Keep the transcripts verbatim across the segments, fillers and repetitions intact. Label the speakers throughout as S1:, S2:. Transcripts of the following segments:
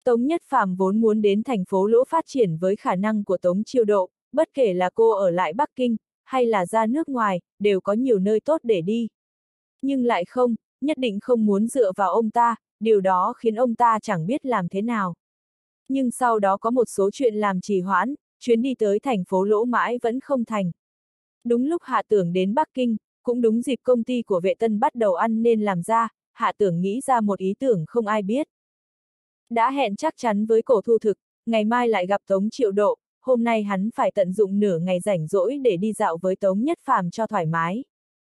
S1: Tống Nhất Phàm vốn muốn đến thành phố Lỗ phát triển với khả năng của Tống Chiêu Độ, bất kể là cô ở lại Bắc Kinh, hay là ra nước ngoài, đều có nhiều nơi tốt để đi. Nhưng lại không, nhất định không muốn dựa vào ông ta, điều đó khiến ông ta chẳng biết làm thế nào. Nhưng sau đó có một số chuyện làm trì hoãn, chuyến đi tới thành phố Lỗ mãi vẫn không thành. Đúng lúc Hạ Tưởng đến Bắc Kinh, cũng đúng dịp công ty của Vệ Tân bắt đầu ăn nên làm ra, Hạ Tưởng nghĩ ra một ý tưởng không ai biết. Đã hẹn chắc chắn với Cổ Thu Thực, ngày mai lại gặp Tống Triệu Độ, hôm nay hắn phải tận dụng nửa ngày rảnh rỗi để đi dạo với Tống Nhất Phàm cho thoải mái.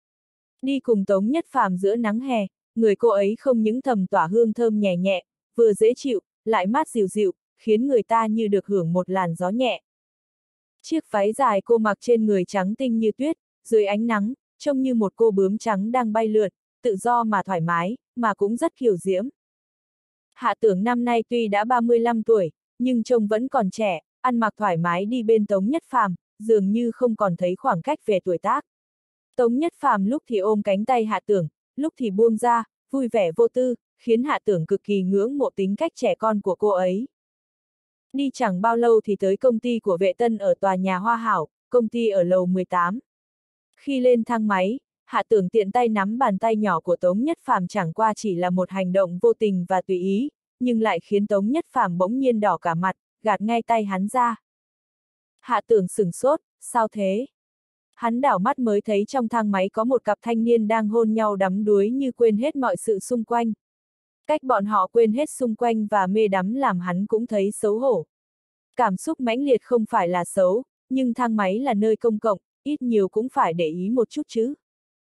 S1: Đi cùng Tống Nhất Phàm giữa nắng hè, người cô ấy không những thầm tỏa hương thơm nhẹ nhẹ, vừa dễ chịu, lại mát dịu dịu, khiến người ta như được hưởng một làn gió nhẹ. Chiếc váy dài cô mặc trên người trắng tinh như tuyết, dưới ánh nắng, trông như một cô bướm trắng đang bay lượn, tự do mà thoải mái, mà cũng rất kiều diễm. Hạ Tưởng năm nay tuy đã ba mươi lăm tuổi, nhưng trông vẫn còn trẻ, ăn mặc thoải mái đi bên Tống Nhất Phàm, dường như không còn thấy khoảng cách về tuổi tác. Tống Nhất Phàm lúc thì ôm cánh tay Hạ Tưởng, lúc thì buông ra, vui vẻ vô tư, khiến Hạ Tưởng cực kỳ ngưỡng mộ tính cách trẻ con của cô ấy. Đi chẳng bao lâu thì tới công ty của Vệ Tân ở tòa nhà Hoa Hảo, công ty ở lầu mười tám. Khi lên thang máy, Hạ Tưởng tiện tay nắm bàn tay nhỏ của Tống Nhất Phàm, chẳng qua chỉ là một hành động vô tình và tùy ý, nhưng lại khiến Tống Nhất Phàm bỗng nhiên đỏ cả mặt, gạt ngay tay hắn ra. Hạ Tưởng sửng sốt, sao thế? Hắn đảo mắt mới thấy trong thang máy có một cặp thanh niên đang hôn nhau đắm đuối như quên hết mọi sự xung quanh. Cách bọn họ quên hết xung quanh và mê đắm làm hắn cũng thấy xấu hổ. Cảm xúc mãnh liệt không phải là xấu, nhưng thang máy là nơi công cộng, ít nhiều cũng phải để ý một chút chứ.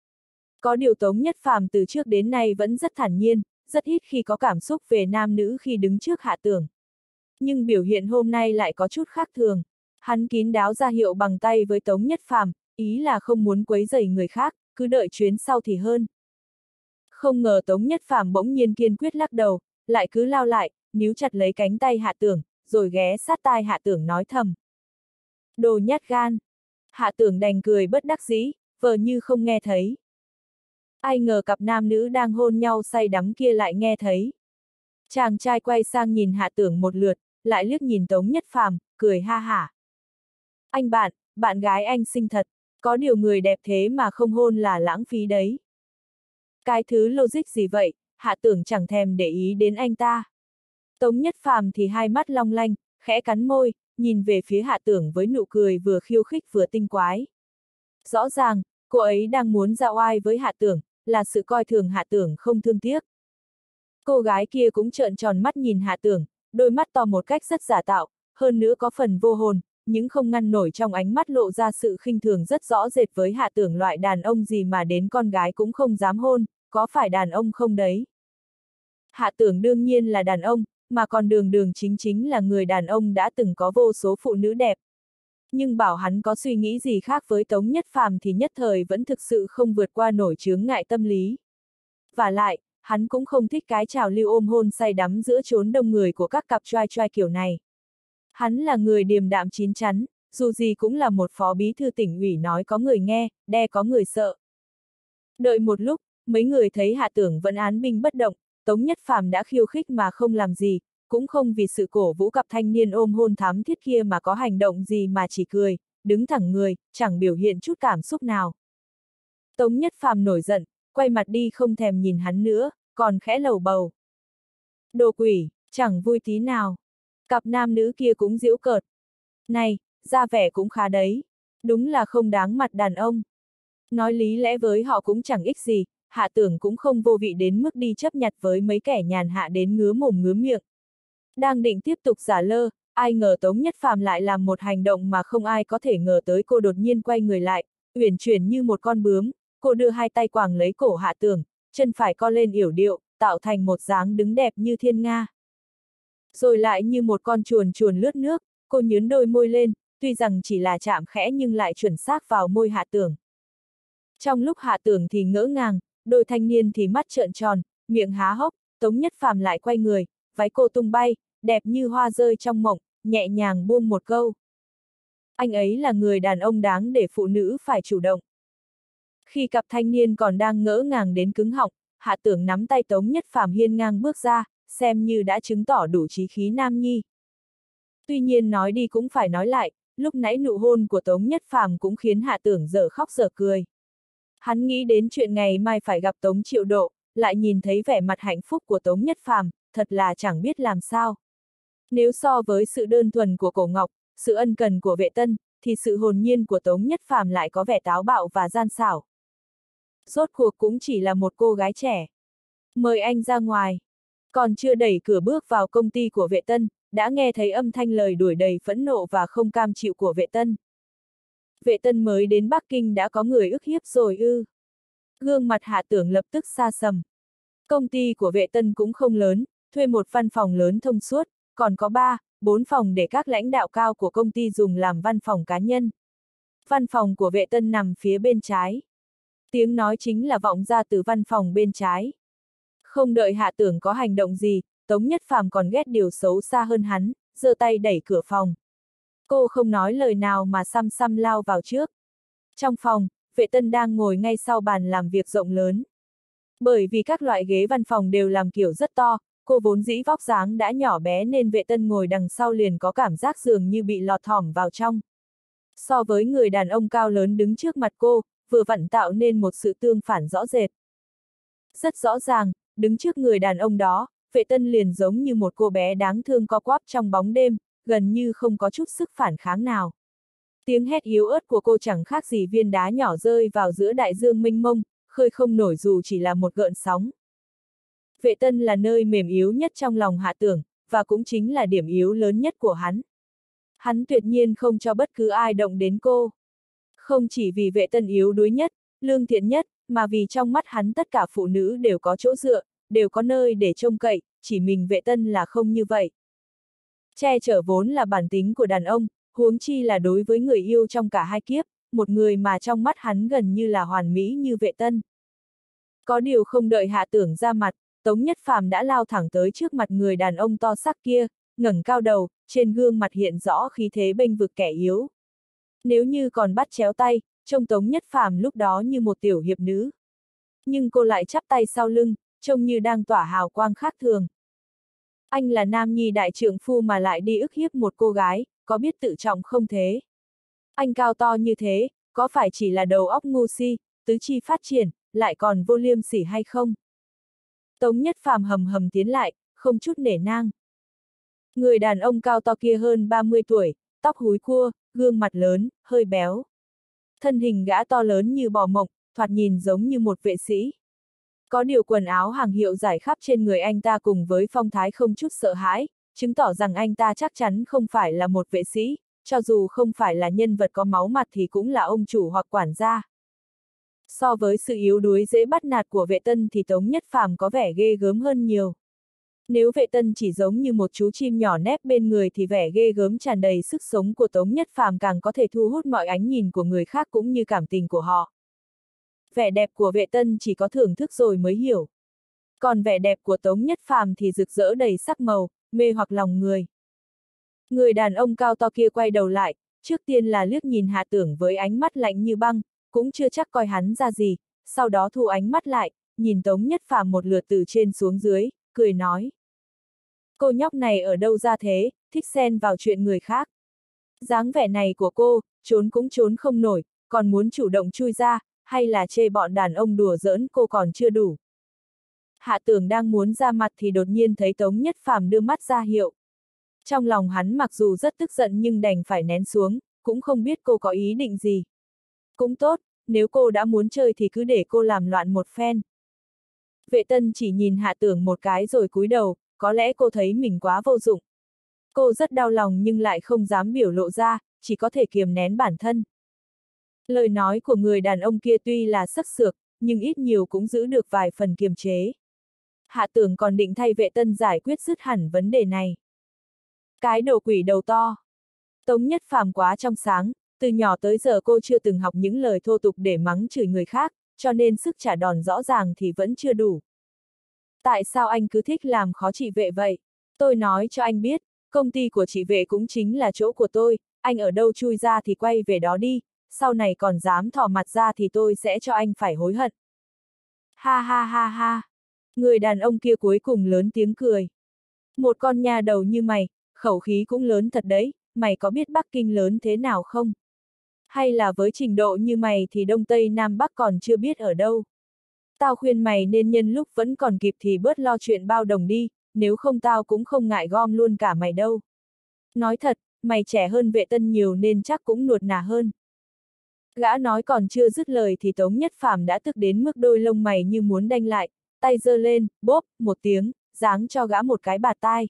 S1: Có điều Tống Nhất Phàm từ trước đến nay vẫn rất thản nhiên, rất ít khi có cảm xúc về nam nữ khi đứng trước Hạ Tưởng. Nhưng biểu hiện hôm nay lại có chút khác thường. Hắn kín đáo ra hiệu bằng tay với Tống Nhất Phàm, ý là không muốn quấy rầy người khác, cứ đợi chuyến sau thì hơn. Không ngờ Tống Nhất Phàm bỗng nhiên kiên quyết lắc đầu, lại cứ lao lại, níu chặt lấy cánh tay Hạ Tưởng, rồi ghé sát tai Hạ Tưởng nói thầm. Đồ nhát gan. Hạ Tưởng đành cười bất đắc dĩ, vờ như không nghe thấy. Ai ngờ cặp nam nữ đang hôn nhau say đắm kia lại nghe thấy. Chàng trai quay sang nhìn Hạ Tưởng một lượt, lại liếc nhìn Tống Nhất Phàm, cười ha hả. Anh bạn, bạn gái anh xinh thật, có điều người đẹp thế mà không hôn là lãng phí đấy. Cái thứ logic gì vậy, Hạ Tưởng chẳng thèm để ý đến anh ta. Tống Nhất Phàm thì hai mắt long lanh, khẽ cắn môi, nhìn về phía Hạ Tưởng với nụ cười vừa khiêu khích vừa tinh quái. Rõ ràng, cô ấy đang muốn ra oai với Hạ Tưởng, là sự coi thường Hạ Tưởng không thương tiếc. Cô gái kia cũng trợn tròn mắt nhìn Hạ Tưởng, đôi mắt to một cách rất giả tạo, hơn nữa có phần vô hồn, nhưng không ngăn nổi trong ánh mắt lộ ra sự khinh thường rất rõ rệt với Hạ Tưởng, loại đàn ông gì mà đến con gái cũng không dám hôn, có phải đàn ông không đấy? Hạ Tưởng đương nhiên là đàn ông, mà còn đường đường chính chính là người đàn ông đã từng có vô số phụ nữ đẹp. Nhưng bảo hắn có suy nghĩ gì khác với Tống Nhất Phàm thì nhất thời vẫn thực sự không vượt qua nổi chướng ngại tâm lý. Và lại, hắn cũng không thích cái trào lưu ôm hôn say đắm giữa chốn đông người của các cặp trai trai kiểu này. Hắn là người điềm đạm chín chắn, dù gì cũng là một phó bí thư tỉnh ủy, nói có người nghe, đe có người sợ. Đợi một lúc, mấy người thấy Hạ Tưởng vẫn án binh bất động, Tống Nhất Phàm đã khiêu khích mà không làm gì, cũng không vì sự cổ vũ cặp thanh niên ôm hôn thắm thiết kia mà có hành động gì mà chỉ cười, đứng thẳng người, chẳng biểu hiện chút cảm xúc nào. Tống Nhất Phàm nổi giận, quay mặt đi không thèm nhìn hắn nữa, còn khẽ lầu bầu. Đồ quỷ, chẳng vui tí nào. Cặp nam nữ kia cũng giễu cợt. Này, ra vẻ cũng khá đấy. Đúng là không đáng mặt đàn ông. Nói lý lẽ với họ cũng chẳng ích gì, Hạ Tưởng cũng không vô vị đến mức đi chấp nhặt với mấy kẻ nhàn hạ đến ngứa mồm ngứa miệng. Đang định tiếp tục giả lơ, ai ngờ Tống Nhất Phàm lại làm một hành động mà không ai có thể ngờ tới. Cô đột nhiên quay người lại, uyển chuyển như một con bướm, cô đưa hai tay quàng lấy cổ Hạ Tưởng, chân phải co lên yểu điệu, tạo thành một dáng đứng đẹp như thiên nga. Rồi lại như một con chuồn chuồn lướt nước, cô nhướn đôi môi lên, tuy rằng chỉ là chạm khẽ nhưng lại chuẩn xác vào môi Hạ Tưởng. Trong lúc Hạ Tưởng thì ngỡ ngàng, đôi thanh niên thì mắt trợn tròn, miệng há hốc, Tống Nhất Phàm lại quay người, váy cô tung bay, đẹp như hoa rơi trong mộng, nhẹ nhàng buông một câu. Anh ấy là người đàn ông đáng để phụ nữ phải chủ động. Khi cặp thanh niên còn đang ngỡ ngàng đến cứng họng, Hạ Tưởng nắm tay Tống Nhất Phàm hiên ngang bước ra, xem như đã chứng tỏ đủ trí khí nam nhi. Tuy nhiên nói đi cũng phải nói lại, lúc nãy nụ hôn của Tống Nhất Phàm cũng khiến Hạ Tưởng dở khóc dở cười. Hắn nghĩ đến chuyện ngày mai phải gặp Tống Triệu Độ, lại nhìn thấy vẻ mặt hạnh phúc của Tống Nhất Phàm, thật là chẳng biết làm sao. Nếu so với sự đơn thuần của Cổ Ngọc, sự ân cần của Vệ Tân, thì sự hồn nhiên của Tống Nhất Phàm lại có vẻ táo bạo và gian xảo. Rốt cuộc cũng chỉ là một cô gái trẻ. Mời anh ra ngoài. Còn chưa đẩy cửa bước vào công ty của Vệ Tân, đã nghe thấy âm thanh lời đuổi đầy phẫn nộ và không cam chịu của Vệ Tân. Vệ Tân mới đến Bắc Kinh đã có người ức hiếp rồi ư? Gương mặt Hạ Tưởng lập tức xa sầm. Công ty của Vệ Tân cũng không lớn, thuê một văn phòng lớn thông suốt, còn có ba, bốn phòng để các lãnh đạo cao của công ty dùng làm văn phòng cá nhân. Văn phòng của Vệ Tân nằm phía bên trái. Tiếng nói chính là vọng ra từ văn phòng bên trái. Không đợi Hạ Tưởng có hành động gì, Tống Nhất Phàm còn ghét điều xấu xa hơn hắn, giơ tay đẩy cửa phòng. Cô không nói lời nào mà xăm xăm lao vào trước. Trong phòng, Vệ Tân đang ngồi ngay sau bàn làm việc rộng lớn. Bởi vì các loại ghế văn phòng đều làm kiểu rất to, cô vốn dĩ vóc dáng đã nhỏ bé nên Vệ Tân ngồi đằng sau liền có cảm giác dường như bị lọt thỏm vào trong. So với người đàn ông cao lớn đứng trước mặt cô, vừa vặn tạo nên một sự tương phản rõ rệt. Rất rõ ràng, đứng trước người đàn ông đó, Vệ Tân liền giống như một cô bé đáng thương co quắp trong bóng đêm, gần như không có chút sức phản kháng nào. Tiếng hét yếu ớt của cô chẳng khác gì viên đá nhỏ rơi vào giữa đại dương mênh mông, khơi không nổi dù chỉ là một gợn sóng. Vệ Tân là nơi mềm yếu nhất trong lòng Hạ Tưởng, và cũng chính là điểm yếu lớn nhất của hắn. Hắn tuyệt nhiên không cho bất cứ ai động đến cô. Không chỉ vì Vệ Tân yếu đuối nhất, lương thiện nhất, mà vì trong mắt hắn tất cả phụ nữ đều có chỗ dựa, đều có nơi để trông cậy, chỉ mình Vệ Tân là không như vậy. Che chở vốn là bản tính của đàn ông, huống chi là đối với người yêu trong cả hai kiếp, một người mà trong mắt hắn gần như là hoàn mỹ như Vệ Tân. Có điều không đợi Hạ Tưởng ra mặt, Tống Nhất Phàm đã lao thẳng tới trước mặt người đàn ông to xác kia, ngẩng cao đầu, trên gương mặt hiện rõ khí thế bênh vực kẻ yếu. Nếu như còn bắt chéo tay, trông Tống Nhất Phàm lúc đó như một tiểu hiệp nữ. Nhưng cô lại chắp tay sau lưng, trông như đang tỏa hào quang khác thường. Anh là nam nhi đại trượng phu mà lại đi ức hiếp một cô gái, có biết tự trọng không thế? Anh cao to như thế, có phải chỉ là đầu óc ngu si, tứ chi phát triển, lại còn vô liêm sỉ hay không? Tống Nhất Phàm hầm hầm tiến lại, không chút nể nang. Người đàn ông cao to kia hơn ba mươi tuổi, tóc húi cua, gương mặt lớn, hơi béo. Thân hình gã to lớn như bò mộng, thoạt nhìn giống như một vệ sĩ. Có điều quần áo hàng hiệu rải khắp trên người anh ta cùng với phong thái không chút sợ hãi, chứng tỏ rằng anh ta chắc chắn không phải là một vệ sĩ, cho dù không phải là nhân vật có máu mặt thì cũng là ông chủ hoặc quản gia. So với sự yếu đuối dễ bắt nạt của Vệ Tân thì Tống Nhất Phàm có vẻ ghê gớm hơn nhiều. Nếu Vệ Tân chỉ giống như một chú chim nhỏ nép bên người thì vẻ ghê gớm tràn đầy sức sống của Tống Nhất Phàm càng có thể thu hút mọi ánh nhìn của người khác cũng như cảm tình của họ. Vẻ đẹp của Vệ Tân chỉ có thưởng thức rồi mới hiểu. Còn vẻ đẹp của Tống Nhất Phàm thì rực rỡ đầy sắc màu, mê hoặc lòng người. Người đàn ông cao to kia quay đầu lại, trước tiên là liếc nhìn Hạ Tưởng với ánh mắt lạnh như băng, cũng chưa chắc coi hắn ra gì, sau đó thu ánh mắt lại, nhìn Tống Nhất Phàm một lượt từ trên xuống dưới, cười nói. Cô nhóc này ở đâu ra thế, thích xen vào chuyện người khác. Dáng vẻ này của cô, trốn cũng trốn không nổi, còn muốn chủ động chui ra, hay là chê bọn đàn ông đùa giỡn cô còn chưa đủ. Hạ Tưởng đang muốn ra mặt thì đột nhiên thấy Tống Nhất Phàm đưa mắt ra hiệu. Trong lòng hắn mặc dù rất tức giận nhưng đành phải nén xuống, cũng không biết cô có ý định gì. Cũng tốt, nếu cô đã muốn chơi thì cứ để cô làm loạn một phen. Vệ Tân chỉ nhìn Hạ Tưởng một cái rồi cúi đầu, có lẽ cô thấy mình quá vô dụng. Cô rất đau lòng nhưng lại không dám biểu lộ ra, chỉ có thể kiềm nén bản thân. Lời nói của người đàn ông kia tuy là sắc sược, nhưng ít nhiều cũng giữ được vài phần kiềm chế. Hạ Tưởng còn định thay Vệ Tân giải quyết dứt hẳn vấn đề này. Cái đồ quỷ đầu to. Tống Nhất Phàm quá trong sáng, từ nhỏ tới giờ cô chưa từng học những lời thô tục để mắng chửi người khác, cho nên sức trả đòn rõ ràng thì vẫn chưa đủ. Tại sao anh cứ thích làm khó chị Vệ vậy? Tôi nói cho anh biết, công ty của chị Vệ cũng chính là chỗ của tôi, anh ở đâu chui ra thì quay về đó đi, sau này còn dám thò mặt ra thì tôi sẽ cho anh phải hối hận. Ha ha ha ha. Người đàn ông kia cuối cùng lớn tiếng cười. Một con nhà đầu như mày, khẩu khí cũng lớn thật đấy, mày có biết Bắc Kinh lớn thế nào không? Hay là với trình độ như mày thì Đông Tây Nam Bắc còn chưa biết ở đâu? Tao khuyên mày nên nhân lúc vẫn còn kịp thì bớt lo chuyện bao đồng đi, nếu không tao cũng không ngại gom luôn cả mày đâu. Nói thật, mày trẻ hơn Vệ Tân nhiều nên chắc cũng nuột nà hơn. Gã nói còn chưa dứt lời thì Tống Nhất Phàm đã tức đến mức đôi lông mày như muốn đanh lại, tay giơ lên, bốp, một tiếng, giáng cho gã một cái bạt tai.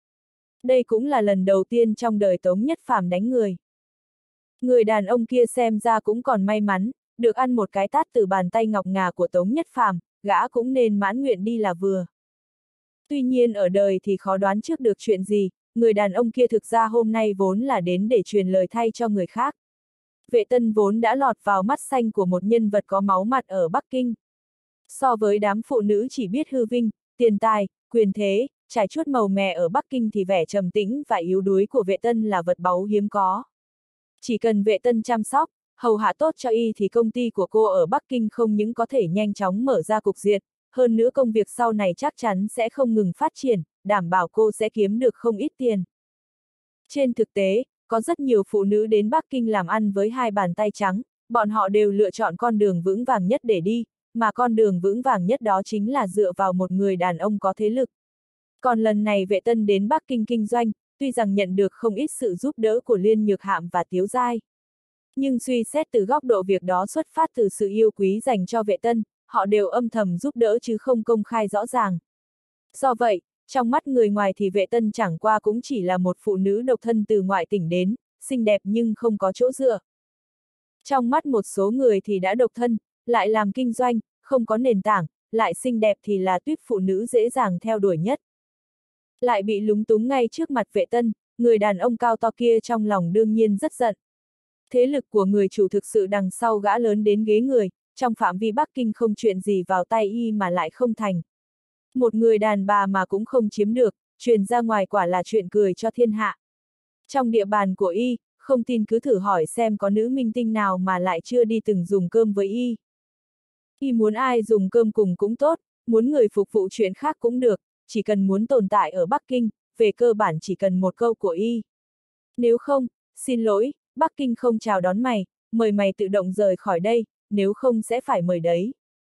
S1: Đây cũng là lần đầu tiên trong đời Tống Nhất Phàm đánh người. Người đàn ông kia xem ra cũng còn may mắn, được ăn một cái tát từ bàn tay ngọc ngà của Tống Nhất Phàm, gã cũng nên mãn nguyện đi là vừa. Tuy nhiên ở đời thì khó đoán trước được chuyện gì, người đàn ông kia thực ra hôm nay vốn là đến để truyền lời thay cho người khác. Vệ Tân vốn đã lọt vào mắt xanh của một nhân vật có máu mặt ở Bắc Kinh. So với đám phụ nữ chỉ biết hư vinh, tiền tài, quyền thế, trải chuốt màu mè ở Bắc Kinh thì vẻ trầm tĩnh và yếu đuối của Vệ Tân là vật báu hiếm có. Chỉ cần Vệ Tân chăm sóc, hầu hạ tốt cho y thì công ty của cô ở Bắc Kinh không những có thể nhanh chóng mở ra cục diện, hơn nữa công việc sau này chắc chắn sẽ không ngừng phát triển, đảm bảo cô sẽ kiếm được không ít tiền. Trên thực tế, có rất nhiều phụ nữ đến Bắc Kinh làm ăn với hai bàn tay trắng, bọn họ đều lựa chọn con đường vững vàng nhất để đi, mà con đường vững vàng nhất đó chính là dựa vào một người đàn ông có thế lực. Còn lần này Vệ Tân đến Bắc Kinh kinh doanh, tuy rằng nhận được không ít sự giúp đỡ của Liên Nhược Hạm và Tiếu Giai. Nhưng suy xét từ góc độ việc đó xuất phát từ sự yêu quý dành cho Vệ Tân, họ đều âm thầm giúp đỡ chứ không công khai rõ ràng. Do vậy, trong mắt người ngoài thì Vệ Tân chẳng qua cũng chỉ là một phụ nữ độc thân từ ngoại tỉnh đến, xinh đẹp nhưng không có chỗ dựa. Trong mắt một số người thì đã độc thân, lại làm kinh doanh, không có nền tảng, lại xinh đẹp thì là tuýp phụ nữ dễ dàng theo đuổi nhất. Lại bị lúng túng ngay trước mặt Vệ Tân, người đàn ông cao to kia trong lòng đương nhiên rất giận. Thế lực của người chủ thực sự đằng sau gã lớn đến ghế người, trong phạm vi Bắc Kinh không chuyện gì vào tay y mà lại không thành. Một người đàn bà mà cũng không chiếm được, truyền ra ngoài quả là chuyện cười cho thiên hạ. Trong địa bàn của y, không tin cứ thử hỏi xem có nữ minh tinh nào mà lại chưa đi từng dùng cơm với y. Y muốn ai dùng cơm cùng cũng tốt, muốn người phục vụ chuyện khác cũng được, chỉ cần muốn tồn tại ở Bắc Kinh, về cơ bản chỉ cần một câu của y. Nếu không, xin lỗi, Bắc Kinh không chào đón mày, mời mày tự động rời khỏi đây, nếu không sẽ phải mời đấy.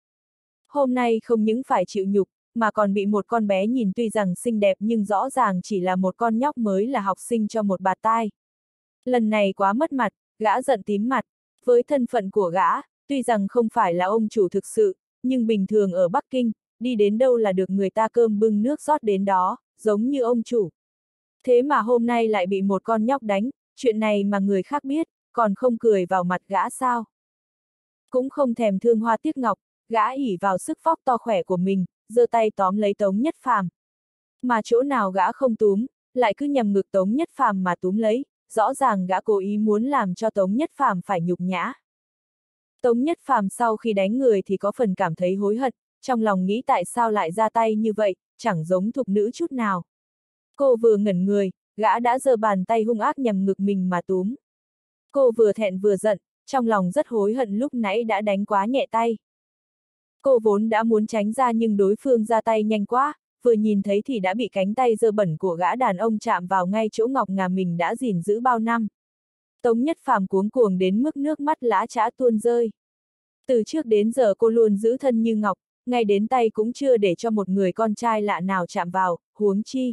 S1: Hôm nay không những phải chịu nhục, mà còn bị một con bé nhìn tuy rằng xinh đẹp nhưng rõ ràng chỉ là một con nhóc mới là học sinh cho một bạt tai. Lần này quá mất mặt, gã giận tím mặt. Với thân phận của gã, tuy rằng không phải là ông chủ thực sự, nhưng bình thường ở Bắc Kinh, đi đến đâu là được người ta cơm bưng nước rót đến đó, giống như ông chủ. Thế mà hôm nay lại bị một con nhóc đánh, chuyện này mà người khác biết, còn không cười vào mặt gã sao? Cũng không thèm thương hoa tiếc ngọc, gã ỉ vào sức vóc to khỏe của mình, giơ tay tóm lấy Tống Nhất Phàm. Mà chỗ nào gã không túm, lại cứ nhằm ngực Tống Nhất Phàm mà túm lấy, rõ ràng gã cố ý muốn làm cho Tống Nhất Phàm phải nhục nhã. Tống Nhất Phàm sau khi đánh người thì có phần cảm thấy hối hận, trong lòng nghĩ tại sao lại ra tay như vậy, chẳng giống thục nữ chút nào. Cô vừa ngẩn người, gã đã giơ bàn tay hung ác nhằm ngực mình mà túm. Cô vừa thẹn vừa giận, trong lòng rất hối hận lúc nãy đã đánh quá nhẹ tay. Cô vốn đã muốn tránh ra nhưng đối phương ra tay nhanh quá, vừa nhìn thấy thì đã bị cánh tay dơ bẩn của gã đàn ông chạm vào ngay chỗ ngọc ngà mình đã gìn giữ bao năm. Tống Nhất Phàm cuống cuồng đến mức nước mắt lã chã tuôn rơi. Từ trước đến giờ cô luôn giữ thân như ngọc, ngay đến tay cũng chưa để cho một người con trai lạ nào chạm vào, huống chi.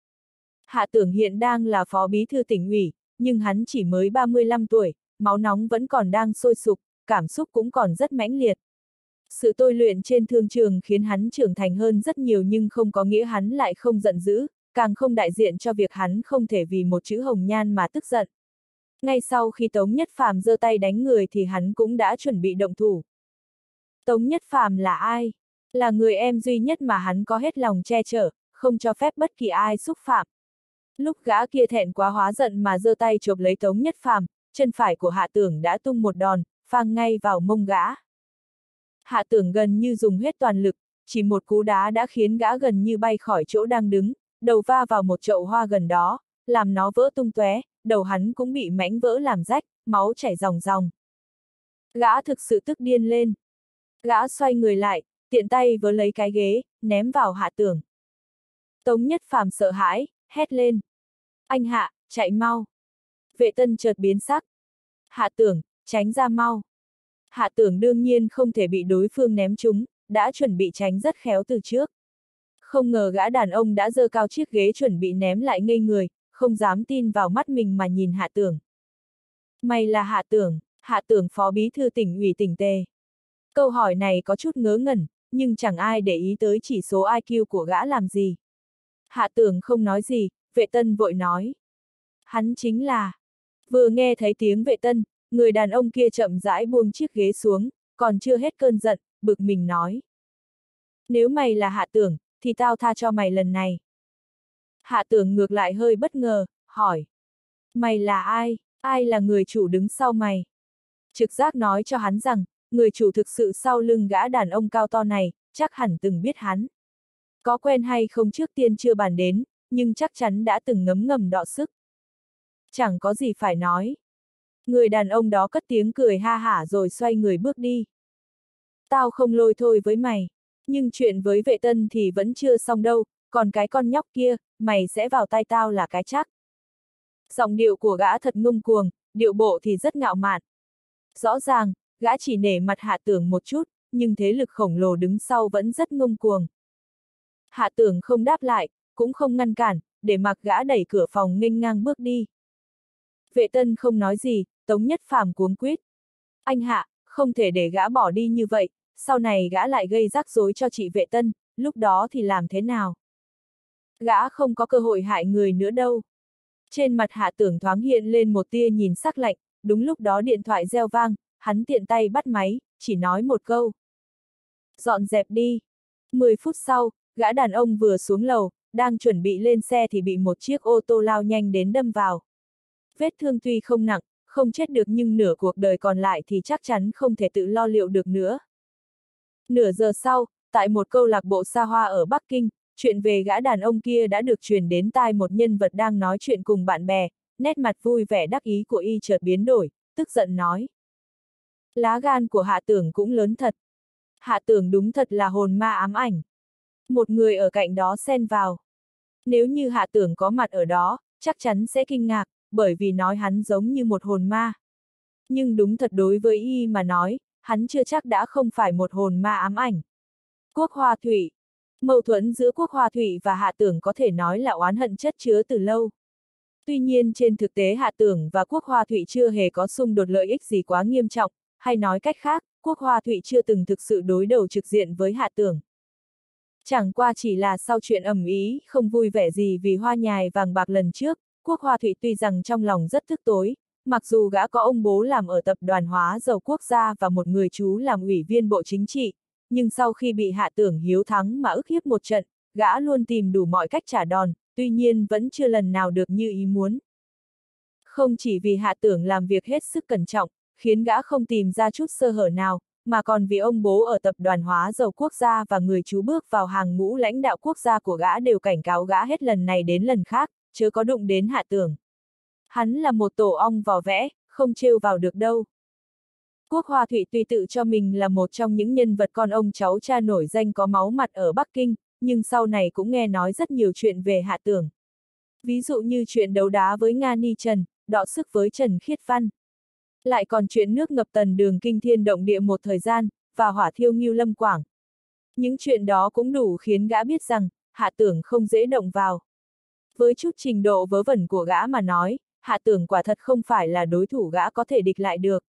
S1: Hạ Tưởng hiện đang là phó bí thư tỉnh ủy, nhưng hắn chỉ mới ba mươi lăm tuổi, máu nóng vẫn còn đang sôi sục, cảm xúc cũng còn rất mãnh liệt. Sự tôi luyện trên thương trường khiến hắn trưởng thành hơn rất nhiều nhưng không có nghĩa hắn lại không giận dữ, càng không đại diện cho việc hắn không thể vì một chữ hồng nhan mà tức giận. Ngay sau khi Tống Nhất Phàm giơ tay đánh người thì hắn cũng đã chuẩn bị động thủ. Tống Nhất Phàm là ai? Là người em duy nhất mà hắn có hết lòng che chở, không cho phép bất kỳ ai xúc phạm. Lúc gã kia thẹn quá hóa giận mà giơ tay chộp lấy Tống Nhất Phàm, chân phải của Hạ Tưởng đã tung một đòn, phang ngay vào mông gã. Hạ Tưởng gần như dùng hết toàn lực, chỉ một cú đá đã khiến gã gần như bay khỏi chỗ đang đứng, đầu va vào một chậu hoa gần đó, làm nó vỡ tung tóe, đầu hắn cũng bị mảnh vỡ làm rách, máu chảy ròng ròng. Gã thực sự tức điên lên. Gã xoay người lại, tiện tay vớ lấy cái ghế, ném vào Hạ Tưởng. Tống Nhất Phàm sợ hãi, hét lên. Anh Hạ, chạy mau. Vệ Tân chợt biến sắc. Hạ Tưởng, tránh ra mau. Hạ Tưởng đương nhiên không thể bị đối phương ném trúng, đã chuẩn bị tránh rất khéo từ trước. Không ngờ gã đàn ông đã giơ cao chiếc ghế chuẩn bị ném lại ngây người, không dám tin vào mắt mình mà nhìn Hạ Tưởng. Mày là Hạ Tưởng, Hạ Tưởng phó bí thư tỉnh ủy tỉnh Tề. Câu hỏi này có chút ngớ ngẩn, nhưng chẳng ai để ý tới chỉ số I Q của gã làm gì. Hạ Tưởng không nói gì, Vệ Tân vội nói. Hắn chính là... Vừa nghe thấy tiếng Vệ Tân, người đàn ông kia chậm rãi buông chiếc ghế xuống, còn chưa hết cơn giận, bực mình nói. Nếu mày là Hạ Tưởng, thì tao tha cho mày lần này. Hạ Tưởng ngược lại hơi bất ngờ, hỏi. Mày là ai? Ai là người chủ đứng sau mày? Trực giác nói cho hắn rằng, người chủ thực sự sau lưng gã đàn ông cao to này, chắc hẳn từng biết hắn. Có quen hay không trước tiên chưa bàn đến, nhưng chắc chắn đã từng ngấm ngầm đọ sức. Chẳng có gì phải nói. Người đàn ông đó cất tiếng cười ha hả rồi xoay người bước đi. Tao không lôi thôi với mày, nhưng chuyện với Vệ Tân thì vẫn chưa xong đâu, còn cái con nhóc kia, mày sẽ vào tay tao là cái chắc. Giọng điệu của gã thật ngông cuồng, điệu bộ thì rất ngạo mạn. Rõ ràng, gã chỉ nể mặt Hạ Tưởng một chút, nhưng thế lực khổng lồ đứng sau vẫn rất ngông cuồng. Hạ Tưởng không đáp lại, cũng không ngăn cản, để mặc gã đẩy cửa phòng nghênh ngang bước đi. Vệ Tân không nói gì, Tống Nhất Phàm cuống quýt. Anh Hạ, không thể để gã bỏ đi như vậy, sau này gã lại gây rắc rối cho chị Vệ Tân, lúc đó thì làm thế nào? Gã không có cơ hội hại người nữa đâu. Trên mặt Hạ Tưởng thoáng hiện lên một tia nhìn sắc lạnh, đúng lúc đó điện thoại reo vang, hắn tiện tay bắt máy, chỉ nói một câu. Dọn dẹp đi. Mười phút sau, gã đàn ông vừa xuống lầu, đang chuẩn bị lên xe thì bị một chiếc ô tô lao nhanh đến đâm vào. Vết thương tuy không nặng, không chết được nhưng nửa cuộc đời còn lại thì chắc chắn không thể tự lo liệu được nữa. Nửa giờ sau, tại một câu lạc bộ xa hoa ở Bắc Kinh, chuyện về gã đàn ông kia đã được truyền đến tai một nhân vật đang nói chuyện cùng bạn bè, nét mặt vui vẻ đắc ý của y chợt biến đổi, tức giận nói. Lá gan của Hạ Tưởng cũng lớn thật. Hạ Tưởng đúng thật là hồn ma ám ảnh. Một người ở cạnh đó xen vào. Nếu như Hạ Tưởng có mặt ở đó, chắc chắn sẽ kinh ngạc, bởi vì nói hắn giống như một hồn ma. Nhưng đúng thật đối với y mà nói, hắn chưa chắc đã không phải một hồn ma ám ảnh. Quốc Hoa Thủy. Mâu thuẫn giữa Quốc Hoa Thủy và Hạ Tưởng có thể nói là oán hận chất chứa từ lâu. Tuy nhiên trên thực tế Hạ Tưởng và Quốc Hoa Thủy chưa hề có xung đột lợi ích gì quá nghiêm trọng, hay nói cách khác, Quốc Hoa Thủy chưa từng thực sự đối đầu trực diện với Hạ Tưởng. Chẳng qua chỉ là sau chuyện ầm ĩ, không vui vẻ gì vì hoa nhài vàng bạc lần trước, Quốc Hoa Thủy tuy rằng trong lòng rất tức tối, mặc dù gã có ông bố làm ở tập đoàn hóa dầu quốc gia và một người chú làm ủy viên bộ chính trị, nhưng sau khi bị Hạ Tưởng hiếu thắng mà ức hiếp một trận, gã luôn tìm đủ mọi cách trả đòn, tuy nhiên vẫn chưa lần nào được như ý muốn. Không chỉ vì Hạ Tưởng làm việc hết sức cẩn trọng, khiến gã không tìm ra chút sơ hở nào, mà còn vì ông bố ở tập đoàn hóa dầu quốc gia và người chú bước vào hàng ngũ lãnh đạo quốc gia của gã đều cảnh cáo gã hết lần này đến lần khác, chớ có đụng đến Hạ Tưởng. Hắn là một tổ ong vò vẽ, không trêu vào được đâu. Quốc Hoa Thủy tuy tự cho mình là một trong những nhân vật con ông cháu cha nổi danh có máu mặt ở Bắc Kinh, nhưng sau này cũng nghe nói rất nhiều chuyện về Hạ Tưởng. Ví dụ như chuyện đấu đá với Nga Ni Trần, đọ sức với Trần Khiết Văn. Lại còn chuyện nước ngập tần đường kinh thiên động địa một thời gian, và hỏa thiêu Ngưu Lâm Quảng. Những chuyện đó cũng đủ khiến gã biết rằng, Hạ Tưởng không dễ động vào. Với chút trình độ vớ vẩn của gã mà nói, Hạ Tưởng quả thật không phải là đối thủ gã có thể địch lại được.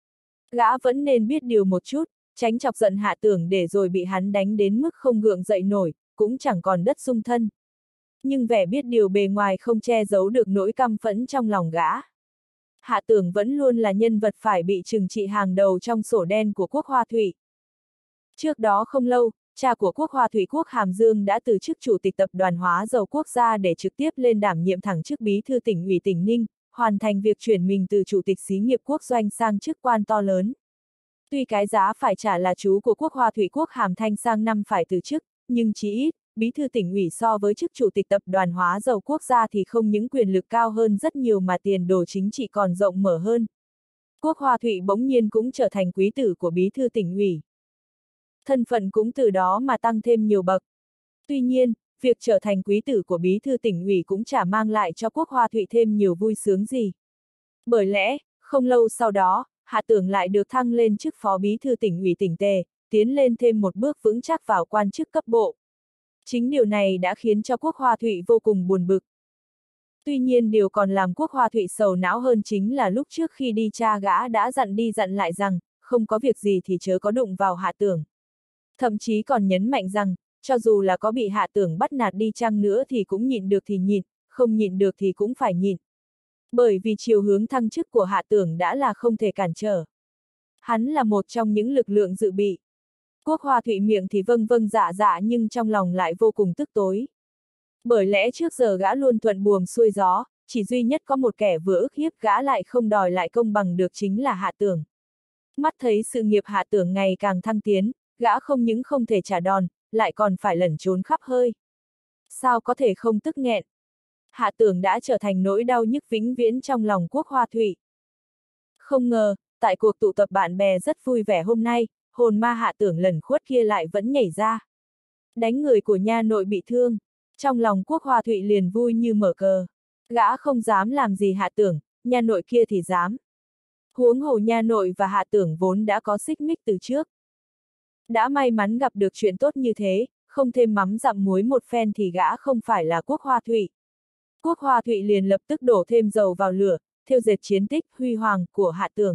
S1: Gã vẫn nên biết điều một chút, tránh chọc giận Hạ Tưởng để rồi bị hắn đánh đến mức không gượng dậy nổi, cũng chẳng còn đất dung thân. Nhưng vẻ biết điều bề ngoài không che giấu được nỗi căm phẫn trong lòng gã. Hạ Tưởng vẫn luôn là nhân vật phải bị trừng trị hàng đầu trong sổ đen của Quốc Hoa Thủy. Trước đó không lâu, cha của Quốc Hoa Thủy Quốc Hàm Dương đã từ chức chủ tịch tập đoàn hóa dầu quốc gia để trực tiếp lên đảm nhiệm thẳng chức bí thư tỉnh ủy tỉnh Ninh, hoàn thành việc chuyển mình từ chủ tịch xí nghiệp quốc doanh sang chức quan to lớn. Tuy cái giá phải trả là chú của Quốc Hoa Thủy Quốc Hàm Thanh sang năm phải từ chức, nhưng chí ít, bí thư tỉnh ủy so với chức chủ tịch tập đoàn hóa dầu quốc gia thì không những quyền lực cao hơn rất nhiều mà tiền đồ chính trị còn rộng mở hơn. Quốc Hoa Thủy bỗng nhiên cũng trở thành quý tử của bí thư tỉnh ủy. Thân phận cũng từ đó mà tăng thêm nhiều bậc. Tuy nhiên, việc trở thành quý tử của bí thư tỉnh ủy cũng chả mang lại cho Quốc Hoa Thụy thêm nhiều vui sướng gì. Bởi lẽ, không lâu sau đó, Hạ Tưởng lại được thăng lên chức phó bí thư tỉnh ủy tỉnh Tề, tiến lên thêm một bước vững chắc vào quan chức cấp bộ. Chính điều này đã khiến cho Quốc Hoa Thụy vô cùng buồn bực. Tuy nhiên điều còn làm Quốc Hoa Thụy sầu não hơn chính là lúc trước khi đi cha gã đã dặn đi dặn lại rằng, không có việc gì thì chớ có đụng vào Hạ Tưởng. Thậm chí còn nhấn mạnh rằng, cho dù là có bị Hạ Tưởng bắt nạt đi chăng nữa thì cũng nhịn được thì nhịn, không nhịn được thì cũng phải nhịn. Bởi vì chiều hướng thăng chức của Hạ Tưởng đã là không thể cản trở. Hắn là một trong những lực lượng dự bị. Quốc Hoa Thụy miệng thì vâng vâng dạ dạ nhưng trong lòng lại vô cùng tức tối. Bởi lẽ trước giờ gã luôn thuận buồm xuôi gió, chỉ duy nhất có một kẻ vừa ức hiếp gã lại không đòi lại công bằng được chính là Hạ Tưởng. Mắt thấy sự nghiệp Hạ Tưởng ngày càng thăng tiến, gã không những không thể trả đòn, lại còn phải lẩn trốn khắp hơi. Sao có thể không tức nghẹn? Hạ Tưởng đã trở thành nỗi đau nhức vĩnh viễn trong lòng Quốc Hoa Thụy. Không ngờ, tại cuộc tụ tập bạn bè rất vui vẻ hôm nay, hồn ma Hạ Tưởng lần khuất kia lại vẫn nhảy ra. Đánh người của nha nội bị thương, trong lòng Quốc Hoa Thụy liền vui như mở cờ. Gã không dám làm gì Hạ Tưởng, nha nội kia thì dám. Huống hồ nha nội và Hạ Tưởng vốn đã có xích mích từ trước. Đã may mắn gặp được chuyện tốt như thế, không thêm mắm dặm muối một phen thì gã không phải là Quốc Hoa Thụy. Quốc Hoa Thụy liền lập tức đổ thêm dầu vào lửa, thêu dệt chiến tích huy hoàng của Hạ Tưởng.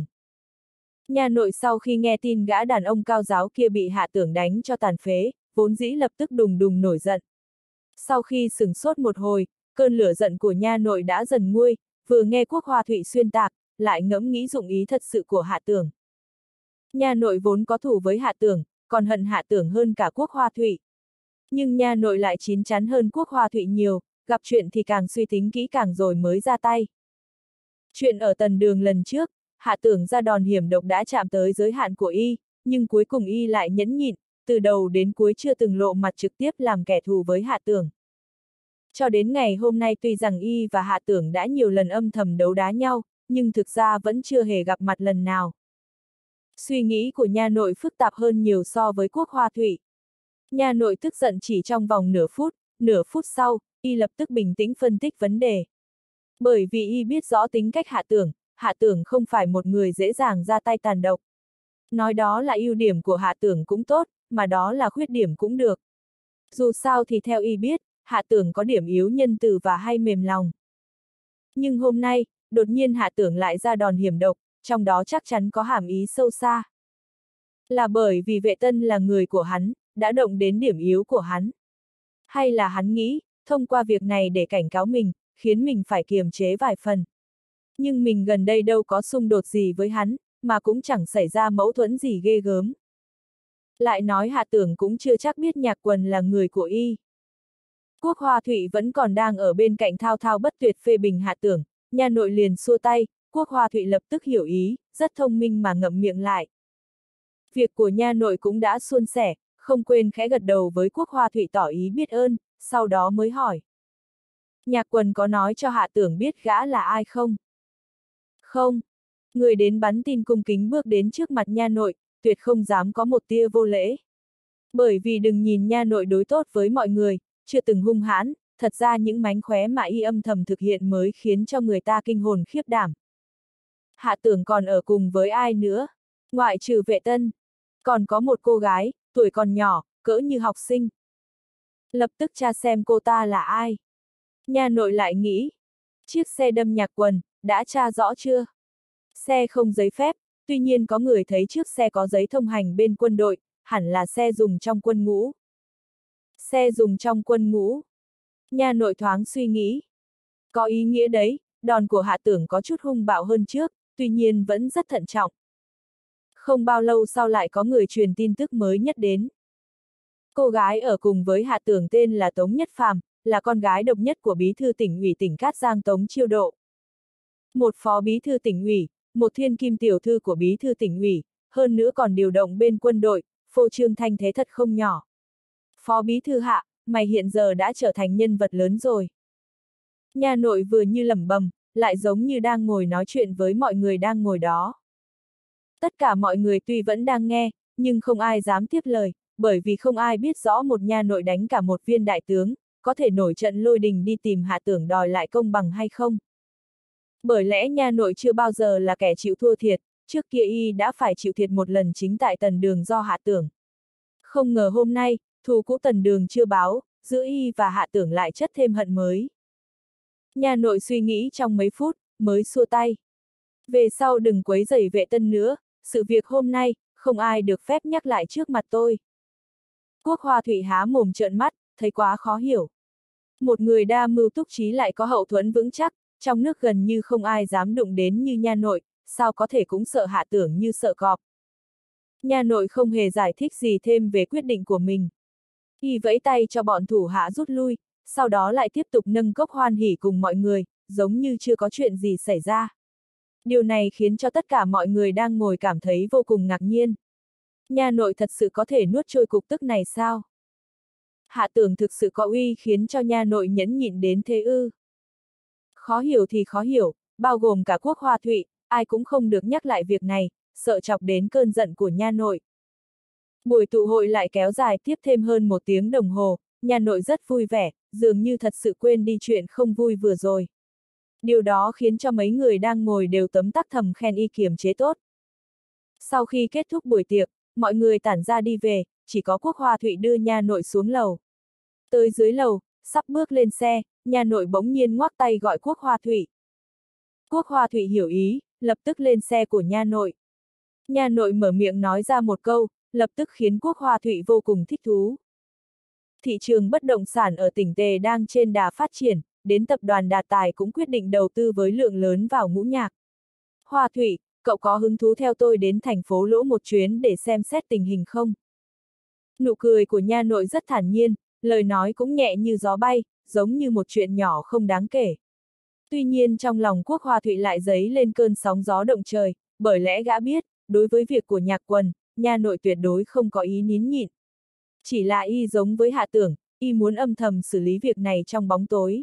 S1: Nha nội sau khi nghe tin gã đàn ông cao giáo kia bị Hạ Tưởng đánh cho tàn phế, vốn dĩ lập tức đùng đùng nổi giận. Sau khi sửng sốt một hồi, cơn lửa giận của nha nội đã dần nguôi, vừa nghe Quốc Hoa Thụy xuyên tạc, lại ngẫm nghĩ dụng ý thật sự của Hạ Tưởng. Nha nội vốn có thù với Hạ Tưởng, còn hận Hạ Tưởng hơn cả Quốc Hoa Thụy. Nhưng nha nội lại chín chắn hơn Quốc Hoa Thụy nhiều, gặp chuyện thì càng suy tính kỹ càng rồi mới ra tay. Chuyện ở Tần Đường lần trước, Hạ Tưởng ra đòn hiểm độc đã chạm tới giới hạn của y, nhưng cuối cùng y lại nhẫn nhịn, từ đầu đến cuối chưa từng lộ mặt trực tiếp làm kẻ thù với Hạ Tưởng. Cho đến ngày hôm nay tuy rằng y và Hạ Tưởng đã nhiều lần âm thầm đấu đá nhau, nhưng thực ra vẫn chưa hề gặp mặt lần nào. Suy nghĩ của nha nội phức tạp hơn nhiều so với Quốc Hoa Thụy. Nha nội tức giận chỉ trong vòng nửa phút, nửa phút sau, y lập tức bình tĩnh phân tích vấn đề. Bởi vì y biết rõ tính cách Hạ Tưởng, Hạ Tưởng không phải một người dễ dàng ra tay tàn độc. Nói đó là ưu điểm của Hạ Tưởng cũng tốt, mà đó là khuyết điểm cũng được. Dù sao thì theo y biết, Hạ Tưởng có điểm yếu nhân từ và hay mềm lòng. Nhưng hôm nay, đột nhiên Hạ Tưởng lại ra đòn hiểm độc, trong đó chắc chắn có hàm ý sâu xa. Là bởi vì Vệ Tân là người của hắn, đã động đến điểm yếu của hắn. Hay là hắn nghĩ, thông qua việc này để cảnh cáo mình, khiến mình phải kiềm chế vài phần. Nhưng mình gần đây đâu có xung đột gì với hắn, mà cũng chẳng xảy ra mâu thuẫn gì ghê gớm. Lại nói Hạ Tưởng cũng chưa chắc biết Nhạc Quần là người của y. Quốc Hoa Thụy vẫn còn đang ở bên cạnh thao thao bất tuyệt phê bình Hạ Tưởng, nha nội liền xua tay, Quốc Hoa Thụy lập tức hiểu ý, rất thông minh mà ngậm miệng lại. Việc của nha nội cũng đã suôn sẻ, không quên khẽ gật đầu với Quốc Hoa Thụy tỏ ý biết ơn, sau đó mới hỏi. Nhạc Quần có nói cho Hạ Tưởng biết gã là ai không? Không. Người đến bắn tin cung kính bước đến trước mặt nha nội, tuyệt không dám có một tia vô lễ. Bởi vì đừng nhìn nha nội đối tốt với mọi người, chưa từng hung hãn, thật ra những mánh khóe mà y âm thầm thực hiện mới khiến cho người ta kinh hồn khiếp đảm. Hạ Tưởng còn ở cùng với ai nữa? Ngoại trừ Vệ Tân. Còn có một cô gái, tuổi còn nhỏ, cỡ như học sinh. Lập tức tra xem cô ta là ai. Nha nội lại nghĩ. Chiếc xe đâm Nhạc Quần, đã tra rõ chưa? Xe không giấy phép, tuy nhiên có người thấy trước xe có giấy thông hành bên quân đội, hẳn là xe dùng trong quân ngũ. Xe dùng trong quân ngũ. Nha nội thoáng suy nghĩ. Có ý nghĩa đấy, đòn của Hạ Tưởng có chút hung bạo hơn trước, tuy nhiên vẫn rất thận trọng. Không bao lâu sau lại có người truyền tin tức mới nhất đến. Cô gái ở cùng với Hạ Tưởng tên là Tống Nhất Phàm, là con gái độc nhất của bí thư tỉnh ủy tỉnh Cát Giang Tống Chiêu Độ. Một phó bí thư tỉnh ủy, một thiên kim tiểu thư của bí thư tỉnh ủy, hơn nữa còn điều động bên quân đội, phô trương thanh thế thật không nhỏ. Phó bí thư Hạ, mày hiện giờ đã trở thành nhân vật lớn rồi. Nha nội vừa như lẩm bẩm, lại giống như đang ngồi nói chuyện với mọi người đang ngồi đó. Tất cả mọi người tuy vẫn đang nghe, nhưng không ai dám tiếp lời, bởi vì không ai biết rõ một nha nội đánh cả một viên đại tướng, có thể nổi trận lôi đình đi tìm Hạ Tưởng đòi lại công bằng hay không. Bởi lẽ nha nội chưa bao giờ là kẻ chịu thua thiệt, trước kia y đã phải chịu thiệt một lần chính tại Tần Đường do Hạ Tưởng. Không ngờ hôm nay, thù cũ Tần Đường chưa báo, giữa y và Hạ Tưởng lại chất thêm hận mới. Nha nội suy nghĩ trong mấy phút, mới xua tay. Về sau đừng quấy rầy Vệ Tân nữa, sự việc hôm nay, không ai được phép nhắc lại trước mặt tôi. Quốc Hoa Thụy há mồm trợn mắt, thấy quá khó hiểu. Một người đa mưu túc trí lại có hậu thuẫn vững chắc, trong nước gần như không ai dám đụng đến như nha nội, sao có thể cũng sợ Hạ Tưởng như sợ cọp. Nha nội không hề giải thích gì thêm về quyết định của mình. Y vẫy tay cho bọn thủ hạ rút lui, sau đó lại tiếp tục nâng cốc hoan hỉ cùng mọi người, giống như chưa có chuyện gì xảy ra. Điều này khiến cho tất cả mọi người đang ngồi cảm thấy vô cùng ngạc nhiên. Nha nội thật sự có thể nuốt trôi cục tức này sao? Hạ Tưởng thực sự có uy khiến cho nha nội nhẫn nhịn đến thế ư? Khó hiểu thì khó hiểu, bao gồm cả Quốc Hoa Thụy, ai cũng không được nhắc lại việc này, sợ chọc đến cơn giận của nha nội. Buổi tụ hội lại kéo dài tiếp thêm hơn một tiếng đồng hồ, nha nội rất vui vẻ, dường như thật sự quên đi chuyện không vui vừa rồi. Điều đó khiến cho mấy người đang ngồi đều tấm tắc thầm khen y kiềm chế tốt. Sau khi kết thúc buổi tiệc, mọi người tản ra đi về, chỉ có Quốc Hoa Thụy đưa nha nội xuống lầu. Tới dưới lầu, sắp bước lên xe, nha nội bỗng nhiên ngoắc tay gọi Quốc Hoa Thụy. Quốc Hoa Thụy hiểu ý, lập tức lên xe của nha nội. Nha nội mở miệng nói ra một câu, lập tức khiến Quốc Hoa Thụy vô cùng thích thú. Thị trường bất động sản ở tỉnh Tề đang trên đà phát triển, đến tập đoàn Đạt Tài cũng quyết định đầu tư với lượng lớn vào ngũ nhạc. Hoa Thụy, cậu có hứng thú theo tôi đến thành phố Lỗ một chuyến để xem xét tình hình không? Nụ cười của nha nội rất thản nhiên, lời nói cũng nhẹ như gió bay, giống như một chuyện nhỏ không đáng kể. Tuy nhiên trong lòng Quốc Hoa Thụy lại dấy lên cơn sóng gió động trời, bởi lẽ gã biết, đối với việc của Nhạc Quần, nha nội tuyệt đối không có ý nín nhịn. Chỉ là y giống với Hạ Tưởng, y muốn âm thầm xử lý việc này trong bóng tối.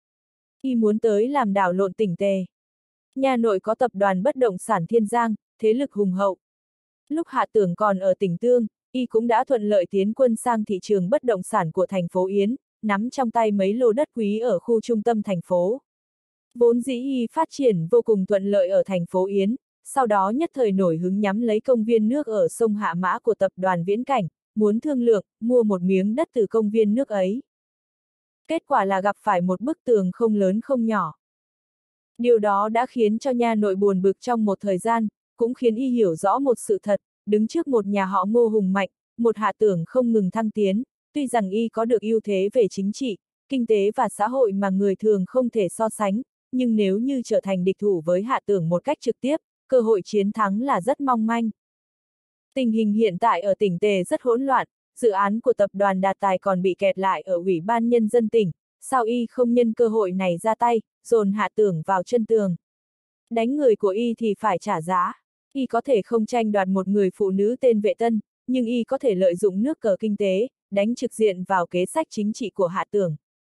S1: Y muốn tới làm đảo lộn tỉnh Tề. Nha nội có tập đoàn bất động sản Thiên Giang, thế lực hùng hậu. Lúc Hạ Tưởng còn ở tỉnh Tương, y cũng đã thuận lợi tiến quân sang thị trường bất động sản của thành phố Yến, nắm trong tay mấy lô đất quý ở khu trung tâm thành phố. Vốn dĩ y phát triển vô cùng thuận lợi ở thành phố Yến, sau đó nhất thời nổi hứng nhắm lấy công viên nước ở sông Hạ Mã của tập đoàn Viễn Cảnh, muốn thương lượng, mua một miếng đất từ công viên nước ấy. Kết quả là gặp phải một bức tường không lớn không nhỏ. Điều đó đã khiến cho nha nội buồn bực trong một thời gian, cũng khiến y hiểu rõ một sự thật, đứng trước một nhà họ Ngô hùng mạnh, một Hạ Tưởng không ngừng thăng tiến, tuy rằng y có được ưu thế về chính trị, kinh tế và xã hội mà người thường không thể so sánh, nhưng nếu như trở thành địch thủ với Hạ Tưởng một cách trực tiếp, cơ hội chiến thắng là rất mong manh. Tình hình hiện tại ở tỉnh Tề rất hỗn loạn, dự án của tập đoàn Đạt Tài còn bị kẹt lại ở Ủy ban Nhân dân tỉnh, sao y không nhân cơ hội này ra tay, dồn Hạ Tưởng vào chân tường. Đánh người của y thì phải trả giá, y có thể không tranh đoạt một người phụ nữ tên Vệ Tân, nhưng y có thể lợi dụng nước cờ kinh tế, đánh trực diện vào kế sách chính trị của Hạ Tưởng.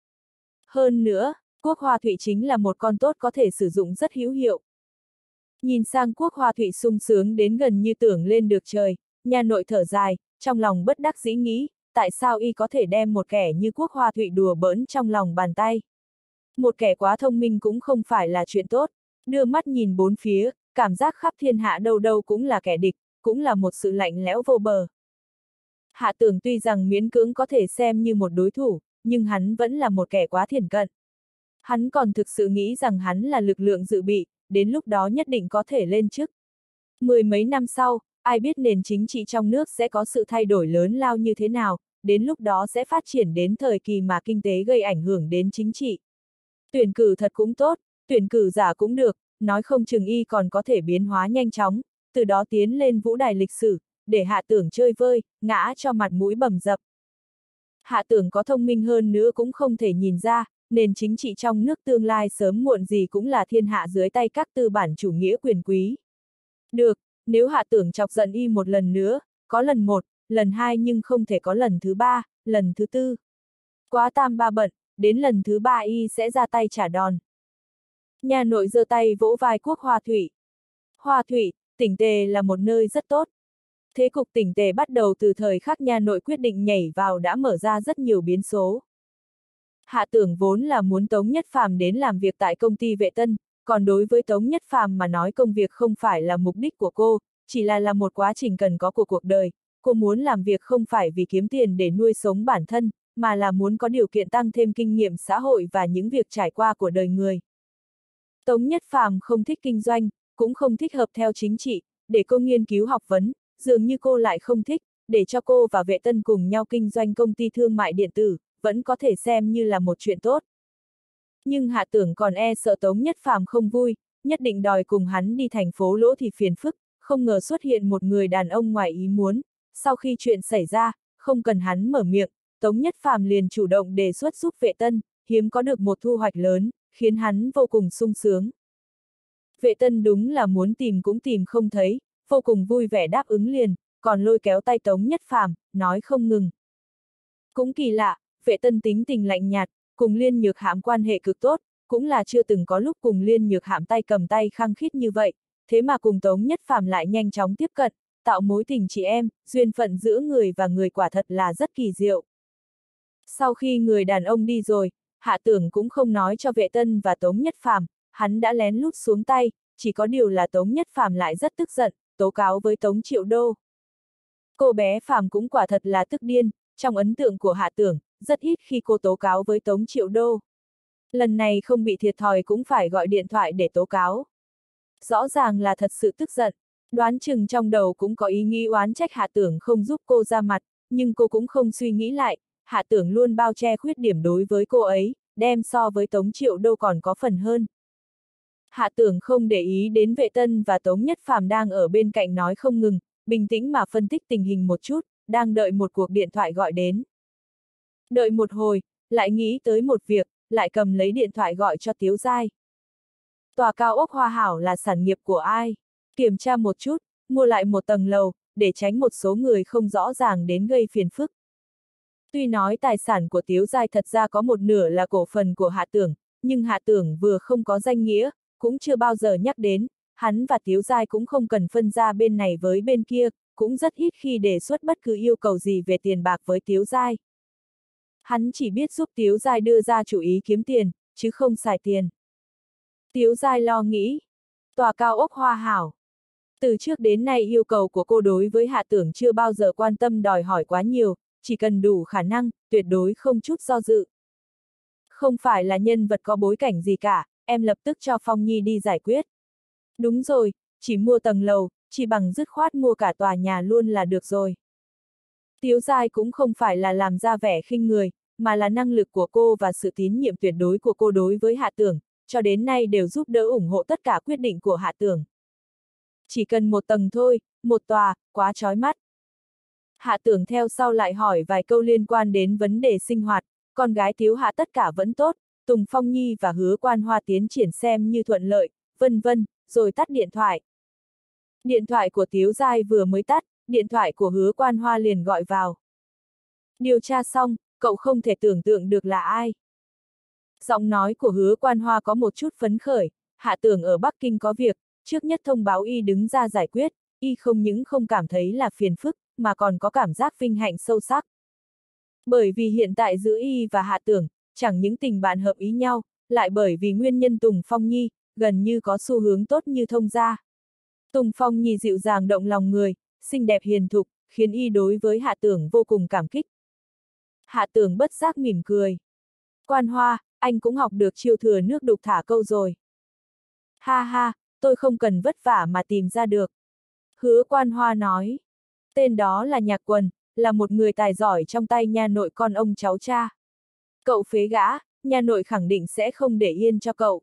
S1: Hơn nữa, Quốc Hoa Thụy chính là một con tốt có thể sử dụng rất hữu hiệu. Nhìn sang Quốc Hoa Thụy sung sướng đến gần như tưởng lên được trời, nha nội thở dài, trong lòng bất đắc dĩ nghĩ, tại sao y có thể đem một kẻ như Quốc Hoa Thụy đùa bỡn trong lòng bàn tay. Một kẻ quá thông minh cũng không phải là chuyện tốt, đưa mắt nhìn bốn phía, cảm giác khắp thiên hạ đâu đâu cũng là kẻ địch, cũng là một sự lạnh lẽo vô bờ. Hạ Tưởng tuy rằng miễn cưỡng có thể xem như một đối thủ, nhưng hắn vẫn là một kẻ quá thiển cận. Hắn còn thực sự nghĩ rằng hắn là lực lượng dự bị, đến lúc đó nhất định có thể lên chức. Mười mấy năm sau, ai biết nền chính trị trong nước sẽ có sự thay đổi lớn lao như thế nào, đến lúc đó sẽ phát triển đến thời kỳ mà kinh tế gây ảnh hưởng đến chính trị. Tuyển cử thật cũng tốt, tuyển cử giả cũng được, nói không chừng y còn có thể biến hóa nhanh chóng, từ đó tiến lên vũ đài lịch sử, để Hạ Tưởng chơi vơi, ngã cho mặt mũi bầm dập. Hạ Tưởng có thông minh hơn nữa cũng không thể nhìn ra, nền chính trị trong nước tương lai sớm muộn gì cũng là thiên hạ dưới tay các tư bản chủ nghĩa quyền quý. Được, nếu Hạ Tưởng chọc giận y một lần nữa, có lần một, lần hai nhưng không thể có lần thứ ba, lần thứ tư. Quá tam ba bận, đến lần thứ ba y sẽ ra tay trả đòn. Nha nội giơ tay vỗ vai Quốc Hoa Thụy. Hoa Thụy, tỉnh Tề là một nơi rất tốt. Thế cục tỉnh Tề bắt đầu từ thời khắc nha nội quyết định nhảy vào đã mở ra rất nhiều biến số. Hạ Tưởng vốn là muốn Tống Nhất Phàm đến làm việc tại công ty Vệ Tân, còn đối với Tống Nhất Phàm mà nói công việc không phải là mục đích của cô, chỉ là là một quá trình cần có của cuộc đời. Cô muốn làm việc không phải vì kiếm tiền để nuôi sống bản thân, mà là muốn có điều kiện tăng thêm kinh nghiệm xã hội và những việc trải qua của đời người. Tống Nhất Phàm không thích kinh doanh, cũng không thích hợp theo chính trị, để cô nghiên cứu học vấn, dường như cô lại không thích, để cho cô và Vệ Tân cùng nhau kinh doanh công ty thương mại điện tử, vẫn có thể xem như là một chuyện tốt. Nhưng Hạ Tưởng còn e sợ Tống Nhất Phàm không vui, nhất định đòi cùng hắn đi thành phố Lỗ thì phiền phức, không ngờ xuất hiện một người đàn ông ngoài ý muốn. Sau khi chuyện xảy ra, không cần hắn mở miệng, Tống Nhất Phàm liền chủ động đề xuất giúp Vệ Tân, hiếm có được một thu hoạch lớn, khiến hắn vô cùng sung sướng. Vệ Tân đúng là muốn tìm cũng tìm không thấy, vô cùng vui vẻ đáp ứng liền, còn lôi kéo tay Tống Nhất Phàm, nói không ngừng. Cũng kỳ lạ, Vệ Tân tính tình lạnh nhạt, cùng Liên Nhược Hãm quan hệ cực tốt, cũng là chưa từng có lúc cùng Liên Nhược Hãm tay cầm tay khăng khít như vậy, thế mà cùng Tống Nhất Phàm lại nhanh chóng tiếp cận, tạo mối tình chị em, duyên phận giữa người và người quả thật là rất kỳ diệu. Sau khi người đàn ông đi rồi, Hạ Tưởng cũng không nói cho Vệ Tân và Tống Nhất Phàm, hắn đã lén lút xuống tay, chỉ có điều là Tống Nhất Phàm lại rất tức giận, tố cáo với Tống Triệu Đô. Cô bé Phàm cũng quả thật là tức điên, trong ấn tượng của Hạ Tưởng, rất ít khi cô tố cáo với Tống Triệu Đô. Lần này không bị thiệt thòi cũng phải gọi điện thoại để tố cáo. Rõ ràng là thật sự tức giận, đoán chừng trong đầu cũng có ý nghĩ oán trách Hạ Tưởng không giúp cô ra mặt, nhưng cô cũng không suy nghĩ lại, Hạ Tưởng luôn bao che khuyết điểm đối với cô ấy, đem so với Tống Triệu Đô còn có phần hơn. Hạ Tưởng không để ý đến Vệ Tân và Tống Nhất Phàm đang ở bên cạnh nói không ngừng, bình tĩnh mà phân tích tình hình một chút, đang đợi một cuộc điện thoại gọi đến. Đợi một hồi, lại nghĩ tới một việc, lại cầm lấy điện thoại gọi cho Tiếu Giai. Tòa cao ốc Hoa Hảo là sản nghiệp của ai? Kiểm tra một chút, mua lại một tầng lầu, để tránh một số người không rõ ràng đến gây phiền phức. Tuy nói tài sản của Tiếu Giai thật ra có một nửa là cổ phần của Hạ Tưởng, nhưng Hạ Tưởng vừa không có danh nghĩa, cũng chưa bao giờ nhắc đến, hắn và Tiếu Giai cũng không cần phân ra bên này với bên kia, cũng rất ít khi đề xuất bất cứ yêu cầu gì về tiền bạc với Tiếu Giai. Hắn chỉ biết giúp Tiếu Giai đưa ra chủ ý kiếm tiền, chứ không xài tiền. Tiếu Giai lo nghĩ, tòa cao ốc Hoa Hảo. Từ trước đến nay yêu cầu của cô đối với Hạ Tưởng chưa bao giờ quan tâm đòi hỏi quá nhiều, chỉ cần đủ khả năng, tuyệt đối không chút do dự. Không phải là nhân vật có bối cảnh gì cả, em lập tức cho Phong Nhi đi giải quyết. Đúng rồi, chỉ mua tầng lầu, chỉ bằng dứt khoát mua cả tòa nhà luôn là được rồi. Tiếu Giai cũng không phải là làm ra vẻ khinh người, mà là năng lực của cô và sự tín nhiệm tuyệt đối của cô đối với Hạ Tưởng, cho đến nay đều giúp đỡ ủng hộ tất cả quyết định của Hạ Tưởng. Chỉ cần một tầng thôi, một tòa, quá chói mắt. Hạ Tưởng theo sau lại hỏi vài câu liên quan đến vấn đề sinh hoạt, con gái Tiếu Hạ tất cả vẫn tốt, Tùng Phong Nhi và Hứa Quan Hoa tiến triển xem như thuận lợi, vân vân, rồi tắt điện thoại. Điện thoại của Tiếu Giai vừa mới tắt, điện thoại của Hứa Quan Hoa liền gọi vào. Điều tra xong, cậu không thể tưởng tượng được là ai. Giọng nói của Hứa Quan Hoa có một chút phấn khởi, Hạ Tưởng ở Bắc Kinh có việc, trước nhất thông báo y đứng ra giải quyết, y không những không cảm thấy là phiền phức, mà còn có cảm giác vinh hạnh sâu sắc. Bởi vì hiện tại giữa y và Hạ Tưởng, chẳng những tình bạn hợp ý nhau, lại bởi vì nguyên nhân Tùng Phong Nhi, gần như có xu hướng tốt như thông gia. Tùng Phong Nhi dịu dàng động lòng người, xinh đẹp hiền thục, khiến y đối với Hạ Tưởng vô cùng cảm kích. Hạ Tưởng bất giác mỉm cười. Quan Hoa, anh cũng học được chiêu thừa nước đục thả câu rồi. Ha ha, tôi không cần vất vả mà tìm ra được. Hứa Quan Hoa nói. Tên đó là Nhạc Quần, là một người tài giỏi trong tay nha nội con ông cháu cha. Cậu phế gã, nha nội khẳng định sẽ không để yên cho cậu.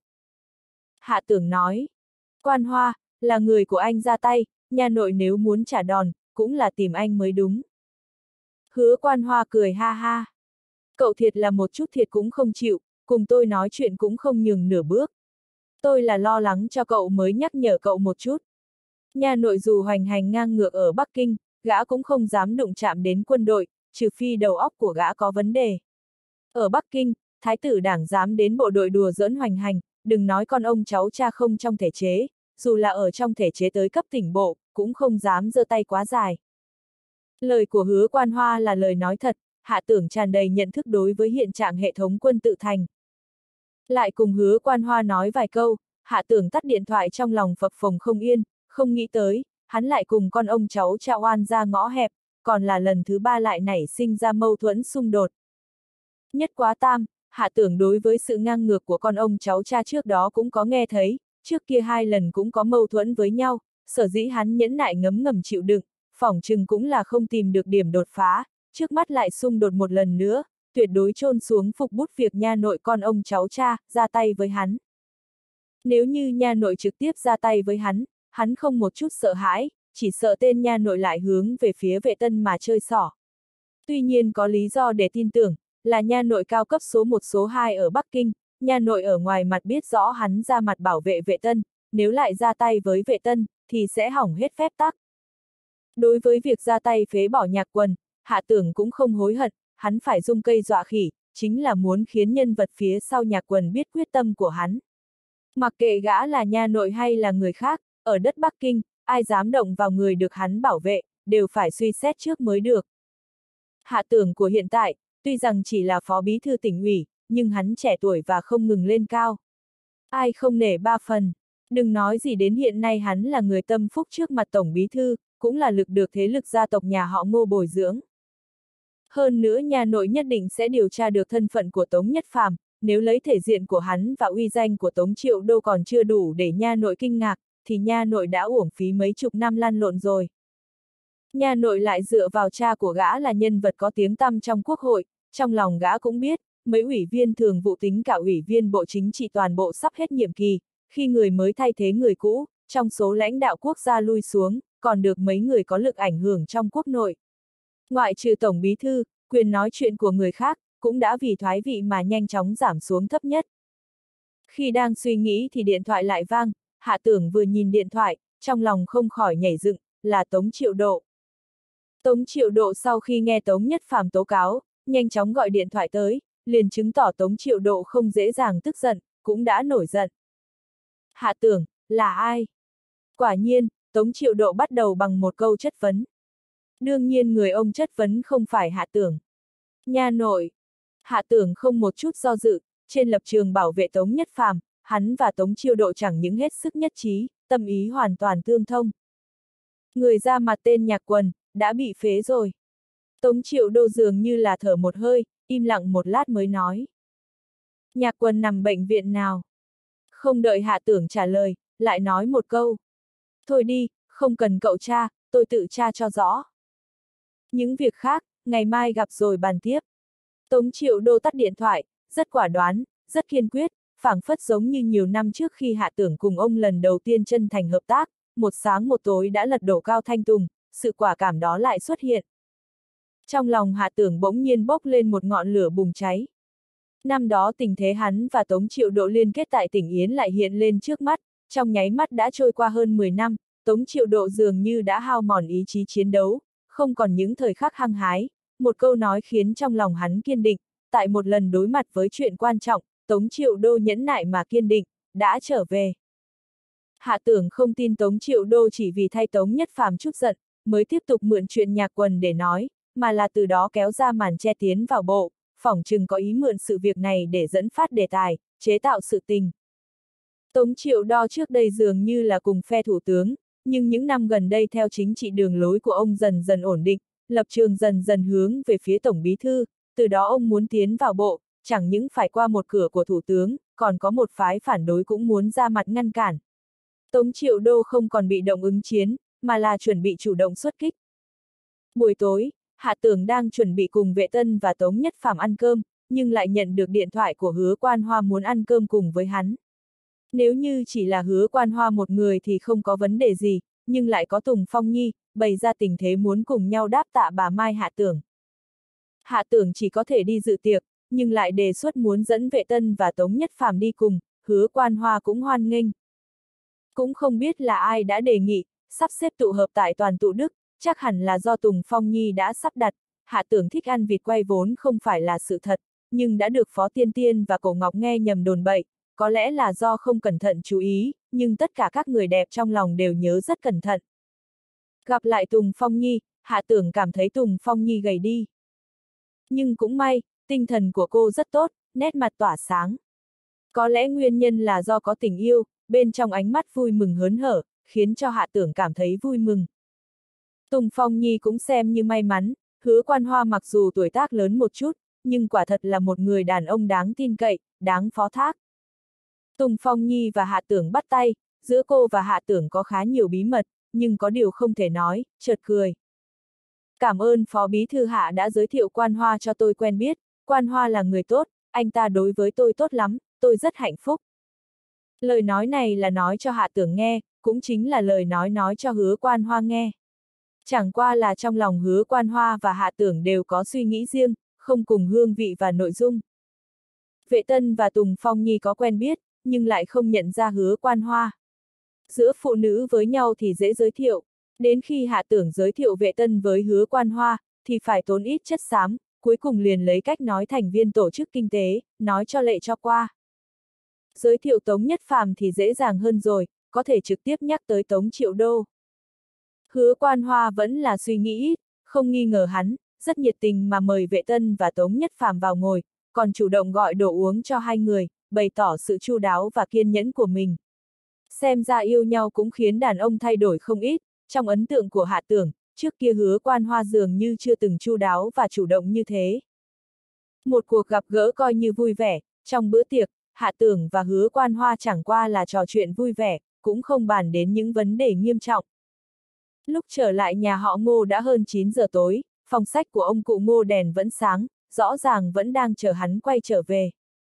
S1: Hạ Tưởng nói. Quan Hoa, là người của anh ra tay, nha nội nếu muốn trả đòn, cũng là tìm anh mới đúng. Hứa Quan Hoa cười ha ha. Cậu thiệt là một chút thiệt cũng không chịu, cùng tôi nói chuyện cũng không nhường nửa bước. Tôi là lo lắng cho cậu mới nhắc nhở cậu một chút. Nha nội dù hoành hành ngang ngược ở Bắc Kinh, gã cũng không dám đụng chạm đến quân đội, trừ phi đầu óc của gã có vấn đề. Ở Bắc Kinh, thái tử đảng dám đến bộ đội đùa giỡn hoành hành, đừng nói con ông cháu cha không trong thể chế, dù là ở trong thể chế tới cấp tỉnh bộ, cũng không dám giơ tay quá dài. Lời của Hứa Quan Hoa là lời nói thật, Hạ Tưởng tràn đầy nhận thức đối với hiện trạng hệ thống quân tự thành. Lại cùng Hứa Quan Hoa nói vài câu, Hạ Tưởng tắt điện thoại trong lòng phập phồng không yên, không nghĩ tới, hắn lại cùng con ông cháu cha oan ra ngõ hẹp, còn là lần thứ ba lại nảy sinh ra mâu thuẫn xung đột. Nhất quá tam, Hạ Tưởng đối với sự ngang ngược của con ông cháu cha trước đó cũng có nghe thấy, trước kia hai lần cũng có mâu thuẫn với nhau, sở dĩ hắn nhẫn nại ngấm ngầm chịu đựng, phỏng chừng cũng là không tìm được điểm đột phá, trước mắt lại xung đột một lần nữa, tuyệt đối chôn xuống phục bút việc nha nội con ông cháu cha, ra tay với hắn. Nếu như nha nội trực tiếp ra tay với hắn, hắn không một chút sợ hãi, chỉ sợ tên nha nội lại hướng về phía Vệ Tân mà chơi xỏ. Tuy nhiên có lý do để tin tưởng, là nha nội cao cấp số một số hai ở Bắc Kinh, nha nội ở ngoài mặt biết rõ hắn ra mặt bảo vệ Vệ Tân, nếu lại ra tay với Vệ Tân, thì sẽ hỏng hết phép tắc. Đối với việc ra tay phế bỏ Nhạc Quần, Hạ Tưởng cũng không hối hận, hắn phải dung cây dọa khỉ, chính là muốn khiến nhân vật phía sau Nhạc Quần biết quyết tâm của hắn. Mặc kệ gã là nha nội hay là người khác, ở đất Bắc Kinh, ai dám động vào người được hắn bảo vệ, đều phải suy xét trước mới được. Hạ Tưởng của hiện tại, tuy rằng chỉ là phó bí thư tỉnh ủy, nhưng hắn trẻ tuổi và không ngừng lên cao. Ai không nể ba phần, đừng nói gì đến hiện nay hắn là người tâm phúc trước mặt tổng bí thư, cũng là lực được thế lực gia tộc nhà họ Ngô bồi dưỡng. Hơn nữa nhà nội nhất định sẽ điều tra được thân phận của Tống Nhất Phàm, nếu lấy thể diện của hắn và uy danh của Tống Triệu Đô còn chưa đủ để nha nội kinh ngạc, thì nha nội đã uổng phí mấy chục năm lăn lộn rồi. Nha nội lại dựa vào cha của gã là nhân vật có tiếng tăm trong quốc hội, trong lòng gã cũng biết, mấy ủy viên thường vụ tính cả ủy viên bộ chính trị toàn bộ sắp hết nhiệm kỳ, khi người mới thay thế người cũ, trong số lãnh đạo quốc gia lui xuống, còn được mấy người có lực ảnh hưởng trong quốc nội. Ngoại trừ tổng bí thư, quyền nói chuyện của người khác, cũng đã vì thoái vị mà nhanh chóng giảm xuống thấp nhất. Khi đang suy nghĩ thì điện thoại lại vang, Hạ Tưởng vừa nhìn điện thoại, trong lòng không khỏi nhảy dựng, là Tống Triệu Độ. Tống Triệu Độ sau khi nghe Tống Nhất Phàm tố cáo, nhanh chóng gọi điện thoại tới, liền chứng tỏ Tống Triệu Độ không dễ dàng tức giận, cũng đã nổi giận. Hạ Tưởng, là ai? Quả nhiên, Tống Triệu Độ bắt đầu bằng một câu chất vấn. Đương nhiên người ông chất vấn không phải Hạ Tưởng. Nha nội. Hạ Tưởng không một chút do dự, trên lập trường bảo vệ Tống Nhất Phàm, hắn và Tống Triệu Độ chẳng những hết sức nhất trí, tâm ý hoàn toàn tương thông. Người ra mặt tên Nhạc Quần, đã bị phế rồi. Tống Triệu Độ dường như là thở một hơi, im lặng một lát mới nói. Nhạc Quần nằm bệnh viện nào? Không đợi Hạ Tưởng trả lời, lại nói một câu. Thôi đi, không cần cậu tra, tôi tự tra cho rõ. Những việc khác, ngày mai gặp rồi bàn tiếp. Tống Triệu Đô tắt điện thoại, rất quả đoán, rất kiên quyết, phảng phất giống như nhiều năm trước khi Hạ Tưởng cùng ông lần đầu tiên chân thành hợp tác, một sáng một tối đã lật đổ Cao Thanh Tùng, sự quả cảm đó lại xuất hiện. Trong lòng Hạ Tưởng bỗng nhiên bốc lên một ngọn lửa bùng cháy. Năm đó tình thế hắn và Tống Triệu Độ liên kết tại tỉnh Yến lại hiện lên trước mắt, trong nháy mắt đã trôi qua hơn mười năm, Tống Triệu Độ dường như đã hao mòn ý chí chiến đấu, không còn những thời khắc hăng hái, một câu nói khiến trong lòng hắn kiên định, tại một lần đối mặt với chuyện quan trọng, Tống Triệu Đô nhẫn nại mà kiên định, đã trở về. Hạ Tưởng không tin Tống Triệu Đô chỉ vì thay Tống Nhất Phàm chút giận, mới tiếp tục mượn chuyện Nhạc Quần để nói, mà là từ đó kéo ra màn che tiến vào bộ, phỏng chừng có ý mượn sự việc này để dẫn phát đề tài, chế tạo sự tình. Tống Triệu Đô trước đây dường như là cùng phe thủ tướng, nhưng những năm gần đây theo chính trị đường lối của ông dần dần ổn định, lập trường dần dần hướng về phía tổng bí thư, từ đó ông muốn tiến vào bộ, chẳng những phải qua một cửa của thủ tướng, còn có một phái phản đối cũng muốn ra mặt ngăn cản. Tống Triệu Đô không còn bị động ứng chiến, mà là chuẩn bị chủ động xuất kích. Buổi tối, Hạ Tưởng đang chuẩn bị cùng Vệ Tân và Tống Nhất Phàm ăn cơm, nhưng lại nhận được điện thoại của Hứa Quan Hoa muốn ăn cơm cùng với hắn. Nếu như chỉ là Hứa Quan Hoa một người thì không có vấn đề gì, nhưng lại có Tùng Phong Nhi, bày ra tình thế muốn cùng nhau đáp tạ bà Mai Hạ Tưởng. Hạ Tưởng chỉ có thể đi dự tiệc, nhưng lại đề xuất muốn dẫn Vệ Tân và Tống Nhất Phàm đi cùng, Hứa Quan Hoa cũng hoan nghênh. Cũng không biết là ai đã đề nghị, sắp xếp tụ hợp tại Toàn Tụ Đức, chắc hẳn là do Tùng Phong Nhi đã sắp đặt, Hạ Tưởng thích ăn vịt quay vốn không phải là sự thật, nhưng đã được Phó Tiên Tiên và Cổ Ngọc nghe nhầm đồn bậy, có lẽ là do không cẩn thận chú ý, nhưng tất cả các người đẹp trong lòng đều nhớ rất cẩn thận. Gặp lại Tùng Phong Nhi, Hạ Tưởng cảm thấy Tùng Phong Nhi gầy đi. Nhưng cũng may, tinh thần của cô rất tốt, nét mặt tỏa sáng. Có lẽ nguyên nhân là do có tình yêu, bên trong ánh mắt vui mừng hớn hở, khiến cho Hạ Tưởng cảm thấy vui mừng. Tùng Phong Nhi cũng xem như may mắn, Hứa Quan Hoa mặc dù tuổi tác lớn một chút, nhưng quả thật là một người đàn ông đáng tin cậy, đáng phó thác. Tùng Phong Nhi và Hạ Tưởng bắt tay, giữa cô và Hạ Tưởng có khá nhiều bí mật, nhưng có điều không thể nói, chợt cười. Cảm ơn Phó Bí Thư Hạ đã giới thiệu Quan Hoa cho tôi quen biết, Quan Hoa là người tốt, anh ta đối với tôi tốt lắm, tôi rất hạnh phúc. Lời nói này là nói cho Hạ Tưởng nghe, cũng chính là lời nói nói cho Hứa Quan Hoa nghe. Chẳng qua là trong lòng Hứa Quan Hoa và Hạ Tưởng đều có suy nghĩ riêng, không cùng hương vị và nội dung. Vệ Tân và Tùng Phong Nhi có quen biết, nhưng lại không nhận ra Hứa Quan Hoa. Giữa phụ nữ với nhau thì dễ giới thiệu, đến khi Hạ Tưởng giới thiệu Vệ Tân với Hứa Quan Hoa, thì phải tốn ít chất xám, cuối cùng liền lấy cách nói thành viên tổ chức kinh tế, nói cho lệ cho qua. Giới thiệu Tống Nhất Phàm thì dễ dàng hơn rồi, có thể trực tiếp nhắc tới Tống Triệu Đô. Hứa Quan Hoa vẫn là suy nghĩ, không nghi ngờ hắn, rất nhiệt tình mà mời Vệ Tân và Tống Nhất Phàm vào ngồi, còn chủ động gọi đồ uống cho hai người, bày tỏ sự chu đáo và kiên nhẫn của mình. Xem ra yêu nhau cũng khiến đàn ông thay đổi không ít, trong ấn tượng của Hạ Tưởng, trước kia Hứa Quan Hoa dường như chưa từng chu đáo và chủ động như thế. Một cuộc gặp gỡ coi như vui vẻ, trong bữa tiệc, Hạ Tưởng và Hứa Quan Hoa chẳng qua là trò chuyện vui vẻ, cũng không bàn đến những vấn đề nghiêm trọng. Lúc trở lại nhà họ Ngô đã hơn chín giờ tối, phòng sách của ông cụ Ngô đèn vẫn sáng, rõ ràng vẫn đang chờ hắn quay trở về.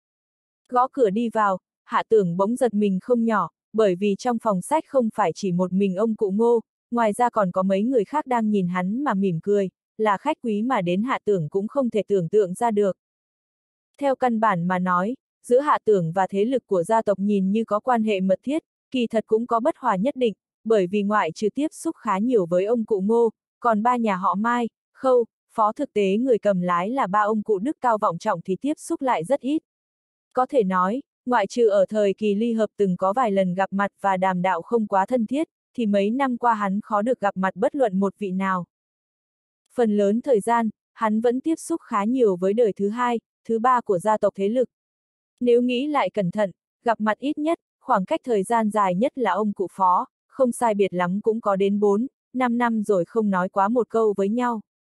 S1: Gõ cửa đi vào, Hạ Tưởng bỗng giật mình không nhỏ, bởi vì trong phòng sách không phải chỉ một mình ông cụ Ngô, ngoài ra còn có mấy người khác đang nhìn hắn mà mỉm cười, là khách quý mà đến Hạ Tưởng cũng không thể tưởng tượng ra được. Theo căn bản mà nói, giữa Hạ Tưởng và thế lực của gia tộc nhìn như có quan hệ mật thiết, kỳ thật cũng có bất hòa nhất định, bởi vì ngoại trừ tiếp xúc khá nhiều với ông cụ Ngô, còn ba nhà họ Mai, Khâu, Phó thực tế người cầm lái là ba ông cụ đức cao vọng trọng thì tiếp xúc lại rất ít. Có thể nói, ngoại trừ ở thời kỳ ly hợp từng có vài lần gặp mặt và đàm đạo không quá thân thiết, thì mấy năm qua hắn khó được gặp mặt bất luận một vị nào. Phần lớn thời gian, hắn vẫn tiếp xúc khá nhiều với đời thứ hai, thứ ba của gia tộc thế lực. Nếu nghĩ lại cẩn thận, gặp mặt ít nhất, khoảng cách thời gian dài nhất là ông cụ Phó, không sai biệt lắm cũng có đến bốn, năm năm rồi không nói quá một câu với nhau.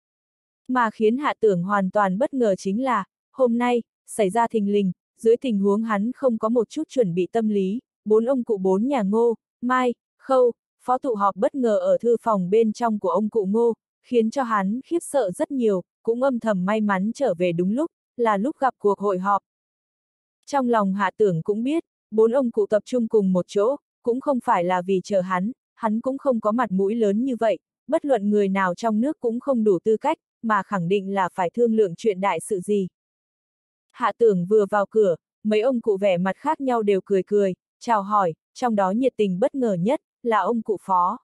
S1: Mà khiến Hạ Tưởng hoàn toàn bất ngờ chính là, hôm nay, xảy ra thình lình, dưới tình huống hắn không có một chút chuẩn bị tâm lý, bốn ông cụ bốn nhà Ngô, Mai, Khâu, Phó tụ họp bất ngờ ở thư phòng bên trong của ông cụ Ngô, khiến cho hắn khiếp sợ rất nhiều, cũng âm thầm may mắn trở về đúng lúc, là lúc gặp cuộc hội họp. Trong lòng Hạ Tưởng cũng biết, bốn ông cụ tập trung cùng một chỗ, cũng không phải là vì chờ hắn, hắn cũng không có mặt mũi lớn như vậy, bất luận người nào trong nước cũng không đủ tư cách, mà khẳng định là phải thương lượng chuyện đại sự gì. Hạ Tưởng vừa vào cửa, mấy ông cụ vẻ mặt khác nhau đều cười cười, chào hỏi, trong đó nhiệt tình bất ngờ nhất, là ông cụ Phó.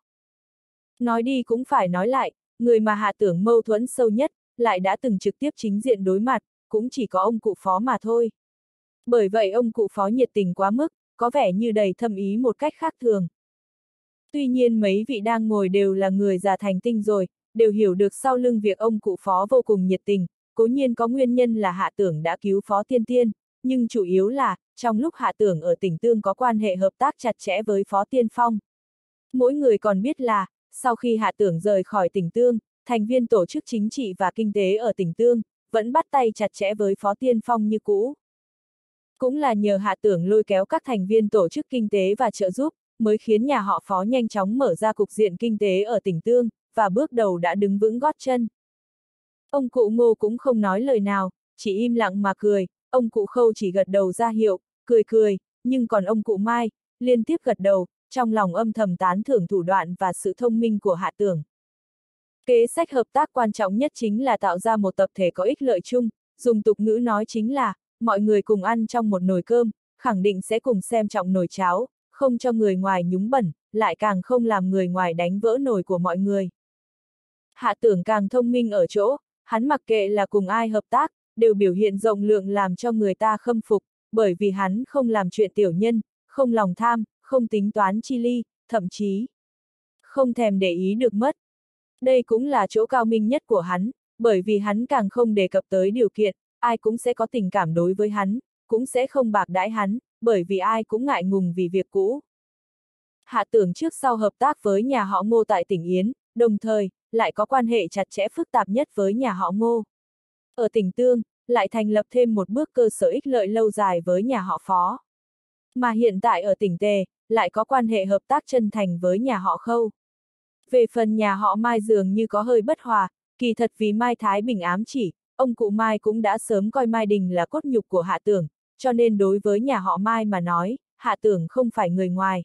S1: Nói đi cũng phải nói lại, người mà Hạ Tưởng mâu thuẫn sâu nhất, lại đã từng trực tiếp chính diện đối mặt, cũng chỉ có ông cụ Phó mà thôi. Bởi vậy ông cụ Phó nhiệt tình quá mức, có vẻ như đầy thâm ý một cách khác thường. Tuy nhiên mấy vị đang ngồi đều là người già thành tinh rồi, đều hiểu được sau lưng việc ông cụ Phó vô cùng nhiệt tình, cố nhiên có nguyên nhân là Hạ Tưởng đã cứu Phó Tiên Tiên, nhưng chủ yếu là, trong lúc Hạ Tưởng ở tỉnh Tương có quan hệ hợp tác chặt chẽ với Phó Tiên Phong. Mỗi người còn biết là, sau khi Hạ Tưởng rời khỏi tỉnh Tương, thành viên tổ chức chính trị và kinh tế ở tỉnh Tương, vẫn bắt tay chặt chẽ với Phó Tiên Phong như cũ. Cũng là nhờ Hạ Tưởng lôi kéo các thành viên tổ chức kinh tế và trợ giúp, mới khiến nhà họ Phó nhanh chóng mở ra cục diện kinh tế ở tỉnh Tương, và bước đầu đã đứng vững gót chân. Ông cụ Ngô cũng không nói lời nào, chỉ im lặng mà cười, ông cụ Khâu chỉ gật đầu ra hiệu, cười cười, nhưng còn ông cụ Mai, liên tiếp gật đầu, trong lòng âm thầm tán thưởng thủ đoạn và sự thông minh của Hạ Tưởng. Kế sách hợp tác quan trọng nhất chính là tạo ra một tập thể có ích lợi chung, dùng tục ngữ nói chính là, mọi người cùng ăn trong một nồi cơm, khẳng định sẽ cùng xem trọng nồi cháo, không cho người ngoài nhúng bẩn, lại càng không làm người ngoài đánh vỡ nồi của mọi người. Hạ Tưởng càng thông minh ở chỗ, hắn mặc kệ là cùng ai hợp tác, đều biểu hiện rộng lượng làm cho người ta khâm phục, bởi vì hắn không làm chuyện tiểu nhân, không lòng tham, không tính toán chi ly, thậm chí không thèm để ý được mất. Đây cũng là chỗ cao minh nhất của hắn, bởi vì hắn càng không đề cập tới điều kiện, ai cũng sẽ có tình cảm đối với hắn, cũng sẽ không bạc đãi hắn, bởi vì ai cũng ngại ngùng vì việc cũ. Hạ Tưởng trước sau hợp tác với nhà họ Ngô tại tỉnh Yến, đồng thời, lại có quan hệ chặt chẽ phức tạp nhất với nhà họ Ngô. Ở tỉnh Tương, lại thành lập thêm một bước cơ sở ích lợi lâu dài với nhà họ Phó. Mà hiện tại ở tỉnh Tề, lại có quan hệ hợp tác chân thành với nhà họ Khâu. Về phần nhà họ Mai dường như có hơi bất hòa, kỳ thật vì Mai Thái Bình ám chỉ, ông cụ Mai cũng đã sớm coi Mai Đình là cốt nhục của Hạ Tưởng, cho nên đối với nhà họ Mai mà nói, Hạ Tưởng không phải người ngoài.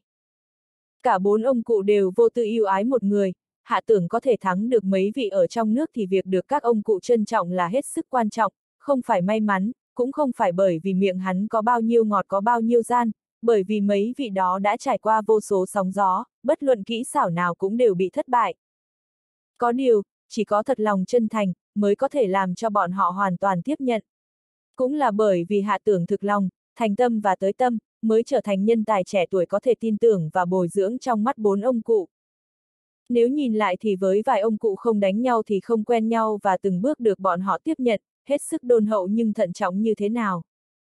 S1: Cả bốn ông cụ đều vô tư yêu ái một người, Hạ Tưởng có thể thắng được mấy vị ở trong nước thì việc được các ông cụ trân trọng là hết sức quan trọng, không phải may mắn, cũng không phải bởi vì miệng hắn có bao nhiêu ngọt có bao nhiêu gian, bởi vì mấy vị đó đã trải qua vô số sóng gió, bất luận kỹ xảo nào cũng đều bị thất bại. Có điều, chỉ có thật lòng chân thành, mới có thể làm cho bọn họ hoàn toàn tiếp nhận. Cũng là bởi vì Hạ Tưởng thực lòng, thành tâm và tới tâm, mới trở thành nhân tài trẻ tuổi có thể tin tưởng và bồi dưỡng trong mắt bốn ông cụ. Nếu nhìn lại thì với vài ông cụ không đánh nhau thì không quen nhau và từng bước được bọn họ tiếp nhận, hết sức đôn hậu nhưng thận trọng như thế nào.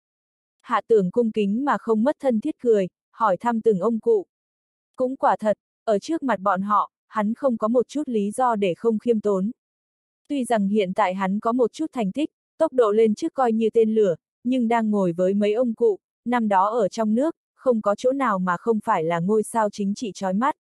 S1: Hạ Tưởng cung kính mà không mất thân thiết cười, hỏi thăm từng ông cụ. Cũng quả thật, ở trước mặt bọn họ, hắn không có một chút lý do để không khiêm tốn. Tuy rằng hiện tại hắn có một chút thành tích, tốc độ lên trước coi như tên lửa, nhưng đang ngồi với mấy ông cụ, năm đó ở trong nước, không có chỗ nào mà không phải là ngôi sao chính trị chói mắt.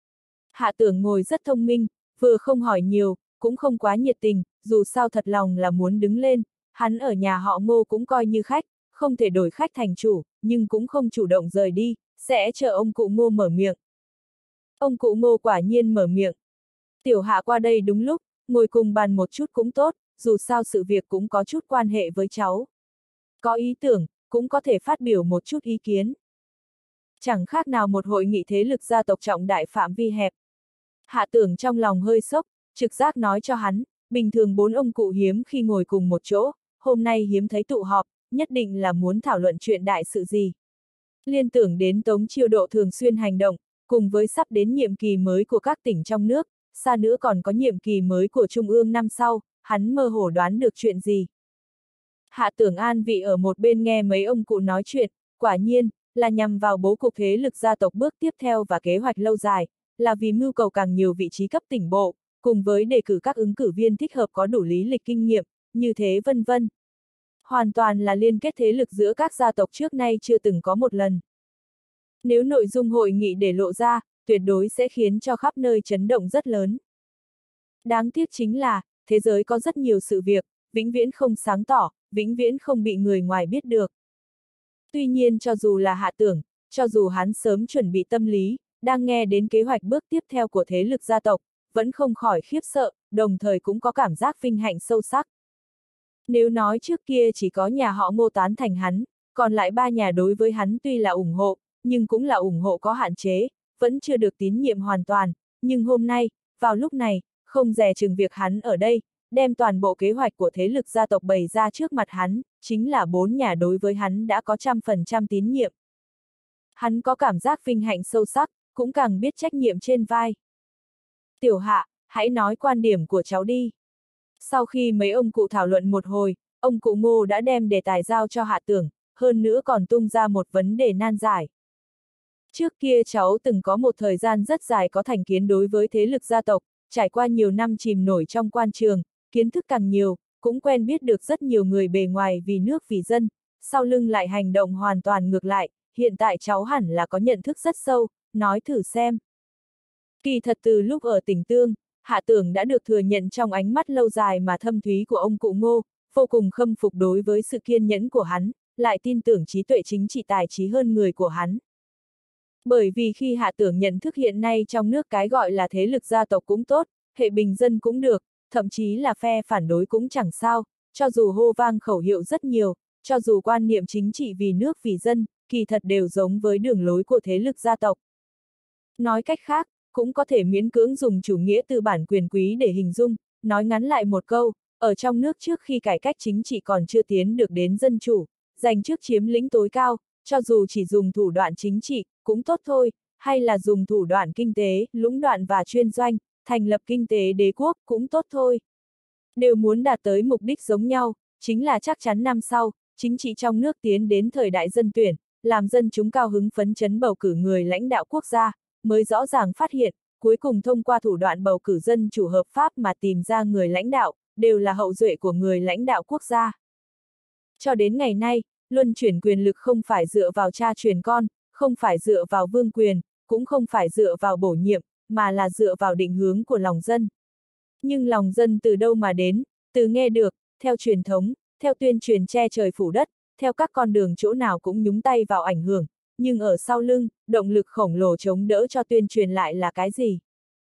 S1: Hạ Tưởng ngồi rất thông minh, vừa không hỏi nhiều, cũng không quá nhiệt tình, dù sao thật lòng là muốn đứng lên, hắn ở nhà họ Ngô cũng coi như khách, không thể đổi khách thành chủ, nhưng cũng không chủ động rời đi, sẽ chờ ông cụ Ngô mở miệng. Ông cụ Ngô quả nhiên mở miệng. Tiểu Hạ qua đây đúng lúc, ngồi cùng bàn một chút cũng tốt, dù sao sự việc cũng có chút quan hệ với cháu. Có ý tưởng, cũng có thể phát biểu một chút ý kiến. Chẳng khác nào một hội nghị thế lực gia tộc trọng đại phạm vi hẹp. Hạ Tưởng trong lòng hơi sốc, trực giác nói cho hắn, bình thường bốn ông cụ hiếm khi ngồi cùng một chỗ, hôm nay hiếm thấy tụ họp, nhất định là muốn thảo luận chuyện đại sự gì. Liên tưởng đến Tống Chiêu Độ thường xuyên hành động, cùng với sắp đến nhiệm kỳ mới của các tỉnh trong nước, xa nữa còn có nhiệm kỳ mới của Trung ương năm sau, hắn mơ hồ đoán được chuyện gì. Hạ Tưởng an vị ở một bên nghe mấy ông cụ nói chuyện, quả nhiên, là nhằm vào bố cục thế lực gia tộc bước tiếp theo và kế hoạch lâu dài, là vì mưu cầu càng nhiều vị trí cấp tỉnh bộ, cùng với đề cử các ứng cử viên thích hợp có đủ lý lịch kinh nghiệm, như thế vân vân. Hoàn toàn là liên kết thế lực giữa các gia tộc trước nay chưa từng có một lần. Nếu nội dung hội nghị để lộ ra, tuyệt đối sẽ khiến cho khắp nơi chấn động rất lớn. Đáng tiếc chính là, thế giới có rất nhiều sự việc, vĩnh viễn không sáng tỏ, vĩnh viễn không bị người ngoài biết được. Tuy nhiên cho dù là Hạ Tưởng, cho dù hắn sớm chuẩn bị tâm lý, đang nghe đến kế hoạch bước tiếp theo của thế lực gia tộc, vẫn không khỏi khiếp sợ, đồng thời cũng có cảm giác vinh hạnh sâu sắc. Nếu nói trước kia chỉ có nhà họ Ngô tán thành hắn, còn lại ba nhà đối với hắn tuy là ủng hộ, nhưng cũng là ủng hộ có hạn chế, vẫn chưa được tín nhiệm hoàn toàn, nhưng hôm nay, vào lúc này, không dè chừng việc hắn ở đây, đem toàn bộ kế hoạch của thế lực gia tộc bày ra trước mặt hắn, chính là bốn nhà đối với hắn đã có trăm phần trăm tín nhiệm. Hắn có cảm giác vinh hạnh sâu sắc, cũng càng biết trách nhiệm trên vai. Tiểu Hạ, hãy nói quan điểm của cháu đi. Sau khi mấy ông cụ thảo luận một hồi, ông cụ Ngô đã đem đề tài giao cho Hạ Tưởng, hơn nữa còn tung ra một vấn đề nan giải. Trước kia cháu từng có một thời gian rất dài có thành kiến đối với thế lực gia tộc, trải qua nhiều năm chìm nổi trong quan trường, kiến thức càng nhiều, cũng quen biết được rất nhiều người bề ngoài vì nước vì dân, sau lưng lại hành động hoàn toàn ngược lại, hiện tại cháu hẳn là có nhận thức rất sâu, nói thử xem. Kỳ thật từ lúc ở tỉnh Tương, Hạ Tưởng đã được thừa nhận trong ánh mắt lâu dài mà thâm thúy của ông cụ Ngô, vô cùng khâm phục đối với sự kiên nhẫn của hắn, lại tin tưởng trí tuệ chính trị tài trí hơn người của hắn. Bởi vì khi Hạ Tưởng nhận thức hiện nay trong nước cái gọi là thế lực gia tộc cũng tốt, hệ bình dân cũng được, thậm chí là phe phản đối cũng chẳng sao, cho dù hô vang khẩu hiệu rất nhiều, cho dù quan niệm chính trị vì nước vì dân, kỳ thật đều giống với đường lối của thế lực gia tộc. Nói cách khác, cũng có thể miễn cưỡng dùng chủ nghĩa tư bản quyền quý để hình dung, nói ngắn lại một câu, ở trong nước trước khi cải cách chính trị còn chưa tiến được đến dân chủ, giành trước chiếm lĩnh tối cao, cho dù chỉ dùng thủ đoạn chính trị, cũng tốt thôi, hay là dùng thủ đoạn kinh tế, lũng đoạn và chuyên doanh, thành lập kinh tế đế quốc, cũng tốt thôi. đều muốn đạt tới mục đích giống nhau, chính là chắc chắn năm sau, chính trị trong nước tiến đến thời đại dân tuyển, làm dân chúng cao hứng phấn chấn bầu cử người lãnh đạo quốc gia, mới rõ ràng phát hiện, cuối cùng thông qua thủ đoạn bầu cử dân chủ hợp pháp mà tìm ra người lãnh đạo, đều là hậu duệ của người lãnh đạo quốc gia. Cho đến ngày nay, luân chuyển quyền lực không phải dựa vào cha truyền con, không phải dựa vào vương quyền, cũng không phải dựa vào bổ nhiệm, mà là dựa vào định hướng của lòng dân. Nhưng lòng dân từ đâu mà đến, từ nghe được, theo truyền thống, theo tuyên truyền che trời phủ đất, theo các con đường chỗ nào cũng nhúng tay vào ảnh hưởng, nhưng ở sau lưng, động lực khổng lồ chống đỡ cho tuyên truyền lại là cái gì?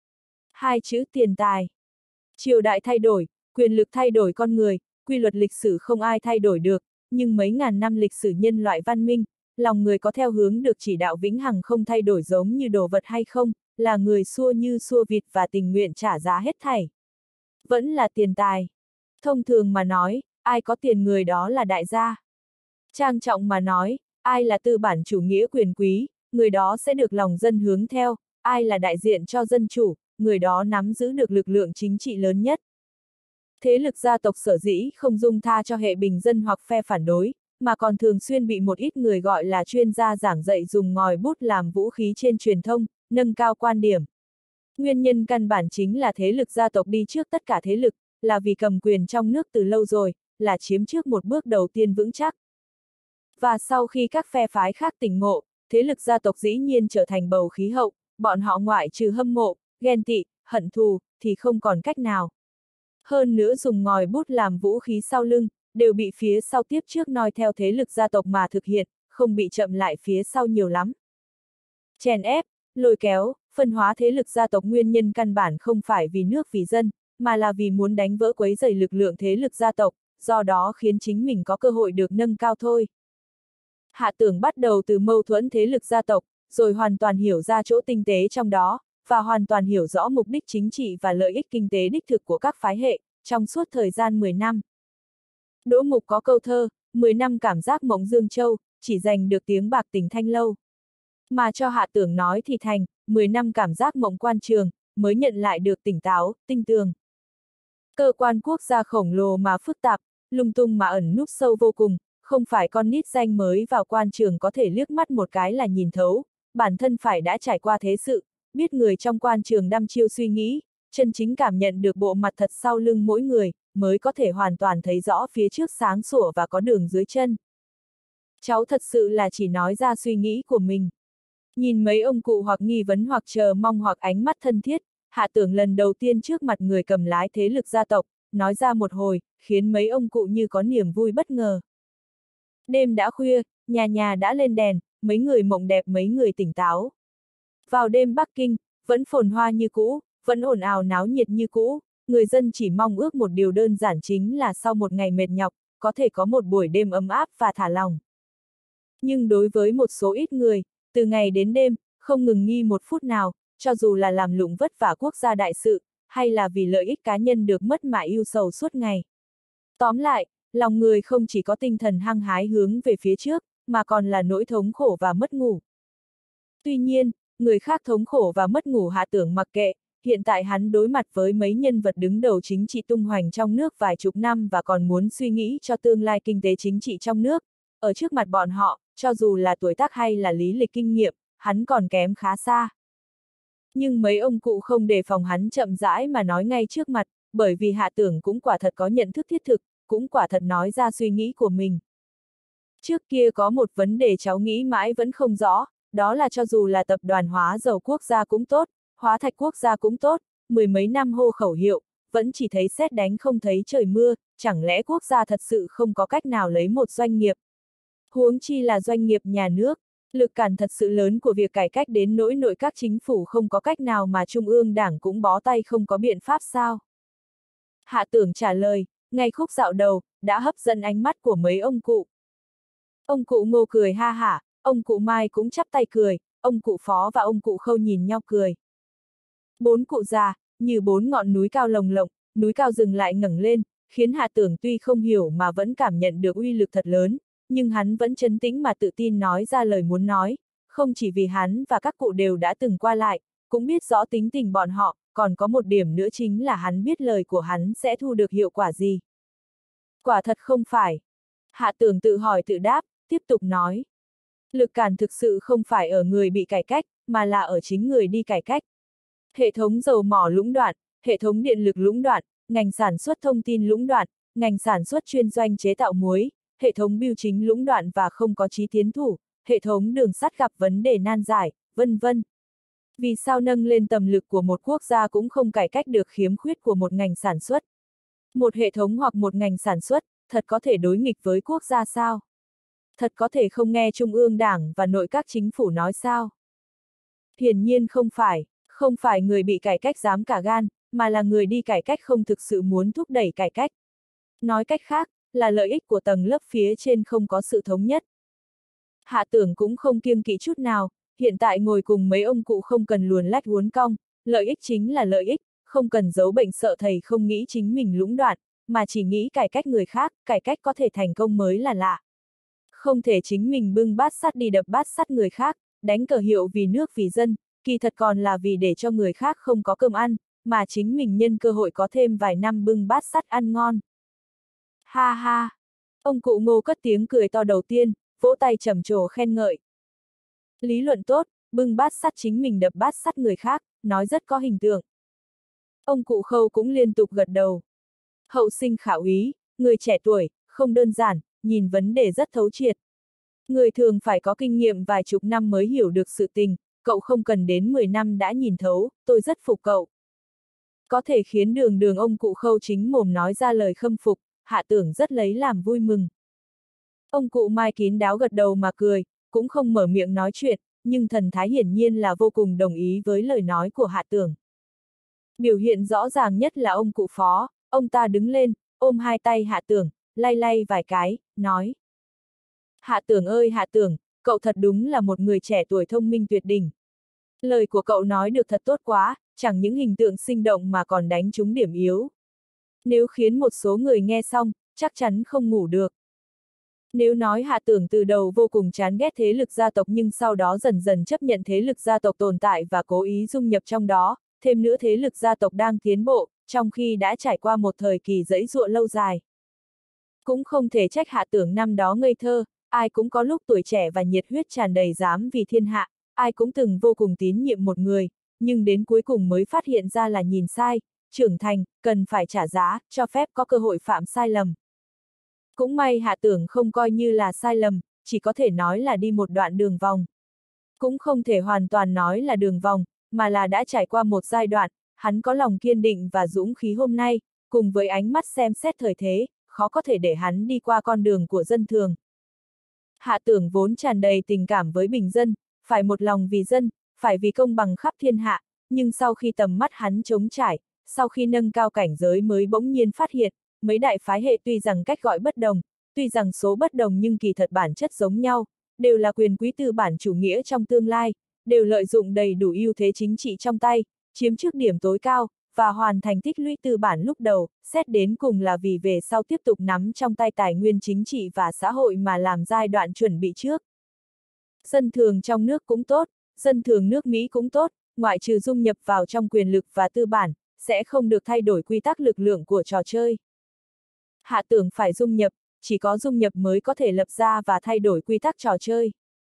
S1: Hai chữ tiền tài. Triều đại thay đổi, quyền lực thay đổi con người, quy luật lịch sử không ai thay đổi được, nhưng mấy ngàn năm lịch sử nhân loại văn minh, lòng người có theo hướng được chỉ đạo vĩnh hằng không thay đổi giống như đồ vật hay không, là người xua như xua vịt và tình nguyện trả giá hết thảy. Vẫn là tiền tài. Thông thường mà nói, ai có tiền người đó là đại gia. Trang trọng mà nói, ai là tư bản chủ nghĩa quyền quý, người đó sẽ được lòng dân hướng theo, ai là đại diện cho dân chủ, người đó nắm giữ được lực lượng chính trị lớn nhất. Thế lực gia tộc sở dĩ không dung tha cho hệ bình dân hoặc phe phản đối, mà còn thường xuyên bị một ít người gọi là chuyên gia giảng dạy dùng ngòi bút làm vũ khí trên truyền thông, nâng cao quan điểm. Nguyên nhân căn bản chính là thế lực gia tộc đi trước tất cả thế lực, là vì cầm quyền trong nước từ lâu rồi, là chiếm trước một bước đầu tiên vững chắc. Và sau khi các phe phái khác tỉnh ngộ, thế lực gia tộc dĩ nhiên trở thành bầu khí hậu, bọn họ ngoại trừ hâm mộ, ghen tị, hận thù, thì không còn cách nào. Hơn nữa dùng ngòi bút làm vũ khí sau lưng, đều bị phía sau tiếp trước noi theo thế lực gia tộc mà thực hiện, không bị chậm lại phía sau nhiều lắm. Chèn ép, lôi kéo, phân hóa thế lực gia tộc nguyên nhân căn bản không phải vì nước vì dân, mà là vì muốn đánh vỡ quấy rầy lực lượng thế lực gia tộc, do đó khiến chính mình có cơ hội được nâng cao thôi. Hạ Tưởng bắt đầu từ mâu thuẫn thế lực gia tộc, rồi hoàn toàn hiểu ra chỗ tinh tế trong đó, và hoàn toàn hiểu rõ mục đích chính trị và lợi ích kinh tế đích thực của các phái hệ, trong suốt thời gian mười năm. Đỗ Mục có câu thơ, mười năm cảm giác mộng Dương Châu, chỉ giành được tiếng bạc tình thanh lâu. Mà cho Hạ Tưởng nói thì thành, mười năm cảm giác mộng quan trường, mới nhận lại được tỉnh táo, tinh tường. Cơ quan quốc gia khổng lồ mà phức tạp, lung tung mà ẩn núp sâu vô cùng, không phải con nít danh mới vào quan trường có thể liếc mắt một cái là nhìn thấu, bản thân phải đã trải qua thế sự, biết người trong quan trường đăm chiêu suy nghĩ, chân chính cảm nhận được bộ mặt thật sau lưng mỗi người, mới có thể hoàn toàn thấy rõ phía trước sáng sủa và có đường dưới chân. Cháu thật sự là chỉ nói ra suy nghĩ của mình. Nhìn mấy ông cụ hoặc nghi vấn hoặc chờ mong hoặc ánh mắt thân thiết, Hạ Tưởng lần đầu tiên trước mặt người cầm lái thế lực gia tộc, nói ra một hồi, khiến mấy ông cụ như có niềm vui bất ngờ. Đêm đã khuya, nhà nhà đã lên đèn, mấy người mộng đẹp mấy người tỉnh táo. Vào đêm Bắc Kinh, vẫn phồn hoa như cũ, vẫn ồn ào náo nhiệt như cũ, người dân chỉ mong ước một điều đơn giản chính là sau một ngày mệt nhọc, có thể có một buổi đêm ấm áp và thả lòng. Nhưng đối với một số ít người, từ ngày đến đêm, không ngừng nghi một phút nào, cho dù là làm lụng vất vả quốc gia đại sự, hay là vì lợi ích cá nhân được mất mà ưu sầu suốt ngày. Tóm lại, lòng người không chỉ có tinh thần hăng hái hướng về phía trước, mà còn là nỗi thống khổ và mất ngủ. Tuy nhiên, người khác thống khổ và mất ngủ Hạ Tưởng mặc kệ, hiện tại hắn đối mặt với mấy nhân vật đứng đầu chính trị tung hoành trong nước vài chục năm và còn muốn suy nghĩ cho tương lai kinh tế chính trị trong nước. Ở trước mặt bọn họ, cho dù là tuổi tác hay là lý lịch kinh nghiệm, hắn còn kém khá xa. Nhưng mấy ông cụ không đề phòng hắn chậm rãi mà nói ngay trước mặt, bởi vì Hạ Tưởng cũng quả thật có nhận thức thiết thực, cũng quả thật nói ra suy nghĩ của mình. Trước kia có một vấn đề cháu nghĩ mãi vẫn không rõ, đó là cho dù là tập đoàn hóa dầu quốc gia cũng tốt, hóa thạch quốc gia cũng tốt, mười mấy năm hô khẩu hiệu, vẫn chỉ thấy sét đánh không thấy trời mưa, chẳng lẽ quốc gia thật sự không có cách nào lấy một doanh nghiệp? Huống chi là doanh nghiệp nhà nước, lực cản thật sự lớn của việc cải cách đến nỗi nội các chính phủ không có cách nào mà Trung ương Đảng cũng bó tay không có biện pháp sao? Hạ Tưởng trả lời, ngay khúc dạo đầu, đã hấp dẫn ánh mắt của mấy ông cụ. Ông cụ Ngô cười ha hả, ông cụ Mai cũng chắp tay cười, ông cụ Phó và ông cụ Khâu nhìn nhau cười. Bốn cụ già, như bốn ngọn núi cao lồng lộng, núi cao dừng lại ngẩng lên, khiến Hạ Tưởng tuy không hiểu mà vẫn cảm nhận được uy lực thật lớn, nhưng hắn vẫn trấn tĩnh mà tự tin nói ra lời muốn nói, không chỉ vì hắn và các cụ đều đã từng qua lại, cũng biết rõ tính tình bọn họ, còn có một điểm nữa chính là hắn biết lời của hắn sẽ thu được hiệu quả gì. Quả thật không phải. Hạ Tưởng tự hỏi tự đáp, tiếp tục nói. Lực cản thực sự không phải ở người bị cải cách, mà là ở chính người đi cải cách. Hệ thống dầu mỏ lũng đoạn, hệ thống điện lực lũng đoạn, ngành sản xuất thông tin lũng đoạn, ngành sản xuất chuyên doanh chế tạo muối, hệ thống bưu chính lũng đoạn và không có chí tiến thủ, hệ thống đường sắt gặp vấn đề nan giải, vân vân. Vì sao nâng lên tầm lực của một quốc gia cũng không cải cách được khiếm khuyết của một ngành sản xuất? Một hệ thống hoặc một ngành sản xuất, thật có thể đối nghịch với quốc gia sao? Thật có thể không nghe Trung ương Đảng và nội các chính phủ nói sao? Hiển nhiên không phải, không phải người bị cải cách dám cả gan, mà là người đi cải cách không thực sự muốn thúc đẩy cải cách. Nói cách khác, là lợi ích của tầng lớp phía trên không có sự thống nhất. Hạ Tưởng cũng không kiêng kỵ chút nào, hiện tại ngồi cùng mấy ông cụ không cần luồn lách uốn cong, lợi ích chính là lợi ích, không cần giấu bệnh sợ thầy không nghĩ chính mình lũng đoạn, mà chỉ nghĩ cải cách người khác, cải cách có thể thành công mới là lạ. Không thể chính mình bưng bát sắt đi đập bát sắt người khác, đánh cờ hiệu vì nước vì dân, kỳ thật còn là vì để cho người khác không có cơm ăn, mà chính mình nhân cơ hội có thêm vài năm bưng bát sắt ăn ngon. Ha ha! Ông cụ Ngô cất tiếng cười to đầu tiên, vỗ tay trầm trồ khen ngợi. Lý luận tốt, bưng bát sắt chính mình đập bát sắt người khác, nói rất có hình tượng. Ông cụ Khâu cũng liên tục gật đầu. Hậu sinh khảo ý, người trẻ tuổi, không đơn giản, nhìn vấn đề rất thấu triệt. Người thường phải có kinh nghiệm vài chục năm mới hiểu được sự tình, cậu không cần đến mười năm đã nhìn thấu, tôi rất phục cậu. Có thể khiến đường đường ông cụ Khâu chính mồm nói ra lời khâm phục, Hạ Tưởng rất lấy làm vui mừng. Ông cụ Mai kín đáo gật đầu mà cười, cũng không mở miệng nói chuyện, nhưng thần thái hiển nhiên là vô cùng đồng ý với lời nói của Hạ Tưởng. Biểu hiện rõ ràng nhất là ông cụ Phó, ông ta đứng lên, ôm hai tay Hạ Tưởng, lay lay vài cái, nói. Hạ Tưởng ơi Hạ Tưởng, cậu thật đúng là một người trẻ tuổi thông minh tuyệt đỉnh. Lời của cậu nói được thật tốt quá, chẳng những hình tượng sinh động mà còn đánh trúng điểm yếu. Nếu khiến một số người nghe xong, chắc chắn không ngủ được. Nếu nói Hạ Tưởng từ đầu vô cùng chán ghét thế lực gia tộc nhưng sau đó dần dần chấp nhận thế lực gia tộc tồn tại và cố ý dung nhập trong đó, thêm nữa thế lực gia tộc đang tiến bộ, trong khi đã trải qua một thời kỳ giãy giụa lâu dài. Cũng không thể trách Hạ Tưởng năm đó ngây thơ, ai cũng có lúc tuổi trẻ và nhiệt huyết tràn đầy dám vì thiên hạ, ai cũng từng vô cùng tín nhiệm một người, nhưng đến cuối cùng mới phát hiện ra là nhìn sai, trưởng thành, cần phải trả giá, cho phép có cơ hội phạm sai lầm. Cũng may Hạ Tưởng không coi như là sai lầm, chỉ có thể nói là đi một đoạn đường vòng. Cũng không thể hoàn toàn nói là đường vòng, mà là đã trải qua một giai đoạn, hắn có lòng kiên định và dũng khí hôm nay, cùng với ánh mắt xem xét thời thế, khó có thể để hắn đi qua con đường của dân thường. Hạ Tưởng vốn tràn đầy tình cảm với bình dân, phải một lòng vì dân, phải vì công bằng khắp thiên hạ, nhưng sau khi tầm mắt hắn trống trải, sau khi nâng cao cảnh giới mới bỗng nhiên phát hiện, mấy đại phái hệ tuy rằng cách gọi bất đồng, tuy rằng số bất đồng nhưng kỳ thật bản chất giống nhau, đều là quyền quý tư bản chủ nghĩa trong tương lai, đều lợi dụng đầy đủ ưu thế chính trị trong tay, chiếm trước điểm tối cao, và hoàn thành tích lũy tư bản lúc đầu, xét đến cùng là vì về sau tiếp tục nắm trong tay tài nguyên chính trị và xã hội mà làm giai đoạn chuẩn bị trước. Dân thường trong nước cũng tốt, dân thường nước Mỹ cũng tốt, ngoại trừ dung nhập vào trong quyền lực và tư bản, sẽ không được thay đổi quy tắc lực lượng của trò chơi. Hạ Tưởng phải dung nhập, chỉ có dung nhập mới có thể lập ra và thay đổi quy tắc trò chơi.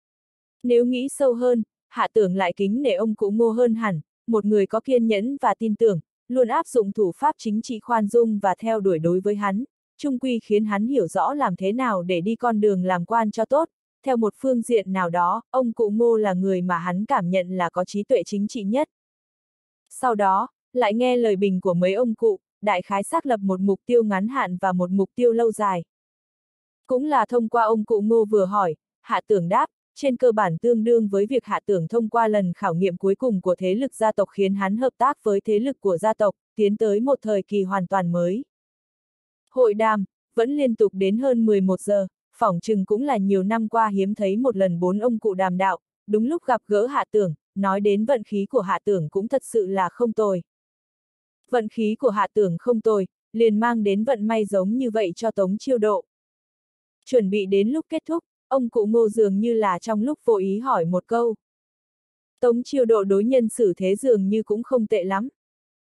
S1: Nếu nghĩ sâu hơn, Hạ Tưởng lại kính nể ông cụ Ngô hơn hẳn, một người có kiên nhẫn và tin tưởng, luôn áp dụng thủ pháp chính trị khoan dung và theo đuổi đối với hắn, chung quy khiến hắn hiểu rõ làm thế nào để đi con đường làm quan cho tốt. Theo một phương diện nào đó, ông cụ Ngô là người mà hắn cảm nhận là có trí tuệ chính trị nhất. Sau đó, lại nghe lời bình của mấy ông cụ, đại khái xác lập một mục tiêu ngắn hạn và một mục tiêu lâu dài. Cũng là thông qua ông cụ Ngô vừa hỏi, Hạ Tưởng đáp, trên cơ bản tương đương với việc Hạ Tưởng thông qua lần khảo nghiệm cuối cùng của thế lực gia tộc khiến hắn hợp tác với thế lực của gia tộc, tiến tới một thời kỳ hoàn toàn mới. Hội đàm, vẫn liên tục đến hơn mười một giờ, phỏng chừng cũng là nhiều năm qua hiếm thấy một lần bốn ông cụ đàm đạo, đúng lúc gặp gỡ Hạ Tưởng, nói đến vận khí của Hạ Tưởng cũng thật sự là không tồi. Vận khí của Hạ Tưởng không tồi, liền mang đến vận may giống như vậy cho Tống Chiêu Độ. Chuẩn bị đến lúc kết thúc, ông cụ Ngô dường như là trong lúc vô ý hỏi một câu. Tống Chiêu Độ đối nhân xử thế dường như cũng không tệ lắm.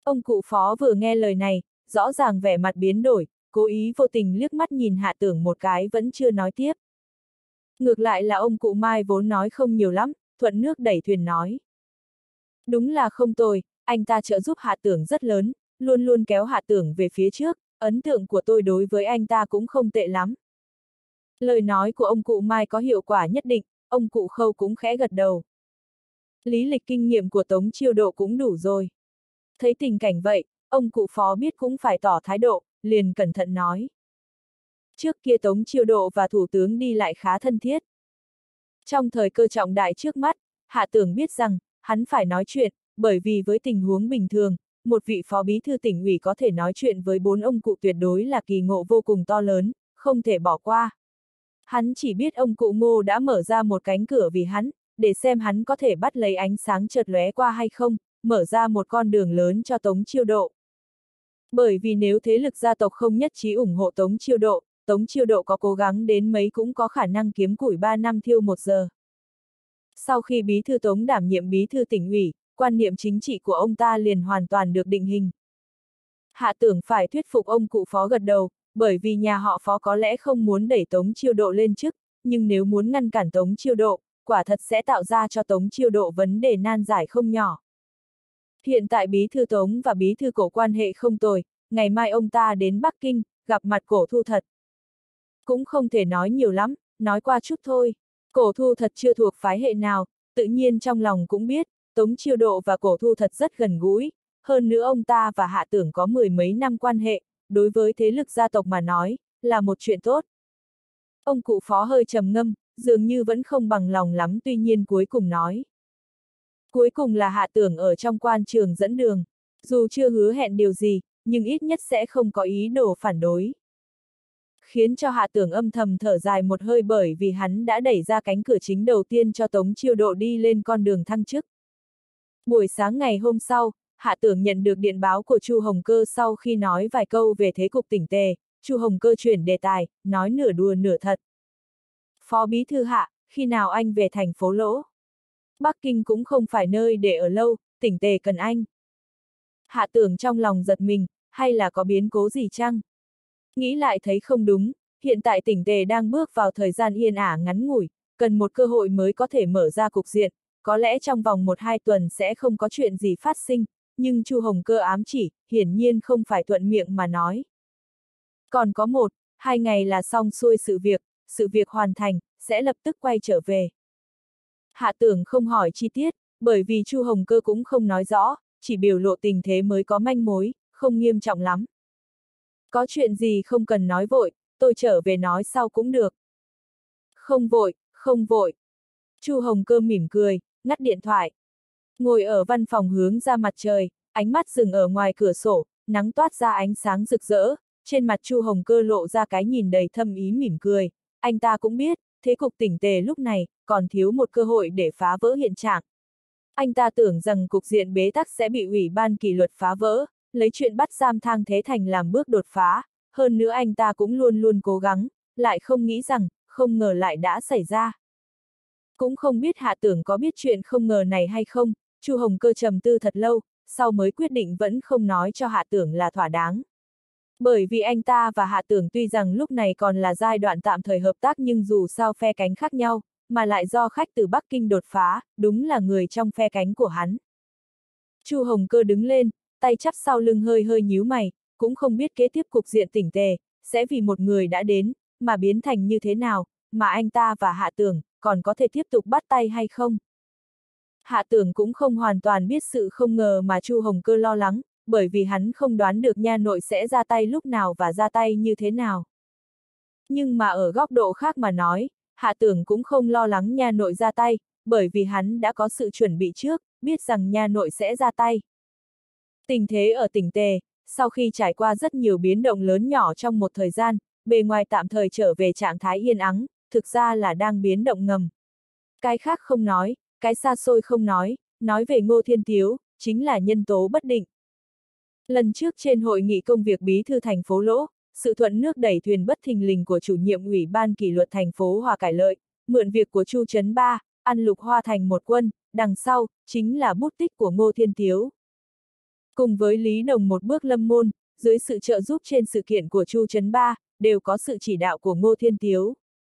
S1: Ông cụ phó vừa nghe lời này, rõ ràng vẻ mặt biến đổi, cố ý vô tình liếc mắt nhìn Hạ Tưởng một cái vẫn chưa nói tiếp. Ngược lại là ông cụ Mai vốn nói không nhiều lắm, thuận nước đẩy thuyền nói. Đúng là không tồi, anh ta trợ giúp Hạ Tưởng rất lớn, luôn luôn kéo Hạ Tưởng về phía trước, ấn tượng của tôi đối với anh ta cũng không tệ lắm. Lời nói của ông cụ Mai có hiệu quả nhất định, ông cụ Khâu cũng khẽ gật đầu. Lý lịch kinh nghiệm của Tống Chiêu Độ cũng đủ rồi. Thấy tình cảnh vậy, ông cụ phó biết cũng phải tỏ thái độ, liền cẩn thận nói. Trước kia Tống Chiêu Độ và Thủ tướng đi lại khá thân thiết. Trong thời cơ trọng đại trước mắt, Hạ Tưởng biết rằng, hắn phải nói chuyện, bởi vì với tình huống bình thường, một vị phó bí thư tỉnh ủy có thể nói chuyện với bốn ông cụ tuyệt đối là kỳ ngộ vô cùng to lớn, không thể bỏ qua. Hắn chỉ biết ông cụ Ngô đã mở ra một cánh cửa vì hắn, để xem hắn có thể bắt lấy ánh sáng chợt lóe qua hay không, mở ra một con đường lớn cho Tống Chiêu Độ. Bởi vì nếu thế lực gia tộc không nhất trí ủng hộ Tống Chiêu Độ, Tống Chiêu Độ có cố gắng đến mấy cũng có khả năng kiếm củi ba năm thiêu một giờ. Sau khi bí thư Tống đảm nhiệm bí thư tỉnh ủy, quan niệm chính trị của ông ta liền hoàn toàn được định hình. Hạ Tưởng phải thuyết phục ông cụ phó gật đầu, bởi vì nhà họ Phó có lẽ không muốn đẩy Tống Chiêu Độ lên chức, nhưng nếu muốn ngăn cản Tống Chiêu Độ, quả thật sẽ tạo ra cho Tống Chiêu Độ vấn đề nan giải không nhỏ. Hiện tại bí thư Tống và bí thư Cổ quan hệ không tồi, ngày mai ông ta đến Bắc Kinh, gặp mặt Cổ Thu Thật. Cũng không thể nói nhiều lắm, nói qua chút thôi. Cổ Thu Thật chưa thuộc phái hệ nào, tự nhiên trong lòng cũng biết, Tống Chiêu Độ và Cổ Thu Thật rất gần gũi, hơn nữa ông ta và Hạ Tưởng có mười mấy năm quan hệ, đối với thế lực gia tộc mà nói, là một chuyện tốt. Ông cụ phó hơi trầm ngâm, dường như vẫn không bằng lòng lắm tuy nhiên cuối cùng nói. Cuối cùng là Hạ Tưởng ở trong quan trường dẫn đường, dù chưa hứa hẹn điều gì, nhưng ít nhất sẽ không có ý đồ phản đối. Khiến cho Hạ Tưởng âm thầm thở dài một hơi bởi vì hắn đã đẩy ra cánh cửa chính đầu tiên cho Tống Chiêu Độ đi lên con đường thăng chức. Buổi sáng ngày hôm sau, Hạ Tưởng nhận được điện báo của Chu Hồng Cơ sau khi nói vài câu về thế cục tỉnh tề, Chu Hồng Cơ chuyển đề tài, nói nửa đùa nửa thật. Phó bí thư Hạ, khi nào anh về thành phố Lỗ? Bắc Kinh cũng không phải nơi để ở lâu, tỉnh tề cần anh. Hạ Tưởng trong lòng giật mình, hay là có biến cố gì chăng? Nghĩ lại thấy không đúng, hiện tại tỉnh tề đang bước vào thời gian yên ả ngắn ngủi, cần một cơ hội mới có thể mở ra cục diện, có lẽ trong vòng một hai tuần sẽ không có chuyện gì phát sinh, nhưng Chu Hồng Cơ ám chỉ, hiển nhiên không phải thuận miệng mà nói. Còn có một, hai ngày là xong xuôi sự việc, sự việc hoàn thành, sẽ lập tức quay trở về. Hạ Tưởng không hỏi chi tiết, bởi vì Chu Hồng Cơ cũng không nói rõ, chỉ biểu lộ tình thế mới có manh mối, không nghiêm trọng lắm. Có chuyện gì không cần nói vội, tôi trở về nói sau cũng được. Không vội, không vội. Chu Hồng Cơ mỉm cười, ngắt điện thoại. Ngồi ở văn phòng hướng ra mặt trời, ánh mắt dừng ở ngoài cửa sổ, nắng toát ra ánh sáng rực rỡ, trên mặt Chu Hồng Cơ lộ ra cái nhìn đầy thâm ý mỉm cười. Anh ta cũng biết, thế cục tỉnh tề lúc này, còn thiếu một cơ hội để phá vỡ hiện trạng. Anh ta tưởng rằng cục diện bế tắc sẽ bị ủy ban kỷ luật phá vỡ, lấy chuyện bắt giam Thang Thế Thành làm bước đột phá, hơn nữa anh ta cũng luôn luôn cố gắng, lại không nghĩ rằng, không ngờ lại đã xảy ra. Cũng không biết Hạ Tưởng có biết chuyện không ngờ này hay không, Chu Hồng Cơ trầm tư thật lâu, sau mới quyết định vẫn không nói cho Hạ Tưởng là thỏa đáng. Bởi vì anh ta và Hạ Tưởng tuy rằng lúc này còn là giai đoạn tạm thời hợp tác nhưng dù sao phe cánh khác nhau, mà lại do khách từ Bắc Kinh đột phá, đúng là người trong phe cánh của hắn. Chu Hồng Cơ đứng lên, tay chắp sau lưng hơi hơi nhíu mày, cũng không biết kế tiếp cục diện tỉnh tề, sẽ vì một người đã đến, mà biến thành như thế nào, mà anh ta và Hạ Tưởng, còn có thể tiếp tục bắt tay hay không. Hạ Tưởng cũng không hoàn toàn biết sự không ngờ mà Chu Hồng Cơ lo lắng, bởi vì hắn không đoán được nha nội sẽ ra tay lúc nào và ra tay như thế nào. Nhưng mà ở góc độ khác mà nói, Hạ Tưởng cũng không lo lắng nha nội ra tay, bởi vì hắn đã có sự chuẩn bị trước, biết rằng nha nội sẽ ra tay. Tình thế ở tỉnh tề, sau khi trải qua rất nhiều biến động lớn nhỏ trong một thời gian, bề ngoài tạm thời trở về trạng thái yên ắng, thực ra là đang biến động ngầm. Cái khác không nói, cái xa xôi không nói, nói về Ngô Thiên Tiếu, chính là nhân tố bất định. Lần trước trên hội nghị công việc bí thư thành phố Lỗ, sự thuận nước đẩy thuyền bất thình lình của chủ nhiệm ủy ban kỷ luật thành phố Hòa Cải Lợi, mượn việc của Chu Trấn Ba, ăn Lục Hoa thành một quân, đằng sau, chính là bút tích của Ngô Thiên Tiếu. Cùng với Lý Đồng một bước lâm môn, dưới sự trợ giúp trên sự kiện của Chu Trấn Ba, đều có sự chỉ đạo của Ngô Thiên Tiếu.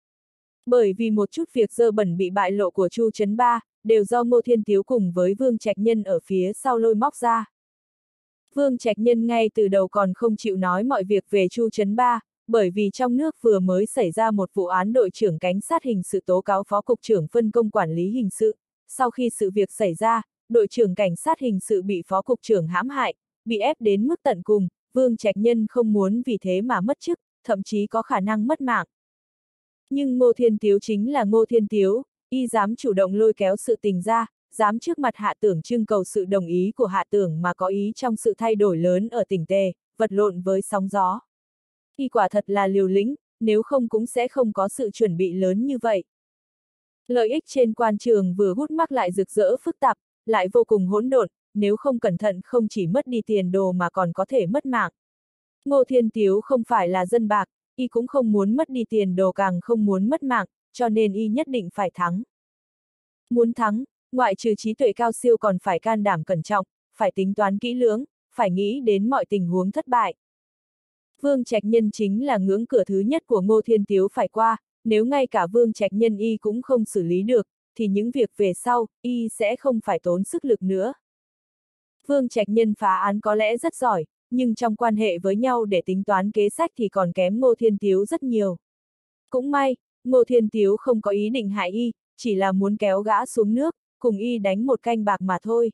S1: Bởi vì một chút việc dơ bẩn bị bại lộ của Chu Trấn Ba, đều do Ngô Thiên Tiếu cùng với Vương Trạch Nhân ở phía sau lôi móc ra. Vương Trạch Nhân ngay từ đầu còn không chịu nói mọi việc về Chu Trấn Ba, bởi vì trong nước vừa mới xảy ra một vụ án đội trưởng cảnh sát hình sự tố cáo phó cục trưởng phân công quản lý hình sự. Sau khi sự việc xảy ra, đội trưởng cảnh sát hình sự bị phó cục trưởng hãm hại, bị ép đến mức tận cùng, Vương Trạch Nhân không muốn vì thế mà mất chức, thậm chí có khả năng mất mạng. Nhưng Ngô Thiên Tiếu chính là Ngô Thiên Tiếu, y dám chủ động lôi kéo sự tình ra, dám trước mặt Hạ Tưởng trưng cầu sự đồng ý của Hạ Tưởng mà có ý trong sự thay đổi lớn ở tỉnh Tề, vật lộn với sóng gió. Y quả thật là liều lĩnh, nếu không cũng sẽ không có sự chuẩn bị lớn như vậy. Lợi ích trên quan trường vừa hút mắc lại rực rỡ phức tạp, lại vô cùng hỗn độn, nếu không cẩn thận không chỉ mất đi tiền đồ mà còn có thể mất mạng. Ngô Thiên Tiếu không phải là dân bạc, y cũng không muốn mất đi tiền đồ càng không muốn mất mạng, cho nên y nhất định phải thắng. Muốn thắng, ngoại trừ trí tuệ cao siêu còn phải can đảm cẩn trọng, phải tính toán kỹ lưỡng, phải nghĩ đến mọi tình huống thất bại. Vương Trạch Nhân chính là ngưỡng cửa thứ nhất của Ngô Thiên Tiếu phải qua, nếu ngay cả Vương Trạch Nhân y cũng không xử lý được, thì những việc về sau, y sẽ không phải tốn sức lực nữa. Vương Trạch Nhân phá án có lẽ rất giỏi, nhưng trong quan hệ với nhau để tính toán kế sách thì còn kém Ngô Thiên Tiếu rất nhiều. Cũng may, Ngô Thiên Tiếu không có ý định hại y, chỉ là muốn kéo gã xuống nước, cùng y đánh một canh bạc mà thôi.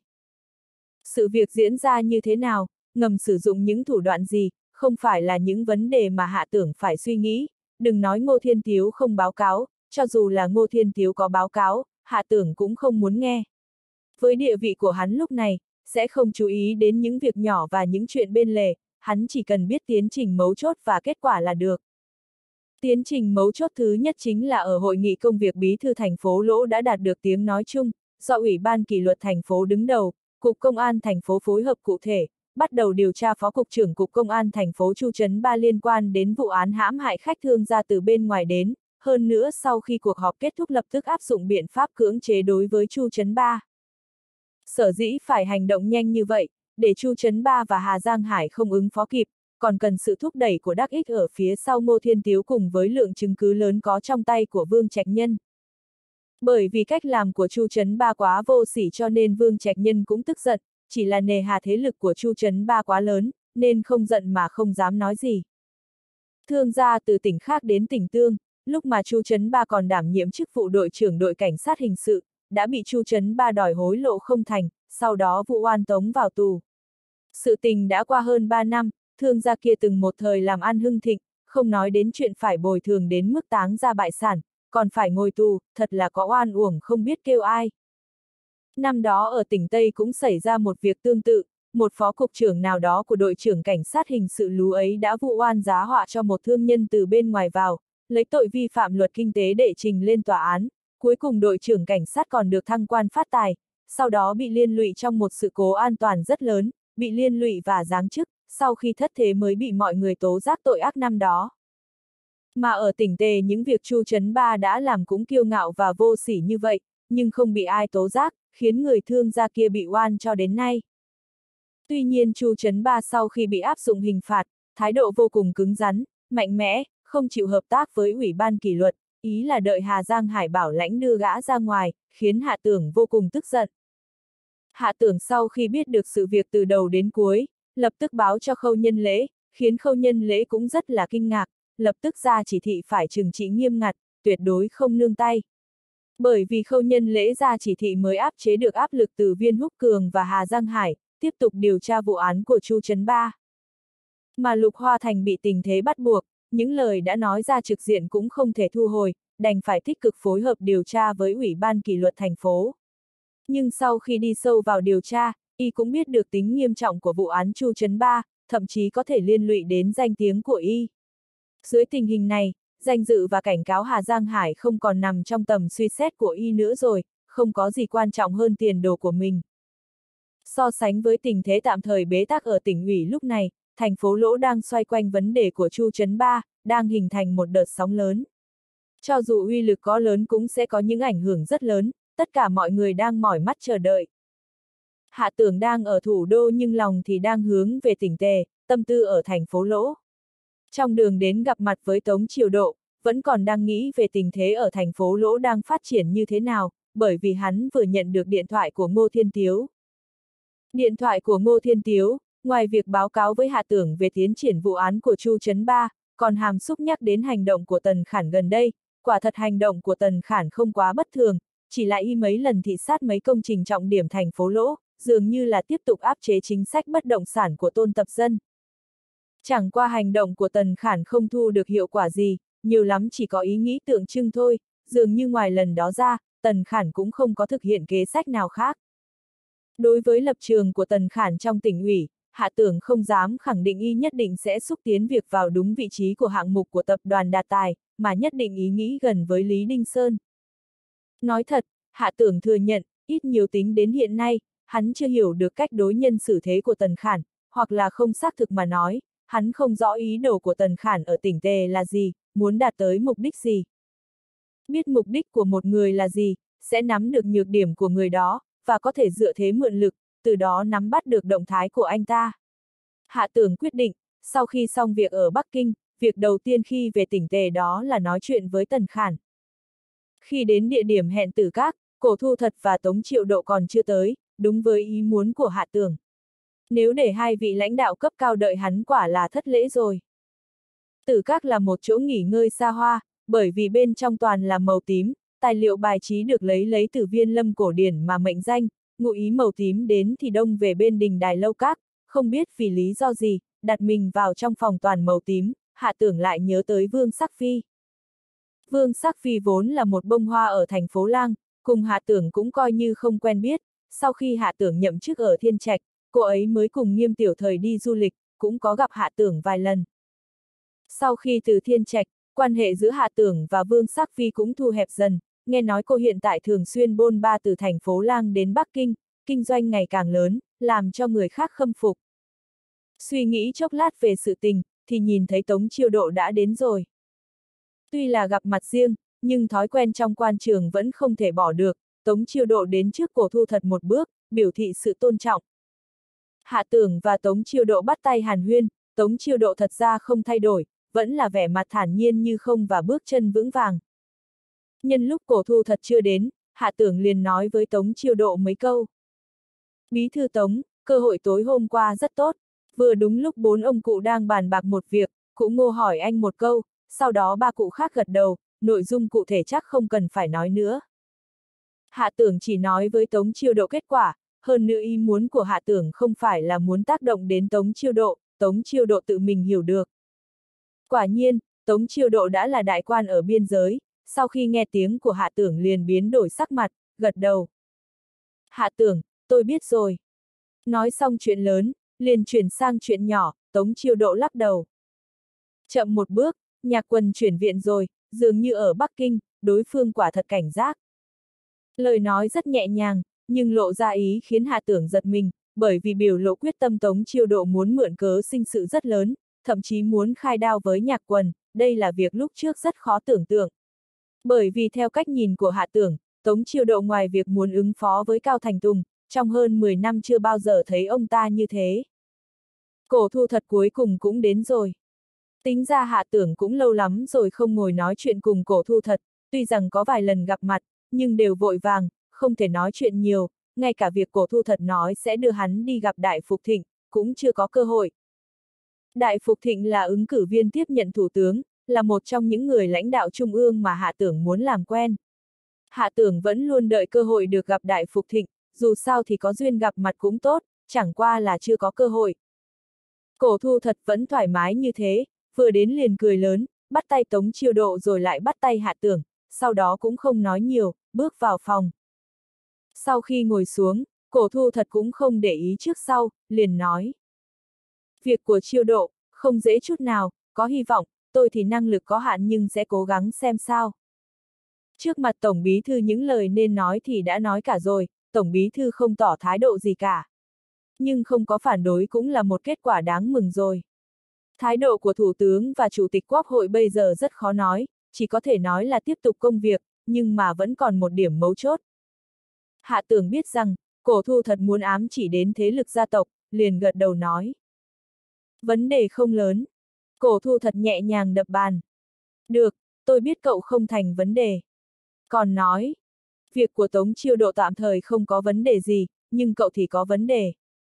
S1: Sự việc diễn ra như thế nào, ngầm sử dụng những thủ đoạn gì, không phải là những vấn đề mà Hạ Tưởng phải suy nghĩ, đừng nói Ngô Thiên Tiếu không báo cáo, cho dù là Ngô Thiên Tiếu có báo cáo, Hạ Tưởng cũng không muốn nghe. Với địa vị của hắn lúc này, sẽ không chú ý đến những việc nhỏ và những chuyện bên lề, hắn chỉ cần biết tiến trình mấu chốt và kết quả là được. Tiến trình mấu chốt thứ nhất chính là ở hội nghị công việc bí thư thành phố Lỗ đã đạt được tiếng nói chung, do Ủy ban kỷ luật thành phố đứng đầu, Cục Công an thành phố phối hợp cụ thể, bắt đầu điều tra Phó Cục trưởng Cục Công an thành phố Chu Trấn Ba liên quan đến vụ án hãm hại khách thương gia từ bên ngoài đến, hơn nữa sau khi cuộc họp kết thúc lập tức áp dụng biện pháp cưỡng chế đối với Chu Trấn Ba. Sở dĩ phải hành động nhanh như vậy, để Chu Trấn Ba và Hà Giang Hải không ứng phó kịp, còn cần sự thúc đẩy của đắc ích ở phía sau Ngô Thiên Tiếu cùng với lượng chứng cứ lớn có trong tay của Vương Trạch Nhân. Bởi vì cách làm của Chu Trấn Ba quá vô sỉ cho nên Vương Trạch Nhân cũng tức giận, chỉ là nề hà thế lực của Chu Trấn Ba quá lớn, nên không giận mà không dám nói gì. Thương gia từ tỉnh khác đến tỉnh Tương, lúc mà Chu Trấn Ba còn đảm nhiệm chức vụ đội trưởng đội cảnh sát hình sự, đã bị Chu Trấn Ba đòi hối lộ không thành, sau đó vụ oan tống vào tù. Sự tình đã qua hơn ba năm, thương gia kia từng một thời làm ăn hưng thịnh, không nói đến chuyện phải bồi thường đến mức táng ra bại sản, còn phải ngồi tù, thật là có oan uổng không biết kêu ai. Năm đó ở tỉnh Tây cũng xảy ra một việc tương tự, một phó cục trưởng nào đó của đội trưởng cảnh sát hình sự lú ấy đã vụ oan giá họa cho một thương nhân từ bên ngoài vào, lấy tội vi phạm luật kinh tế đệ trình lên tòa án, cuối cùng đội trưởng cảnh sát còn được thăng quan phát tài, sau đó bị liên lụy trong một sự cố an toàn rất lớn, bị liên lụy và giáng chức, sau khi thất thế mới bị mọi người tố giác tội ác năm đó. Mà ở tỉnh Tề những việc Chu Trấn Ba đã làm cũng kiêu ngạo và vô sỉ như vậy, nhưng không bị ai tố giác, khiến người thương gia kia bị oan cho đến nay. Tuy nhiên Chu Trấn Ba sau khi bị áp dụng hình phạt, thái độ vô cùng cứng rắn, mạnh mẽ, không chịu hợp tác với Ủy ban kỷ luật, ý là đợi Hà Giang Hải bảo lãnh đưa gã ra ngoài, khiến Hạ Tưởng vô cùng tức giận. Hạ Tưởng sau khi biết được sự việc từ đầu đến cuối, lập tức báo cho Khâu Nhân Lễ, khiến Khâu Nhân Lễ cũng rất là kinh ngạc, lập tức ra chỉ thị phải trừng trị nghiêm ngặt, tuyệt đối không nương tay. Bởi vì Khâu Nhân Lễ ra chỉ thị mới áp chế được áp lực từ Viên Húc Cường và Hà Giang Hải, tiếp tục điều tra vụ án của Chu Trấn Ba. Mà Lục Hoa Thành bị tình thế bắt buộc, những lời đã nói ra trực diện cũng không thể thu hồi, đành phải tích cực phối hợp điều tra với Ủy ban kỷ luật thành phố. Nhưng sau khi đi sâu vào điều tra, y cũng biết được tính nghiêm trọng của vụ án Chu Trấn Ba, thậm chí có thể liên lụy đến danh tiếng của y. Dưới tình hình này, danh dự và cảnh cáo Hà Giang Hải không còn nằm trong tầm suy xét của y nữa rồi, không có gì quan trọng hơn tiền đồ của mình. So sánh với tình thế tạm thời bế tắc ở tỉnh ủy lúc này, thành phố Lỗ đang xoay quanh vấn đề của Chu Trấn Ba, đang hình thành một đợt sóng lớn. Cho dù uy lực có lớn cũng sẽ có những ảnh hưởng rất lớn, tất cả mọi người đang mỏi mắt chờ đợi. Hạ Tưởng đang ở thủ đô nhưng lòng thì đang hướng về tỉnh Tề, tâm tư ở thành phố Lỗ. Trong đường đến gặp mặt với Tống Chiêu Độ, vẫn còn đang nghĩ về tình thế ở thành phố Lỗ đang phát triển như thế nào, bởi vì hắn vừa nhận được điện thoại của Ngô Thiên Tiếu. Điện thoại của Ngô Thiên Tiếu, ngoài việc báo cáo với Hạ Tưởng về tiến triển vụ án của Chu Trấn Ba, còn hàm xúc nhắc đến hành động của Tần Khản gần đây. Quả thật hành động của Tần Khản không quá bất thường, chỉ lại y mấy lần thị sát mấy công trình trọng điểm thành phố Lỗ, dường như là tiếp tục áp chế chính sách bất động sản của Tôn Tập Dân. Chẳng qua hành động của Tần Khản không thu được hiệu quả gì, nhiều lắm chỉ có ý nghĩ tượng trưng thôi, dường như ngoài lần đó ra, Tần Khản cũng không có thực hiện kế sách nào khác. Đối với lập trường của Tần Khản trong tỉnh ủy, Hạ Tưởng không dám khẳng định y nhất định sẽ xúc tiến việc vào đúng vị trí của hạng mục của tập đoàn Đạt Tài, mà nhất định ý nghĩ gần với Lý Đinh Sơn. Nói thật, Hạ Tưởng thừa nhận, ít nhiều tính đến hiện nay, hắn chưa hiểu được cách đối nhân xử thế của Tần Khản, hoặc là không xác thực mà nói, hắn không rõ ý đồ của Tần Khản ở tỉnh Tề là gì, muốn đạt tới mục đích gì. Biết mục đích của một người là gì, sẽ nắm được nhược điểm của người đó, và có thể dựa thế mượn lực, từ đó nắm bắt được động thái của anh ta. Hạ Tưởng quyết định, sau khi xong việc ở Bắc Kinh, việc đầu tiên khi về tỉnh Tề đó là nói chuyện với Tần Khản. Khi đến địa điểm hẹn Tử Các, Cổ Thu Thật và Tống Triệu Độ còn chưa tới, đúng với ý muốn của Hạ Tưởng. Nếu để hai vị lãnh đạo cấp cao đợi hắn quả là thất lễ rồi. Tử Các là một chỗ nghỉ ngơi xa hoa, bởi vì bên trong toàn là màu tím, tài liệu bài trí được lấy lấy từ Viên Lâm cổ điển mà mệnh danh, ngụ ý màu tím đến thì đông về bên đình đài Lâu Các, không biết vì lý do gì, đặt mình vào trong phòng toàn màu tím, Hạ Tưởng lại nhớ tới Vương Sắc Phi. Vương Sắc Phi vốn là một bông hoa ở thành phố Lang, cùng Hạ Tưởng cũng coi như không quen biết, sau khi Hạ Tưởng nhậm chức ở Thiên Trạch, cô ấy mới cùng Nghiêm Tiểu Thời đi du lịch, cũng có gặp Hạ Tưởng vài lần. Sau khi từ Thiên Trạch, quan hệ giữa Hạ Tưởng và Vương Sắc Phi cũng thu hẹp dần, nghe nói cô hiện tại thường xuyên bôn ba từ thành phố Lang đến Bắc Kinh, kinh doanh ngày càng lớn, làm cho người khác khâm phục. Suy nghĩ chốc lát về sự tình, thì nhìn thấy Tống Chiêu Độ đã đến rồi. Tuy là gặp mặt riêng, nhưng thói quen trong quan trường vẫn không thể bỏ được, Tống Chiêu Độ đến trước Cổ Thu Thật một bước, biểu thị sự tôn trọng. Hạ Tưởng và Tống Chiêu Độ bắt tay hàn huyên, Tống Chiêu Độ thật ra không thay đổi, vẫn là vẻ mặt thản nhiên như không và bước chân vững vàng. Nhân lúc Cổ Thu Thật chưa đến, Hạ Tưởng liền nói với Tống Chiêu Độ mấy câu. Bí thư Tống, cơ hội tối hôm qua rất tốt, vừa đúng lúc bốn ông cụ đang bàn bạc một việc, cụ Ngô hỏi anh một câu, sau đó ba cụ khác gật đầu, nội dung cụ thể chắc không cần phải nói nữa. Hạ Tưởng chỉ nói với Tống Chiêu Độ kết quả, hơn nữa ý muốn của Hạ Tưởng không phải là muốn tác động đến Tống Chiêu Độ, Tống Chiêu Độ tự mình hiểu được. Quả nhiên, Tống Chiêu Độ đã là đại quan ở biên giới, sau khi nghe tiếng của Hạ Tưởng liền biến đổi sắc mặt, gật đầu. Hạ Tưởng, tôi biết rồi. Nói xong chuyện lớn, liền chuyển sang chuyện nhỏ, Tống Chiêu Độ lắc đầu. Chậm một bước, Nhạc Quân chuyển viện rồi, dường như ở Bắc Kinh, đối phương quả thật cảnh giác. Lời nói rất nhẹ nhàng, nhưng lộ ra ý khiến Hạ Tưởng giật mình, bởi vì biểu lộ quyết tâm Tống Chiêu Độ muốn mượn cớ sinh sự rất lớn, thậm chí muốn khai đao với Nhạc Quân, đây là việc lúc trước rất khó tưởng tượng. Bởi vì theo cách nhìn của Hạ Tưởng, Tống Chiêu Độ ngoài việc muốn ứng phó với Cao Thành Tùng, trong hơn mười năm chưa bao giờ thấy ông ta như thế. Cổ Thu Thật cuối cùng cũng đến rồi. Tính ra Hạ Tưởng cũng lâu lắm rồi không ngồi nói chuyện cùng Cổ Thu Thật, tuy rằng có vài lần gặp mặt, nhưng đều vội vàng, không thể nói chuyện nhiều, ngay cả việc Cổ Thu Thật nói sẽ đưa hắn đi gặp Đại Phục Thịnh, cũng chưa có cơ hội. Đại Phục Thịnh là ứng cử viên tiếp nhận thủ tướng, là một trong những người lãnh đạo trung ương mà Hạ Tưởng muốn làm quen. Hạ Tưởng vẫn luôn đợi cơ hội được gặp Đại Phục Thịnh, dù sao thì có duyên gặp mặt cũng tốt, chẳng qua là chưa có cơ hội. Cổ Thu Thật vẫn thoải mái như thế, vừa đến liền cười lớn, bắt tay Tống Chiêu Độ rồi lại bắt tay Hạ Tưởng, sau đó cũng không nói nhiều, bước vào phòng. Sau khi ngồi xuống, Cổ Thu Thật cũng không để ý trước sau, liền nói. Việc của Chiêu Độ, không dễ chút nào, có hy vọng, tôi thì năng lực có hạn nhưng sẽ cố gắng xem sao. Trước mặt Tổng Bí Thư những lời nên nói thì đã nói cả rồi, Tổng Bí Thư không tỏ thái độ gì cả. Nhưng không có phản đối cũng là một kết quả đáng mừng rồi. Thái độ của Thủ tướng và Chủ tịch Quốc hội bây giờ rất khó nói, chỉ có thể nói là tiếp tục công việc, nhưng mà vẫn còn một điểm mấu chốt. Hạ Tưởng biết rằng, Cổ Thu Thật muốn ám chỉ đến thế lực gia tộc, liền gật đầu nói. Vấn đề không lớn. Cổ Thu Thật nhẹ nhàng đập bàn. Được, tôi biết cậu không thành vấn đề. Còn nói, việc của Tống Chiêu Độ tạm thời không có vấn đề gì, nhưng cậu thì có vấn đề.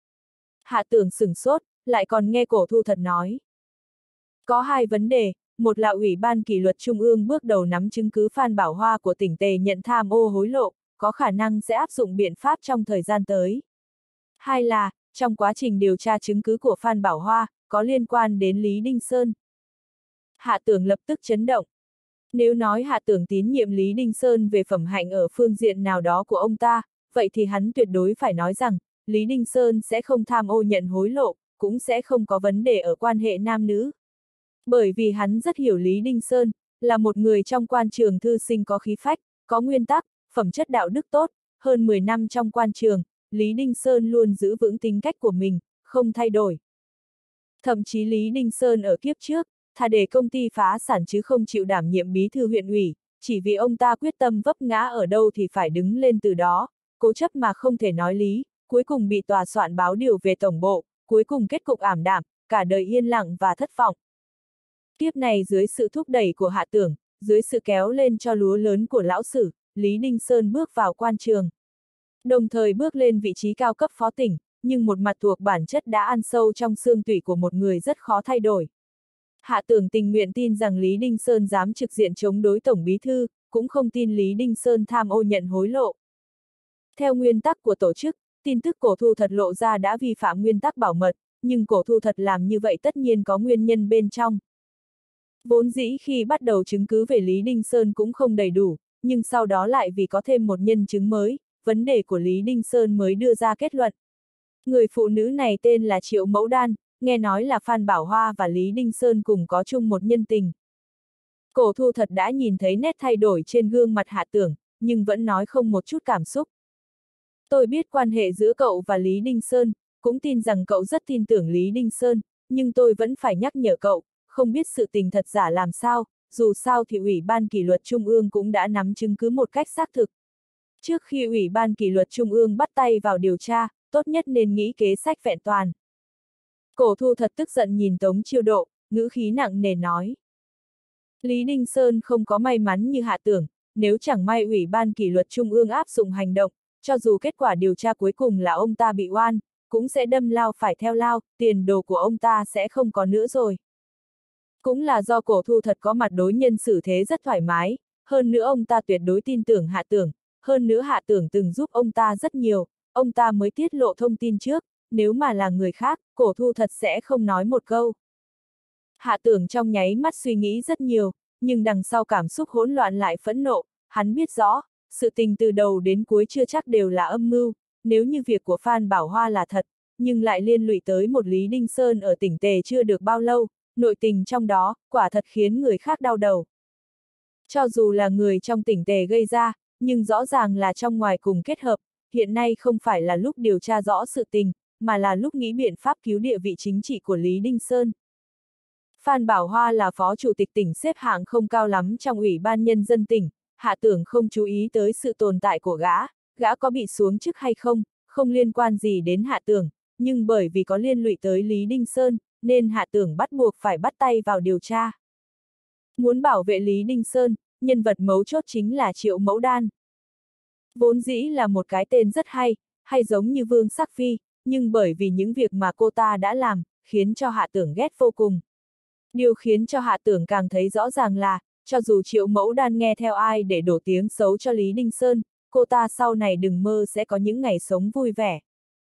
S1: Hạ Tưởng sửng sốt, lại còn nghe Cổ Thu Thật nói. Có hai vấn đề, một là Ủy ban Kỷ luật Trung ương bước đầu nắm chứng cứ Phan Bảo Hoa của tỉnh Tề nhận tham ô hối lộ, có khả năng sẽ áp dụng biện pháp trong thời gian tới. Hai là, trong quá trình điều tra chứng cứ của Phan Bảo Hoa, có liên quan đến Lý Đinh Sơn. Hạ Tưởng lập tức chấn động. Nếu nói Hạ Tưởng tín nhiệm Lý Đinh Sơn về phẩm hạnh ở phương diện nào đó của ông ta, vậy thì hắn tuyệt đối phải nói rằng, Lý Đinh Sơn sẽ không tham ô nhận hối lộ, cũng sẽ không có vấn đề ở quan hệ nam nữ. Bởi vì hắn rất hiểu Lý Đinh Sơn, là một người trong quan trường thư sinh có khí phách, có nguyên tắc, phẩm chất đạo đức tốt, hơn mười năm trong quan trường, Lý Đinh Sơn luôn giữ vững tính cách của mình, không thay đổi. Thậm chí Lý Đinh Sơn ở kiếp trước, thà để công ty phá sản chứ không chịu đảm nhiệm bí thư huyện ủy, chỉ vì ông ta quyết tâm vấp ngã ở đâu thì phải đứng lên từ đó, cố chấp mà không thể nói lý, cuối cùng bị tòa soạn báo điều về tổng bộ, cuối cùng kết cục ảm đạm, cả đời yên lặng và thất vọng. Kiếp này dưới sự thúc đẩy của Hạ Tưởng, dưới sự kéo lên cho lúa lớn của lão sử, Lý Đinh Sơn bước vào quan trường. Đồng thời bước lên vị trí cao cấp phó tỉnh, nhưng một mặt thuộc bản chất đã ăn sâu trong xương tủy của một người rất khó thay đổi. Hạ Tưởng tình nguyện tin rằng Lý Đinh Sơn dám trực diện chống đối Tổng Bí Thư, cũng không tin Lý Đinh Sơn tham ô nhận hối lộ. Theo nguyên tắc của tổ chức, tin tức Cổ Thu Thật lộ ra đã vi phạm nguyên tắc bảo mật, nhưng Cổ Thu Thật làm như vậy tất nhiên có nguyên nhân bên trong. Vốn dĩ khi bắt đầu chứng cứ về Lý Đinh Sơn cũng không đầy đủ, nhưng sau đó lại vì có thêm một nhân chứng mới, vấn đề của Lý Đinh Sơn mới đưa ra kết luận. Người phụ nữ này tên là Triệu Mẫu Đan, nghe nói là Phan Bảo Hoa và Lý Đinh Sơn cùng có chung một nhân tình. Cổ Thu Thật đã nhìn thấy nét thay đổi trên gương mặt Hạ Tưởng, nhưng vẫn nói không một chút cảm xúc. Tôi biết quan hệ giữa cậu và Lý Đinh Sơn, cũng tin rằng cậu rất tin tưởng Lý Đinh Sơn, nhưng tôi vẫn phải nhắc nhở cậu, không biết sự tình thật giả làm sao, dù sao thì Ủy ban Kỷ luật Trung ương cũng đã nắm chứng cứ một cách xác thực. Trước khi Ủy ban Kỷ luật Trung ương bắt tay vào điều tra, tốt nhất nên nghĩ kế sách vẹn toàn. Cổ Thu Thật tức giận nhìn Tống Chiêu Độ, ngữ khí nặng nề nói. Lý Đinh Sơn không có may mắn như Hạ Tưởng, nếu chẳng may Ủy ban Kỷ luật Trung ương áp dụng hành động, cho dù kết quả điều tra cuối cùng là ông ta bị oan, cũng sẽ đâm lao phải theo lao, tiền đồ của ông ta sẽ không có nữa rồi. Cũng là do Cổ Thu Thật có mặt đối nhân xử thế rất thoải mái, hơn nữa ông ta tuyệt đối tin tưởng Hạ Tưởng, hơn nữa Hạ Tưởng từng giúp ông ta rất nhiều, ông ta mới tiết lộ thông tin trước, nếu mà là người khác, Cổ Thu Thật sẽ không nói một câu. Hạ Tưởng trong nháy mắt suy nghĩ rất nhiều, nhưng đằng sau cảm xúc hỗn loạn lại phẫn nộ, hắn biết rõ, sự tình từ đầu đến cuối chưa chắc đều là âm mưu, nếu như việc của Phan Bảo Hoa là thật, nhưng lại liên lụy tới một Lý Đinh Sơn ở tỉnh Tề chưa được bao lâu, nội tình trong đó, quả thật khiến người khác đau đầu. Cho dù là người trong tỉnh Tề gây ra, nhưng rõ ràng là trong ngoài cùng kết hợp, hiện nay không phải là lúc điều tra rõ sự tình, mà là lúc nghĩ biện pháp cứu địa vị chính trị của Lý Đinh Sơn. Phan Bảo Hoa là phó chủ tịch tỉnh xếp hạng không cao lắm trong Ủy ban Nhân dân tỉnh, Hạ Tưởng không chú ý tới sự tồn tại của gã, gã có bị xuống chức hay không, không liên quan gì đến Hạ Tưởng, nhưng bởi vì có liên lụy tới Lý Đinh Sơn, nên Hạ Tưởng bắt buộc phải bắt tay vào điều tra. Muốn bảo vệ Lý Đinh Sơn, nhân vật mấu chốt chính là Triệu Mẫu Đan. Vốn dĩ là một cái tên rất hay, hay giống như Vương Sắc Phi, nhưng bởi vì những việc mà cô ta đã làm, khiến cho Hạ Tưởng ghét vô cùng. Điều khiến cho Hạ Tưởng càng thấy rõ ràng là, cho dù Triệu Mẫu Đan nghe theo ai để đổ tiếng xấu cho Lý Đinh Sơn, cô ta sau này đừng mơ sẽ có những ngày sống vui vẻ.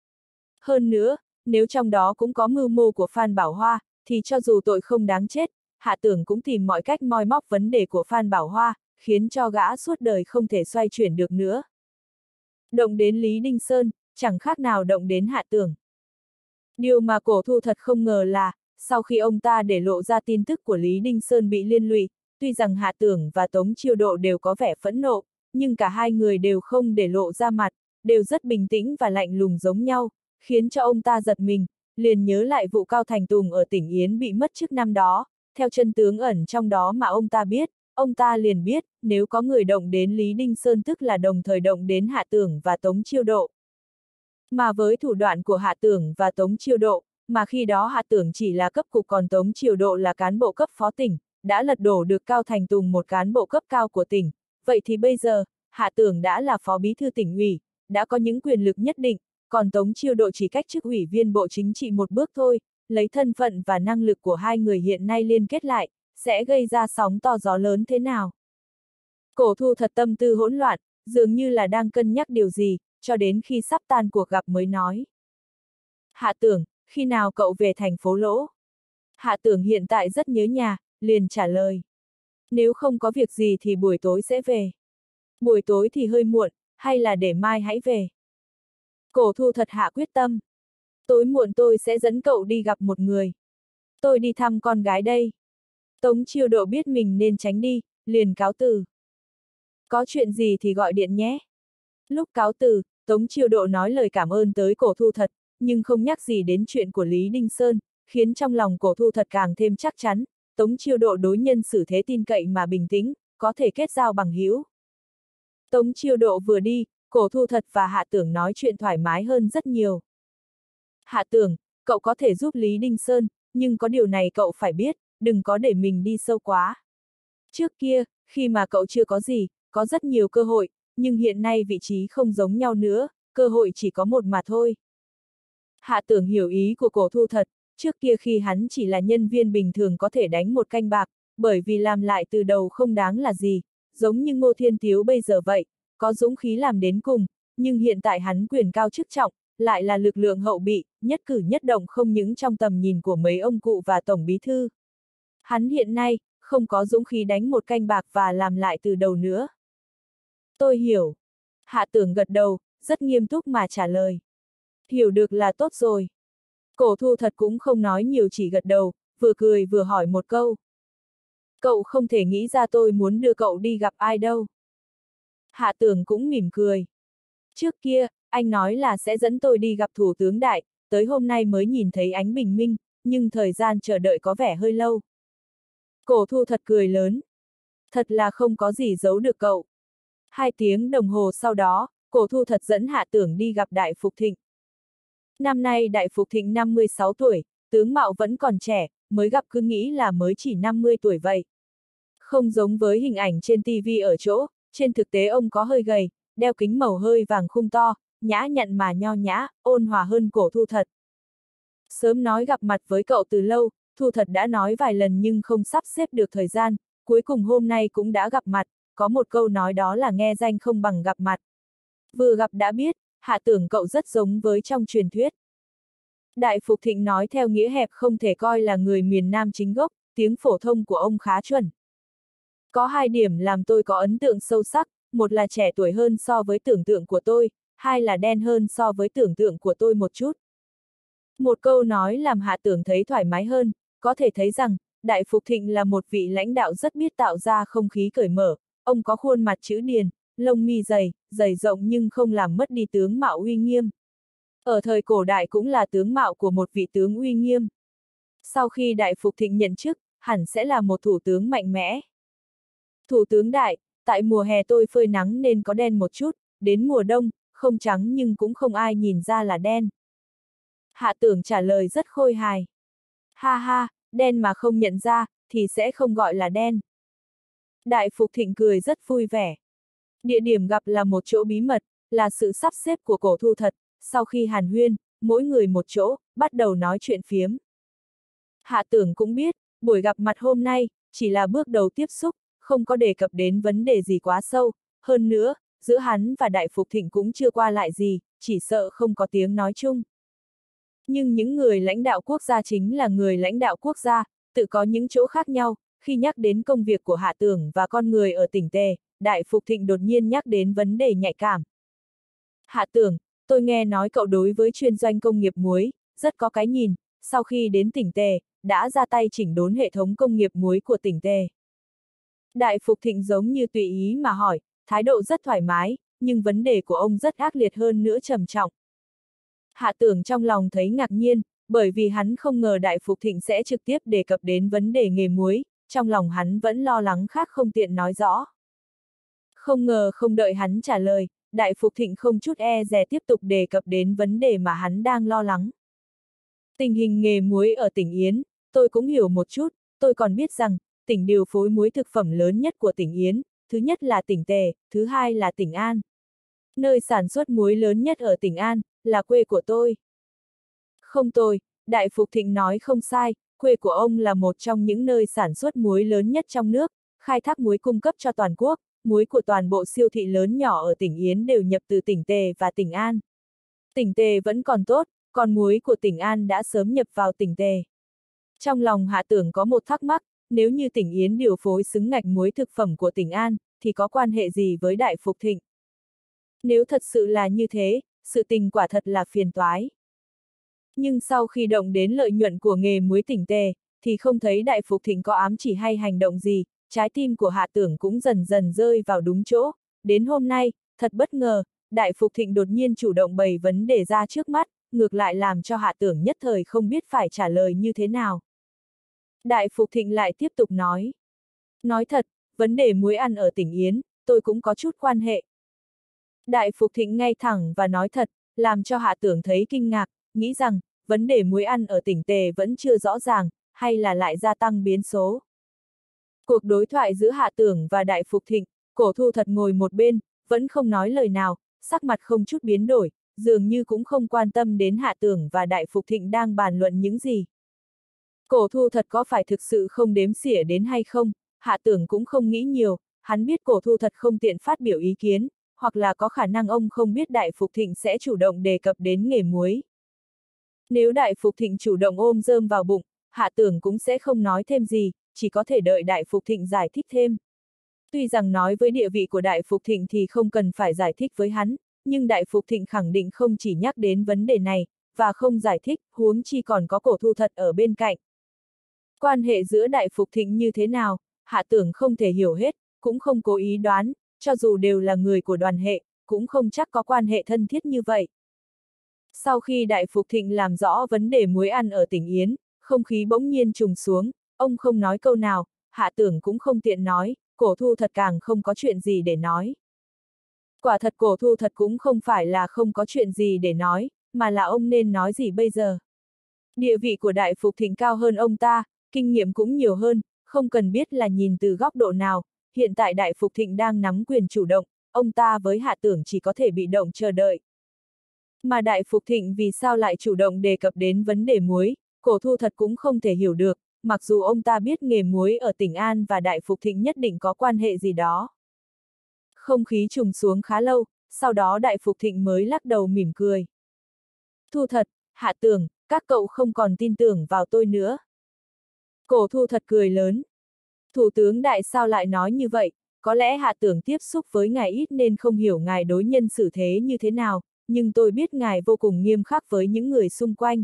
S1: Hơn nữa, nếu trong đó cũng có mưu mô của Phan Bảo Hoa, thì cho dù tội không đáng chết, Hạ Tưởng cũng tìm mọi cách moi móc vấn đề của Phan Bảo Hoa, khiến cho gã suốt đời không thể xoay chuyển được nữa. Động đến Lý Đinh Sơn, chẳng khác nào động đến Hạ Tưởng. Điều mà Cổ Thu Thật không ngờ là, sau khi ông ta để lộ ra tin tức của Lý Đinh Sơn bị liên lụy, tuy rằng Hạ Tưởng và Tống Chiêu Độ đều có vẻ phẫn nộ, nhưng cả hai người đều không để lộ ra mặt, đều rất bình tĩnh và lạnh lùng giống nhau, khiến cho ông ta giật mình, liền nhớ lại vụ Cao Thành Tùng ở tỉnh Yến bị mất chức năm đó, theo chân tướng ẩn trong đó mà ông ta biết, ông ta liền biết, nếu có người động đến Lý Đinh Sơn tức là đồng thời động đến Hạ Tưởng và Tống Chiêu Độ. Mà với thủ đoạn của Hạ Tưởng và Tống Chiêu Độ, mà khi đó Hạ Tưởng chỉ là cấp cục còn Tống Chiêu Độ là cán bộ cấp phó tỉnh, đã lật đổ được Cao Thành Tùng một cán bộ cấp cao của tỉnh, vậy thì bây giờ, Hạ Tưởng đã là phó bí thư tỉnh ủy, đã có những quyền lực nhất định, còn Tống Chiêu Độ chỉ cách chức ủy viên bộ chính trị một bước thôi, lấy thân phận và năng lực của hai người hiện nay liên kết lại, sẽ gây ra sóng to gió lớn thế nào? Cổ Thu thật tâm tư hỗn loạn, dường như là đang cân nhắc điều gì, cho đến khi sắp tan cuộc gặp mới nói. Hạ Tưởng, khi nào cậu về thành phố Lỗ? Hạ Tưởng hiện tại rất nhớ nhà, liền trả lời. Nếu không có việc gì thì buổi tối sẽ về. Buổi tối thì hơi muộn, hay là để mai hãy về? Cổ Thu thật hạ quyết tâm. Tối muộn tôi sẽ dẫn cậu đi gặp một người. Tôi đi thăm con gái đây. Tống Chiêu Độ biết mình nên tránh đi, liền cáo từ. Có chuyện gì thì gọi điện nhé. Lúc cáo từ, Tống Chiêu Độ nói lời cảm ơn tới Cổ Thu thật, nhưng không nhắc gì đến chuyện của Lý Đinh Sơn, khiến trong lòng Cổ Thu thật càng thêm chắc chắn, Tống Chiêu Độ đối nhân xử thế tin cậy mà bình tĩnh, có thể kết giao bằng hữu. Tống Chiêu Độ vừa đi, Cổ Thu thật và Hạ Tưởng nói chuyện thoải mái hơn rất nhiều. Hạ Tưởng, cậu có thể giúp Lý Đinh Sơn, nhưng có điều này cậu phải biết, đừng có để mình đi sâu quá. Trước kia, khi mà cậu chưa có gì, có rất nhiều cơ hội, nhưng hiện nay vị trí không giống nhau nữa, cơ hội chỉ có một mà thôi. Hạ Tưởng hiểu ý của Cổ Thu thật, trước kia khi hắn chỉ là nhân viên bình thường có thể đánh một canh bạc, bởi vì làm lại từ đầu không đáng là gì, giống như Ngô Thiên Tiếu bây giờ vậy, có dũng khí làm đến cùng, nhưng hiện tại hắn quyền cao chức trọng, lại là lực lượng hậu bị, nhất cử nhất động không những trong tầm nhìn của mấy ông cụ và tổng bí thư. Hắn hiện nay, không có dũng khí đánh một canh bạc và làm lại từ đầu nữa. Tôi hiểu. Hạ Tưởng gật đầu, rất nghiêm túc mà trả lời. Hiểu được là tốt rồi. Cổ Thu thật cũng không nói nhiều chỉ gật đầu, vừa cười vừa hỏi một câu. Cậu không thể nghĩ ra tôi muốn đưa cậu đi gặp ai đâu. Hạ Tưởng cũng mỉm cười. Trước kia, anh nói là sẽ dẫn tôi đi gặp Thủ tướng Đại, tới hôm nay mới nhìn thấy ánh bình minh, nhưng thời gian chờ đợi có vẻ hơi lâu. Cổ Thu thật cười lớn. Thật là không có gì giấu được cậu. Hai tiếng đồng hồ sau đó, Cổ Thu thật dẫn Hạ Tưởng đi gặp Đại Phục Thịnh. Năm nay Đại Phục Thịnh năm mươi sáu tuổi, tướng mạo vẫn còn trẻ, mới gặp cứ nghĩ là mới chỉ năm mươi tuổi vậy. Không giống với hình ảnh trên ti vi ở chỗ, trên thực tế ông có hơi gầy, đeo kính màu hơi vàng khung to, nhã nhặn mà nho nhã, ôn hòa hơn Cổ Thu thật. Sớm nói gặp mặt với cậu từ lâu, Thu thật đã nói vài lần nhưng không sắp xếp được thời gian, cuối cùng hôm nay cũng đã gặp mặt, có một câu nói đó là nghe danh không bằng gặp mặt. Vừa gặp đã biết, Hạ Tưởng cậu rất giống với trong truyền thuyết. Đại Phục Thịnh nói theo nghĩa hẹp không thể coi là người miền Nam chính gốc, tiếng phổ thông của ông khá chuẩn. Có hai điểm làm tôi có ấn tượng sâu sắc, một là trẻ tuổi hơn so với tưởng tượng của tôi, hai là đen hơn so với tưởng tượng của tôi một chút. Một câu nói làm Hạ Tưởng thấy thoải mái hơn, có thể thấy rằng, Đại Phục Thịnh là một vị lãnh đạo rất biết tạo ra không khí cởi mở, ông có khuôn mặt chữ điền, lông mi dày, dày rộng nhưng không làm mất đi tướng mạo uy nghiêm. Ở thời cổ đại cũng là tướng mạo của một vị tướng uy nghiêm. Sau khi Đại Phục Thịnh nhận chức, hẳn sẽ là một thủ tướng mạnh mẽ. Thủ tướng Đại, tại mùa hè tôi phơi nắng nên có đen một chút, đến mùa đông, không trắng nhưng cũng không ai nhìn ra là đen. Hạ Tưởng trả lời rất khôi hài. Ha ha, đen mà không nhận ra, thì sẽ không gọi là đen. Đại Phục Thịnh cười rất vui vẻ. Địa điểm gặp là một chỗ bí mật, là sự sắp xếp của Cổ Thu thật, sau khi hàn huyên, mỗi người một chỗ, bắt đầu nói chuyện phiếm. Hạ Tưởng cũng biết, buổi gặp mặt hôm nay, chỉ là bước đầu tiếp xúc, không có đề cập đến vấn đề gì quá sâu, hơn nữa, giữa hắn và Đại Phục Thịnh cũng chưa qua lại gì, chỉ sợ không có tiếng nói chung. Nhưng những người lãnh đạo quốc gia chính là người lãnh đạo quốc gia, tự có những chỗ khác nhau, khi nhắc đến công việc của Hạ Tưởng và con người ở tỉnh Tề, Đại Phục Thịnh đột nhiên nhắc đến vấn đề nhạy cảm. Hạ Tưởng, tôi nghe nói cậu đối với chuyên doanh công nghiệp muối, rất có cái nhìn, sau khi đến tỉnh Tề, đã ra tay chỉnh đốn hệ thống công nghiệp muối của tỉnh Tề. Đại Phục Thịnh giống như tùy ý mà hỏi, thái độ rất thoải mái, nhưng vấn đề của ông rất ác liệt hơn nữa trầm trọng. Hạ Tưởng trong lòng thấy ngạc nhiên, bởi vì hắn không ngờ Đại Phục Thịnh sẽ trực tiếp đề cập đến vấn đề nghề muối, trong lòng hắn vẫn lo lắng khác không tiện nói rõ. Không ngờ không đợi hắn trả lời, Đại Phục Thịnh không chút e dè tiếp tục đề cập đến vấn đề mà hắn đang lo lắng. Tình hình nghề muối ở tỉnh Yến, tôi cũng hiểu một chút, tôi còn biết rằng, tỉnh điều phối muối thực phẩm lớn nhất của tỉnh Yến, thứ nhất là tỉnh Tề, thứ hai là tỉnh An. Nơi sản xuất muối lớn nhất ở tỉnh An, là quê của tôi. Không tồi, Đại Phục Thịnh nói không sai, quê của ông là một trong những nơi sản xuất muối lớn nhất trong nước, khai thác muối cung cấp cho toàn quốc, muối của toàn bộ siêu thị lớn nhỏ ở tỉnh Yến đều nhập từ tỉnh Tề và tỉnh An. Tỉnh Tề vẫn còn tốt, còn muối của tỉnh An đã sớm nhập vào tỉnh Tề. Trong lòng Hạ Tưởng có một thắc mắc, nếu như tỉnh Yến điều phối xứng ngạch muối thực phẩm của tỉnh An, thì có quan hệ gì với Đại Phục Thịnh? Nếu thật sự là như thế, sự tình quả thật là phiền toái. Nhưng sau khi động đến lợi nhuận của nghề muối tỉnh Tề, thì không thấy Đại Phục Thịnh có ám chỉ hay hành động gì, trái tim của Hạ Tưởng cũng dần dần rơi vào đúng chỗ. Đến hôm nay, thật bất ngờ, Đại Phục Thịnh đột nhiên chủ động bày vấn đề ra trước mắt, ngược lại làm cho Hạ Tưởng nhất thời không biết phải trả lời như thế nào. Đại Phục Thịnh lại tiếp tục nói. Nói thật, vấn đề muối ăn ở tỉnh Yến, tôi cũng có chút quan hệ. Đại Phục Thịnh ngay thẳng và nói thật, làm cho Hạ Tưởng thấy kinh ngạc, nghĩ rằng, vấn đề muối ăn ở tỉnh Tề vẫn chưa rõ ràng, hay là lại gia tăng biến số. Cuộc đối thoại giữa Hạ Tưởng và Đại Phục Thịnh, Cổ Thu Thật ngồi một bên, vẫn không nói lời nào, sắc mặt không chút biến đổi, dường như cũng không quan tâm đến Hạ Tưởng và Đại Phục Thịnh đang bàn luận những gì. Cổ Thu Thật có phải thực sự không đếm xỉa đến hay không, Hạ Tưởng cũng không nghĩ nhiều, hắn biết Cổ Thu Thật không tiện phát biểu ý kiến, hoặc là có khả năng ông không biết Đại Phục Thịnh sẽ chủ động đề cập đến nghề muối. Nếu Đại Phục Thịnh chủ động ôm rơm vào bụng, Hạ Tưởng cũng sẽ không nói thêm gì, chỉ có thể đợi Đại Phục Thịnh giải thích thêm. Tuy rằng nói với địa vị của Đại Phục Thịnh thì không cần phải giải thích với hắn, nhưng Đại Phục Thịnh khẳng định không chỉ nhắc đến vấn đề này, và không giải thích, huống chi còn có Cổ Thu Thật ở bên cạnh. Quan hệ giữa Đại Phục Thịnh như thế nào, Hạ Tưởng không thể hiểu hết, cũng không cố ý đoán, cho dù đều là người của đoàn hệ, cũng không chắc có quan hệ thân thiết như vậy. Sau khi Đại Phục Thịnh làm rõ vấn đề muối ăn ở tỉnh Yến, không khí bỗng nhiên trùng xuống, ông không nói câu nào, Hạ Tưởng cũng không tiện nói, Cổ Thu Thật càng không có chuyện gì để nói. Quả thật Cổ Thu Thật cũng không phải là không có chuyện gì để nói, mà là ông nên nói gì bây giờ. Địa vị của Đại Phục Thịnh cao hơn ông ta, kinh nghiệm cũng nhiều hơn, không cần biết là nhìn từ góc độ nào, hiện tại Đại Phục Thịnh đang nắm quyền chủ động, ông ta với Hạ Tưởng chỉ có thể bị động chờ đợi. Mà Đại Phục Thịnh vì sao lại chủ động đề cập đến vấn đề muối, Cổ Thu Thật cũng không thể hiểu được, mặc dù ông ta biết nghề muối ở tỉnh An và Đại Phục Thịnh nhất định có quan hệ gì đó. Không khí trùng xuống khá lâu, sau đó Đại Phục Thịnh mới lắc đầu mỉm cười. Thu Thật, Hạ Tưởng, các cậu không còn tin tưởng vào tôi nữa. Cổ Thu Thật cười lớn. Thủ tướng Đại sao lại nói như vậy, có lẽ Hạ Tưởng tiếp xúc với ngài ít nên không hiểu ngài đối nhân xử thế như thế nào, nhưng tôi biết ngài vô cùng nghiêm khắc với những người xung quanh.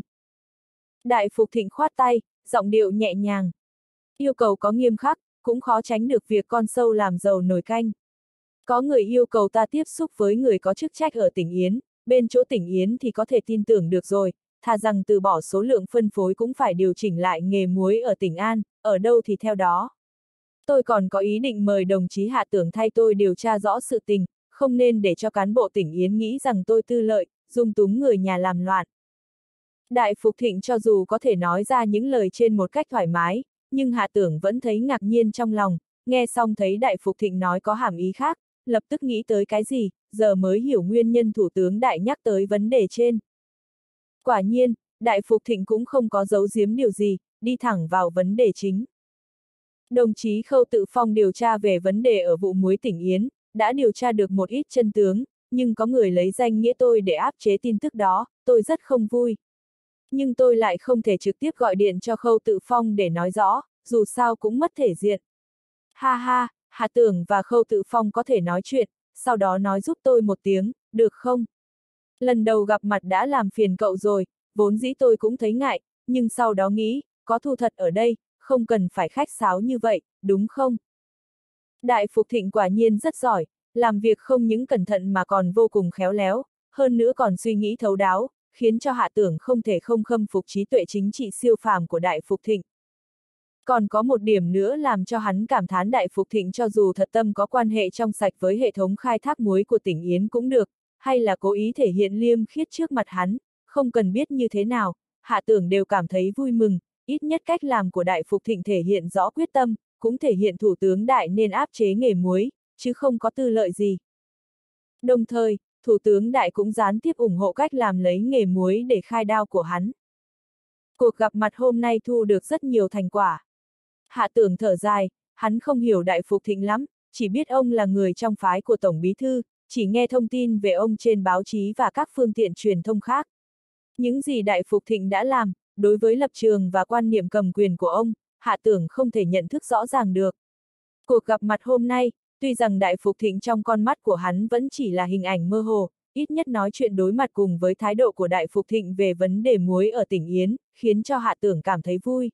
S1: Đại Phục Thịnh khoát tay, giọng điệu nhẹ nhàng. Yêu cầu có nghiêm khắc, cũng khó tránh được việc con sâu làm dầu nồi canh. Có người yêu cầu ta tiếp xúc với người có chức trách ở tỉnh Yến, bên chỗ tỉnh Yến thì có thể tin tưởng được rồi, thà rằng từ bỏ số lượng phân phối cũng phải điều chỉnh lại nghề muối ở tỉnh An, ở đâu thì theo đó. Tôi còn có ý định mời đồng chí Hạ Tưởng thay tôi điều tra rõ sự tình, không nên để cho cán bộ tỉnh Yến nghĩ rằng tôi tư lợi, dung túng người nhà làm loạn. Đại Phục Thịnh cho dù có thể nói ra những lời trên một cách thoải mái, nhưng Hạ Tưởng vẫn thấy ngạc nhiên trong lòng, nghe xong thấy Đại Phục Thịnh nói có hàm ý khác, lập tức nghĩ tới cái gì, giờ mới hiểu nguyên nhân Thủ tướng Đại nhắc tới vấn đề trên. Quả nhiên, Đại Phục Thịnh cũng không có giấu giếm điều gì, đi thẳng vào vấn đề chính. Đồng chí Khâu Tự Phong điều tra về vấn đề ở vụ muối tỉnh Yến, đã điều tra được một ít chân tướng, nhưng có người lấy danh nghĩa tôi để áp chế tin tức đó, tôi rất không vui. Nhưng tôi lại không thể trực tiếp gọi điện cho Khâu Tự Phong để nói rõ, dù sao cũng mất thể diện. Ha ha, Hạ Tưởng và Khâu Tự Phong có thể nói chuyện, sau đó nói giúp tôi một tiếng, được không? Lần đầu gặp mặt đã làm phiền cậu rồi, vốn dĩ tôi cũng thấy ngại, nhưng sau đó nghĩ, có Thu Thật ở đây, không cần phải khách sáo như vậy, đúng không? Đại Phục Thịnh quả nhiên rất giỏi, làm việc không những cẩn thận mà còn vô cùng khéo léo, hơn nữa còn suy nghĩ thấu đáo, khiến cho Hạ Tưởng không thể không khâm phục trí tuệ chính trị siêu phàm của Đại Phục Thịnh. Còn có một điểm nữa làm cho hắn cảm thán Đại Phục Thịnh cho dù thật tâm có quan hệ trong sạch với hệ thống khai thác muối của tỉnh Yến cũng được, hay là cố ý thể hiện liêm khiết trước mặt hắn, không cần biết như thế nào, Hạ Tưởng đều cảm thấy vui mừng, ít nhất cách làm của Đại Phục Thịnh thể hiện rõ quyết tâm, cũng thể hiện thủ tướng Đại nên áp chế nghề muối, chứ không có tư lợi gì. Đồng thời, thủ tướng Đại cũng gián tiếp ủng hộ cách làm lấy nghề muối để khai đao của hắn. Cuộc gặp mặt hôm nay thu được rất nhiều thành quả. Hạ Tưởng thở dài, hắn không hiểu Đại Phục Thịnh lắm, chỉ biết ông là người trong phái của Tổng Bí Thư, chỉ nghe thông tin về ông trên báo chí và các phương tiện truyền thông khác. Những gì Đại Phục Thịnh đã làm, đối với lập trường và quan niệm cầm quyền của ông, Hạ Tưởng không thể nhận thức rõ ràng được. Cuộc gặp mặt hôm nay, tuy rằng Đại Phục Thịnh trong con mắt của hắn vẫn chỉ là hình ảnh mơ hồ, ít nhất nói chuyện đối mặt cùng với thái độ của Đại Phục Thịnh về vấn đề muối ở tỉnh Yến, khiến cho Hạ Tưởng cảm thấy vui.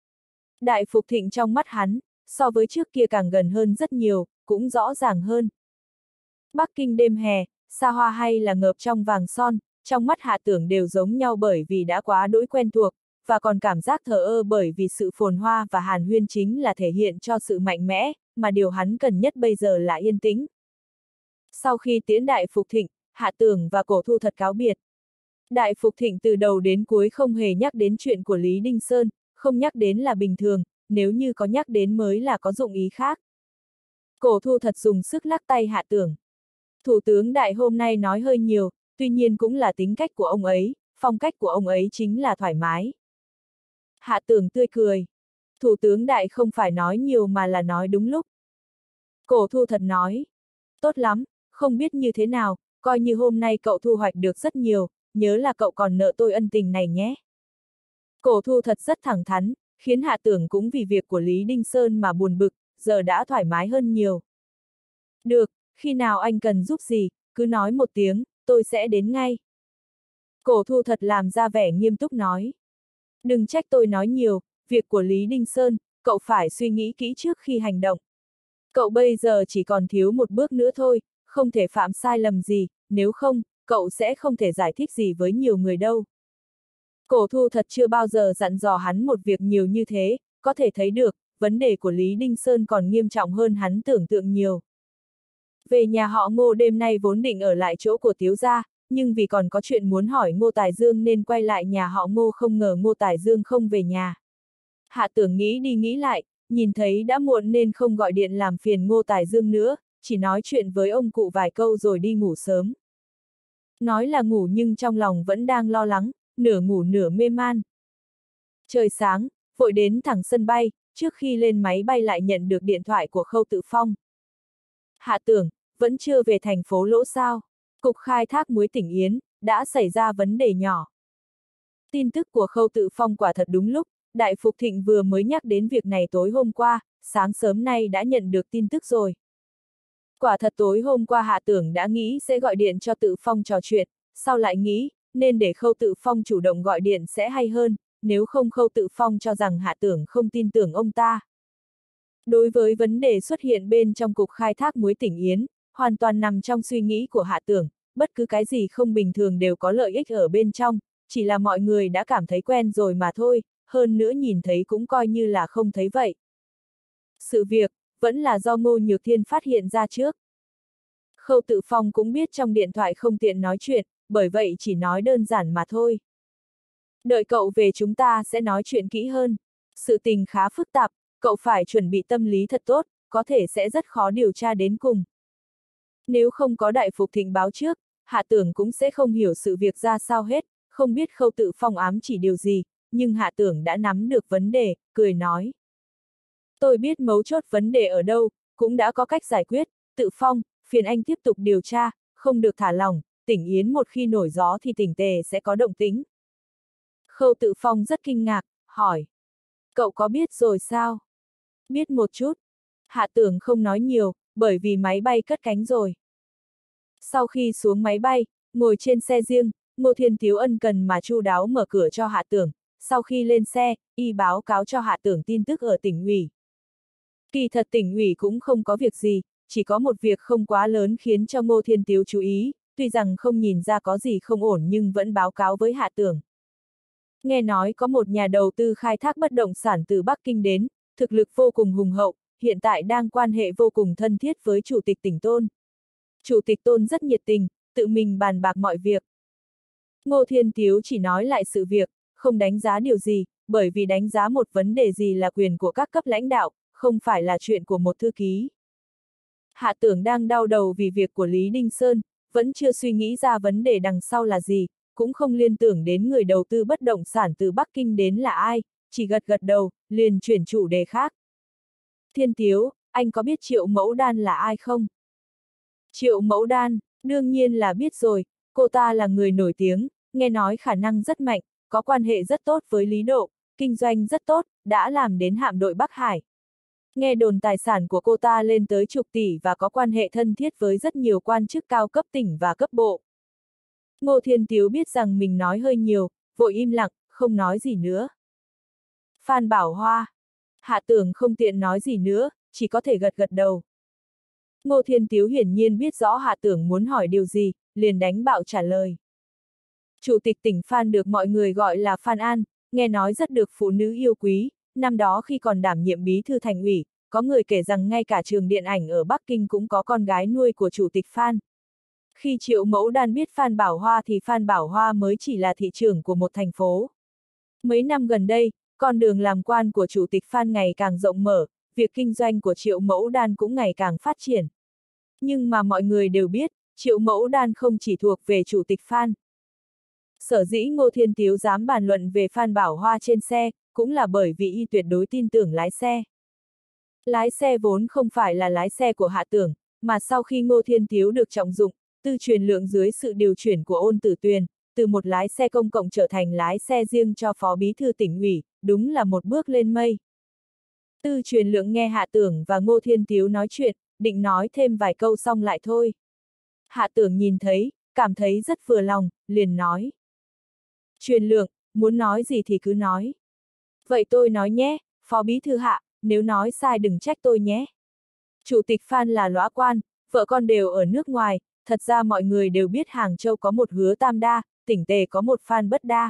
S1: Đại Phục Thịnh trong mắt hắn, so với trước kia càng gần hơn rất nhiều, cũng rõ ràng hơn. Bắc Kinh đêm hè, xa hoa hay là ngợp trong vàng son, trong mắt Hạ Tưởng đều giống nhau bởi vì đã quá đỗi quen thuộc, và còn cảm giác thờ ơ bởi vì sự phồn hoa và hàn huyên chính là thể hiện cho sự mạnh mẽ, mà điều hắn cần nhất bây giờ là yên tĩnh. Sau khi tiễn Đại Phục Thịnh, Hạ Tưởng và Cổ Thu Thật cáo biệt. Đại Phục Thịnh từ đầu đến cuối không hề nhắc đến chuyện của Lý Đinh Sơn, không nhắc đến là bình thường, nếu như có nhắc đến mới là có dụng ý khác. Cổ Thu Thật dùng sức lắc tay Hạ Tưởng. Thủ tướng Đại hôm nay nói hơi nhiều, tuy nhiên cũng là tính cách của ông ấy, phong cách của ông ấy chính là thoải mái. Hạ Tưởng tươi cười. Thủ tướng Đại không phải nói nhiều mà là nói đúng lúc. Cổ Thu Thật nói. Tốt lắm, không biết như thế nào, coi như hôm nay cậu thu hoạch được rất nhiều, nhớ là cậu còn nợ tôi ân tình này nhé. Cổ Thu Thật rất thẳng thắn, khiến Hạ Tưởng cũng vì việc của Lý Đinh Sơn mà buồn bực, giờ đã thoải mái hơn nhiều. Được, khi nào anh cần giúp gì, cứ nói một tiếng, tôi sẽ đến ngay. Cổ Thu Thật làm ra vẻ nghiêm túc nói. Đừng trách tôi nói nhiều, việc của Lý Đinh Sơn, cậu phải suy nghĩ kỹ trước khi hành động. Cậu bây giờ chỉ còn thiếu một bước nữa thôi, không thể phạm sai lầm gì, nếu không, cậu sẽ không thể giải thích gì với nhiều người đâu. Cổ Thu Thật chưa bao giờ dặn dò hắn một việc nhiều như thế, có thể thấy được, vấn đề của Lý Đinh Sơn còn nghiêm trọng hơn hắn tưởng tượng nhiều. Về nhà họ Ngô đêm nay vốn định ở lại chỗ của Tiếu gia, nhưng vì còn có chuyện muốn hỏi Ngô Tài Dương nên quay lại nhà họ Ngô, không ngờ Ngô Tài Dương không về nhà. Hạ Tưởng nghĩ đi nghĩ lại, nhìn thấy đã muộn nên không gọi điện làm phiền Ngô Tài Dương nữa, chỉ nói chuyện với ông cụ vài câu rồi đi ngủ sớm. Nói là ngủ nhưng trong lòng vẫn đang lo lắng, nửa ngủ nửa mê man. Trời sáng, vội đến thẳng sân bay, trước khi lên máy bay lại nhận được điện thoại của Khâu Tự Phong. Hạ Tưởng, vẫn chưa về thành phố Lỗ sao? Cục khai thác muối tỉnh Yến, đã xảy ra vấn đề nhỏ. Tin tức của Khâu Tự Phong quả thật đúng lúc, Đại Phục Thịnh vừa mới nhắc đến việc này tối hôm qua, sáng sớm nay đã nhận được tin tức rồi. Quả thật tối hôm qua Hạ Tưởng đã nghĩ sẽ gọi điện cho Tự Phong trò chuyện, sau lại nghĩ, nên để Khâu Tự Phong chủ động gọi điện sẽ hay hơn, nếu không Khâu Tự Phong cho rằng Hạ Tưởng không tin tưởng ông ta. Đối với vấn đề xuất hiện bên trong cục khai thác muối tỉnh Yến, hoàn toàn nằm trong suy nghĩ của Hạ Tưởng, bất cứ cái gì không bình thường đều có lợi ích ở bên trong, chỉ là mọi người đã cảm thấy quen rồi mà thôi, hơn nữa nhìn thấy cũng coi như là không thấy vậy. Sự việc, vẫn là do Ngô Nhược Thiên phát hiện ra trước. Khâu Tự Phong cũng biết trong điện thoại không tiện nói chuyện, bởi vậy chỉ nói đơn giản mà thôi. Đợi cậu về chúng ta sẽ nói chuyện kỹ hơn. Sự tình khá phức tạp, cậu phải chuẩn bị tâm lý thật tốt, có thể sẽ rất khó điều tra đến cùng. Nếu không có Đại Phục Thịnh báo trước, Hạ Tưởng cũng sẽ không hiểu sự việc ra sao hết, không biết Khâu Tự Phong ám chỉ điều gì, nhưng Hạ Tưởng đã nắm được vấn đề, cười nói. Tôi biết mấu chốt vấn đề ở đâu, cũng đã có cách giải quyết, Tự Phong, phiền anh tiếp tục điều tra, không được thả lỏng, tỉnh Yến một khi nổi gió thì tỉnh Tề sẽ có động tĩnh. Khâu Tự Phong rất kinh ngạc, hỏi. Cậu có biết rồi sao? Biết một chút. Hạ Tưởng không nói nhiều, bởi vì máy bay cất cánh rồi. Sau khi xuống máy bay, ngồi trên xe riêng, Ngô Thiên Tiếu ân cần mà chu đáo mở cửa cho Hạ Tưởng, sau khi lên xe, y báo cáo cho Hạ Tưởng tin tức ở tỉnh ủy. Kỳ thật tỉnh ủy cũng không có việc gì, chỉ có một việc không quá lớn khiến cho Ngô Thiên Tiếu chú ý, tuy rằng không nhìn ra có gì không ổn nhưng vẫn báo cáo với Hạ Tưởng. Nghe nói có một nhà đầu tư khai thác bất động sản từ Bắc Kinh đến, thực lực vô cùng hùng hậu, hiện tại đang quan hệ vô cùng thân thiết với Chủ tịch tỉnh Tôn. Chủ tịch Tôn rất nhiệt tình, tự mình bàn bạc mọi việc. Ngô Thiên Tiếu chỉ nói lại sự việc, không đánh giá điều gì, bởi vì đánh giá một vấn đề gì là quyền của các cấp lãnh đạo, không phải là chuyện của một thư ký. Hạ Tưởng đang đau đầu vì việc của Lý Đinh Sơn, vẫn chưa suy nghĩ ra vấn đề đằng sau là gì, cũng không liên tưởng đến người đầu tư bất động sản từ Bắc Kinh đến là ai, chỉ gật gật đầu, liền chuyển chủ đề khác. Thiên Tiếu, anh có biết Triệu Mẫu Đan là ai không? Triệu Mẫu Đan, đương nhiên là biết rồi, cô ta là người nổi tiếng, nghe nói khả năng rất mạnh, có quan hệ rất tốt với Lý Độ, kinh doanh rất tốt, đã làm đến hạm đội Bắc Hải. Nghe đồn tài sản của cô ta lên tới chục tỷ và có quan hệ thân thiết với rất nhiều quan chức cao cấp tỉnh và cấp bộ. Ngô Thiên Tiếu biết rằng mình nói hơi nhiều, vội im lặng, không nói gì nữa. Phan Bảo Hoa. Hạ Tưởng không tiện nói gì nữa, chỉ có thể gật gật đầu. Ngô Thiên Tiếu hiển nhiên biết rõ Hạ Tưởng muốn hỏi điều gì, liền đánh bạo trả lời. Chủ tịch tỉnh Phan được mọi người gọi là Phan An, nghe nói rất được phụ nữ yêu quý, năm đó khi còn đảm nhiệm bí thư thành ủy, có người kể rằng ngay cả trường điện ảnh ở Bắc Kinh cũng có con gái nuôi của chủ tịch Phan. Khi Triệu Mẫu Đan biết Phan Bảo Hoa thì Phan Bảo Hoa mới chỉ là thị trưởng của một thành phố. Mấy năm gần đây, con đường làm quan của chủ tịch Phan ngày càng rộng mở, việc kinh doanh của Triệu Mẫu Đan cũng ngày càng phát triển. Nhưng mà mọi người đều biết, Triệu Mẫu Đan không chỉ thuộc về chủ tịch Phan. Sở dĩ Ngô Thiên Tiếu dám bàn luận về Phan Bảo Hoa trên xe, cũng là bởi vì y tuyệt đối tin tưởng lái xe. Lái xe vốn không phải là lái xe của Hạ Tưởng, mà sau khi Ngô Thiên Tiếu được trọng dụng, Tư Truyền Lượng dưới sự điều chuyển của Ôn Tử Tuyền, từ một lái xe công cộng trở thành lái xe riêng cho phó bí thư tỉnh ủy, đúng là một bước lên mây. Tư Truyền Lượng nghe Hạ Tưởng và Ngô Thiên Tiếu nói chuyện, định nói thêm vài câu xong lại thôi. Hạ Tưởng nhìn thấy, cảm thấy rất vừa lòng, liền nói. Truyền Lượng, muốn nói gì thì cứ nói. Vậy tôi nói nhé, phó bí thư Hạ, nếu nói sai đừng trách tôi nhé. Chủ tịch Phan là lõa quan, vợ con đều ở nước ngoài, thật ra mọi người đều biết Hàng Châu có một Hứa Tam Đa, tỉnh Tề có một Phan Bất Đa.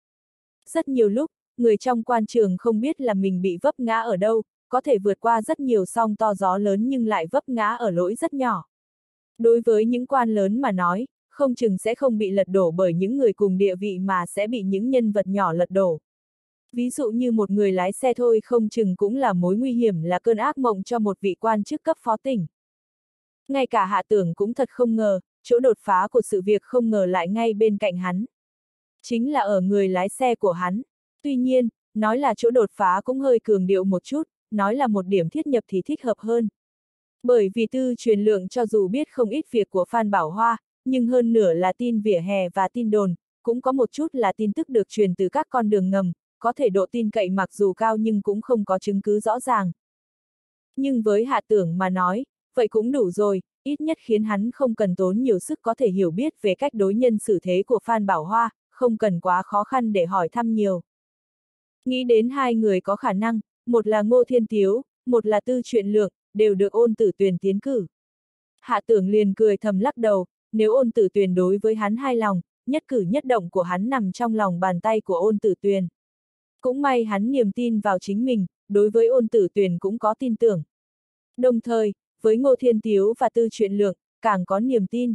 S1: Rất nhiều lúc, người trong quan trường không biết là mình bị vấp ngã ở đâu, có thể vượt qua rất nhiều sóng to gió lớn nhưng lại vấp ngã ở lỗi rất nhỏ. Đối với những quan lớn mà nói, không chừng sẽ không bị lật đổ bởi những người cùng địa vị mà sẽ bị những nhân vật nhỏ lật đổ. Ví dụ như một người lái xe thôi không chừng cũng là mối nguy hiểm, là cơn ác mộng cho một vị quan chức cấp phó tỉnh. Ngay cả Hạ Tưởng cũng thật không ngờ, chỗ đột phá của sự việc không ngờ lại ngay bên cạnh hắn. Chính là ở người lái xe của hắn. Tuy nhiên, nói là chỗ đột phá cũng hơi cường điệu một chút, nói là một điểm thiết nhập thì thích hợp hơn. Bởi vì Tư Truyền Lượng cho dù biết không ít việc của Phan Bảo Hoa, nhưng hơn nửa là tin vỉa hè và tin đồn, cũng có một chút là tin tức được truyền từ các con đường ngầm, có thể độ tin cậy mặc dù cao nhưng cũng không có chứng cứ rõ ràng. Nhưng với Hạ Tưởng mà nói, vậy cũng đủ rồi, ít nhất khiến hắn không cần tốn nhiều sức có thể hiểu biết về cách đối nhân xử thế của Phan Bảo Hoa, không cần quá khó khăn để hỏi thăm nhiều. Nghĩ đến hai người có khả năng, một là Ngô Thiên Tiếu, một là Tư Truyền Lượng, đều được Ôn Tử Tuyền tiến cử. Hạ Tưởng liền cười thầm lắc đầu, nếu Ôn Tử Tuyền đối với hắn hài lòng, nhất cử nhất động của hắn nằm trong lòng bàn tay của Ôn Tử Tuyền. Cũng may hắn niềm tin vào chính mình, đối với Ôn Tử Tuyền cũng có tin tưởng. Đồng thời, với Ngô Thiên Tiếu và Tư Truyền Lượng, càng có niềm tin.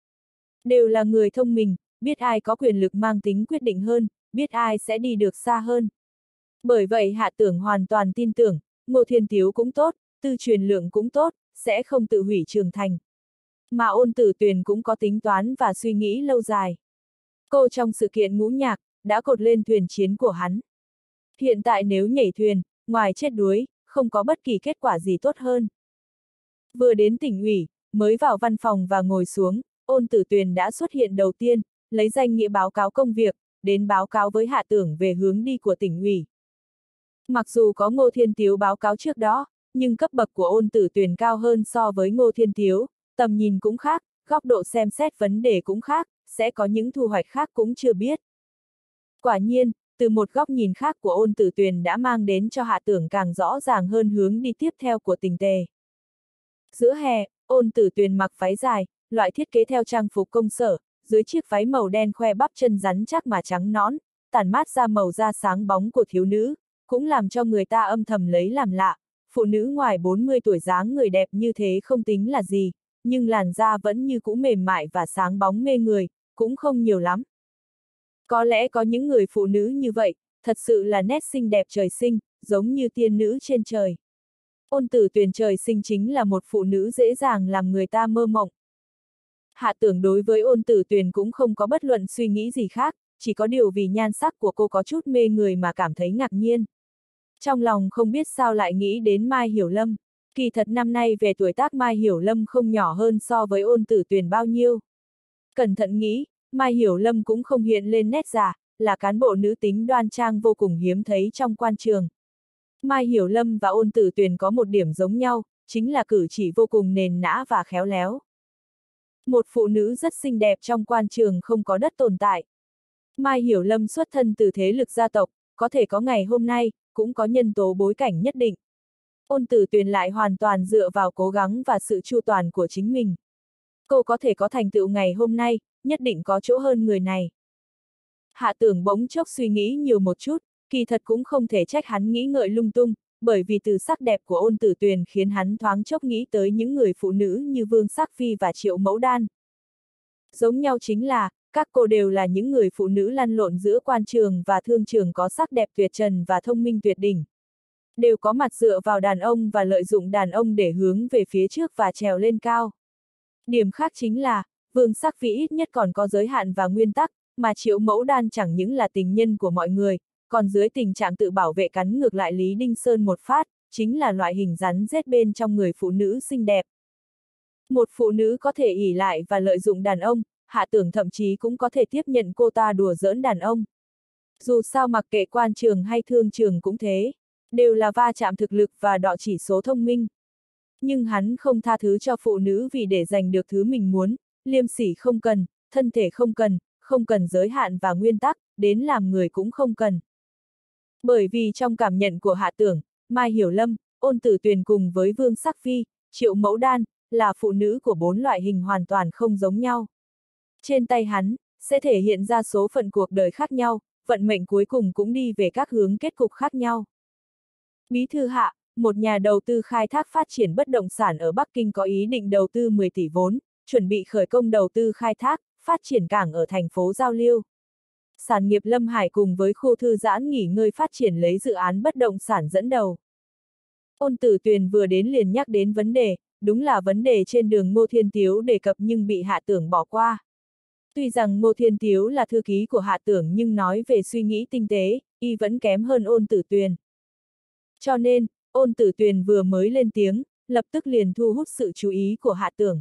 S1: Đều là người thông minh, biết ai có quyền lực mang tính quyết định hơn, biết ai sẽ đi được xa hơn. Bởi vậy Hạ Tưởng hoàn toàn tin tưởng, Ngô Thiên Tiếu cũng tốt, Tư Truyền Lượng cũng tốt, sẽ không tự hủy trường thành. Mà Ôn Tử Tuyền cũng có tính toán và suy nghĩ lâu dài. Cô trong sự kiện ngũ nhạc, đã cột lên thuyền chiến của hắn. Hiện tại nếu nhảy thuyền, ngoài chết đuối, không có bất kỳ kết quả gì tốt hơn. Vừa đến tỉnh ủy, mới vào văn phòng và ngồi xuống, Ôn Tử Tuyền đã xuất hiện đầu tiên, lấy danh nghĩa báo cáo công việc, đến báo cáo với Hạ Tưởng về hướng đi của tỉnh ủy. Mặc dù có Ngô Thiên Tiếu báo cáo trước đó, nhưng cấp bậc của Ôn Tử Tuyền cao hơn so với Ngô Thiên Tiếu, tầm nhìn cũng khác, góc độ xem xét vấn đề cũng khác, sẽ có những thu hoạch khác cũng chưa biết. Quả nhiên, từ một góc nhìn khác của Ôn Tử Tuyền đã mang đến cho Hạ Tưởng càng rõ ràng hơn hướng đi tiếp theo của tỉnh Tề. Giữa hè, Ôn Tử Tuyền mặc váy dài, loại thiết kế theo trang phục công sở, dưới chiếc váy màu đen khoe bắp chân rắn chắc mà trắng nõn, tản mát ra màu da sáng bóng của thiếu nữ, cũng làm cho người ta âm thầm lấy làm lạ. Phụ nữ ngoài bốn mươi tuổi dáng người đẹp như thế không tính là gì, nhưng làn da vẫn như cũ mềm mại và sáng bóng mê người, cũng không nhiều lắm. Có lẽ có những người phụ nữ như vậy, thật sự là nét xinh đẹp trời sinh, giống như tiên nữ trên trời. Ôn Tử Tuyền trời sinh chính là một phụ nữ dễ dàng làm người ta mơ mộng. Hạ Tưởng đối với Ôn Tử Tuyền cũng không có bất luận suy nghĩ gì khác, chỉ có điều vì nhan sắc của cô có chút mê người mà cảm thấy ngạc nhiên. Trong lòng không biết sao lại nghĩ đến Mai Hiểu Lâm. Kỳ thật năm nay về tuổi tác Mai Hiểu Lâm không nhỏ hơn so với Ôn Tử Tuyền bao nhiêu. Cẩn thận nghĩ, Mai Hiểu Lâm cũng không hiện lên nét già, là cán bộ nữ tính đoan trang vô cùng hiếm thấy trong quan trường. Mai Hiểu Lâm và Ôn Tử Tuyền có một điểm giống nhau, chính là cử chỉ vô cùng nền nã và khéo léo. Một phụ nữ rất xinh đẹp trong quan trường không có đất tồn tại. Mai Hiểu Lâm xuất thân từ thế lực gia tộc, có thể có ngày hôm nay, cũng có nhân tố bối cảnh nhất định. Ôn Tử Tuyền lại hoàn toàn dựa vào cố gắng và sự chu toàn của chính mình. Cô có thể có thành tựu ngày hôm nay, nhất định có chỗ hơn người này. Hạ Tưởng bỗng chốc suy nghĩ nhiều một chút, kỳ thật cũng không thể trách hắn nghĩ ngợi lung tung, bởi vì từ sắc đẹp của Ôn Tử Tuyền khiến hắn thoáng chốc nghĩ tới những người phụ nữ như Vương Sắc Phi và Triệu Mẫu Đan. Giống nhau chính là, các cô đều là những người phụ nữ lăn lộn giữa quan trường và thương trường có sắc đẹp tuyệt trần và thông minh tuyệt đỉnh. Đều có mặt dựa vào đàn ông và lợi dụng đàn ông để hướng về phía trước và trèo lên cao. Điểm khác chính là, Vương Sắc Phi ít nhất còn có giới hạn và nguyên tắc, mà Triệu Mẫu Đan chẳng những là tình nhân của mọi người, còn dưới tình trạng tự bảo vệ cắn ngược lại Lý Đinh Sơn một phát, chính là loại hình rắn rết bên trong người phụ nữ xinh đẹp. Một phụ nữ có thể ỷ lại và lợi dụng đàn ông, Hạ Tưởng thậm chí cũng có thể tiếp nhận cô ta đùa giỡn đàn ông. Dù sao mặc kệ quan trường hay thương trường cũng thế, đều là va chạm thực lực và đọ chỉ số thông minh. Nhưng hắn không tha thứ cho phụ nữ vì để giành được thứ mình muốn, liêm sỉ không cần, thân thể không cần, không cần giới hạn và nguyên tắc, đến làm người cũng không cần. Bởi vì trong cảm nhận của Hạ Tưởng, Mai Hiểu Lâm, Ôn Tử Tuyền cùng với Vương Sắc Phi, Triệu Mẫu Đan, là phụ nữ của bốn loại hình hoàn toàn không giống nhau. Trên tay hắn, sẽ thể hiện ra số phận cuộc đời khác nhau, vận mệnh cuối cùng cũng đi về các hướng kết cục khác nhau. Bí thư Hạ, một nhà đầu tư khai thác phát triển bất động sản ở Bắc Kinh có ý định đầu tư mười tỷ vốn, chuẩn bị khởi công đầu tư khai thác, phát triển cảng ở thành phố Giao Liêu. Sản nghiệp Lâm Hải cùng với khu thư giãn nghỉ ngơi phát triển lấy dự án bất động sản dẫn đầu. Ôn Tử Tuyền vừa đến liền nhắc đến vấn đề, đúng là vấn đề trên đường Ngô Thiên Tiếu đề cập nhưng bị Hạ Tưởng bỏ qua. Tuy rằng Ngô Thiên Tiếu là thư ký của Hạ Tưởng nhưng nói về suy nghĩ tinh tế, y vẫn kém hơn Ôn Tử Tuyền. Cho nên, Ôn Tử Tuyền vừa mới lên tiếng, lập tức liền thu hút sự chú ý của Hạ Tưởng.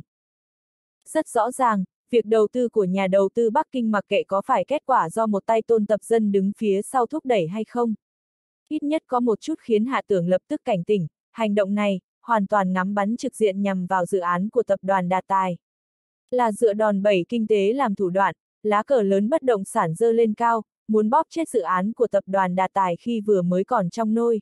S1: Rất rõ ràng, việc đầu tư của nhà đầu tư Bắc Kinh mặc kệ có phải kết quả do một tay Tôn Tập Dân đứng phía sau thúc đẩy hay không. Ít nhất có một chút khiến Hạ Tưởng lập tức cảnh tỉnh, hành động này, hoàn toàn ngắm bắn trực diện nhằm vào dự án của tập đoàn Đạt Tài. Là dựa đòn bẩy kinh tế làm thủ đoạn, lá cờ lớn bất động sản dơ lên cao, muốn bóp chết dự án của tập đoàn Đạt Tài khi vừa mới còn trong nôi.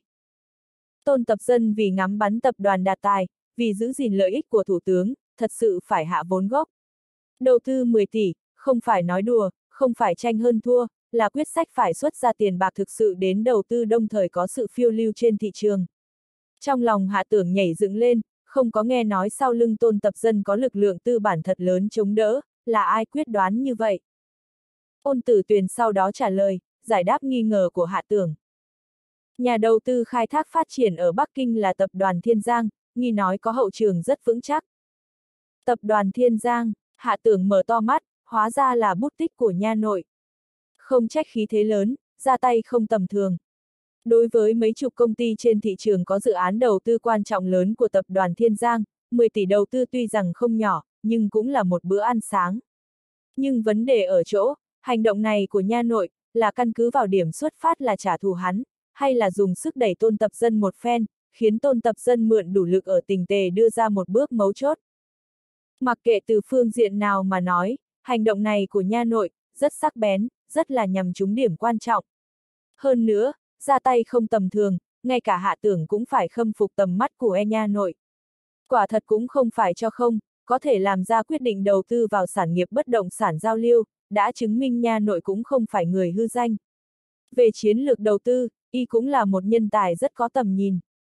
S1: Tôn Tập Dân vì ngắm bắn tập đoàn Đạt Tài, vì giữ gìn lợi ích của Thủ tướng, thật sự phải hạ vốn gốc. Đầu tư mười tỷ, không phải nói đùa, không phải tranh hơn thua, là quyết sách phải xuất ra tiền bạc thực sự đến đầu tư đồng thời có sự phiêu lưu trên thị trường. Trong lòng Hạ Tưởng nhảy dựng lên, không có nghe nói sau lưng Tôn Tập Dân có lực lượng tư bản thật lớn chống đỡ, là ai quyết đoán như vậy? Ôn Tử Tuyền sau đó trả lời, giải đáp nghi ngờ của Hạ Tưởng. Nhà đầu tư khai thác phát triển ở Bắc Kinh là tập đoàn Thiên Giang, nghi nói có hậu trường rất vững chắc. Tập đoàn Thiên Giang, Hạ Tưởng mở to mắt, hóa ra là bút tích của nha nội. Không trách khí thế lớn, ra tay không tầm thường. Đối với mấy chục công ty trên thị trường có dự án đầu tư quan trọng lớn của tập đoàn Thiên Giang, mười tỷ đầu tư tuy rằng không nhỏ, nhưng cũng là một bữa ăn sáng. Nhưng vấn đề ở chỗ, hành động này của nha nội, là căn cứ vào điểm xuất phát là trả thù hắn, hay là dùng sức đẩy Tôn Tập Dân một phen, khiến Tôn Tập Dân mượn đủ lực ở tình tề đưa ra một bước mấu chốt. Mặc kệ từ phương diện nào mà nói, hành động này của nha nội, rất sắc bén, rất là nhằm trúng điểm quan trọng. Hơn nữa, ra tay không tầm thường, ngay cả Hạ Tưởng cũng phải khâm phục tầm mắt của e nha nội. Quả thật cũng không phải cho không, có thể làm ra quyết định đầu tư vào sản nghiệp bất động sản Giao Liêu, đã chứng minh nha nội cũng không phải người hư danh. Về chiến lược đầu tư, y cũng là một nhân tài rất có tầm nhìn.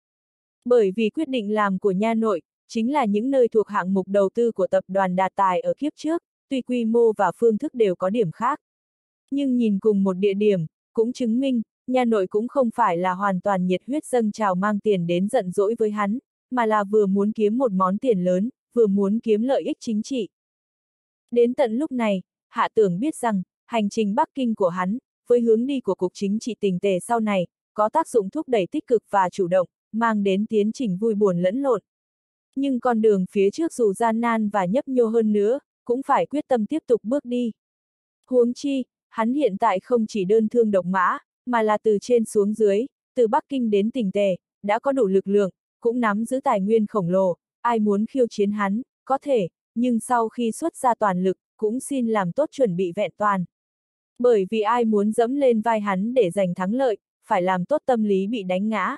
S1: Bởi vì quyết định làm của nha nội, chính là những nơi thuộc hạng mục đầu tư của tập đoàn Đạt Tài ở kiếp trước, tuy quy mô và phương thức đều có điểm khác. Nhưng nhìn cùng một địa điểm, cũng chứng minh, nha nội cũng không phải là hoàn toàn nhiệt huyết dâng trào mang tiền đến giận dỗi với hắn, mà là vừa muốn kiếm một món tiền lớn, vừa muốn kiếm lợi ích chính trị. Đến tận lúc này, Hạ Tưởng biết rằng, hành trình Bắc Kinh của hắn, với hướng đi của Cục Chính trị Tình tề sau này, có tác dụng thúc đẩy tích cực và chủ động, mang đến tiến trình vui buồn lẫn lộn. Nhưng con đường phía trước dù gian nan và nhấp nhô hơn nữa, cũng phải quyết tâm tiếp tục bước đi. Huống chi, hắn hiện tại không chỉ đơn thương độc mã, mà là từ trên xuống dưới, từ Bắc Kinh đến Tình tề, đã có đủ lực lượng, cũng nắm giữ tài nguyên khổng lồ, ai muốn khiêu chiến hắn, có thể, nhưng sau khi xuất ra toàn lực, cũng xin làm tốt chuẩn bị vẹn toàn. Bởi vì ai muốn dẫm lên vai hắn để giành thắng lợi, phải làm tốt tâm lý bị đánh ngã.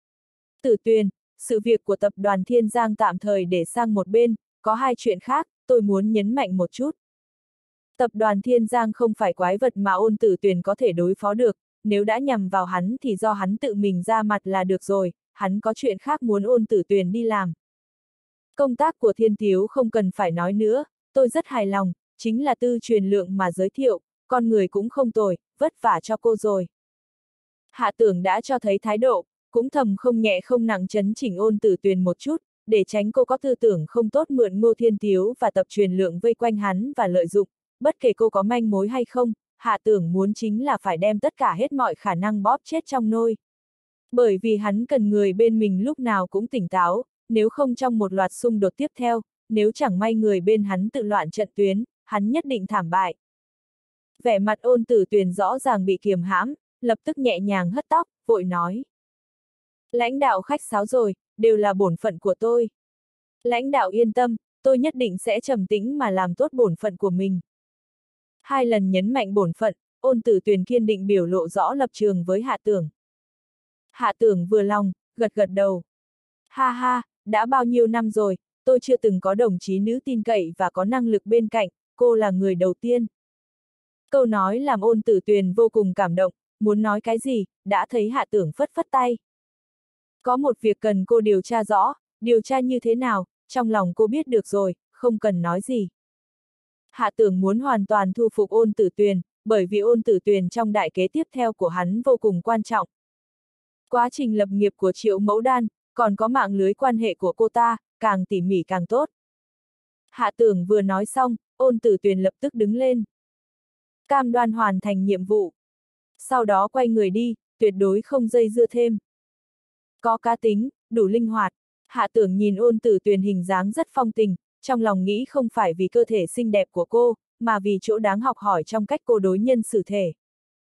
S1: Tử Tuyền, sự việc của tập đoàn Thiên Giang tạm thời để sang một bên, có hai chuyện khác, tôi muốn nhấn mạnh một chút. Tập đoàn Thiên Giang không phải quái vật mà Ôn Tử Tuyền có thể đối phó được, nếu đã nhằm vào hắn thì do hắn tự mình ra mặt là được rồi, hắn có chuyện khác muốn Ôn Tử Tuyền đi làm. Công tác của Thiên Thiếu không cần phải nói nữa, tôi rất hài lòng, chính là tư truyền lượng mà giới thiệu, con người cũng không tồi, vất vả cho cô rồi. Hạ Tưởng đã cho thấy thái độ, cũng thầm không nhẹ không nặng chấn chỉnh Ôn Tử Tuyền một chút, để tránh cô có tư tưởng không tốt mượn Ngô Thiên Thiếu và tập truyền lượng vây quanh hắn và lợi dụng, bất kể cô có manh mối hay không, Hạ Tưởng muốn chính là phải đem tất cả hết mọi khả năng bóp chết trong nôi. Bởi vì hắn cần người bên mình lúc nào cũng tỉnh táo, nếu không trong một loạt xung đột tiếp theo, nếu chẳng may người bên hắn tự loạn trận tuyến, hắn nhất định thảm bại. Vẻ mặt Ôn Tử Tuyền rõ ràng bị kiềm hãm, lập tức nhẹ nhàng hất tóc, vội nói. Lãnh đạo khách sáo rồi, đều là bổn phận của tôi. Lãnh đạo yên tâm, tôi nhất định sẽ trầm tĩnh mà làm tốt bổn phận của mình. Hai lần nhấn mạnh bổn phận, Ôn Tử Tuyền kiên định biểu lộ rõ lập trường với Hạ Tưởng. Hạ Tưởng vừa lòng, gật gật đầu. Ha ha, đã bao nhiêu năm rồi, tôi chưa từng có đồng chí nữ tin cậy và có năng lực bên cạnh, cô là người đầu tiên. Câu nói làm Ôn Tử Tuyền vô cùng cảm động, muốn nói cái gì, đã thấy Hạ Tưởng phất phất tay. Có một việc cần cô điều tra rõ, điều tra như thế nào, trong lòng cô biết được rồi, không cần nói gì. Hạ Tưởng muốn hoàn toàn thu phục Ôn Tử Tuyền, bởi vì Ôn Tử Tuyền trong đại kế tiếp theo của hắn vô cùng quan trọng. Quá trình lập nghiệp của Triệu Mẫu Đan, còn có mạng lưới quan hệ của cô ta, càng tỉ mỉ càng tốt. Hạ Tưởng vừa nói xong, Ôn Tử Tuyền lập tức đứng lên. Cam đoan hoàn thành nhiệm vụ. Sau đó quay người đi, tuyệt đối không dây dưa thêm. Có cá tính, đủ linh hoạt. Hạ Tưởng nhìn Ôn Tử Tuyền hình dáng rất phong tình, trong lòng nghĩ không phải vì cơ thể xinh đẹp của cô, mà vì chỗ đáng học hỏi trong cách cô đối nhân xử thể.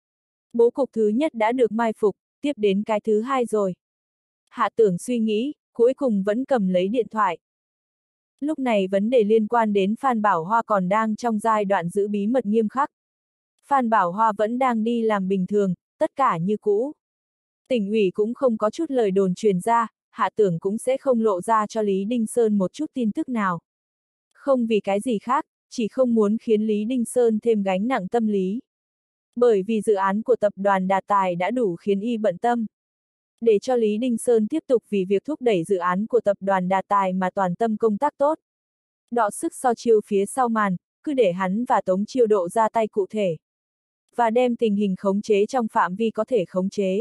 S1: Bố cục thứ nhất đã được mai phục, tiếp đến cái thứ hai rồi. Hạ Tưởng suy nghĩ, cuối cùng vẫn cầm lấy điện thoại. Lúc này vấn đề liên quan đến Phan Bảo Hoa còn đang trong giai đoạn giữ bí mật nghiêm khắc. Phan Bảo Hoa vẫn đang đi làm bình thường, tất cả như cũ. Tỉnh ủy cũng không có chút lời đồn truyền ra, Hạ Tưởng cũng sẽ không lộ ra cho Lý Đinh Sơn một chút tin tức nào. Không vì cái gì khác, chỉ không muốn khiến Lý Đinh Sơn thêm gánh nặng tâm lý. Bởi vì dự án của tập đoàn Đạt Tài đã đủ khiến y bận tâm. Để cho Lý Đinh Sơn tiếp tục vì việc thúc đẩy dự án của tập đoàn Đạt Tài mà toàn tâm công tác tốt. Đọ sức so chiêu phía sau màn, cứ để hắn và Tống Chiêu Độ ra tay cụ thể. Và đem tình hình khống chế trong phạm vi có thể khống chế.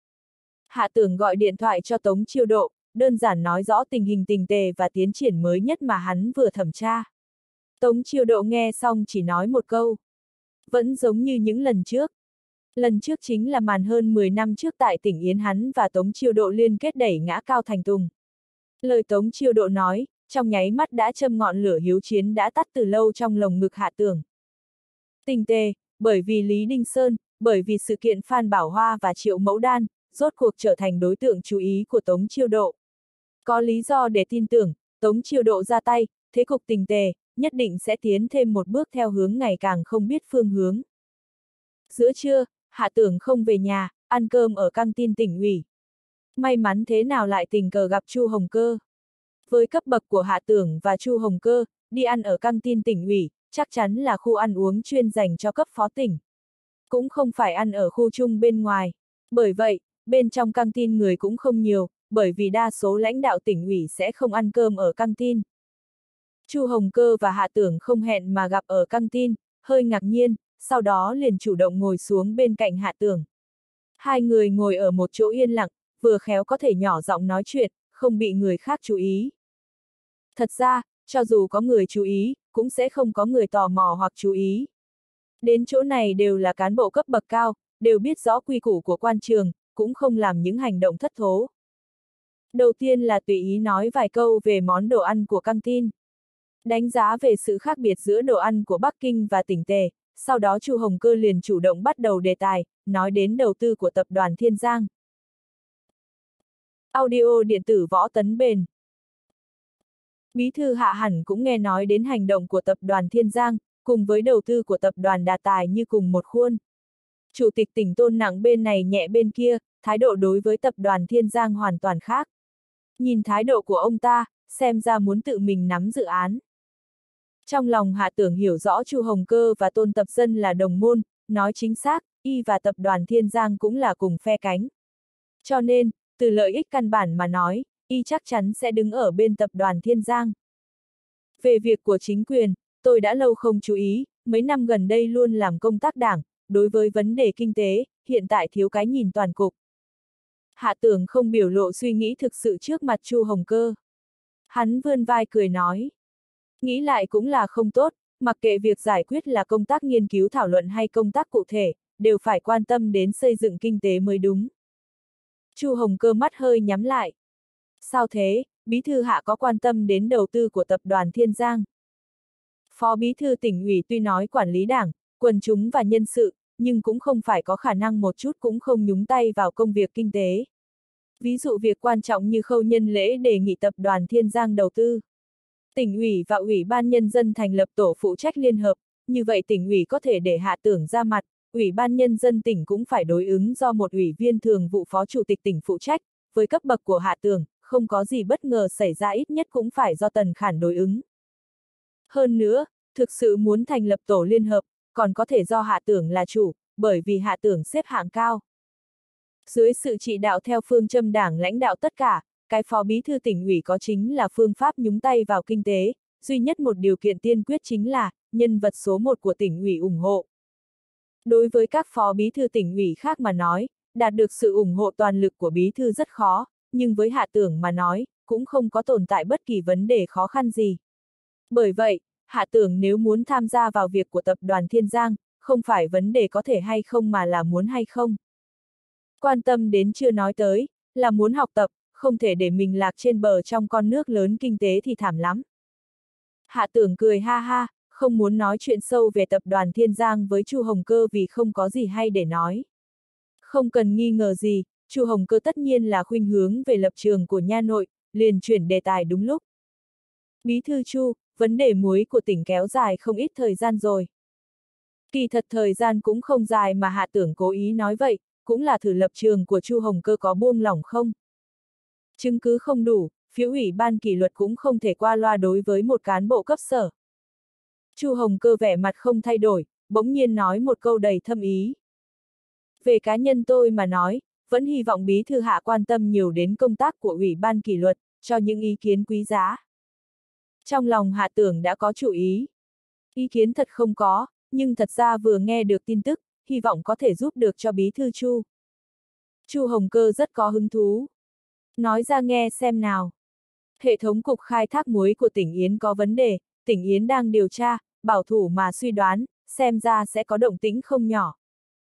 S1: Hạ Tưởng gọi điện thoại cho Tống Chiêu Độ, đơn giản nói rõ tình hình tình tề và tiến triển mới nhất mà hắn vừa thẩm tra. Tống Chiêu Độ nghe xong chỉ nói một câu. Vẫn giống như những lần trước. Lần trước chính là màn hơn mười năm trước tại tỉnh Yến hắn và Tống Chiêu Độ liên kết đẩy ngã Cao Thành Tùng. Lời Tống Chiêu Độ nói, trong nháy mắt đã châm ngọn lửa hiếu chiến đã tắt từ lâu trong lồng ngực Hạ Tưởng. Tình tề, bởi vì Lý Đinh Sơn, bởi vì sự kiện Phan Bảo Hoa và Triệu Mẫu Đan, rốt cuộc trở thành đối tượng chú ý của Tống Chiêu Độ. Có lý do để tin tưởng, Tống Chiêu Độ ra tay, thế cục tình tề, nhất định sẽ tiến thêm một bước theo hướng ngày càng không biết phương hướng. Giữa trưa, Hạ Tưởng không về nhà, ăn cơm ở căng tin tỉnh ủy. May mắn thế nào lại tình cờ gặp Chu Hồng Cơ. Với cấp bậc của Hạ Tưởng và Chu Hồng Cơ, đi ăn ở căng tin tỉnh ủy, chắc chắn là khu ăn uống chuyên dành cho cấp phó tỉnh. Cũng không phải ăn ở khu chung bên ngoài. Bởi vậy, bên trong căng tin người cũng không nhiều, bởi vì đa số lãnh đạo tỉnh ủy sẽ không ăn cơm ở căng tin. Chu Hồng Cơ và Hạ Tưởng không hẹn mà gặp ở căng tin, hơi ngạc nhiên, sau đó liền chủ động ngồi xuống bên cạnh Hạ Tưởng. Hai người ngồi ở một chỗ yên lặng, vừa khéo có thể nhỏ giọng nói chuyện, không bị người khác chú ý. Thật ra, cho dù có người chú ý, cũng sẽ không có người tò mò hoặc chú ý. Đến chỗ này đều là cán bộ cấp bậc cao, đều biết rõ quy củ của quan trường, cũng không làm những hành động thất thố. Đầu tiên là tùy ý nói vài câu về món đồ ăn của căng tin. Đánh giá về sự khác biệt giữa đồ ăn của Bắc Kinh và tỉnh Tề, sau đó Chu Hồng Cơ liền chủ động bắt đầu đề tài, nói đến đầu tư của tập đoàn Thiên Giang. Audio điện tử Võ Tấn Bền. Bí thư Hạ hẳn cũng nghe nói đến hành động của tập đoàn Thiên Giang, cùng với đầu tư của tập đoàn Đà Tài như cùng một khuôn. Chủ tịch tỉnh tôn nặng bên này nhẹ bên kia, thái độ đối với tập đoàn Thiên Giang hoàn toàn khác. Nhìn thái độ của ông ta, xem ra muốn tự mình nắm dự án. Trong lòng Hạ Tưởng hiểu rõ Chu Hồng Cơ và Tôn Tập Dân là đồng môn, nói chính xác, y và tập đoàn Thiên Giang cũng là cùng phe cánh. Cho nên, từ lợi ích căn bản mà nói, y chắc chắn sẽ đứng ở bên tập đoàn Thiên Giang. Về việc của chính quyền, tôi đã lâu không chú ý, mấy năm gần đây luôn làm công tác đảng, đối với vấn đề kinh tế, hiện tại thiếu cái nhìn toàn cục. Hạ Tưởng không biểu lộ suy nghĩ thực sự trước mặt Chu Hồng Cơ. Hắn vươn vai cười nói. Nghĩ lại cũng là không tốt, mặc kệ việc giải quyết là công tác nghiên cứu thảo luận hay công tác cụ thể, đều phải quan tâm đến xây dựng kinh tế mới đúng. Chu Hồng Cơ mắt hơi nhắm lại. Sao thế, bí thư Hạ có quan tâm đến đầu tư của tập đoàn Thiên Giang? Phó bí thư tỉnh ủy tuy nói quản lý đảng, quần chúng và nhân sự, nhưng cũng không phải có khả năng một chút cũng không nhúng tay vào công việc kinh tế. Ví dụ việc quan trọng như khâu nhân lễ đề nghị tập đoàn Thiên Giang đầu tư. Tỉnh ủy và Ủy ban Nhân dân thành lập tổ phụ trách liên hợp, như vậy tỉnh ủy có thể để Hạ Tưởng ra mặt, Ủy ban Nhân dân tỉnh cũng phải đối ứng do một ủy viên thường vụ phó chủ tịch tỉnh phụ trách, với cấp bậc của Hạ Tưởng, không có gì bất ngờ xảy ra ít nhất cũng phải do Tần Khản đối ứng. Hơn nữa, thực sự muốn thành lập tổ liên hợp, còn có thể do Hạ Tưởng là chủ, bởi vì Hạ Tưởng xếp hạng cao. Dưới sự chỉ đạo theo phương châm đảng lãnh đạo tất cả, cái phó bí thư tỉnh ủy có chính là phương pháp nhúng tay vào kinh tế, duy nhất một điều kiện tiên quyết chính là, nhân vật số một của tỉnh ủy ủng hộ. Đối với các phó bí thư tỉnh ủy khác mà nói, đạt được sự ủng hộ toàn lực của bí thư rất khó, nhưng với Hạ Tưởng mà nói, cũng không có tồn tại bất kỳ vấn đề khó khăn gì. Bởi vậy, Hạ Tưởng nếu muốn tham gia vào việc của tập đoàn Thiên Giang, không phải vấn đề có thể hay không mà là muốn hay không. Quan tâm đến chưa nói tới, là muốn học tập, không thể để mình lạc trên bờ trong con nước lớn kinh tế thì thảm lắm. Hạ Tưởng cười ha ha, không muốn nói chuyện sâu về tập đoàn Thiên Giang với Chu Hồng Cơ vì không có gì hay để nói. Không cần nghi ngờ gì, Chu Hồng Cơ tất nhiên là khuynh hướng về lập trường của nha nội, liền chuyển đề tài đúng lúc. Bí thư Chu, vấn đề muối của tỉnh kéo dài không ít thời gian rồi. Kỳ thật thời gian cũng không dài mà Hạ Tưởng cố ý nói vậy, cũng là thử lập trường của Chu Hồng Cơ có buông lỏng không. Chứng cứ không đủ, phía ủy ban kỷ luật cũng không thể qua loa đối với một cán bộ cấp sở. Chu Hồng Cơ vẻ mặt không thay đổi, bỗng nhiên nói một câu đầy thâm ý. Về cá nhân tôi mà nói, vẫn hy vọng bí thư Hạ quan tâm nhiều đến công tác của ủy ban kỷ luật, cho những ý kiến quý giá. Trong lòng Hạ Tưởng đã có chủ ý. Ý kiến thật không có, nhưng thật ra vừa nghe được tin tức, hy vọng có thể giúp được cho bí thư Chu. Chu Hồng Cơ rất có hứng thú. Nói ra nghe xem nào. Hệ thống cục khai thác muối của tỉnh Yến có vấn đề, tỉnh Yến đang điều tra, bảo thủ mà suy đoán, xem ra sẽ có động tĩnh không nhỏ.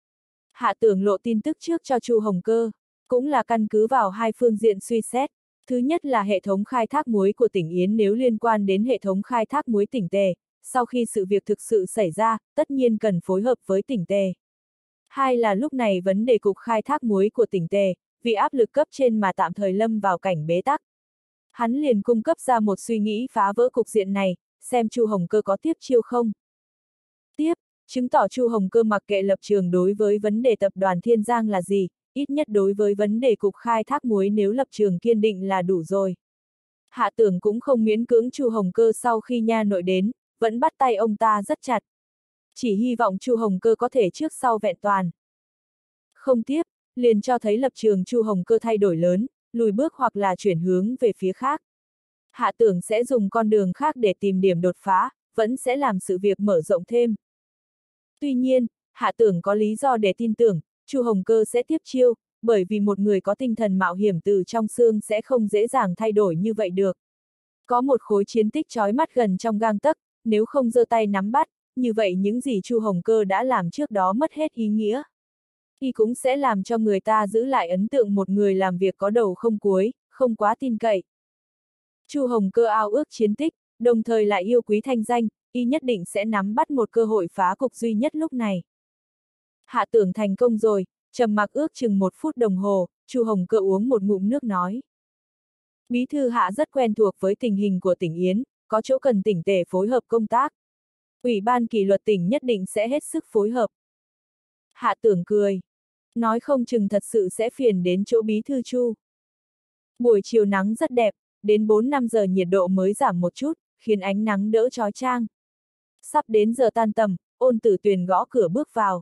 S1: Hạ Tưởng lộ tin tức trước cho Chu Hồng Cơ, cũng là căn cứ vào hai phương diện suy xét. Thứ nhất là hệ thống khai thác muối của tỉnh Yến nếu liên quan đến hệ thống khai thác muối tỉnh Tề, sau khi sự việc thực sự xảy ra, tất nhiên cần phối hợp với tỉnh Tề. Hai là lúc này vấn đề cục khai thác muối của tỉnh Tề, vì áp lực cấp trên mà tạm thời lâm vào cảnh bế tắc. Hắn liền cung cấp ra một suy nghĩ phá vỡ cục diện này, xem Chu Hồng Cơ có tiếp chiêu không. Tiếp, chứng tỏ Chu Hồng Cơ mặc kệ lập trường đối với vấn đề tập đoàn Thiên Giang là gì, ít nhất đối với vấn đề cục khai thác muối nếu lập trường kiên định là đủ rồi. Hạ Tưởng cũng không miễn cưỡng Chu Hồng Cơ sau khi nha nội đến, vẫn bắt tay ông ta rất chặt. Chỉ hy vọng Chu Hồng Cơ có thể trước sau vẹn toàn. Không tiếp, liền cho thấy lập trường Chu Hồng Cơ thay đổi lớn, lùi bước hoặc là chuyển hướng về phía khác. Hạ tưởng sẽ dùng con đường khác để tìm điểm đột phá, vẫn sẽ làm sự việc mở rộng thêm. Tuy nhiên, Hạ tưởng có lý do để tin tưởng, Chu Hồng Cơ sẽ tiếp chiêu, bởi vì một người có tinh thần mạo hiểm từ trong xương sẽ không dễ dàng thay đổi như vậy được. Có một khối chiến tích chói mắt gần trong gang tấc, nếu không giơ tay nắm bắt, như vậy những gì Chu Hồng Cơ đã làm trước đó mất hết ý nghĩa. Y cũng sẽ làm cho người ta giữ lại ấn tượng một người làm việc có đầu không cuối, không quá tin cậy. Chu Hồng Cơ ao ước chiến tích, đồng thời lại yêu quý thanh danh, y nhất định sẽ nắm bắt một cơ hội phá cục duy nhất lúc này. Hạ tưởng thành công rồi, trầm mặc ước chừng một phút đồng hồ, Chu Hồng Cơ uống một ngụm nước nói. Bí thư Hạ rất quen thuộc với tình hình của tỉnh Yến, có chỗ cần tỉnh tể phối hợp công tác. Ủy ban kỷ luật tỉnh nhất định sẽ hết sức phối hợp. Hạ tưởng cười. Nói không chừng thật sự sẽ phiền đến chỗ bí thư Chu. Buổi chiều nắng rất đẹp, đến bốn năm giờ nhiệt độ mới giảm một chút, khiến ánh nắng đỡ chói chang. Sắp đến giờ tan tầm, Ôn Tử Tuyền gõ cửa bước vào.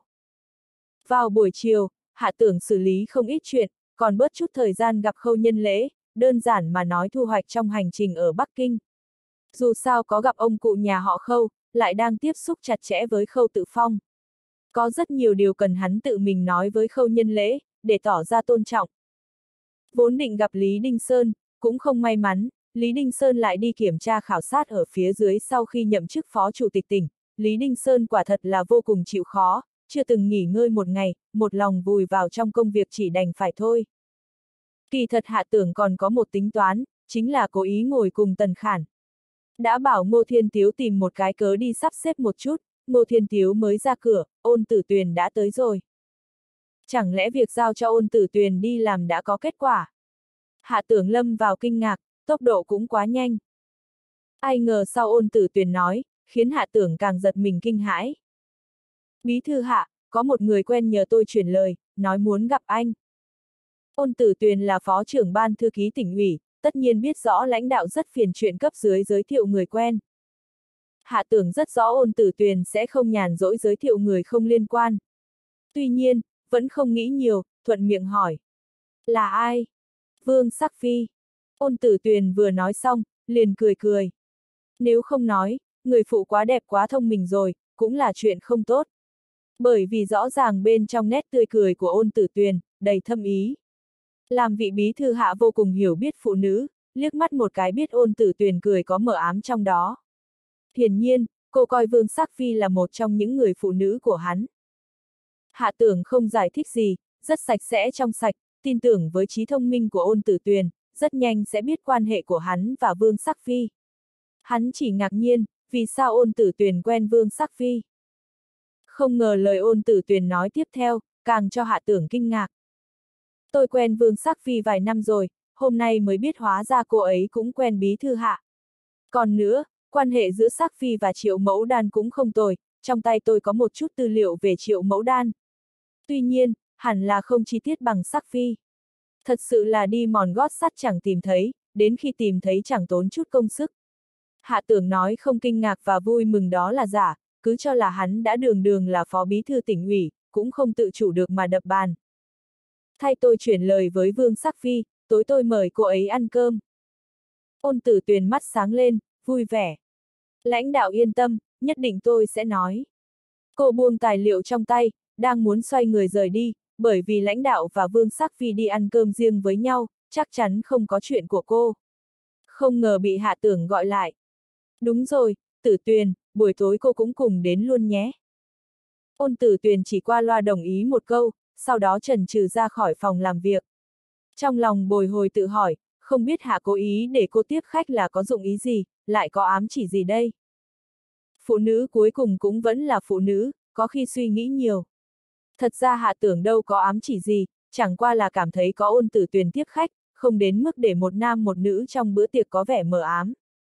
S1: Vào buổi chiều, Hạ tưởng xử lý không ít chuyện, còn bớt chút thời gian gặp Khâu Nhân Lễ, đơn giản mà nói thu hoạch trong hành trình ở Bắc Kinh. Dù sao có gặp ông cụ nhà họ Khâu, lại đang tiếp xúc chặt chẽ với Khâu Tự Phong. Có rất nhiều điều cần hắn tự mình nói với Khâu Nhân Lễ, để tỏ ra tôn trọng. Vốn định gặp Lý Đinh Sơn, cũng không may mắn, Lý Đinh Sơn lại đi kiểm tra khảo sát ở phía dưới sau khi nhậm chức phó chủ tịch tỉnh. Lý Đinh Sơn quả thật là vô cùng chịu khó, chưa từng nghỉ ngơi một ngày, một lòng vùi vào trong công việc chỉ đành phải thôi. Kỳ thật Hạ tưởng còn có một tính toán, chính là cố ý ngồi cùng Tần Khản. Đã bảo Ngô Thiên Tiếu tìm một cái cớ đi sắp xếp một chút, Ngô Thiên Tiếu mới ra cửa, Ôn Tử Tuyền đã tới rồi. Chẳng lẽ việc giao cho Ôn Tử Tuyền đi làm đã có kết quả? Hạ tưởng lâm vào kinh ngạc, tốc độ cũng quá nhanh. Ai ngờ sau Ôn Tử Tuyền nói, khiến Hạ tưởng càng giật mình kinh hãi. Bí thư Hạ, có một người quen nhờ tôi chuyển lời, nói muốn gặp anh. Ôn Tử Tuyền là phó trưởng ban thư ký tỉnh ủy, tất nhiên biết rõ lãnh đạo rất phiền chuyện cấp dưới giới thiệu người quen. Hạ tưởng rất rõ Ôn Tử Tuyền sẽ không nhàn rỗi giới thiệu người không liên quan. Tuy nhiên, vẫn không nghĩ nhiều, thuận miệng hỏi. Là ai? Vương Sắc Phi. Ôn Tử Tuyền vừa nói xong, liền cười cười. Nếu không nói, người phụ quá đẹp quá thông minh rồi, cũng là chuyện không tốt. Bởi vì rõ ràng bên trong nét tươi cười của Ôn Tử Tuyền, đầy thâm ý. Làm vị bí thư Hạ vô cùng hiểu biết phụ nữ, liếc mắt một cái biết Ôn Tử Tuyền cười có mờ ám trong đó. Hiển nhiên, cô coi Vương Sắc Phi là một trong những người phụ nữ của hắn. Hạ tưởng không giải thích gì, rất sạch sẽ trong sạch, tin tưởng với trí thông minh của Ôn Tử Tuyền, rất nhanh sẽ biết quan hệ của hắn và Vương Sắc Phi. Hắn chỉ ngạc nhiên, vì sao Ôn Tử Tuyền quen Vương Sắc Phi. Không ngờ lời Ôn Tử Tuyền nói tiếp theo, càng cho Hạ tưởng kinh ngạc. Tôi quen Vương Sắc Phi vài năm rồi, hôm nay mới biết hóa ra cô ấy cũng quen bí thư Hạ. Còn nữa, quan hệ giữa Sắc Phi và Triệu Mẫu Đan cũng không tồi, trong tay tôi có một chút tư liệu về Triệu Mẫu Đan. Tuy nhiên, hẳn là không chi tiết bằng Sắc Phi. Thật sự là đi mòn gót sắt chẳng tìm thấy, đến khi tìm thấy chẳng tốn chút công sức. Hạ tưởng nói không kinh ngạc và vui mừng đó là giả, cứ cho là hắn đã đường đường là phó bí thư tỉnh ủy, cũng không tự chủ được mà đập bàn. Thay tôi chuyển lời với Vương Sắc Phi, tối tôi mời cô ấy ăn cơm. Ôn Tử Tuyền mắt sáng lên, vui vẻ. Lãnh đạo yên tâm, nhất định tôi sẽ nói. Cô buông tài liệu trong tay, đang muốn xoay người rời đi, bởi vì lãnh đạo và Vương Sắc Phi đi ăn cơm riêng với nhau, chắc chắn không có chuyện của cô. Không ngờ bị Hạ tưởng gọi lại. Đúng rồi, Tử Tuyền, buổi tối cô cũng cùng đến luôn nhé. Ôn Tử Tuyền chỉ qua loa đồng ý một câu, sau đó chần chừ ra khỏi phòng làm việc. Trong lòng bồi hồi tự hỏi, không biết Hạ cố ý để cô tiếp khách là có dụng ý gì, lại có ám chỉ gì đây? Phụ nữ cuối cùng cũng vẫn là phụ nữ, có khi suy nghĩ nhiều. Thật ra Hạ tưởng đâu có ám chỉ gì, chẳng qua là cảm thấy có Ôn Tử Tuyền tiếp khách, không đến mức để một nam một nữ trong bữa tiệc có vẻ mờ ám.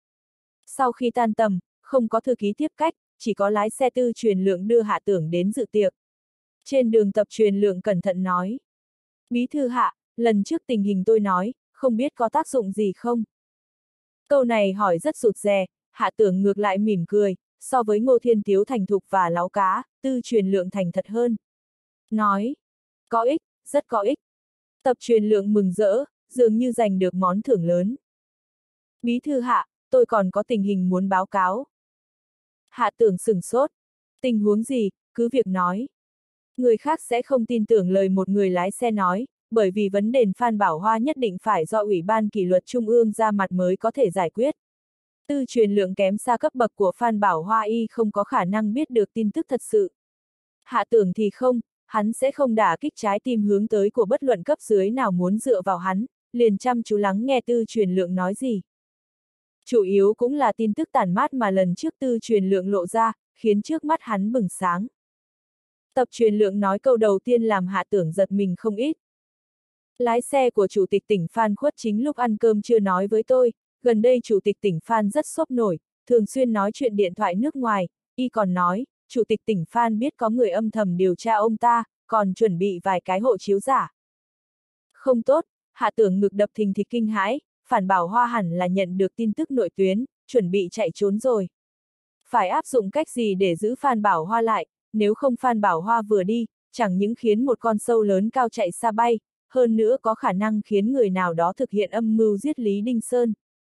S1: Sau khi tan tầm, không có thư ký tiếp khách, chỉ có lái xe tư truyền lượng đưa Hạ tưởng đến dự tiệc. Trên đường tập truyền lượng cẩn thận nói. Bí thư Hạ, lần trước tình hình tôi nói, không biết có tác dụng gì không? Câu này hỏi rất rụt rè, Hạ tưởng ngược lại mỉm cười, so với Ngô Thiên Tiếu thành thục và láu cá, tư truyền lượng thành thật hơn. Nói, có ích, rất có ích. Tập truyền lượng mừng rỡ, dường như giành được món thưởng lớn. Bí thư Hạ, tôi còn có tình hình muốn báo cáo. Hạ Tưởng sửng sốt. Tình huống gì, cứ việc nói. Người khác sẽ không tin tưởng lời một người lái xe nói, bởi vì vấn đề Phan Bảo Hoa nhất định phải do Ủy ban Kỷ luật Trung ương ra mặt mới có thể giải quyết. Tư truyền lượng kém xa cấp bậc của Phan Bảo Hoa y không có khả năng biết được tin tức thật sự. Hạ Tưởng thì không, hắn sẽ không đả kích trái tim hướng tới của bất luận cấp dưới nào muốn dựa vào hắn, liền chăm chú lắng nghe tư truyền lượng nói gì. Chủ yếu cũng là tin tức tản mát mà lần trước tư truyền lượng lộ ra, khiến trước mắt hắn bừng sáng. Tập truyền lượng nói câu đầu tiên làm Hạ Tưởng giật mình không ít. Lái xe của chủ tịch tỉnh Phan Khuất Chính lúc ăn cơm chưa nói với tôi, gần đây chủ tịch tỉnh Phan rất sốc nổi, thường xuyên nói chuyện điện thoại nước ngoài, y còn nói, chủ tịch tỉnh Phan biết có người âm thầm điều tra ông ta, còn chuẩn bị vài cái hộ chiếu giả. Không tốt, Hạ Tưởng ngực đập thình thịch kinh hãi, Phan Bảo Hoa hẳn là nhận được tin tức nội tuyến, chuẩn bị chạy trốn rồi. Phải áp dụng cách gì để giữ Phan Bảo Hoa lại, nếu không Phan Bảo Hoa vừa đi, chẳng những khiến một con sâu lớn cao chạy xa bay, hơn nữa có khả năng khiến người nào đó thực hiện âm mưu giết Lý Đinh Sơn.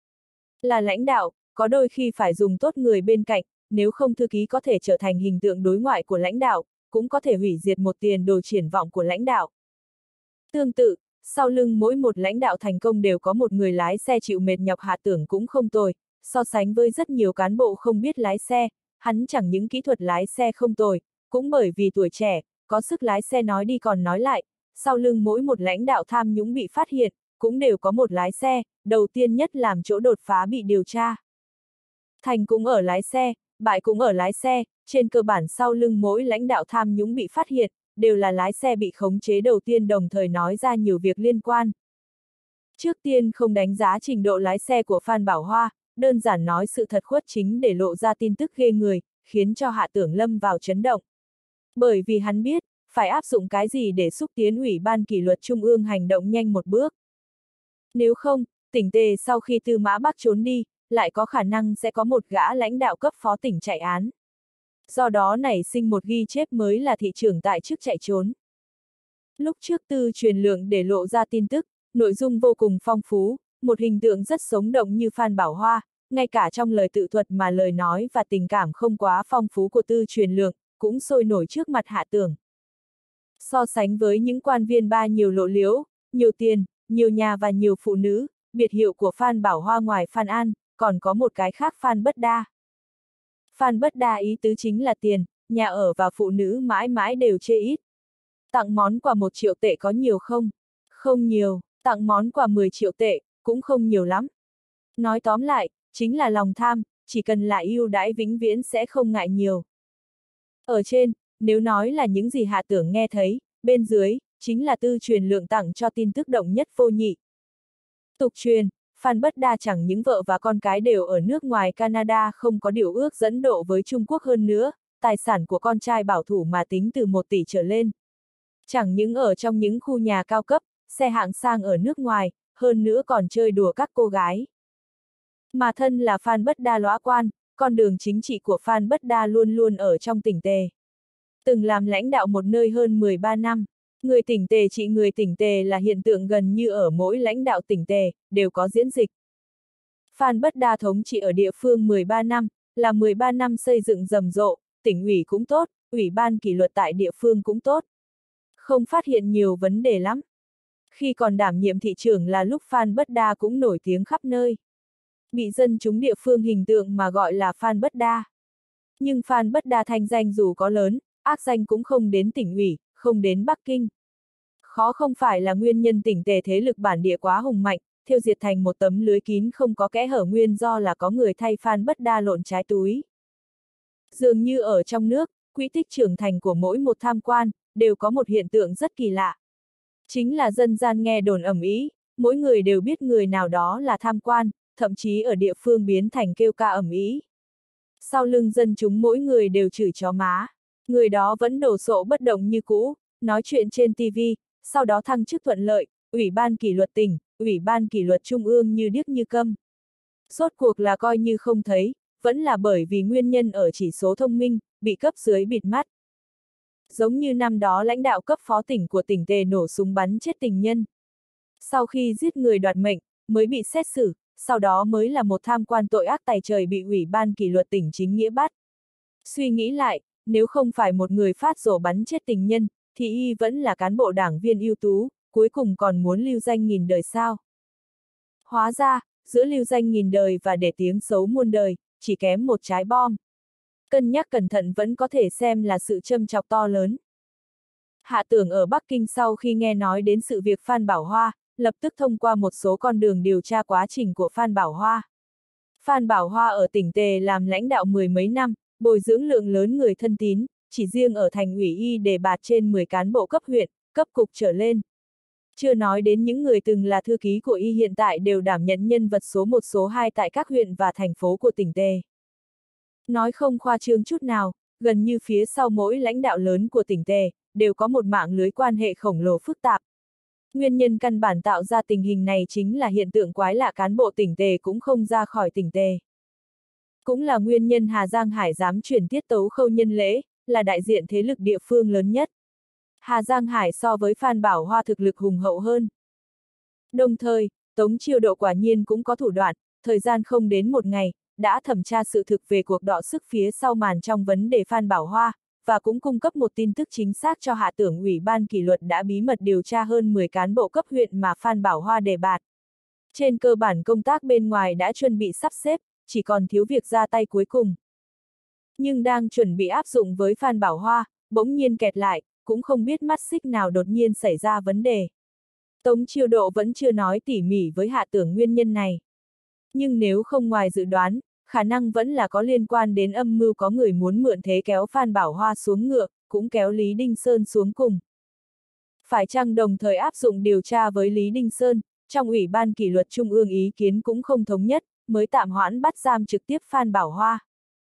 S1: Là lãnh đạo, có đôi khi phải dùng tốt người bên cạnh, nếu không thư ký có thể trở thành hình tượng đối ngoại của lãnh đạo, cũng có thể hủy diệt một tiền đồ triển vọng của lãnh đạo. Tương tự, sau lưng mỗi một lãnh đạo thành công đều có một người lái xe chịu mệt nhọc. Hạ Tưởng cũng không tồi, so sánh với rất nhiều cán bộ không biết lái xe, hắn chẳng những kỹ thuật lái xe không tồi, cũng bởi vì tuổi trẻ, có sức lái xe nói đi còn nói lại, sau lưng mỗi một lãnh đạo tham nhũng bị phát hiện, cũng đều có một lái xe, đầu tiên nhất làm chỗ đột phá bị điều tra. Thành cũng ở lái xe, bại cũng ở lái xe, trên cơ bản sau lưng mỗi lãnh đạo tham nhũng bị phát hiện, đều là lái xe bị khống chế đầu tiên đồng thời nói ra nhiều việc liên quan. Trước tiên không đánh giá trình độ lái xe của Phan Bảo Hoa, đơn giản nói sự thật Khuất Chính để lộ ra tin tức ghê người, khiến cho Hạ Tưởng lâm vào chấn động. Bởi vì hắn biết, phải áp dụng cái gì để xúc tiến Ủy ban Kỷ luật Trung ương hành động nhanh một bước. Nếu không, tỉnh Tề sau khi Tư Mã Bắc trốn đi, lại có khả năng sẽ có một gã lãnh đạo cấp phó tỉnh chạy án. Do đó nảy sinh một ghi chép mới là thị trưởng tại chức chạy trốn. Lúc trước tư truyền lượng để lộ ra tin tức, nội dung vô cùng phong phú, một hình tượng rất sống động như Phan Bảo Hoa, ngay cả trong lời tự thuật mà lời nói và tình cảm không quá phong phú của tư truyền lượng, cũng sôi nổi trước mặt Hạ Tưởng. So sánh với những quan viên ba nhiều lộ liễu, nhiều tiền, nhiều nhà và nhiều phụ nữ, biệt hiệu của Phan Bảo Hoa ngoài Phan An, còn có một cái khác Phan Bất Đa. Phan Bất Đa ý tứ chính là tiền, nhà ở và phụ nữ mãi mãi đều chê ít. Tặng món quà một triệu tệ có nhiều không? Không nhiều, tặng món quà mười triệu tệ, cũng không nhiều lắm. Nói tóm lại, chính là lòng tham, chỉ cần là ưu đãi vĩnh viễn sẽ không ngại nhiều. Ở trên, nếu nói là những gì Hạ Tưởng nghe thấy, bên dưới, chính là tư truyền lượng tặng cho tin tức động nhất vô nhị. Tục truyền, Phan Bất Đa chẳng những vợ và con cái đều ở nước ngoài Canada không có điều ước dẫn độ với Trung Quốc hơn nữa, tài sản của con trai bảo thủ mà tính từ một tỷ trở lên. Chẳng những ở trong những khu nhà cao cấp, xe hạng sang ở nước ngoài, hơn nữa còn chơi đùa các cô gái. Mà thân là Phan Bất Đa lõa quan, con đường chính trị của Phan Bất Đa luôn luôn ở trong tỉnh Tề. Từng làm lãnh đạo một nơi hơn mười ba năm. Người tỉnh Tề trị người tỉnh Tề là hiện tượng gần như ở mỗi lãnh đạo tỉnh Tề, đều có diễn dịch. Phan Bất Đa thống trị ở địa phương mười ba năm, là mười ba năm xây dựng rầm rộ, tỉnh ủy cũng tốt, ủy ban kỷ luật tại địa phương cũng tốt. Không phát hiện nhiều vấn đề lắm. Khi còn đảm nhiệm thị trưởng là lúc Phan Bất Đa cũng nổi tiếng khắp nơi. Bị dân chúng địa phương hình tượng mà gọi là Phan Bất Đa. Nhưng Phan Bất Đa thanh danh dù có lớn, ác danh cũng không đến tỉnh ủy, không đến Bắc Kinh. Khó không phải là nguyên nhân tỉnh Tề thế lực bản địa quá hùng mạnh, thiêu diệt thành một tấm lưới kín không có kẽ hở nguyên do là có người thay Phan Bất Đa lộn trái túi. Dường như ở trong nước, quỹ tích trưởng thành của mỗi một tham quan, đều có một hiện tượng rất kỳ lạ. Chính là dân gian nghe đồn ầm ĩ, mỗi người đều biết người nào đó là tham quan, thậm chí ở địa phương biến thành kêu ca ầm ĩ. Sau lưng dân chúng mỗi người đều chửi chó má, người đó vẫn đổ sộ bất động như cũ, nói chuyện trên ti vi, sau đó thăng chức thuận lợi, ủy ban kỷ luật tỉnh, ủy ban kỷ luật trung ương như điếc như câm. Rốt cuộc là coi như không thấy, vẫn là bởi vì nguyên nhân ở chỉ số thông minh, bị cấp dưới bịt mắt. Giống như năm đó lãnh đạo cấp phó tỉnh của tỉnh Tề nổ súng bắn chết tình nhân. Sau khi giết người đoạt mệnh, mới bị xét xử, sau đó mới là một tham quan tội ác tày trời bị Ủy ban kỷ luật tỉnh chính nghĩa bắt. Suy nghĩ lại, nếu không phải một người phát rồ bắn chết tình nhân, thì y vẫn là cán bộ đảng viên ưu tú, cuối cùng còn muốn lưu danh nghìn đời sao. Hóa ra, giữa lưu danh nghìn đời và để tiếng xấu muôn đời, chỉ kém một trái bom. Cân nhắc cẩn thận vẫn có thể xem là sự châm chọc to lớn. Hạ Tưởng ở Bắc Kinh sau khi nghe nói đến sự việc Phan Bảo Hoa, lập tức thông qua một số con đường điều tra quá trình của Phan Bảo Hoa. Phan Bảo Hoa ở tỉnh Tề làm lãnh đạo mười mấy năm, bồi dưỡng lượng lớn người thân tín, chỉ riêng ở thành ủy y đề bạt trên mười cán bộ cấp huyện, cấp cục trở lên. Chưa nói đến những người từng là thư ký của y hiện tại đều đảm nhận nhân vật số một số hai tại các huyện và thành phố của tỉnh Tề. Nói không khoa trương chút nào, gần như phía sau mỗi lãnh đạo lớn của tỉnh Tề, đều có một mạng lưới quan hệ khổng lồ phức tạp. Nguyên nhân căn bản tạo ra tình hình này chính là hiện tượng quái lạ cán bộ tỉnh Tề cũng không ra khỏi tỉnh Tề. Cũng là nguyên nhân Hà Giang Hải dám chuyển tiết tấu Khâu Nhân Lễ, là đại diện thế lực địa phương lớn nhất. Hà Giang Hải so với Phan Bảo Hoa thực lực hùng hậu hơn. Đồng thời, Tống Chiêu Độ quả nhiên cũng có thủ đoạn, thời gian không đến một ngày, đã thẩm tra sự thực về cuộc đọ sức phía sau màn trong vấn đề Phan Bảo Hoa, và cũng cung cấp một tin tức chính xác cho Hạ Tưởng Ủy ban kỷ luật đã bí mật điều tra hơn mười cán bộ cấp huyện mà Phan Bảo Hoa đề bạt. Trên cơ bản công tác bên ngoài đã chuẩn bị sắp xếp, chỉ còn thiếu việc ra tay cuối cùng. Nhưng đang chuẩn bị áp dụng với Phan Bảo Hoa, bỗng nhiên kẹt lại, cũng không biết mắt xích nào đột nhiên xảy ra vấn đề. Tống Chiêu Độ vẫn chưa nói tỉ mỉ với Hạ Tưởng nguyên nhân này. Nhưng nếu không ngoài dự đoán, khả năng vẫn là có liên quan đến âm mưu có người muốn mượn thế kéo Phan Bảo Hoa xuống ngựa, cũng kéo Lý Đinh Sơn xuống cùng. Phải chăng đồng thời áp dụng điều tra với Lý Đinh Sơn, trong Ủy ban kỷ luật Trung ương ý kiến cũng không thống nhất, mới tạm hoãn bắt giam trực tiếp Phan Bảo Hoa.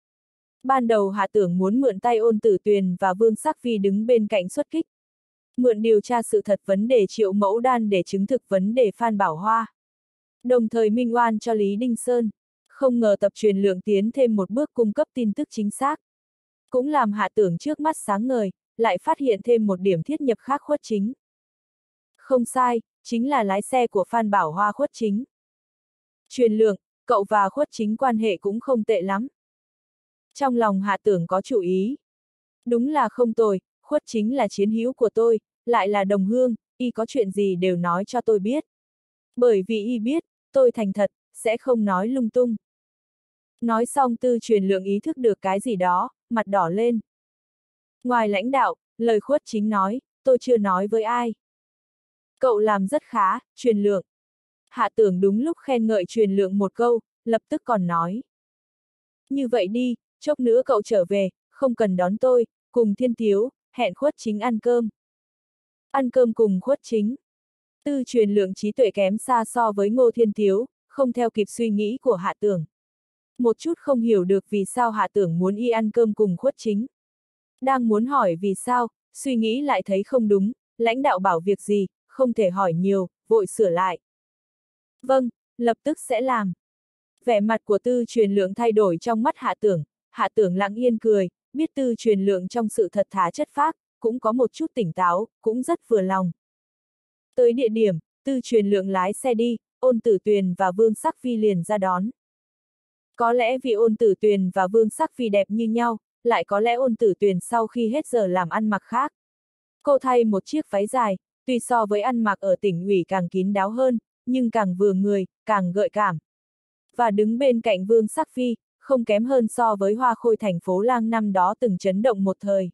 S1: Ban đầu Hạ Tưởng muốn mượn tay Ôn Tử Tuyền và Vương Sắc Phi đứng bên cạnh xuất kích. Mượn điều tra sự thật vấn đề Triệu Mẫu Đan để chứng thực vấn đề Phan Bảo Hoa. Đồng thời minh oan cho Lý Đinh Sơn. Không ngờ tập truyền lượng tiến thêm một bước cung cấp tin tức chính xác. Cũng làm Hạ Tưởng trước mắt sáng ngời, lại phát hiện thêm một điểm thiết nhập khác Khuất Chính. Không sai, chính là lái xe của Phan Bảo Hoa Khuất Chính. Truyền lượng, cậu và Khuất Chính quan hệ cũng không tệ lắm. Trong lòng Hạ Tưởng có chủ ý. Đúng là không tồi, Khuất Chính là chiến hữu của tôi, lại là đồng hương, y có chuyện gì đều nói cho tôi biết. Bởi vì y biết, tôi thành thật, sẽ không nói lung tung. Nói xong Tư Truyền Lượng ý thức được cái gì đó, mặt đỏ lên. Ngoài lãnh đạo, lời Khuất Chính nói, tôi chưa nói với ai. Cậu làm rất khá, Truyền Lượng. Hạ Tưởng đúng lúc khen ngợi Truyền Lượng một câu, lập tức còn nói. Như vậy đi, chốc nữa cậu trở về, không cần đón tôi, cùng Thiên Tiếu, hẹn Khuất Chính ăn cơm. Ăn cơm cùng Khuất Chính. Tư Truyền Lượng trí tuệ kém xa so với Ngô Thiên Tiếu, không theo kịp suy nghĩ của Hạ Tưởng. Một chút không hiểu được vì sao Hạ Tưởng muốn y ăn cơm cùng Khuất Chính. Đang muốn hỏi vì sao, suy nghĩ lại thấy không đúng, lãnh đạo bảo việc gì, không thể hỏi nhiều, vội sửa lại. Vâng, lập tức sẽ làm. Vẻ mặt của Tư Truyền Lượng thay đổi trong mắt Hạ Tưởng, Hạ Tưởng lặng yên cười, biết Tư Truyền Lượng trong sự thật thà chất phác, cũng có một chút tỉnh táo, cũng rất vừa lòng. Tới địa điểm, Tư Truyền Lượng lái xe đi, Ôn Tử Tuyền và Vương Sắc Phi liền ra đón. Có lẽ vì Ôn Tử Tuyền và Vương Sắc Phi đẹp như nhau, lại có lẽ Ôn Tử Tuyền sau khi hết giờ làm ăn mặc khác. Cô thay một chiếc váy dài, tuy so với ăn mặc ở tỉnh ủy càng kín đáo hơn, nhưng càng vừa người, càng gợi cảm. Và đứng bên cạnh Vương Sắc Phi, không kém hơn so với Hoa Khôi thành phố Lang năm đó từng chấn động một thời.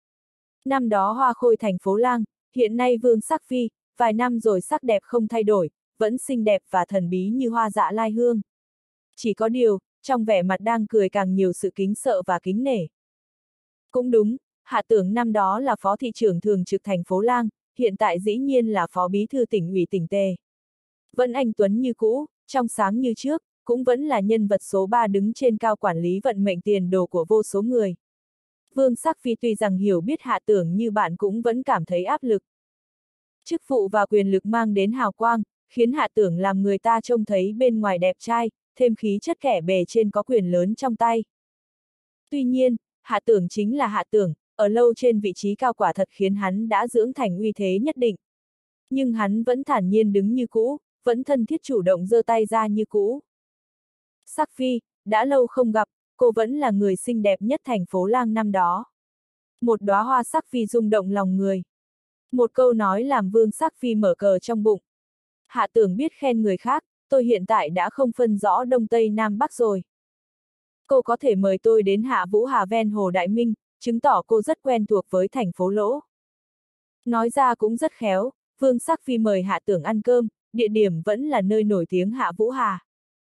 S1: Năm đó Hoa Khôi thành phố Lang, hiện nay Vương Sắc Phi, vài năm rồi sắc đẹp không thay đổi, vẫn xinh đẹp và thần bí như hoa dạ lai hương. Chỉ có điều, trong vẻ mặt đang cười càng nhiều sự kính sợ và kính nể. Cũng đúng, Hạ Tưởng năm đó là phó thị trưởng thường trực thành phố Lang, hiện tại dĩ nhiên là phó bí thư tỉnh ủy tỉnh Tề. Vẫn anh tuấn như cũ, trong sáng như trước, cũng vẫn là nhân vật số ba đứng trên cao quản lý vận mệnh tiền đồ của vô số người. Vương Sắc Phi tuy rằng hiểu biết Hạ Tưởng như bạn cũng vẫn cảm thấy áp lực. Chức vụ và quyền lực mang đến hào quang, khiến Hạ Tưởng làm người ta trông thấy bên ngoài đẹp trai, thêm khí chất kẻ bề trên có quyền lớn trong tay. Tuy nhiên, Hạ Tưởng chính là Hạ Tưởng, ở lâu trên vị trí cao quả thật khiến hắn đã dưỡng thành uy thế nhất định. Nhưng hắn vẫn thản nhiên đứng như cũ, vẫn thân thiết chủ động giơ tay ra như cũ. Sắc Phi, đã lâu không gặp, cô vẫn là người xinh đẹp nhất thành phố Lang năm đó. Một đóa hoa Sắc Phi rung động lòng người. Một câu nói làm Vương Sắc Phi mở cờ trong bụng. Hạ Tưởng biết khen người khác, tôi hiện tại đã không phân rõ Đông Tây Nam Bắc rồi. Cô có thể mời tôi đến Hạ Vũ Hà ven Hồ Đại Minh, chứng tỏ cô rất quen thuộc với thành phố Lỗ. Nói ra cũng rất khéo, Vương Sắc Phi mời Hạ Tưởng ăn cơm, địa điểm vẫn là nơi nổi tiếng Hạ Vũ Hà.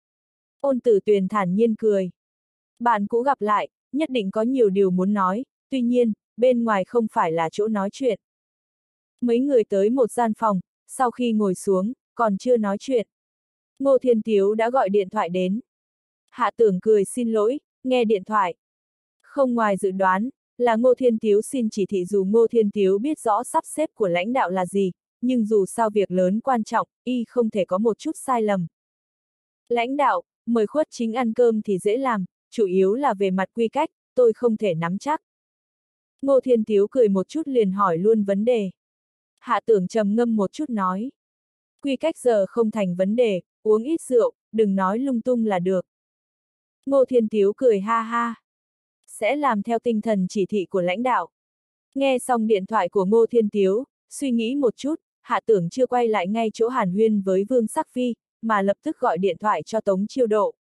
S1: Ôn Tử Tuyền thản nhiên cười. Bạn cũ gặp lại, nhất định có nhiều điều muốn nói, tuy nhiên, bên ngoài không phải là chỗ nói chuyện. Mấy người tới một gian phòng, sau khi ngồi xuống, còn chưa nói chuyện. Ngô Thiên Tiếu đã gọi điện thoại đến. Hạ Tưởng cười xin lỗi, nghe điện thoại. Không ngoài dự đoán, là Ngô Thiên Tiếu xin chỉ thị dù Ngô Thiên Tiếu biết rõ sắp xếp của lãnh đạo là gì, nhưng dù sao việc lớn quan trọng, y không thể có một chút sai lầm. Lãnh đạo, mời Khuất Chính ăn cơm thì dễ làm, chủ yếu là về mặt quy cách, tôi không thể nắm chắc. Ngô Thiên Tiếu cười một chút liền hỏi luôn vấn đề. Hạ Tưởng trầm ngâm một chút nói. Quy cách giờ không thành vấn đề, uống ít rượu, đừng nói lung tung là được. Ngô Thiên Tiếu cười ha ha. Sẽ làm theo tinh thần chỉ thị của lãnh đạo. Nghe xong điện thoại của Ngô Thiên Tiếu, suy nghĩ một chút, Hạ Tưởng chưa quay lại ngay chỗ hàn huyên với Vương Sắc Phi, mà lập tức gọi điện thoại cho Tống Chiêu Độ.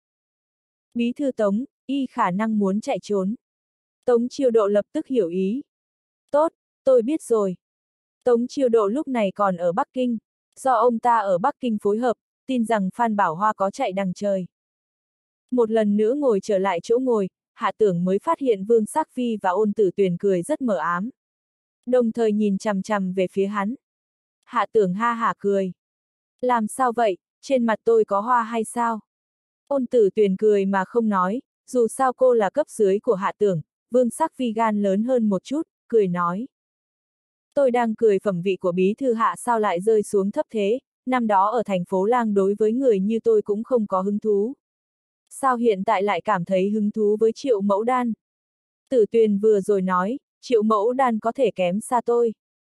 S1: Bí thư Tống, y khả năng muốn chạy trốn. Tống Chiêu Độ lập tức hiểu ý. Tốt, tôi biết rồi. Tống Chiêu Độ lúc này còn ở Bắc Kinh, do ông ta ở Bắc Kinh phối hợp, tin rằng Phan Bảo Hoa có chạy đằng trời. Một lần nữa ngồi trở lại chỗ ngồi, Hạ Tưởng mới phát hiện Vương Sắc Phi và Ôn Tử Tuyền cười rất mờ ám. Đồng thời nhìn chằm chằm về phía hắn. Hạ Tưởng ha hả cười. Làm sao vậy, trên mặt tôi có hoa hay sao? Ôn Tử Tuyền cười mà không nói, dù sao cô là cấp dưới của Hạ Tưởng, Vương Sắc Phi gan lớn hơn một chút, cười nói. Tôi đang cười phẩm vị của bí thư Hạ sao lại rơi xuống thấp thế, năm đó ở thành phố Lang đối với người như tôi cũng không có hứng thú. Sao hiện tại lại cảm thấy hứng thú với Triệu Mẫu Đan? Tử Tuyền vừa rồi nói, Triệu Mẫu Đan có thể kém xa tôi.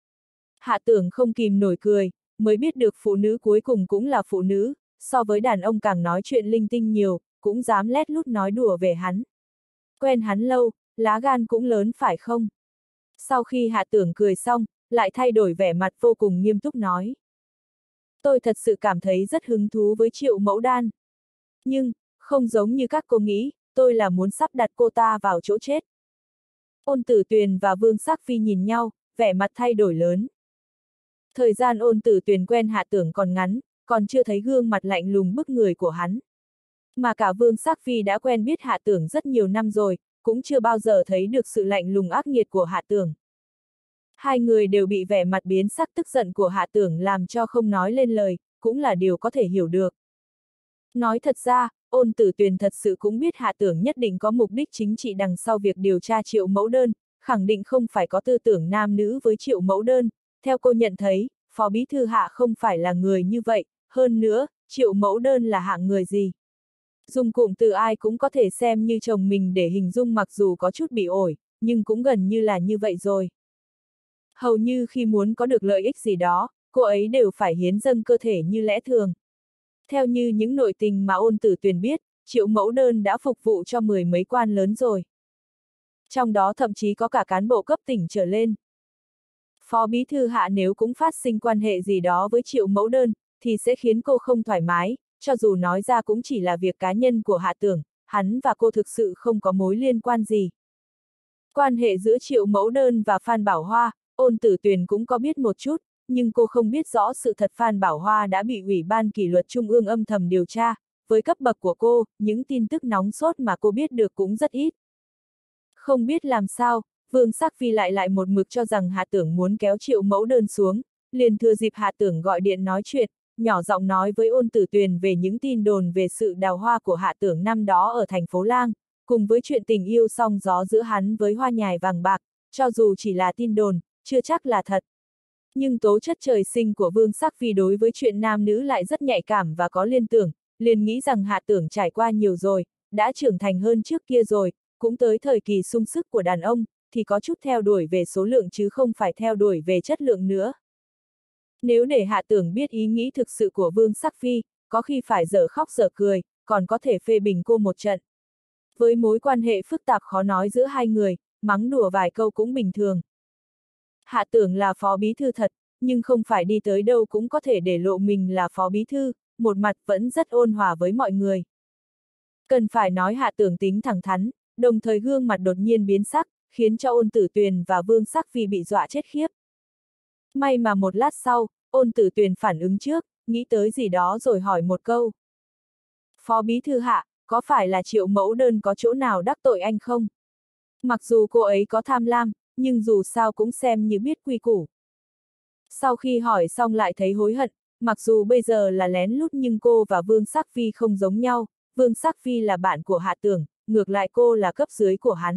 S1: Hạ Tưởng không kìm nổi cười, mới biết được phụ nữ cuối cùng cũng là phụ nữ, so với đàn ông càng nói chuyện linh tinh nhiều, cũng dám lét lút nói đùa về hắn. Quen hắn lâu, lá gan cũng lớn phải không? Sau khi Hạ Tưởng cười xong, lại thay đổi vẻ mặt vô cùng nghiêm túc nói. Tôi thật sự cảm thấy rất hứng thú với Triệu Mẫu Đan. Nhưng, không giống như các cô nghĩ, tôi là muốn sắp đặt cô ta vào chỗ chết. Ôn Tử Tuyền và Vương Sắc Phi nhìn nhau, vẻ mặt thay đổi lớn. Thời gian Ôn Tử Tuyền quen Hạ Tưởng còn ngắn, còn chưa thấy gương mặt lạnh lùng bức người của hắn. Mà cả Vương Sắc Phi đã quen biết Hạ Tưởng rất nhiều năm rồi, cũng chưa bao giờ thấy được sự lạnh lùng ác nghiệt của Hạ Tưởng. Hai người đều bị vẻ mặt biến sắc tức giận của Hạ Tưởng làm cho không nói lên lời, cũng là điều có thể hiểu được. Nói thật ra, Ôn Tử Tuyền thật sự cũng biết Hạ Tưởng nhất định có mục đích chính trị đằng sau việc điều tra Triệu Mẫu Đơn, khẳng định không phải có tư tưởng nam nữ với Triệu Mẫu Đơn. Theo cô nhận thấy, Phó Bí Thư Hạ không phải là người như vậy, hơn nữa, Triệu Mẫu Đơn là hạng người gì? Dùng cụm từ ai cũng có thể xem như chồng mình để hình dung, mặc dù có chút bị ổi, nhưng cũng gần như là như vậy rồi. Hầu như khi muốn có được lợi ích gì đó, cô ấy đều phải hiến dâng cơ thể như lẽ thường. Theo như những nội tình mà Ôn Tử Tuyền biết, Triệu Mẫu Đơn đã phục vụ cho mười mấy quan lớn rồi. Trong đó thậm chí có cả cán bộ cấp tỉnh trở lên. Phó Bí Thư Hạ nếu cũng phát sinh quan hệ gì đó với Triệu Mẫu Đơn, thì sẽ khiến cô không thoải mái, cho dù nói ra cũng chỉ là việc cá nhân của Hạ Tưởng, hắn và cô thực sự không có mối liên quan gì. Quan hệ giữa Triệu Mẫu Đơn và Phan Bảo Hoa, Ôn Tử Tuyền cũng có biết một chút, nhưng cô không biết rõ sự thật Phan Bảo Hoa đã bị Ủy ban Kỷ luật Trung ương âm thầm điều tra, với cấp bậc của cô, những tin tức nóng sốt mà cô biết được cũng rất ít. Không biết làm sao, Vương Sắc Phi lại lại một mực cho rằng Hạ Tưởng muốn kéo Triệu Mẫu Đơn xuống, liền thừa dịp Hạ Tưởng gọi điện nói chuyện, nhỏ giọng nói với Ôn Tử Tuyền về những tin đồn về sự đào hoa của Hạ Tưởng năm đó ở thành phố Lang, cùng với chuyện tình yêu song gió giữa hắn với Hoa Nhài Vàng Bạc, cho dù chỉ là tin đồn, chưa chắc là thật. Nhưng tố chất trời sinh của Vương Sắc Phi đối với chuyện nam nữ lại rất nhạy cảm và có liên tưởng, liền nghĩ rằng Hạ Tưởng trải qua nhiều rồi, đã trưởng thành hơn trước kia rồi, cũng tới thời kỳ sung sức của đàn ông, thì có chút theo đuổi về số lượng chứ không phải theo đuổi về chất lượng nữa. Nếu để Hạ Tưởng biết ý nghĩ thực sự của Vương Sắc Phi, có khi phải dở khóc dở cười, còn có thể phê bình cô một trận. Với mối quan hệ phức tạp khó nói giữa hai người, mắng đùa vài câu cũng bình thường. Hạ Tưởng là phó bí thư thật, nhưng không phải đi tới đâu cũng có thể để lộ mình là phó bí thư, một mặt vẫn rất ôn hòa với mọi người. Cần phải nói Hạ Tưởng tính thẳng thắn, đồng thời gương mặt đột nhiên biến sắc, khiến cho Ôn Tử Tuyền và Vương Sắc Phi bị dọa chết khiếp. May mà một lát sau, Ôn Tử Tuyền phản ứng trước, nghĩ tới gì đó rồi hỏi một câu. Phó bí thư Hạ, có phải là Triệu mẫu đơn có chỗ nào đắc tội anh không? Mặc dù cô ấy có tham lam, nhưng dù sao cũng xem như biết quy củ. Sau khi hỏi xong lại thấy hối hận, mặc dù bây giờ là lén lút nhưng cô và Vương Sắc Phi không giống nhau, Vương Sắc Phi là bạn của Hạ Tưởng, ngược lại cô là cấp dưới của hắn.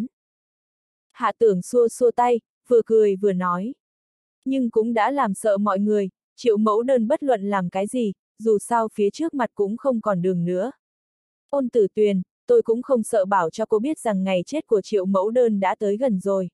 S1: Hạ Tưởng xua xua tay, vừa cười vừa nói. Nhưng cũng đã làm sợ mọi người, Triệu mẫu đơn bất luận làm cái gì, dù sao phía trước mặt cũng không còn đường nữa. Ôn Tử Tuyền, tôi cũng không sợ bảo cho cô biết rằng ngày chết của Triệu mẫu đơn đã tới gần rồi.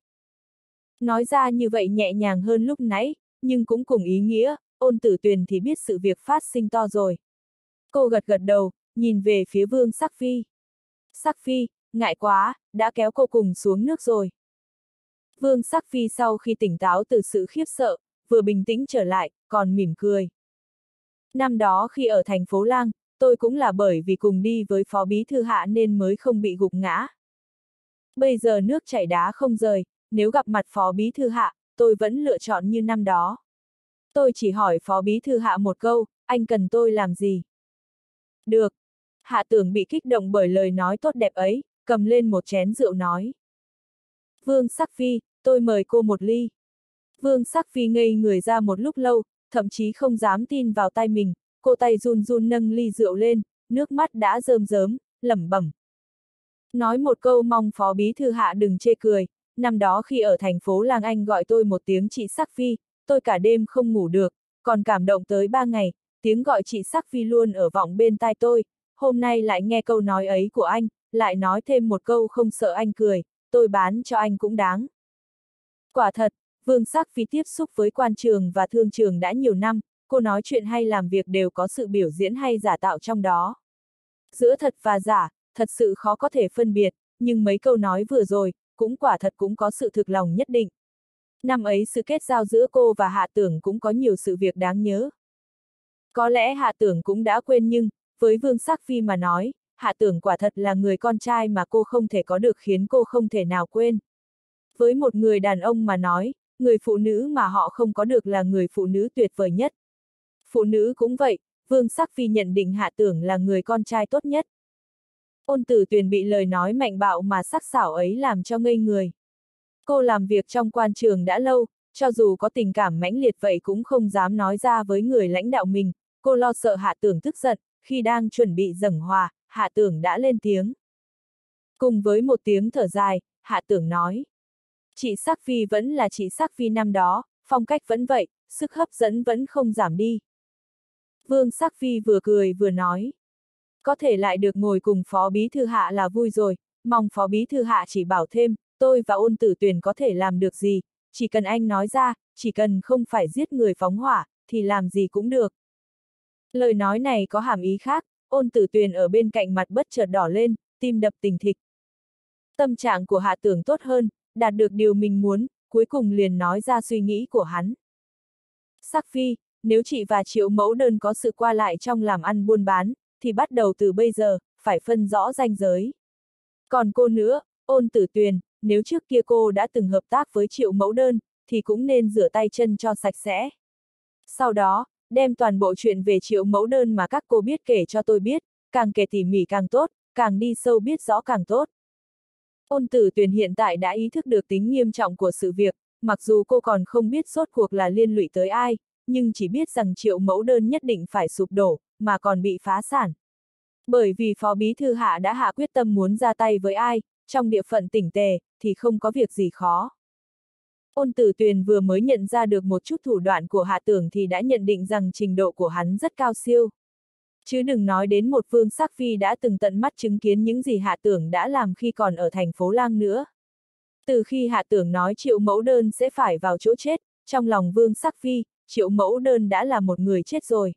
S1: Nói ra như vậy nhẹ nhàng hơn lúc nãy, nhưng cũng cùng ý nghĩa, Ôn Tử Tuyền thì biết sự việc phát sinh to rồi. Cô gật gật đầu, nhìn về phía Vương Sắc Phi. Sắc Phi, ngại quá, đã kéo cô cùng xuống nước rồi. Vương Sắc Phi sau khi tỉnh táo từ sự khiếp sợ, vừa bình tĩnh trở lại, còn mỉm cười. Năm đó khi ở thành phố Lang, tôi cũng là bởi vì cùng đi với phó bí thư Hạ nên mới không bị gục ngã. Bây giờ nước chảy đá không rời, nếu gặp mặt phó bí thư Hạ, tôi vẫn lựa chọn như năm đó. Tôi chỉ hỏi phó bí thư Hạ một câu, anh cần tôi làm gì? Được. Hạ Tưởng bị kích động bởi lời nói tốt đẹp ấy, cầm lên một chén rượu nói. Vương Sắc Phi, tôi mời cô một ly. Vương Sắc Phi ngây người ra một lúc lâu, thậm chí không dám tin vào tay mình, cô tay run run nâng ly rượu lên, nước mắt đã rơm rớm, lẩm bẩm. Nói một câu mong phó bí thư Hạ đừng chê cười, năm đó khi ở thành phố Lang Anh gọi tôi một tiếng chị Sắc Phi, tôi cả đêm không ngủ được, còn cảm động tới ba ngày, tiếng gọi chị Sắc Phi luôn ở vọng bên tai tôi, hôm nay lại nghe câu nói ấy của anh, lại nói thêm một câu không sợ anh cười, tôi bán cho anh cũng đáng. Quả thật, Vương Sắc Phi tiếp xúc với quan trường và thương trường đã nhiều năm, cô nói chuyện hay làm việc đều có sự biểu diễn hay giả tạo trong đó. Giữa thật và giả, thật sự khó có thể phân biệt, nhưng mấy câu nói vừa rồi, cũng quả thật cũng có sự thực lòng nhất định. Năm ấy sự kết giao giữa cô và Hạ Tưởng cũng có nhiều sự việc đáng nhớ. Có lẽ Hạ Tưởng cũng đã quên nhưng, với Vương Sắc Phi mà nói, Hạ Tưởng quả thật là người con trai mà cô không thể có được khiến cô không thể nào quên. Với một người đàn ông mà nói, người phụ nữ mà họ không có được là người phụ nữ tuyệt vời nhất. Phụ nữ cũng vậy, Vương Sắc Phi nhận định Hạ Tưởng là người con trai tốt nhất. Ôn Tử Tuyền bị lời nói mạnh bạo mà sắc sảo ấy làm cho ngây người. Cô làm việc trong quan trường đã lâu, cho dù có tình cảm mãnh liệt vậy cũng không dám nói ra với người lãnh đạo mình, cô lo sợ Hạ Tưởng tức giận, khi đang chuẩn bị giảng hòa, Hạ Tưởng đã lên tiếng. Cùng với một tiếng thở dài, Hạ Tưởng nói. Chị Sắc Phi vẫn là chị Sắc Phi năm đó, phong cách vẫn vậy, sức hấp dẫn vẫn không giảm đi. Vương Sắc Phi vừa cười vừa nói. Có thể lại được ngồi cùng phó bí thư Hạ là vui rồi, mong phó bí thư Hạ chỉ bảo thêm, tôi và Ôn Tử Tuyền có thể làm được gì, chỉ cần anh nói ra, chỉ cần không phải giết người phóng hỏa, thì làm gì cũng được. Lời nói này có hàm ý khác, Ôn Tử Tuyền ở bên cạnh mặt bất chợt đỏ lên, tim đập thình thịch. Tâm trạng của Hạ Tưởng tốt hơn, đạt được điều mình muốn, cuối cùng liền nói ra suy nghĩ của hắn. Sắc Phi, nếu chị và Triệu mẫu đơn có sự qua lại trong làm ăn buôn bán, thì bắt đầu từ bây giờ, phải phân rõ ranh giới. Còn cô nữa, Ôn Tử Tuyền, nếu trước kia cô đã từng hợp tác với Triệu mẫu đơn, thì cũng nên rửa tay chân cho sạch sẽ. Sau đó, đem toàn bộ chuyện về Triệu mẫu đơn mà các cô biết kể cho tôi biết, càng kể tỉ mỉ càng tốt, càng đi sâu biết rõ càng tốt. Ôn Tử Tuyền hiện tại đã ý thức được tính nghiêm trọng của sự việc, mặc dù cô còn không biết rốt cuộc là liên lụy tới ai, nhưng chỉ biết rằng Triệu mẫu đơn nhất định phải sụp đổ, mà còn bị phá sản. Bởi vì phó bí thư Hạ đã hạ quyết tâm muốn ra tay với ai, trong địa phận tỉnh Tề, thì không có việc gì khó. Ôn Tử Tuyền vừa mới nhận ra được một chút thủ đoạn của Hạ Tưởng thì đã nhận định rằng trình độ của hắn rất cao siêu. Chứ đừng nói đến một Vương Sắc Phi đã từng tận mắt chứng kiến những gì Hạ Tưởng đã làm khi còn ở thành phố Lang nữa. Từ khi Hạ Tưởng nói Triệu Mẫu Đơn sẽ phải vào chỗ chết, trong lòng Vương Sắc Phi, Triệu Mẫu Đơn đã là một người chết rồi.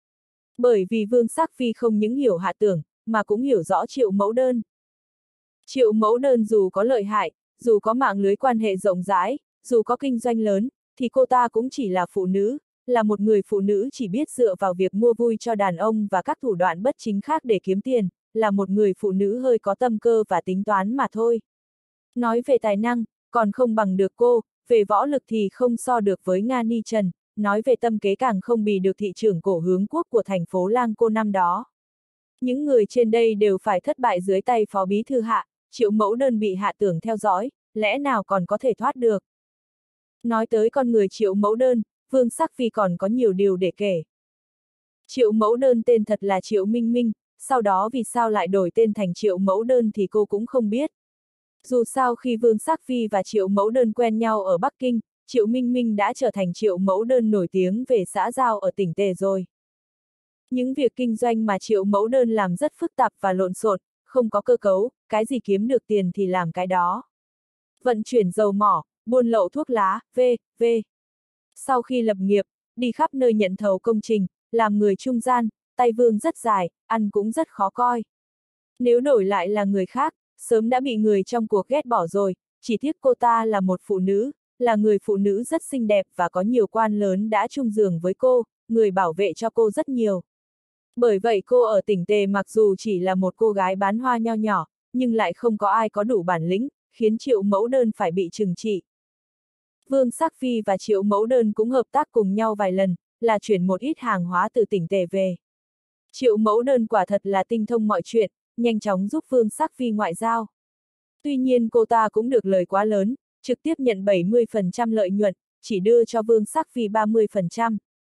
S1: Bởi vì Vương Sắc Phi không những hiểu Hạ Tưởng, mà cũng hiểu rõ Triệu Mẫu Đơn. Triệu Mẫu Đơn dù có lợi hại, dù có mạng lưới quan hệ rộng rãi, dù có kinh doanh lớn, thì cô ta cũng chỉ là phụ nữ, là một người phụ nữ chỉ biết dựa vào việc mua vui cho đàn ông và các thủ đoạn bất chính khác để kiếm tiền, là một người phụ nữ hơi có tâm cơ và tính toán mà thôi. Nói về tài năng, còn không bằng được cô, về võ lực thì không so được với Nga Ni Trần, nói về tâm kế càng không bì được thị trưởng cổ hướng quốc của thành phố Lang Cô năm đó. Những người trên đây đều phải thất bại dưới tay phó bí thư Hạ, Triệu Mẫu Đơn bị Hạ Tưởng theo dõi, lẽ nào còn có thể thoát được. Nói tới con người Triệu Mẫu Đơn, Vương Sắc Phi còn có nhiều điều để kể. Triệu Mẫu Đơn tên thật là Triệu Minh Minh, sau đó vì sao lại đổi tên thành Triệu Mẫu Đơn thì cô cũng không biết. Dù sao khi Vương Sắc Phi và Triệu Mẫu Đơn quen nhau ở Bắc Kinh, Triệu Minh Minh đã trở thành Triệu Mẫu Đơn nổi tiếng về xã giao ở tỉnh Tề rồi. Những việc kinh doanh mà Triệu Mẫu Đơn làm rất phức tạp và lộn xộn, không có cơ cấu, cái gì kiếm được tiền thì làm cái đó. Vận chuyển dầu mỏ, buôn lậu thuốc lá, vân vân. Sau khi lập nghiệp, đi khắp nơi nhận thầu công trình, làm người trung gian, tay Vương rất dài, ăn cũng rất khó coi. Nếu đổi lại là người khác, sớm đã bị người trong cuộc ghét bỏ rồi, chỉ tiếc cô ta là một phụ nữ, là người phụ nữ rất xinh đẹp và có nhiều quan lớn đã chung giường với cô, người bảo vệ cho cô rất nhiều. Bởi vậy cô ở tỉnh Tề mặc dù chỉ là một cô gái bán hoa nho nhỏ, nhưng lại không có ai có đủ bản lĩnh, khiến Triệu Mẫu Đơn phải bị trừng trị. Vương Sắc Phi và Triệu Mẫu Đơn cũng hợp tác cùng nhau vài lần, là chuyển một ít hàng hóa từ tỉnh Tề về. Triệu Mẫu Đơn quả thật là tinh thông mọi chuyện, nhanh chóng giúp Vương Sắc Phi ngoại giao. Tuy nhiên cô ta cũng được lời quá lớn, trực tiếp nhận bảy mươi phần trăm lợi nhuận, chỉ đưa cho Vương Sắc Phi ba mươi phần trăm.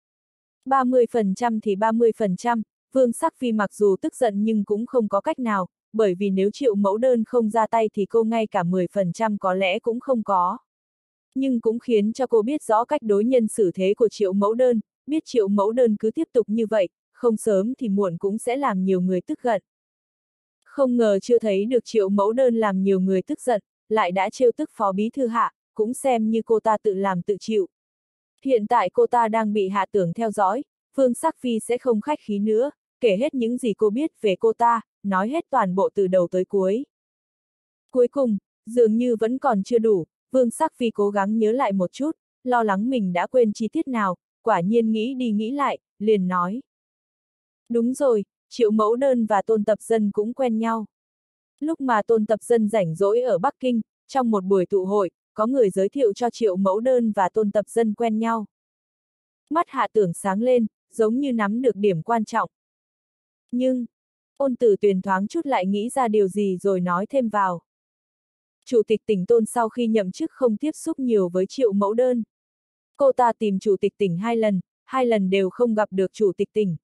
S1: ba mươi phần trăm thì ba mươi phần trăm, Vương Sắc Phi mặc dù tức giận nhưng cũng không có cách nào, bởi vì nếu Triệu Mẫu Đơn không ra tay thì cô ngay cả mười phần trăm có lẽ cũng không có. Nhưng cũng khiến cho cô biết rõ cách đối nhân xử thế của Triệu Mẫu Đơn, biết Triệu Mẫu Đơn cứ tiếp tục như vậy, không sớm thì muộn cũng sẽ làm nhiều người tức giận. Không ngờ chưa thấy được Triệu Mẫu Đơn làm nhiều người tức giận, lại đã trêu tức phó bí thư Hạ, cũng xem như cô ta tự làm tự chịu. Hiện tại cô ta đang bị Hạ Tưởng theo dõi, Vương Sắc Phi sẽ không khách khí nữa, kể hết những gì cô biết về cô ta, nói hết toàn bộ từ đầu tới cuối. Cuối cùng, dường như vẫn còn chưa đủ, Vương Sắc Phi cố gắng nhớ lại một chút, lo lắng mình đã quên chi tiết nào, quả nhiên nghĩ đi nghĩ lại, liền nói. Đúng rồi, Triệu Mẫu Đơn và Tôn Tập Dân cũng quen nhau. Lúc mà Tôn Tập Dân rảnh rỗi ở Bắc Kinh, trong một buổi tụ hội, có người giới thiệu cho Triệu Mẫu Đơn và Tôn Tập Dân quen nhau. Mắt Hạ Tưởng sáng lên, giống như nắm được điểm quan trọng. Nhưng, Ôn Tử Tuyền thoáng chút lại nghĩ ra điều gì rồi nói thêm vào. Chủ tịch tỉnh Tôn sau khi nhậm chức không tiếp xúc nhiều với Triệu Mẫu Đơn. Cô ta tìm chủ tịch tỉnh hai lần, hai lần đều không gặp được chủ tịch tỉnh.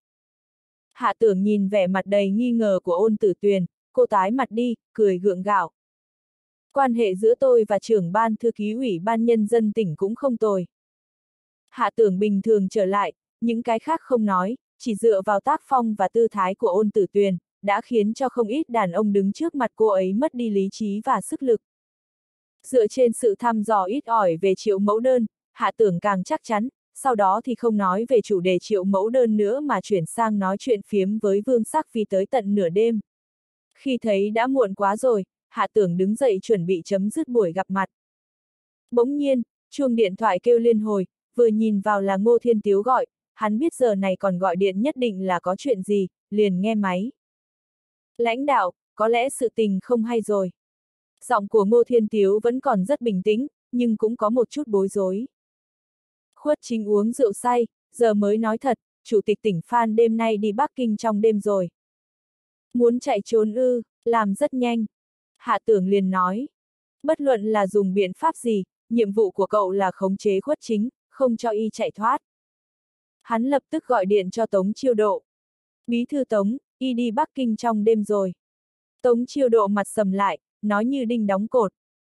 S1: Hạ Tưởng nhìn vẻ mặt đầy nghi ngờ của Ôn Tử Tuyền, cô tái mặt đi, cười gượng gạo. Quan hệ giữa tôi và trưởng ban thư ký ủy ban nhân dân tỉnh cũng không tồi. Hạ Tưởng bình thường trở lại, những cái khác không nói, chỉ dựa vào tác phong và tư thái của Ôn Tử Tuyền, đã khiến cho không ít đàn ông đứng trước mặt cô ấy mất đi lý trí và sức lực. Dựa trên sự thăm dò ít ỏi về Triệu Mẫu Đơn, Hạ Tưởng càng chắc chắn, sau đó thì không nói về chủ đề Triệu Mẫu Đơn nữa mà chuyển sang nói chuyện phiếm với Vương Sắc Phi tới tận nửa đêm. Khi thấy đã muộn quá rồi, Hạ Tưởng đứng dậy chuẩn bị chấm dứt buổi gặp mặt. Bỗng nhiên, chuông điện thoại kêu liên hồi, vừa nhìn vào là Ngô Thiên Tiếu gọi, hắn biết giờ này còn gọi điện nhất định là có chuyện gì, liền nghe máy. Lãnh đạo, có lẽ sự tình không hay rồi. Giọng của Ngô Thiên Tiếu vẫn còn rất bình tĩnh, nhưng cũng có một chút bối rối. Khuất Chính uống rượu say, giờ mới nói thật, chủ tịch tỉnh Phan đêm nay đi Bắc Kinh trong đêm rồi. Muốn chạy trốn ư, làm rất nhanh. Hạ Tưởng liền nói. Bất luận là dùng biện pháp gì, nhiệm vụ của cậu là khống chế Khuất Chính, không cho y chạy thoát. Hắn lập tức gọi điện cho Tống Chiêu Độ. Bí thư Tống, y đi Bắc Kinh trong đêm rồi. Tống Chiêu Độ mặt sầm lại, nói như đinh đóng cột.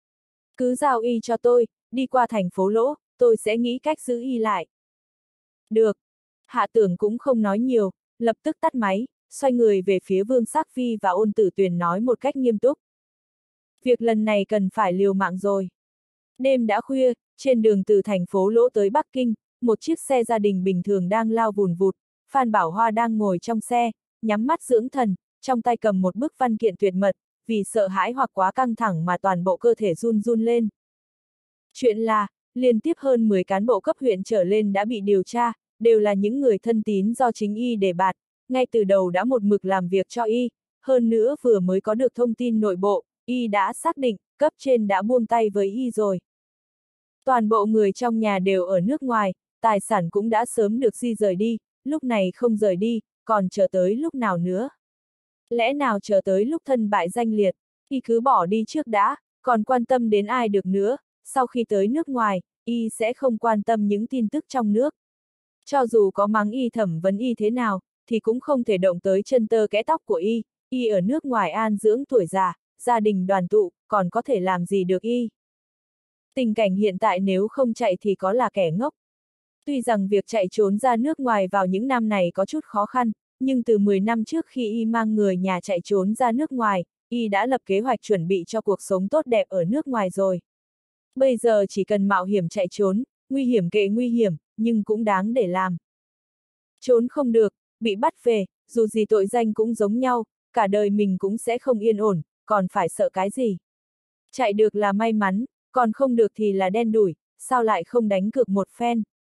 S1: Cứ giao y cho tôi, đi qua thành phố Lỗ, tôi sẽ nghĩ cách giữ y lại. Được. Hạ Tưởng cũng không nói nhiều, lập tức tắt máy, xoay người về phía Vương Sắc Phi và Ôn Tử Tuyền nói một cách nghiêm túc. Việc lần này cần phải liều mạng rồi. Đêm đã khuya, trên đường từ thành phố Lỗ tới Bắc Kinh, một chiếc xe gia đình bình thường đang lao vùn vụt, Phan Bảo Hoa đang ngồi trong xe, nhắm mắt dưỡng thần, trong tay cầm một bức văn kiện tuyệt mật, vì sợ hãi hoặc quá căng thẳng mà toàn bộ cơ thể run run lên. Chuyện là, liên tiếp hơn mười cán bộ cấp huyện trở lên đã bị điều tra, đều là những người thân tín do chính y đề bạt, ngay từ đầu đã một mực làm việc cho y, hơn nữa vừa mới có được thông tin nội bộ, y đã xác định, cấp trên đã buông tay với y rồi. Toàn bộ người trong nhà đều ở nước ngoài, tài sản cũng đã sớm được di rời đi, lúc này không rời đi, còn chờ tới lúc nào nữa? Lẽ nào chờ tới lúc thân bại danh liệt, y cứ bỏ đi trước đã, còn quan tâm đến ai được nữa, sau khi tới nước ngoài, y sẽ không quan tâm những tin tức trong nước. Cho dù có mắng y thẩm vấn y thế nào, thì cũng không thể động tới chân tơ kẽ tóc của y, y ở nước ngoài an dưỡng tuổi già, gia đình đoàn tụ, còn có thể làm gì được y. Tình cảnh hiện tại nếu không chạy thì có là kẻ ngốc. Tuy rằng việc chạy trốn ra nước ngoài vào những năm này có chút khó khăn, nhưng từ mười năm trước khi y mang người nhà chạy trốn ra nước ngoài, y đã lập kế hoạch chuẩn bị cho cuộc sống tốt đẹp ở nước ngoài rồi. Bây giờ chỉ cần mạo hiểm chạy trốn, nguy hiểm kệ nguy hiểm, nhưng cũng đáng để làm. Trốn không được, bị bắt về, dù gì tội danh cũng giống nhau, cả đời mình cũng sẽ không yên ổn, còn phải sợ cái gì. Chạy được là may mắn, còn không được thì là đen đủi, sao lại không đánh cược một phen.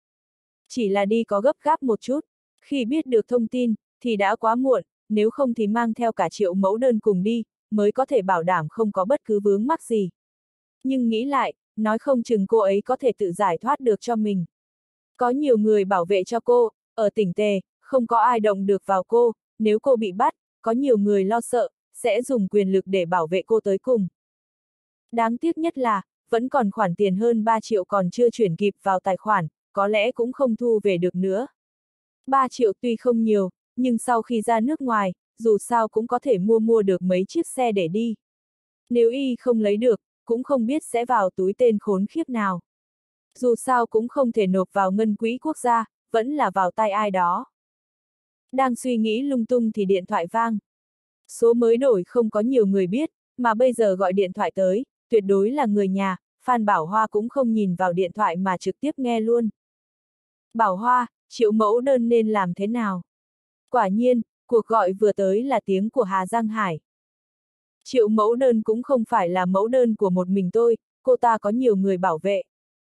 S1: Chỉ là đi có gấp gáp một chút, khi biết được thông tin, thì đã quá muộn, nếu không thì mang theo cả triệu mẫu đơn cùng đi, mới có thể bảo đảm không có bất cứ vướng mắc gì. Nhưng nghĩ lại, nói không chừng cô ấy có thể tự giải thoát được cho mình. Có nhiều người bảo vệ cho cô, ở tỉnh Tề, không có ai động được vào cô, nếu cô bị bắt, có nhiều người lo sợ, sẽ dùng quyền lực để bảo vệ cô tới cùng. Đáng tiếc nhất là, vẫn còn khoản tiền hơn ba triệu còn chưa chuyển kịp vào tài khoản, có lẽ cũng không thu về được nữa. ba triệu tuy không nhiều, nhưng sau khi ra nước ngoài, dù sao cũng có thể mua mua được mấy chiếc xe để đi. Nếu y không lấy được, cũng không biết sẽ vào túi tên khốn khiếp nào. Dù sao cũng không thể nộp vào ngân quỹ quốc gia, vẫn là vào tay ai đó. Đang suy nghĩ lung tung thì điện thoại vang. Số mới đổi không có nhiều người biết, mà bây giờ gọi điện thoại tới, tuyệt đối là người nhà, Phan Bảo Hoa cũng không nhìn vào điện thoại mà trực tiếp nghe luôn. Bảo Hoa, triệu mẫu đơn nên làm thế nào? Quả nhiên, cuộc gọi vừa tới là tiếng của Hà Giang Hải. Triệu mẫu đơn cũng không phải là mẫu đơn của một mình tôi, cô ta có nhiều người bảo vệ.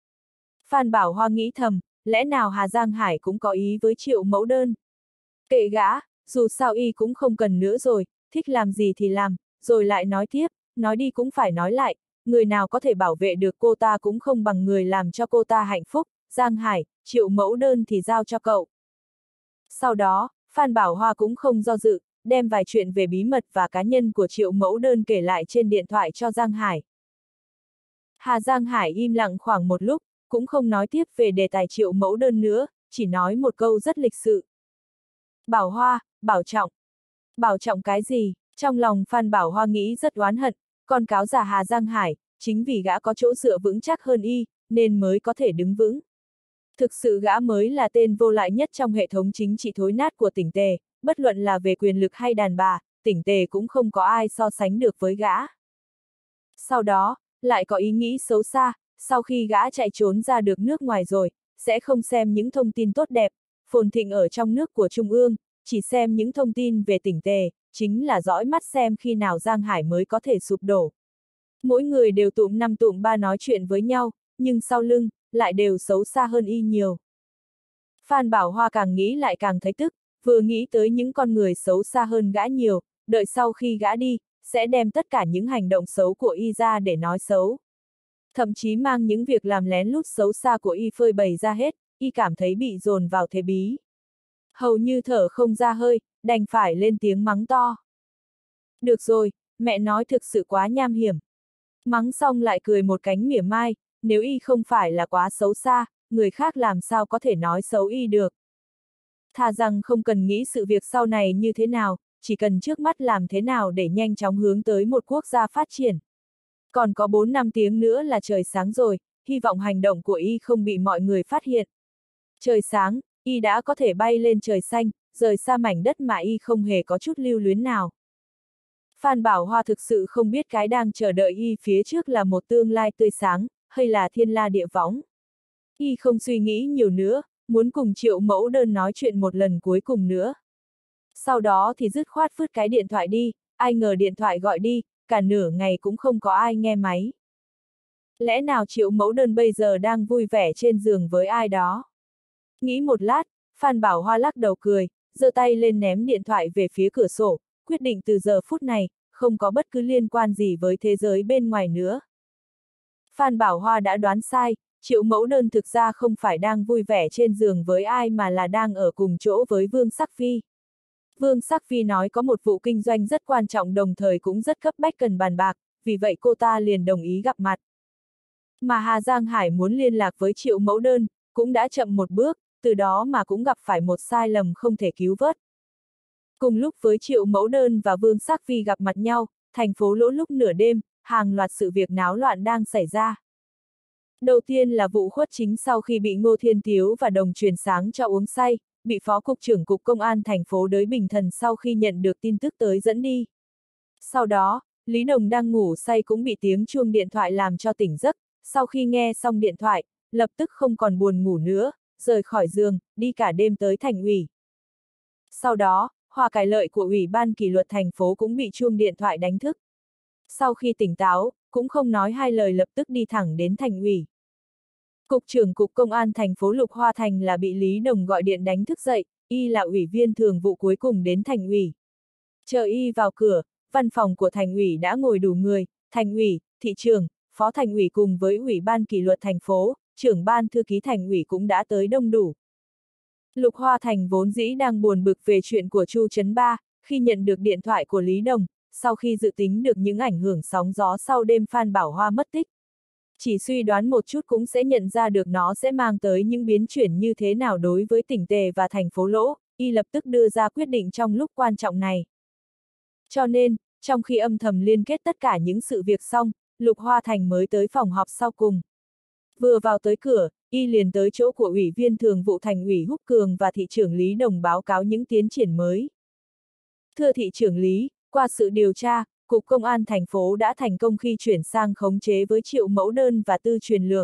S1: Phan Bảo Hoa nghĩ thầm, lẽ nào Hà Giang Hải cũng có ý với triệu mẫu đơn? Kệ gã, dù sao y cũng không cần nữa rồi, thích làm gì thì làm, rồi lại nói tiếp, nói đi cũng phải nói lại, người nào có thể bảo vệ được cô ta cũng không bằng người làm cho cô ta hạnh phúc, Giang Hải, triệu mẫu đơn thì giao cho cậu. Sau đó, Phan Bảo Hoa cũng không do dự, đem vài chuyện về bí mật và cá nhân của triệu mẫu đơn kể lại trên điện thoại cho Giang Hải. Hà Giang Hải im lặng khoảng một lúc, cũng không nói tiếp về đề tài triệu mẫu đơn nữa, chỉ nói một câu rất lịch sự. Bảo Hoa, bảo trọng. Bảo trọng cái gì? Trong lòng Phan Bảo Hoa nghĩ rất oán hận, con cáo già Hà Giang Hải, chính vì gã có chỗ dựa vững chắc hơn y, nên mới có thể đứng vững. Thực sự gã mới là tên vô lại nhất trong hệ thống chính trị thối nát của tỉnh Tề, bất luận là về quyền lực hay đàn bà, tỉnh Tề cũng không có ai so sánh được với gã. Sau đó, lại có ý nghĩ xấu xa, sau khi gã chạy trốn ra được nước ngoài rồi, sẽ không xem những thông tin tốt đẹp, phồn thịnh ở trong nước của Trung ương, chỉ xem những thông tin về tỉnh Tề, chính là dõi mắt xem khi nào Giang Hải mới có thể sụp đổ. Mỗi người đều tụm năm tụm ba nói chuyện với nhau, nhưng sau lưng, lại đều xấu xa hơn y nhiều. Phan Bảo Hoa càng nghĩ lại càng thấy tức, vừa nghĩ tới những con người xấu xa hơn gã nhiều, đợi sau khi gã đi, sẽ đem tất cả những hành động xấu của y ra để nói xấu. Thậm chí mang những việc làm lén lút xấu xa của y phơi bày ra hết, y cảm thấy bị dồn vào thế bí. Hầu như thở không ra hơi, đành phải lên tiếng mắng to. Được rồi, mẹ nói thực sự quá nham hiểm. Mắng xong lại cười một cánh mỉa mai, nếu y không phải là quá xấu xa, người khác làm sao có thể nói xấu y được. Thà rằng không cần nghĩ sự việc sau này như thế nào, chỉ cần trước mắt làm thế nào để nhanh chóng hướng tới một quốc gia phát triển. Còn có bốn năm tiếng nữa là trời sáng rồi, hy vọng hành động của y không bị mọi người phát hiện. Trời sáng, y đã có thể bay lên trời xanh, rời xa mảnh đất mà y không hề có chút lưu luyến nào. Phan Bảo Hoa thực sự không biết cái đang chờ đợi y phía trước là một tương lai tươi sáng, hay là thiên la địa võng. Y không suy nghĩ nhiều nữa, muốn cùng Triệu Mẫu Đơn nói chuyện một lần cuối cùng nữa. Sau đó thì dứt khoát vứt cái điện thoại đi, ai ngờ điện thoại gọi đi, cả nửa ngày cũng không có ai nghe máy. Lẽ nào Triệu Mẫu Đơn bây giờ đang vui vẻ trên giường với ai đó? Nghĩ một lát, Phan Bảo Hoa lắc đầu cười, giơ tay lên ném điện thoại về phía cửa sổ, quyết định từ giờ phút này, không có bất cứ liên quan gì với thế giới bên ngoài nữa. Phan Bảo Hoa đã đoán sai, Triệu Mẫu Đơn thực ra không phải đang vui vẻ trên giường với ai mà là đang ở cùng chỗ với Vương Sắc Phi. Vương Sắc Phi nói có một vụ kinh doanh rất quan trọng đồng thời cũng rất cấp bách cần bàn bạc, vì vậy cô ta liền đồng ý gặp mặt. Mà Hà Giang Hải muốn liên lạc với Triệu Mẫu Đơn, cũng đã chậm một bước, từ đó mà cũng gặp phải một sai lầm không thể cứu vớt. Cùng lúc với Triệu Mẫu Đơn và Vương Sắc Phi gặp mặt nhau, thành phố Lỗ lúc nửa đêm, hàng loạt sự việc náo loạn đang xảy ra. Đầu tiên là vụ Khuất Chính sau khi bị Ngô Thiên Tiếu và Đồng Truyền Sáng cho uống say, bị Phó Cục trưởng Cục Công an thành phố Đới Bình Thần sau khi nhận được tin tức tới dẫn đi. Sau đó, Lý Đồng đang ngủ say cũng bị tiếng chuông điện thoại làm cho tỉnh giấc, sau khi nghe xong điện thoại, lập tức không còn buồn ngủ nữa, rời khỏi giường, đi cả đêm tới thành ủy. Sau đó, Hòa Cải Lợi của Ủy ban kỷ luật thành phố cũng bị chuông điện thoại đánh thức. Sau khi tỉnh táo, cũng không nói hai lời lập tức đi thẳng đến thành ủy. Cục trưởng Cục Công an thành phố Lục Hoa Thành là bị Lý Đồng gọi điện đánh thức dậy, y là ủy viên thường vụ cuối cùng đến thành ủy. Chờ y vào cửa, văn phòng của thành ủy đã ngồi đủ người, thành ủy, thị trưởng, phó thành ủy cùng với Ủy ban kỷ luật thành phố, trưởng ban thư ký thành ủy cũng đã tới đông đủ. Lục Hoa Thành vốn dĩ đang buồn bực về chuyện của Chu Trấn Ba, khi nhận được điện thoại của Lý Đồng, sau khi dự tính được những ảnh hưởng sóng gió sau đêm Phan Bảo Hoa mất tích. Chỉ suy đoán một chút cũng sẽ nhận ra được nó sẽ mang tới những biến chuyển như thế nào đối với tỉnh Tề và thành phố Lỗ, y lập tức đưa ra quyết định trong lúc quan trọng này. Cho nên, trong khi âm thầm liên kết tất cả những sự việc xong, Lục Hoa Thành mới tới phòng họp sau cùng. Vừa vào tới cửa, y liền tới chỗ của Ủy viên thường vụ thành ủy Húc Cường và thị trưởng Lý Đồng báo cáo những tiến triển mới. Thưa thị trưởng Lý, qua sự điều tra, Cục Công an thành phố đã thành công khi chuyển sang khống chế với Triệu Mẫu Đơn và Tư Truyền Lượng.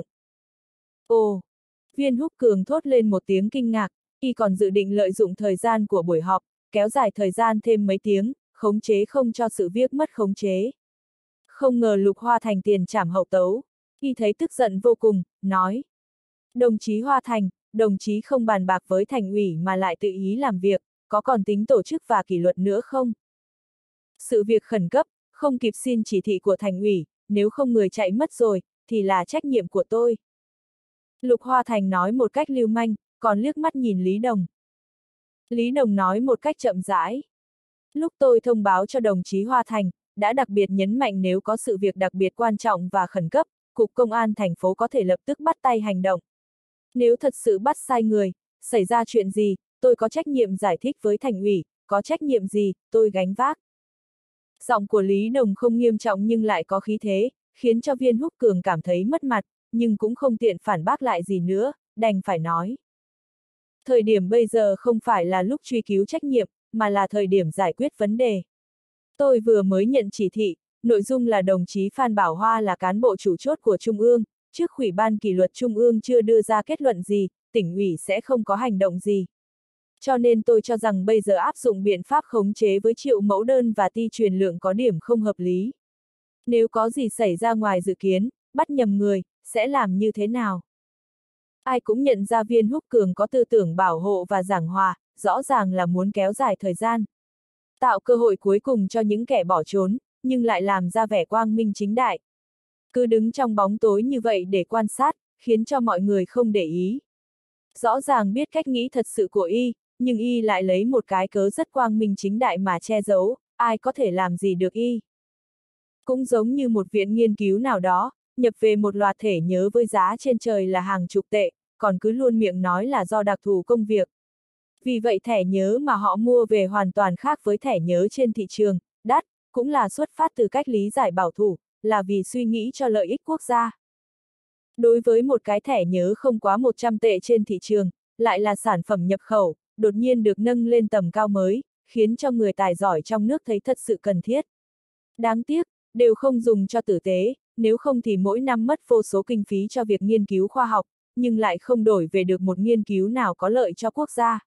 S1: Ồ! Viên Húc Cường thốt lên một tiếng kinh ngạc, y còn dự định lợi dụng thời gian của buổi họp, kéo dài thời gian thêm mấy tiếng, khống chế không cho sự việc mất khống chế. Không ngờ Lục Hoa Thành tiền trảm hậu tấu, y thấy tức giận vô cùng, nói. Đồng chí Hoa Thành, đồng chí không bàn bạc với thành ủy mà lại tự ý làm việc, có còn tính tổ chức và kỷ luật nữa không? Sự việc khẩn cấp, không kịp xin chỉ thị của thành ủy, nếu không người chạy mất rồi, thì là trách nhiệm của tôi. Lục Hoa Thành nói một cách lưu manh, còn liếc mắt nhìn Lý Đồng. Lý Đồng nói một cách chậm rãi. Lúc tôi thông báo cho đồng chí Hoa Thành, đã đặc biệt nhấn mạnh nếu có sự việc đặc biệt quan trọng và khẩn cấp, Cục Công an thành phố có thể lập tức bắt tay hành động. Nếu thật sự bắt sai người, xảy ra chuyện gì, tôi có trách nhiệm giải thích với thành ủy, có trách nhiệm gì, tôi gánh vác. Giọng của Lý Đồng không nghiêm trọng nhưng lại có khí thế, khiến cho Viên Húc Cường cảm thấy mất mặt, nhưng cũng không tiện phản bác lại gì nữa, đành phải nói. Thời điểm bây giờ không phải là lúc truy cứu trách nhiệm, mà là thời điểm giải quyết vấn đề. Tôi vừa mới nhận chỉ thị, nội dung là đồng chí Phan Bảo Hoa là cán bộ chủ chốt của Trung ương, trước Ủy ban kỷ luật Trung ương chưa đưa ra kết luận gì, tỉnh ủy sẽ không có hành động gì. Cho nên tôi cho rằng bây giờ áp dụng biện pháp khống chế với Triệu Mẫu Đơn và Ti Truyền Lượng có điểm không hợp lý. Nếu có gì xảy ra ngoài dự kiến, bắt nhầm người, sẽ làm như thế nào? Ai cũng nhận ra Viên Húc Cường có tư tưởng bảo hộ và giảng hòa, rõ ràng là muốn kéo dài thời gian. Tạo cơ hội cuối cùng cho những kẻ bỏ trốn, nhưng lại làm ra vẻ quang minh chính đại. Cứ đứng trong bóng tối như vậy để quan sát, khiến cho mọi người không để ý. Rõ ràng biết cách nghĩ thật sự của y, nhưng y lại lấy một cái cớ rất quang minh chính đại mà che giấu, ai có thể làm gì được y. Cũng giống như một viện nghiên cứu nào đó, nhập về một loạt thẻ nhớ với giá trên trời là hàng chục tệ, còn cứ luôn miệng nói là do đặc thù công việc. Vì vậy thẻ nhớ mà họ mua về hoàn toàn khác với thẻ nhớ trên thị trường, đắt, cũng là xuất phát từ cách lý giải bảo thủ, là vì suy nghĩ cho lợi ích quốc gia. Đối với một cái thẻ nhớ không quá một trăm tệ trên thị trường, lại là sản phẩm nhập khẩu, đột nhiên được nâng lên tầm cao mới, khiến cho người tài giỏi trong nước thấy thật sự cần thiết. Đáng tiếc, đều không dùng cho tử tế, nếu không thì mỗi năm mất vô số kinh phí cho việc nghiên cứu khoa học, nhưng lại không đổi về được một nghiên cứu nào có lợi cho quốc gia.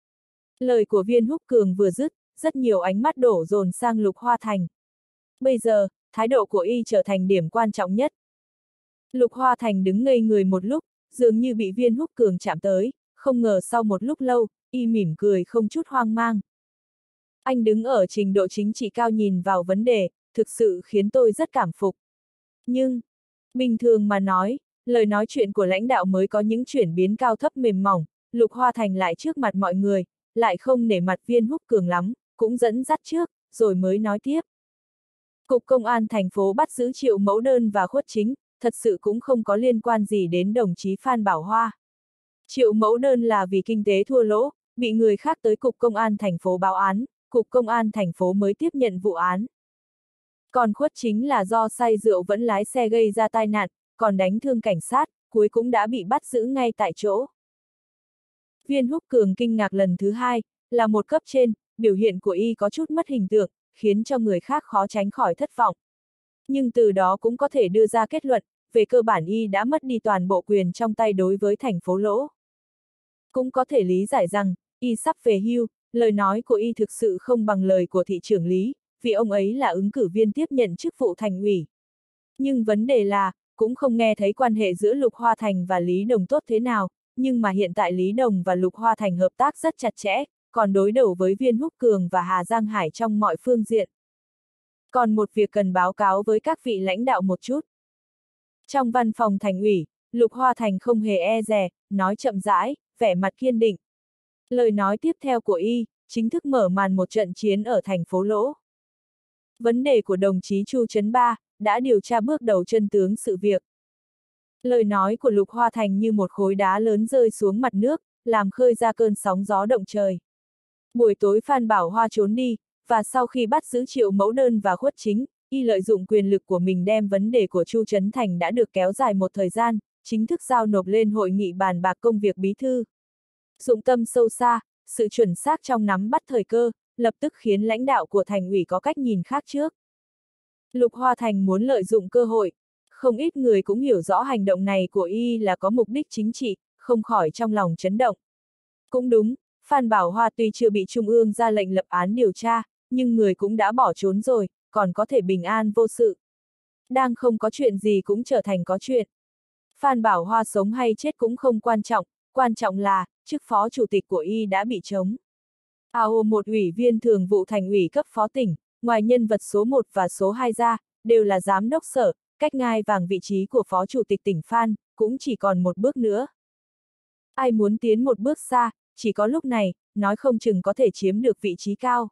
S1: Lời của Viên Húc Cường vừa dứt, rất nhiều ánh mắt đổ dồn sang Lục Hoa Thành. Bây giờ, thái độ của y trở thành điểm quan trọng nhất. Lục Hoa Thành đứng ngây người một lúc, dường như bị Viên Húc Cường chạm tới, không ngờ sau một lúc lâu, y mỉm cười không chút hoang mang. Anh đứng ở trình độ chính trị cao nhìn vào vấn đề, thực sự khiến tôi rất cảm phục. Nhưng, bình thường mà nói, lời nói chuyện của lãnh đạo mới có những chuyển biến cao thấp mềm mỏng, Lục Hoa Thành lại trước mặt mọi người, lại không nể mặt Viên Húc Cường lắm, cũng dẫn dắt trước, rồi mới nói tiếp. Cục Công an thành phố bắt giữ Triệu Mẫu Đơn và Khuất Chính, thật sự cũng không có liên quan gì đến đồng chí Phan Bảo Hoa. Triệu Mẫu Đơn là vì kinh tế thua lỗ, bị người khác tới Cục Công an thành phố báo án, Cục Công an thành phố mới tiếp nhận vụ án. Còn Khuất Chính là do say rượu vẫn lái xe gây ra tai nạn, còn đánh thương cảnh sát, cuối cũng đã bị bắt giữ ngay tại chỗ. Viên Húc Cường kinh ngạc lần thứ hai, là một cấp trên, biểu hiện của y có chút mất hình tượng, khiến cho người khác khó tránh khỏi thất vọng. Nhưng từ đó cũng có thể đưa ra kết luận, về cơ bản y đã mất đi toàn bộ quyền trong tay đối với thành phố Lỗ. Cũng có thể lý giải rằng, y sắp về hưu, lời nói của y thực sự không bằng lời của thị trưởng Lý, vì ông ấy là ứng cử viên tiếp nhận chức vụ thành ủy. Nhưng vấn đề là, cũng không nghe thấy quan hệ giữa Lục Hoa Thành và Lý Đồng tốt thế nào, nhưng mà hiện tại Lý Đồng và Lục Hoa Thành hợp tác rất chặt chẽ, còn đối đầu với Viên Húc Cường và Hà Giang Hải trong mọi phương diện. Còn một việc cần báo cáo với các vị lãnh đạo một chút. Trong văn phòng thành ủy, Lục Hoa Thành không hề e dè, nói chậm rãi, vẻ mặt kiên định. Lời nói tiếp theo của y, chính thức mở màn một trận chiến ở thành phố Lỗ. Vấn đề của đồng chí Chu Trấn Ba, đã điều tra bước đầu chân tướng sự việc. Lời nói của Lục Hoa Thành như một khối đá lớn rơi xuống mặt nước, làm khơi ra cơn sóng gió động trời. Buổi tối Phan Bảo Hoa trốn đi, và sau khi bắt giữ Triệu Mẫu Đơn và Khuất Chính, y lợi dụng quyền lực của mình đem vấn đề của Chu Trấn Thành đã được kéo dài một thời gian, chính thức giao nộp lên hội nghị bàn bạc công việc bí thư. Dụng tâm sâu xa, sự chuẩn xác trong nắm bắt thời cơ, lập tức khiến lãnh đạo của thành ủy có cách nhìn khác trước. Lục Hoa Thành muốn lợi dụng cơ hội, không ít người cũng hiểu rõ hành động này của y là có mục đích chính trị, không khỏi trong lòng chấn động. Cũng đúng, Phan Bảo Hoa tuy chưa bị Trung ương ra lệnh lập án điều tra, nhưng người cũng đã bỏ trốn rồi, còn có thể bình an vô sự. Đang không có chuyện gì cũng trở thành có chuyện. Phan Bảo Hoa sống hay chết cũng không quan trọng, quan trọng là, chức phó chủ tịch của y đã bị trống. Ao một ủy viên thường vụ thành ủy cấp phó tỉnh, ngoài nhân vật số một và số hai ra, đều là giám đốc sở, cách ngai vàng vị trí của phó chủ tịch tỉnh Phan, cũng chỉ còn một bước nữa. Ai muốn tiến một bước xa, chỉ có lúc này, nói không chừng có thể chiếm được vị trí cao.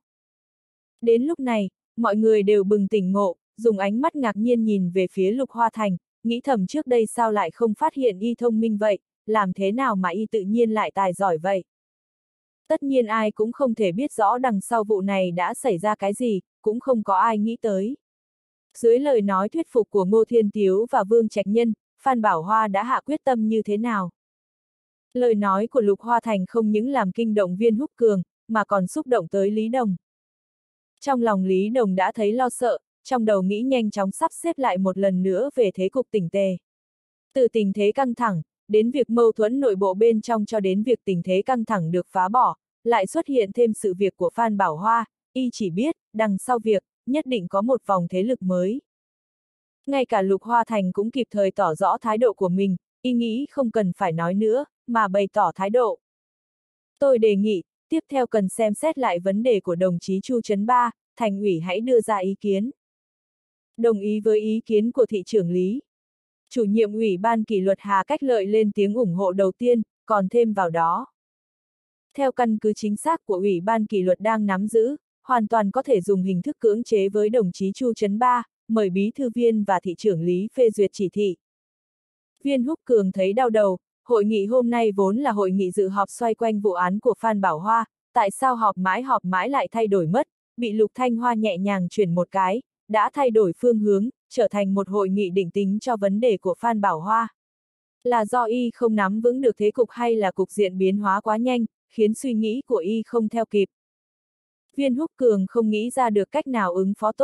S1: Đến lúc này, mọi người đều bừng tỉnh ngộ, dùng ánh mắt ngạc nhiên nhìn về phía Lục Hoa Thành, nghĩ thầm trước đây sao lại không phát hiện y thông minh vậy, làm thế nào mà y tự nhiên lại tài giỏi vậy. Tất nhiên ai cũng không thể biết rõ đằng sau vụ này đã xảy ra cái gì, cũng không có ai nghĩ tới. Dưới lời nói thuyết phục của Ngô Thiên Tiếu và Vương Trạch Nhân, Phan Bảo Hoa đã hạ quyết tâm như thế nào. Lời nói của Lục Hoa Thành không những làm kinh động Viên Húc Cường, mà còn xúc động tới Lý Đồng. Trong lòng Lý Đồng đã thấy lo sợ, trong đầu nghĩ nhanh chóng sắp xếp lại một lần nữa về thế cục tình tề. Từ tình thế căng thẳng, đến việc mâu thuẫn nội bộ bên trong cho đến việc tình thế căng thẳng được phá bỏ, lại xuất hiện thêm sự việc của Phan Bảo Hoa, y chỉ biết, đằng sau việc, nhất định có một vòng thế lực mới. Ngay cả Lục Hoa Thành cũng kịp thời tỏ rõ thái độ của mình, y nghĩ không cần phải nói nữa, mà bày tỏ thái độ. Tôi đề nghị, tiếp theo cần xem xét lại vấn đề của đồng chí Chu Trấn Ba, thành ủy hãy đưa ra ý kiến. Đồng ý với ý kiến của thị trưởng Lý. Chủ nhiệm ủy ban kỷ luật Hà Cách Lợi lên tiếng ủng hộ đầu tiên, còn thêm vào đó. Theo căn cứ chính xác của ủy ban kỷ luật đang nắm giữ, hoàn toàn có thể dùng hình thức cưỡng chế với đồng chí Chu Trấn Ba, mời bí thư viên và thị trưởng Lý phê duyệt chỉ thị. Viên Húc Cường thấy đau đầu, hội nghị hôm nay vốn là hội nghị dự họp xoay quanh vụ án của Phan Bảo Hoa, tại sao họp mãi họp mãi lại thay đổi mất, bị Lục Thanh Hoa nhẹ nhàng chuyển một cái, đã thay đổi phương hướng, trở thành một hội nghị định tính cho vấn đề của Phan Bảo Hoa. Là do y không nắm vững được thế cục hay là cục diện biến hóa quá nhanh, khiến suy nghĩ của y không theo kịp. Viên Húc Cường không nghĩ ra được cách nào ứng phó tốt,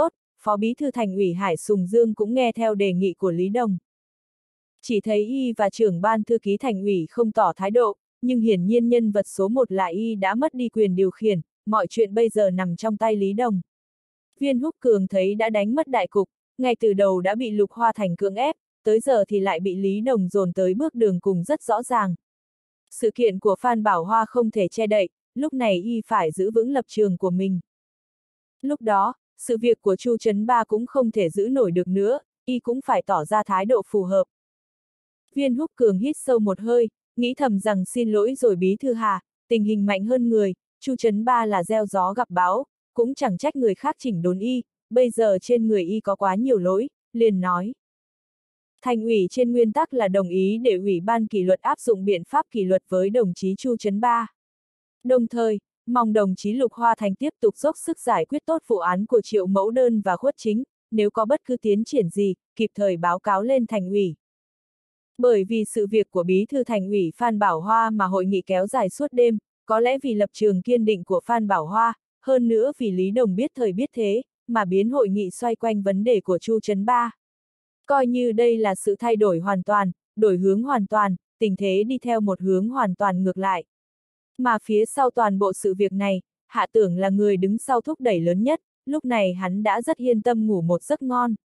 S1: Phó Bí thư Thành ủy Hải Sùng Dương cũng nghe theo đề nghị của Lý Đồng. Chỉ thấy y và trưởng ban thư ký Thành ủy không tỏ thái độ, nhưng hiển nhiên nhân vật số một là y đã mất đi quyền điều khiển, mọi chuyện bây giờ nằm trong tay Lý Đồng. Viên Húc Cường thấy đã đánh mất đại cục, ngay từ đầu đã bị Lục Hoa Thành cưỡng ép, tới giờ thì lại bị Lý Đồng dồn tới bước đường cùng rất rõ ràng. Sự kiện của Phan Bảo Hoa không thể che đậy, lúc này y phải giữ vững lập trường của mình. Lúc đó, sự việc của Chu Trấn Ba cũng không thể giữ nổi được nữa, y cũng phải tỏ ra thái độ phù hợp. Viên Húc Cường hít sâu một hơi, nghĩ thầm rằng xin lỗi rồi Bí thư Hà, tình hình mạnh hơn người, Chu Trấn Ba là gieo gió gặp bão, cũng chẳng trách người khác chỉnh đốn y, bây giờ trên người y có quá nhiều lỗi, liền nói. Thành ủy trên nguyên tắc là đồng ý để Ủy ban kỷ luật áp dụng biện pháp kỷ luật với đồng chí Chu Trấn Ba. Đồng thời, mong đồng chí Lục Hoa Thành tiếp tục dốc sức giải quyết tốt vụ án của Triệu Mẫu Đơn và Khuất Chính, nếu có bất cứ tiến triển gì, kịp thời báo cáo lên Thành ủy. Bởi vì sự việc của Bí thư Thành ủy Phan Bảo Hoa mà hội nghị kéo dài suốt đêm, có lẽ vì lập trường kiên định của Phan Bảo Hoa, hơn nữa vì Lý Đồng biết thời biết thế, mà biến hội nghị xoay quanh vấn đề của Chu Trấn Ba. Coi như đây là sự thay đổi hoàn toàn, đổi hướng hoàn toàn, tình thế đi theo một hướng hoàn toàn ngược lại. Mà phía sau toàn bộ sự việc này, Hạ Tưởng là người đứng sau thúc đẩy lớn nhất, lúc này hắn đã rất yên tâm ngủ một giấc ngon.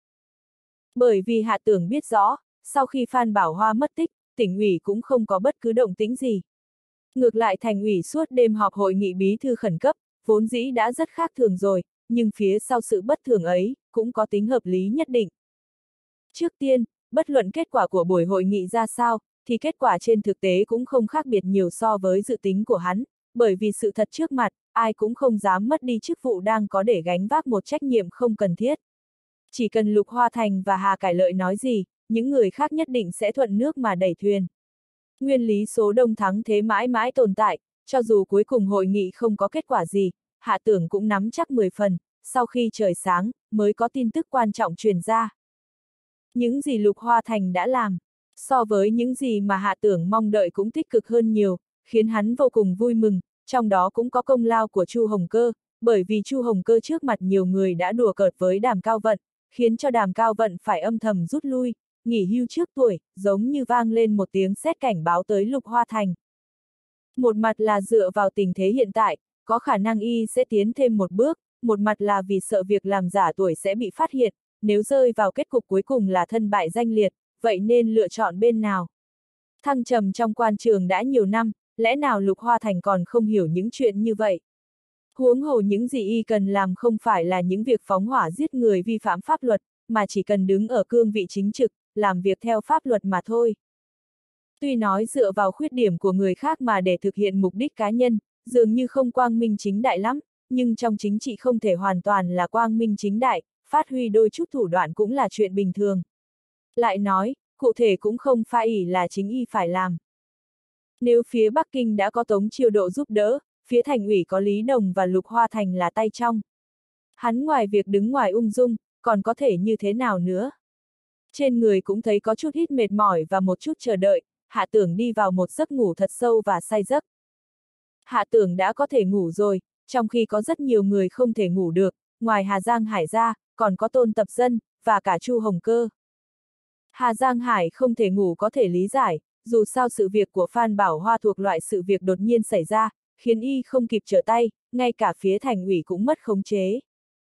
S1: Bởi vì Hạ Tưởng biết rõ, sau khi Phan Bảo Hoa mất tích, tỉnh ủy cũng không có bất cứ động tĩnh gì. Ngược lại Thành ủy suốt đêm họp hội nghị bí thư khẩn cấp, vốn dĩ đã rất khác thường rồi, nhưng phía sau sự bất thường ấy, cũng có tính hợp lý nhất định. Trước tiên, bất luận kết quả của buổi hội nghị ra sao, thì kết quả trên thực tế cũng không khác biệt nhiều so với dự tính của hắn, bởi vì sự thật trước mặt, ai cũng không dám mất đi chức vụ đang có để gánh vác một trách nhiệm không cần thiết. Chỉ cần Lục Hoa Thành và Hà Cải Lợi nói gì, những người khác nhất định sẽ thuận nước mà đẩy thuyền. Nguyên lý số đông thắng thế mãi mãi tồn tại, cho dù cuối cùng hội nghị không có kết quả gì, Hạ Tưởng cũng nắm chắc mười phần, sau khi trời sáng, mới có tin tức quan trọng truyền ra. Những gì Lục Hoa Thành đã làm, so với những gì mà Hạ Tưởng mong đợi cũng tích cực hơn nhiều, khiến hắn vô cùng vui mừng, trong đó cũng có công lao của Chu Hồng Cơ, bởi vì Chu Hồng Cơ trước mặt nhiều người đã đùa cợt với Đàm Cao Vận, khiến cho Đàm Cao Vận phải âm thầm rút lui, nghỉ hưu trước tuổi, giống như vang lên một tiếng sét cảnh báo tới Lục Hoa Thành. Một mặt là dựa vào tình thế hiện tại, có khả năng y sẽ tiến thêm một bước, một mặt là vì sợ việc làm giả tuổi sẽ bị phát hiện, nếu rơi vào kết cục cuối cùng là thân bại danh liệt, vậy nên lựa chọn bên nào? Thăng trầm trong quan trường đã nhiều năm, lẽ nào Lục Hoa Thành còn không hiểu những chuyện như vậy? Huống hồ những gì y cần làm không phải là những việc phóng hỏa giết người vi phạm pháp luật, mà chỉ cần đứng ở cương vị chính trực, làm việc theo pháp luật mà thôi. Tuy nói dựa vào khuyết điểm của người khác mà để thực hiện mục đích cá nhân, dường như không quang minh chính đại lắm, nhưng trong chính trị không thể hoàn toàn là quang minh chính đại, phát huy đôi chút thủ đoạn cũng là chuyện bình thường. Lại nói, cụ thể cũng không phải ỷ là chính y phải làm. Nếu phía Bắc Kinh đã có Tống Chiêu Độ giúp đỡ, phía Thành ủy có Lý Đồng và Lục Hoa Thành là tay trong. Hắn ngoài việc đứng ngoài ung dung, còn có thể như thế nào nữa? Trên người cũng thấy có chút ít mệt mỏi và một chút chờ đợi, Hạ Tưởng đi vào một giấc ngủ thật sâu và say giấc. Hạ Tưởng đã có thể ngủ rồi, trong khi có rất nhiều người không thể ngủ được, ngoài Hà Giang Hải ra, còn có Tôn Tập Dân, và cả Chu Hồng Cơ. Hà Giang Hải không thể ngủ có thể lý giải, dù sao sự việc của Phan Bảo Hoa thuộc loại sự việc đột nhiên xảy ra, khiến y không kịp trở tay, ngay cả phía Thành ủy cũng mất khống chế.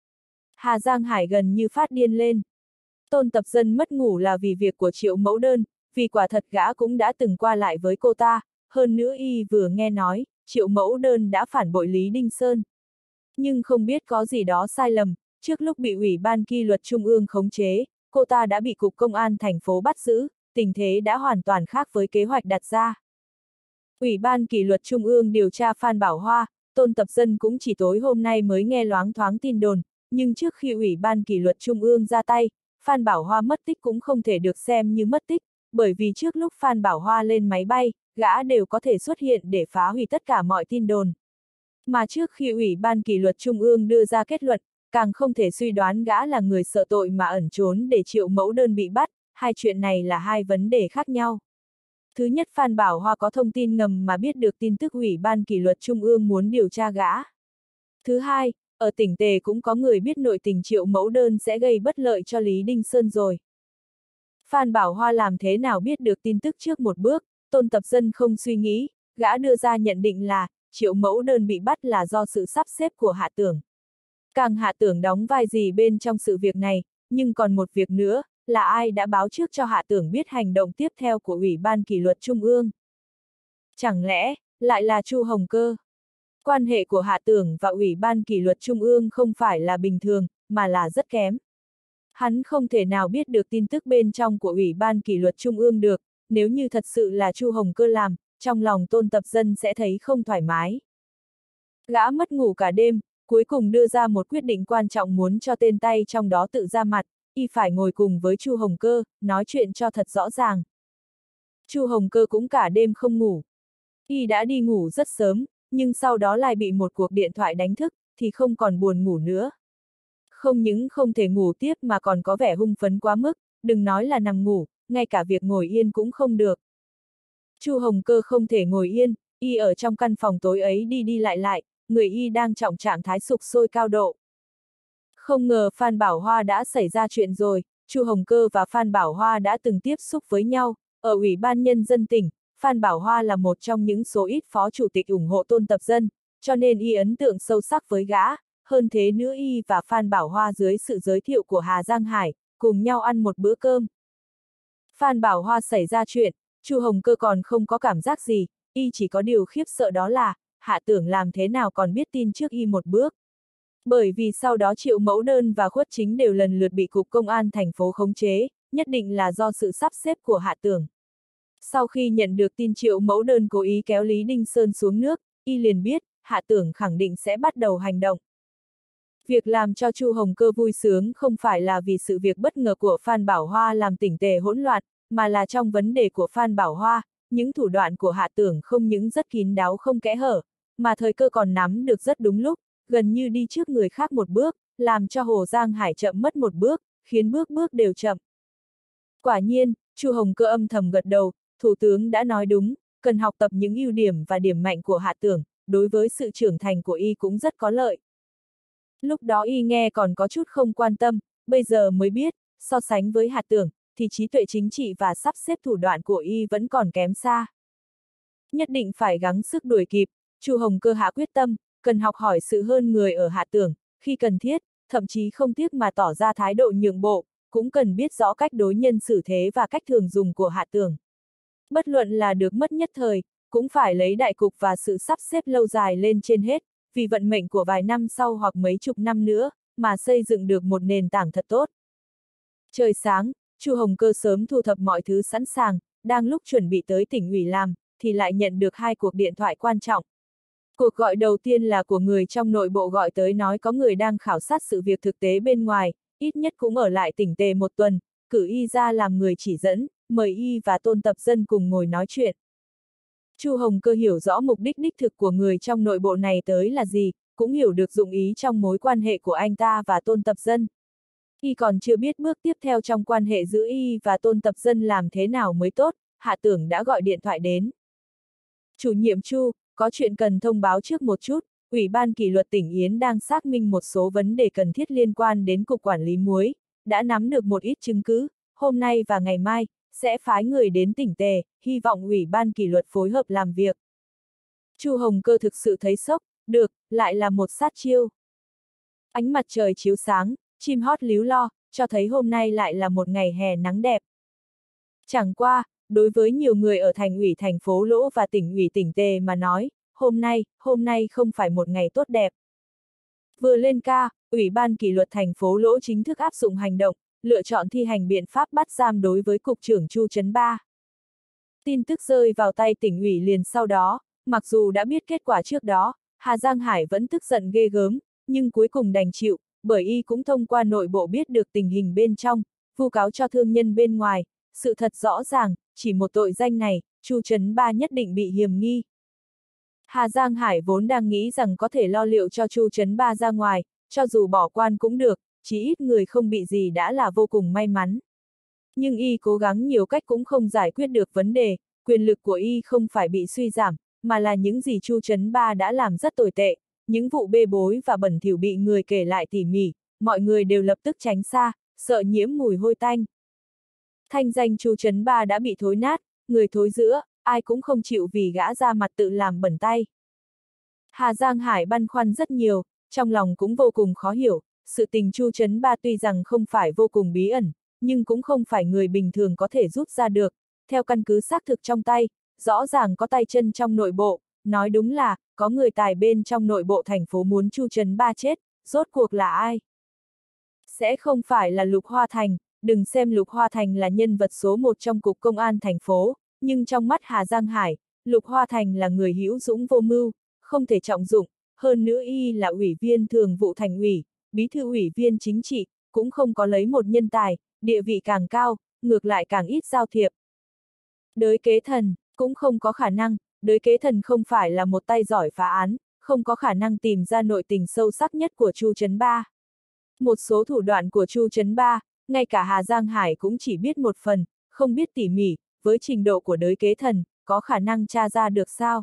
S1: Hà Giang Hải gần như phát điên lên. Tôn Tập Dân mất ngủ là vì việc của Triệu Mẫu Đơn, vì quả thật gã cũng đã từng qua lại với cô ta, hơn nữa y vừa nghe nói, Triệu Mẫu Đơn đã phản bội Lý Đinh Sơn. Nhưng không biết có gì đó sai lầm, trước lúc bị Ủy ban Kỷ luật Trung ương khống chế, cô ta đã bị Cục Công an thành phố bắt giữ, tình thế đã hoàn toàn khác với kế hoạch đặt ra. Ủy ban Kỷ luật Trung ương điều tra Phan Bảo Hoa, Tôn Tập Dân cũng chỉ tối hôm nay mới nghe loáng thoáng tin đồn, nhưng trước khi Ủy ban Kỷ luật Trung ương ra tay, Phan Bảo Hoa mất tích cũng không thể được xem như mất tích, bởi vì trước lúc Phan Bảo Hoa lên máy bay, gã đều có thể xuất hiện để phá hủy tất cả mọi tin đồn. Mà trước khi Ủy ban Kỷ luật Trung ương đưa ra kết luận, càng không thể suy đoán gã là người sợ tội mà ẩn trốn để Triệu Mẫu Đơn bị bắt, hai chuyện này là hai vấn đề khác nhau. Thứ nhất, Phan Bảo Hoa có thông tin ngầm mà biết được tin tức Ủy ban Kỷ luật Trung ương muốn điều tra gã. Thứ hai, ở tỉnh Tề cũng có người biết nội tình Triệu mẫu đơn sẽ gây bất lợi cho Lý Đinh Sơn rồi. Phan Bảo Hoa làm thế nào biết được tin tức trước một bước, Tôn Tập Dân không suy nghĩ, gã đưa ra nhận định là, Triệu mẫu đơn bị bắt là do sự sắp xếp của Hạ Tưởng. Càng Hạ Tưởng đóng vai gì bên trong sự việc này, nhưng còn một việc nữa, là ai đã báo trước cho Hạ Tưởng biết hành động tiếp theo của Ủy ban Kỷ luật Trung ương? Chẳng lẽ, lại là Chu Hồng Cơ? Quan hệ của Hạ Tưởng và Ủy ban Kỷ luật Trung ương không phải là bình thường, mà là rất kém. Hắn không thể nào biết được tin tức bên trong của Ủy ban Kỷ luật Trung ương được, nếu như thật sự là Chu Hồng Cơ làm, trong lòng Tôn Tập Dân sẽ thấy không thoải mái. Gã mất ngủ cả đêm, cuối cùng đưa ra một quyết định quan trọng muốn cho tên tay trong đó tự ra mặt, y phải ngồi cùng với Chu Hồng Cơ, nói chuyện cho thật rõ ràng. Chu Hồng Cơ cũng cả đêm không ngủ. Y đã đi ngủ rất sớm, nhưng sau đó lại bị một cuộc điện thoại đánh thức, thì không còn buồn ngủ nữa. Không những không thể ngủ tiếp mà còn có vẻ hung phấn quá mức, đừng nói là nằm ngủ, ngay cả việc ngồi yên cũng không được. Chu Hồng Cơ không thể ngồi yên, y ở trong căn phòng tối ấy đi đi lại lại, người y đang trọng trạng thái sục sôi cao độ. Không ngờ Phan Bảo Hoa đã xảy ra chuyện rồi, Chu Hồng Cơ và Phan Bảo Hoa đã từng tiếp xúc với nhau, ở Ủy ban Nhân dân tỉnh, Phan Bảo Hoa là một trong những số ít phó chủ tịch ủng hộ Tôn Tập Dân, cho nên y ấn tượng sâu sắc với gã, hơn thế nữa y và Phan Bảo Hoa dưới sự giới thiệu của Hà Giang Hải, cùng nhau ăn một bữa cơm. Phan Bảo Hoa xảy ra chuyện, Chu Hồng Cơ còn không có cảm giác gì, y chỉ có điều khiếp sợ đó là, Hạ Tưởng làm thế nào còn biết tin trước y một bước. Bởi vì sau đó Triệu Mẫu Đơn và Khuất Chính đều lần lượt bị Cục Công an thành phố khống chế, nhất định là do sự sắp xếp của Hạ Tưởng. Sau khi nhận được tin Triệu Mẫu Đơn cố ý kéo Lý Đinh Sơn xuống nước, y liền biết, Hạ Tưởng khẳng định sẽ bắt đầu hành động. Việc làm cho Chu Hồng Cơ vui sướng không phải là vì sự việc bất ngờ của Phan Bảo Hoa làm tỉnh Tề hỗn loạn, mà là trong vấn đề của Phan Bảo Hoa, những thủ đoạn của Hạ Tưởng không những rất kín đáo không kẽ hở, mà thời cơ còn nắm được rất đúng lúc, gần như đi trước người khác một bước, làm cho Hồ Giang Hải chậm mất một bước, khiến bước bước đều chậm. Quả nhiên, Chu Hồng Cơ âm thầm gật đầu, Thủ tướng đã nói đúng, cần học tập những ưu điểm và điểm mạnh của Hạ Tưởng, đối với sự trưởng thành của y cũng rất có lợi. Lúc đó y nghe còn có chút không quan tâm, bây giờ mới biết, so sánh với Hạ Tưởng, thì trí tuệ chính trị và sắp xếp thủ đoạn của y vẫn còn kém xa. Nhất định phải gắng sức đuổi kịp, Chu Hồng Cơ hạ quyết tâm, cần học hỏi sự hơn người ở Hạ Tưởng, khi cần thiết, thậm chí không tiếc mà tỏ ra thái độ nhượng bộ, cũng cần biết rõ cách đối nhân xử thế và cách thường dùng của Hạ Tưởng. Bất luận là được mất nhất thời, cũng phải lấy đại cục và sự sắp xếp lâu dài lên trên hết, vì vận mệnh của vài năm sau hoặc mấy chục năm nữa, mà xây dựng được một nền tảng thật tốt. Trời sáng, Chu Hồng Cơ sớm thu thập mọi thứ sẵn sàng, đang lúc chuẩn bị tới tỉnh ủy làm, thì lại nhận được hai cuộc điện thoại quan trọng. Cuộc gọi đầu tiên là của người trong nội bộ gọi tới nói có người đang khảo sát sự việc thực tế bên ngoài, ít nhất cũng ở lại tỉnh Tề một tuần, cử y ra làm người chỉ dẫn, mời y và Tôn Tập Dân cùng ngồi nói chuyện. Chu Hồng Cơ hiểu rõ mục đích đích thực của người trong nội bộ này tới là gì, cũng hiểu được dụng ý trong mối quan hệ của anh ta và Tôn Tập Dân. Y còn chưa biết bước tiếp theo trong quan hệ giữa y và Tôn Tập Dân làm thế nào mới tốt, Hạ Tưởng đã gọi điện thoại đến. Chủ nhiệm Chu, có chuyện cần thông báo trước một chút, Ủy ban Kỷ luật tỉnh Yến đang xác minh một số vấn đề cần thiết liên quan đến Cục Quản lý Muối, đã nắm được một ít chứng cứ, hôm nay và ngày mai, sẽ phái người đến tỉnh Tề, hy vọng Ủy ban Kỷ luật phối hợp làm việc. Chu Hồng Cơ thực sự thấy sốc, được, lại là một sát chiêu. Ánh mặt trời chiếu sáng, chim hót líu lo, cho thấy hôm nay lại là một ngày hè nắng đẹp. Chẳng qua, đối với nhiều người ở thành ủy thành phố Lỗ và tỉnh ủy tỉnh Tề mà nói, hôm nay, hôm nay không phải một ngày tốt đẹp. Vừa lên ca, Ủy ban Kỷ luật thành phố Lỗ chính thức áp dụng hành động, lựa chọn thi hành biện pháp bắt giam đối với Cục trưởng Chu Trấn Ba. Tin tức rơi vào tay tỉnh ủy liền sau đó, mặc dù đã biết kết quả trước đó, Hà Giang Hải vẫn tức giận ghê gớm, nhưng cuối cùng đành chịu, bởi y cũng thông qua nội bộ biết được tình hình bên trong, vu cáo cho thương nhân bên ngoài, sự thật rõ ràng, chỉ một tội danh này, Chu Trấn Ba nhất định bị hiềm nghi. Hà Giang Hải vốn đang nghĩ rằng có thể lo liệu cho Chu Trấn Ba ra ngoài, cho dù bỏ quan cũng được, chỉ ít người không bị gì đã là vô cùng may mắn. Nhưng y cố gắng nhiều cách cũng không giải quyết được vấn đề, quyền lực của y không phải bị suy giảm, mà là những gì Chu Trấn Ba đã làm rất tồi tệ, những vụ bê bối và bẩn thỉu bị người kể lại tỉ mỉ, mọi người đều lập tức tránh xa, sợ nhiễm mùi hôi tanh. Thanh danh Chu Trấn Ba đã bị thối nát, người thối rữa, ai cũng không chịu vì gã ra mặt tự làm bẩn tay. Hà Giang Hải băn khoăn rất nhiều, trong lòng cũng vô cùng khó hiểu, sự tình Chu Trấn Ba tuy rằng không phải vô cùng bí ẩn, nhưng cũng không phải người bình thường có thể rút ra được, theo căn cứ xác thực trong tay, rõ ràng có tay chân trong nội bộ, nói đúng là, có người tài bên trong nội bộ thành phố muốn Chu Trấn Ba chết, rốt cuộc là ai? Sẽ không phải là Lục Hoa Thành, đừng xem Lục Hoa Thành là nhân vật số một trong cục công an thành phố, nhưng trong mắt Hà Giang Hải, Lục Hoa Thành là người hữu dũng vô mưu, không thể trọng dụng, hơn nữa y là ủy viên thường vụ thành ủy, bí thư ủy viên chính trị, cũng không có lấy một nhân tài, địa vị càng cao, ngược lại càng ít giao thiệp. Đới kế thần, cũng không có khả năng, đới kế thần không phải là một tay giỏi phá án, không có khả năng tìm ra nội tình sâu sắc nhất của Chu Trấn Ba. Một số thủ đoạn của Chu Trấn Ba, ngay cả Hà Giang Hải cũng chỉ biết một phần, không biết tỉ mỉ, với trình độ của đới kế thần, có khả năng tra ra được sao?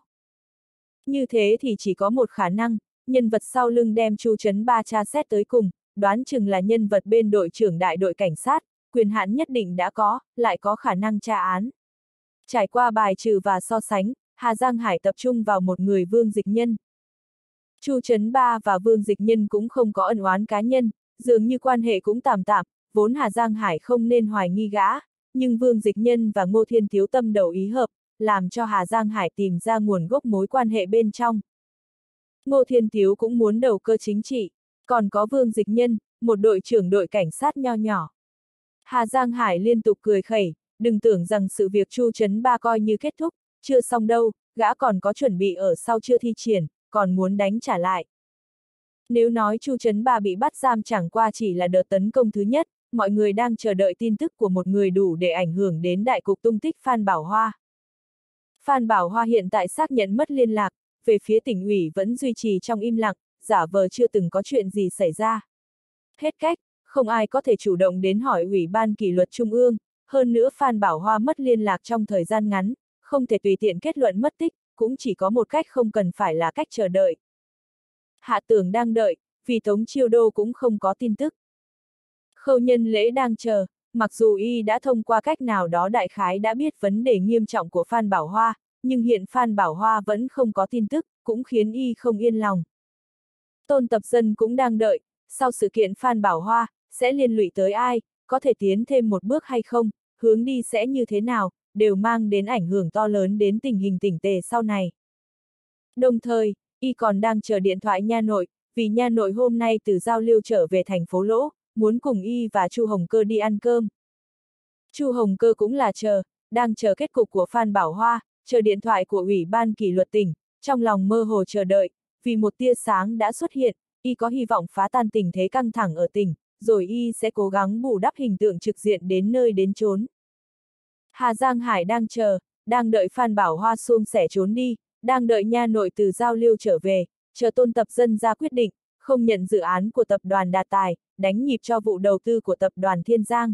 S1: Như thế thì chỉ có một khả năng, nhân vật sau lưng đem Chu Trấn Ba tra xét tới cùng, đoán chừng là nhân vật bên đội trưởng đại đội cảnh sát, quyền hạn nhất định đã có, lại có khả năng tra án. Trải qua bài trừ và so sánh, Hà Giang Hải tập trung vào một người Vương Dịch Nhân. Chu Trấn Ba và Vương Dịch Nhân cũng không có ân oán cá nhân, dường như quan hệ cũng tạm tạm, vốn Hà Giang Hải không nên hoài nghi gã, nhưng Vương Dịch Nhân và Ngô Thiên Thiếu tâm đầu ý hợp, làm cho Hà Giang Hải tìm ra nguồn gốc mối quan hệ bên trong. Ngô Thiên Thiếu cũng muốn đầu cơ chính trị, còn có Vương Dịch Nhân, một đội trưởng đội cảnh sát nho nhỏ. Hà Giang Hải liên tục cười khẩy, đừng tưởng rằng sự việc Chu Trấn Ba coi như kết thúc, chưa xong đâu, gã còn có chuẩn bị ở sau chưa thi triển, còn muốn đánh trả lại. Nếu nói Chu Trấn Ba bị bắt giam chẳng qua chỉ là đợt tấn công thứ nhất, mọi người đang chờ đợi tin tức của một người đủ để ảnh hưởng đến đại cục tung tích Phan Bảo Hoa. Phan Bảo Hoa hiện tại xác nhận mất liên lạc, về phía tỉnh ủy vẫn duy trì trong im lặng, giả vờ chưa từng có chuyện gì xảy ra. Hết cách, không ai có thể chủ động đến hỏi Ủy ban kỷ luật Trung ương, hơn nữa Phan Bảo Hoa mất liên lạc trong thời gian ngắn, không thể tùy tiện kết luận mất tích, cũng chỉ có một cách không cần phải là cách chờ đợi. Hạ Tưởng đang đợi, vì Tống Chiêu Đô cũng không có tin tức. Khâu Nhân Lễ đang chờ, mặc dù y đã thông qua cách nào đó đại khái đã biết vấn đề nghiêm trọng của Phan Bảo Hoa, nhưng hiện Phan Bảo Hoa vẫn không có tin tức, cũng khiến y không yên lòng. Tôn Tập Dân cũng đang đợi, sau sự kiện Phan Bảo Hoa, sẽ liên lụy tới ai, có thể tiến thêm một bước hay không, hướng đi sẽ như thế nào, đều mang đến ảnh hưởng to lớn đến tình hình tỉnh tề sau này. Đồng thời, y còn đang chờ điện thoại nha nội, vì nha nội hôm nay từ giao lưu trở về thành phố Lỗ, muốn cùng y và Chu Hồng Cơ đi ăn cơm. Chu Hồng Cơ cũng là chờ, đang chờ kết cục của Phan Bảo Hoa, chờ điện thoại của Ủy ban kỷ luật tỉnh, trong lòng mơ hồ chờ đợi, vì một tia sáng đã xuất hiện, y có hy vọng phá tan tình thế căng thẳng ở tỉnh, rồi y sẽ cố gắng bù đắp hình tượng trực diện đến nơi đến chốn. Hà Giang Hải đang chờ, đang đợi Phan Bảo Hoa suông sẻ trốn đi, đang đợi nha nội từ giao lưu trở về, chờ Tôn Tập Dân ra quyết định, không nhận dự án của tập đoàn Đạt Tài, đánh nhịp cho vụ đầu tư của tập đoàn Thiên Giang.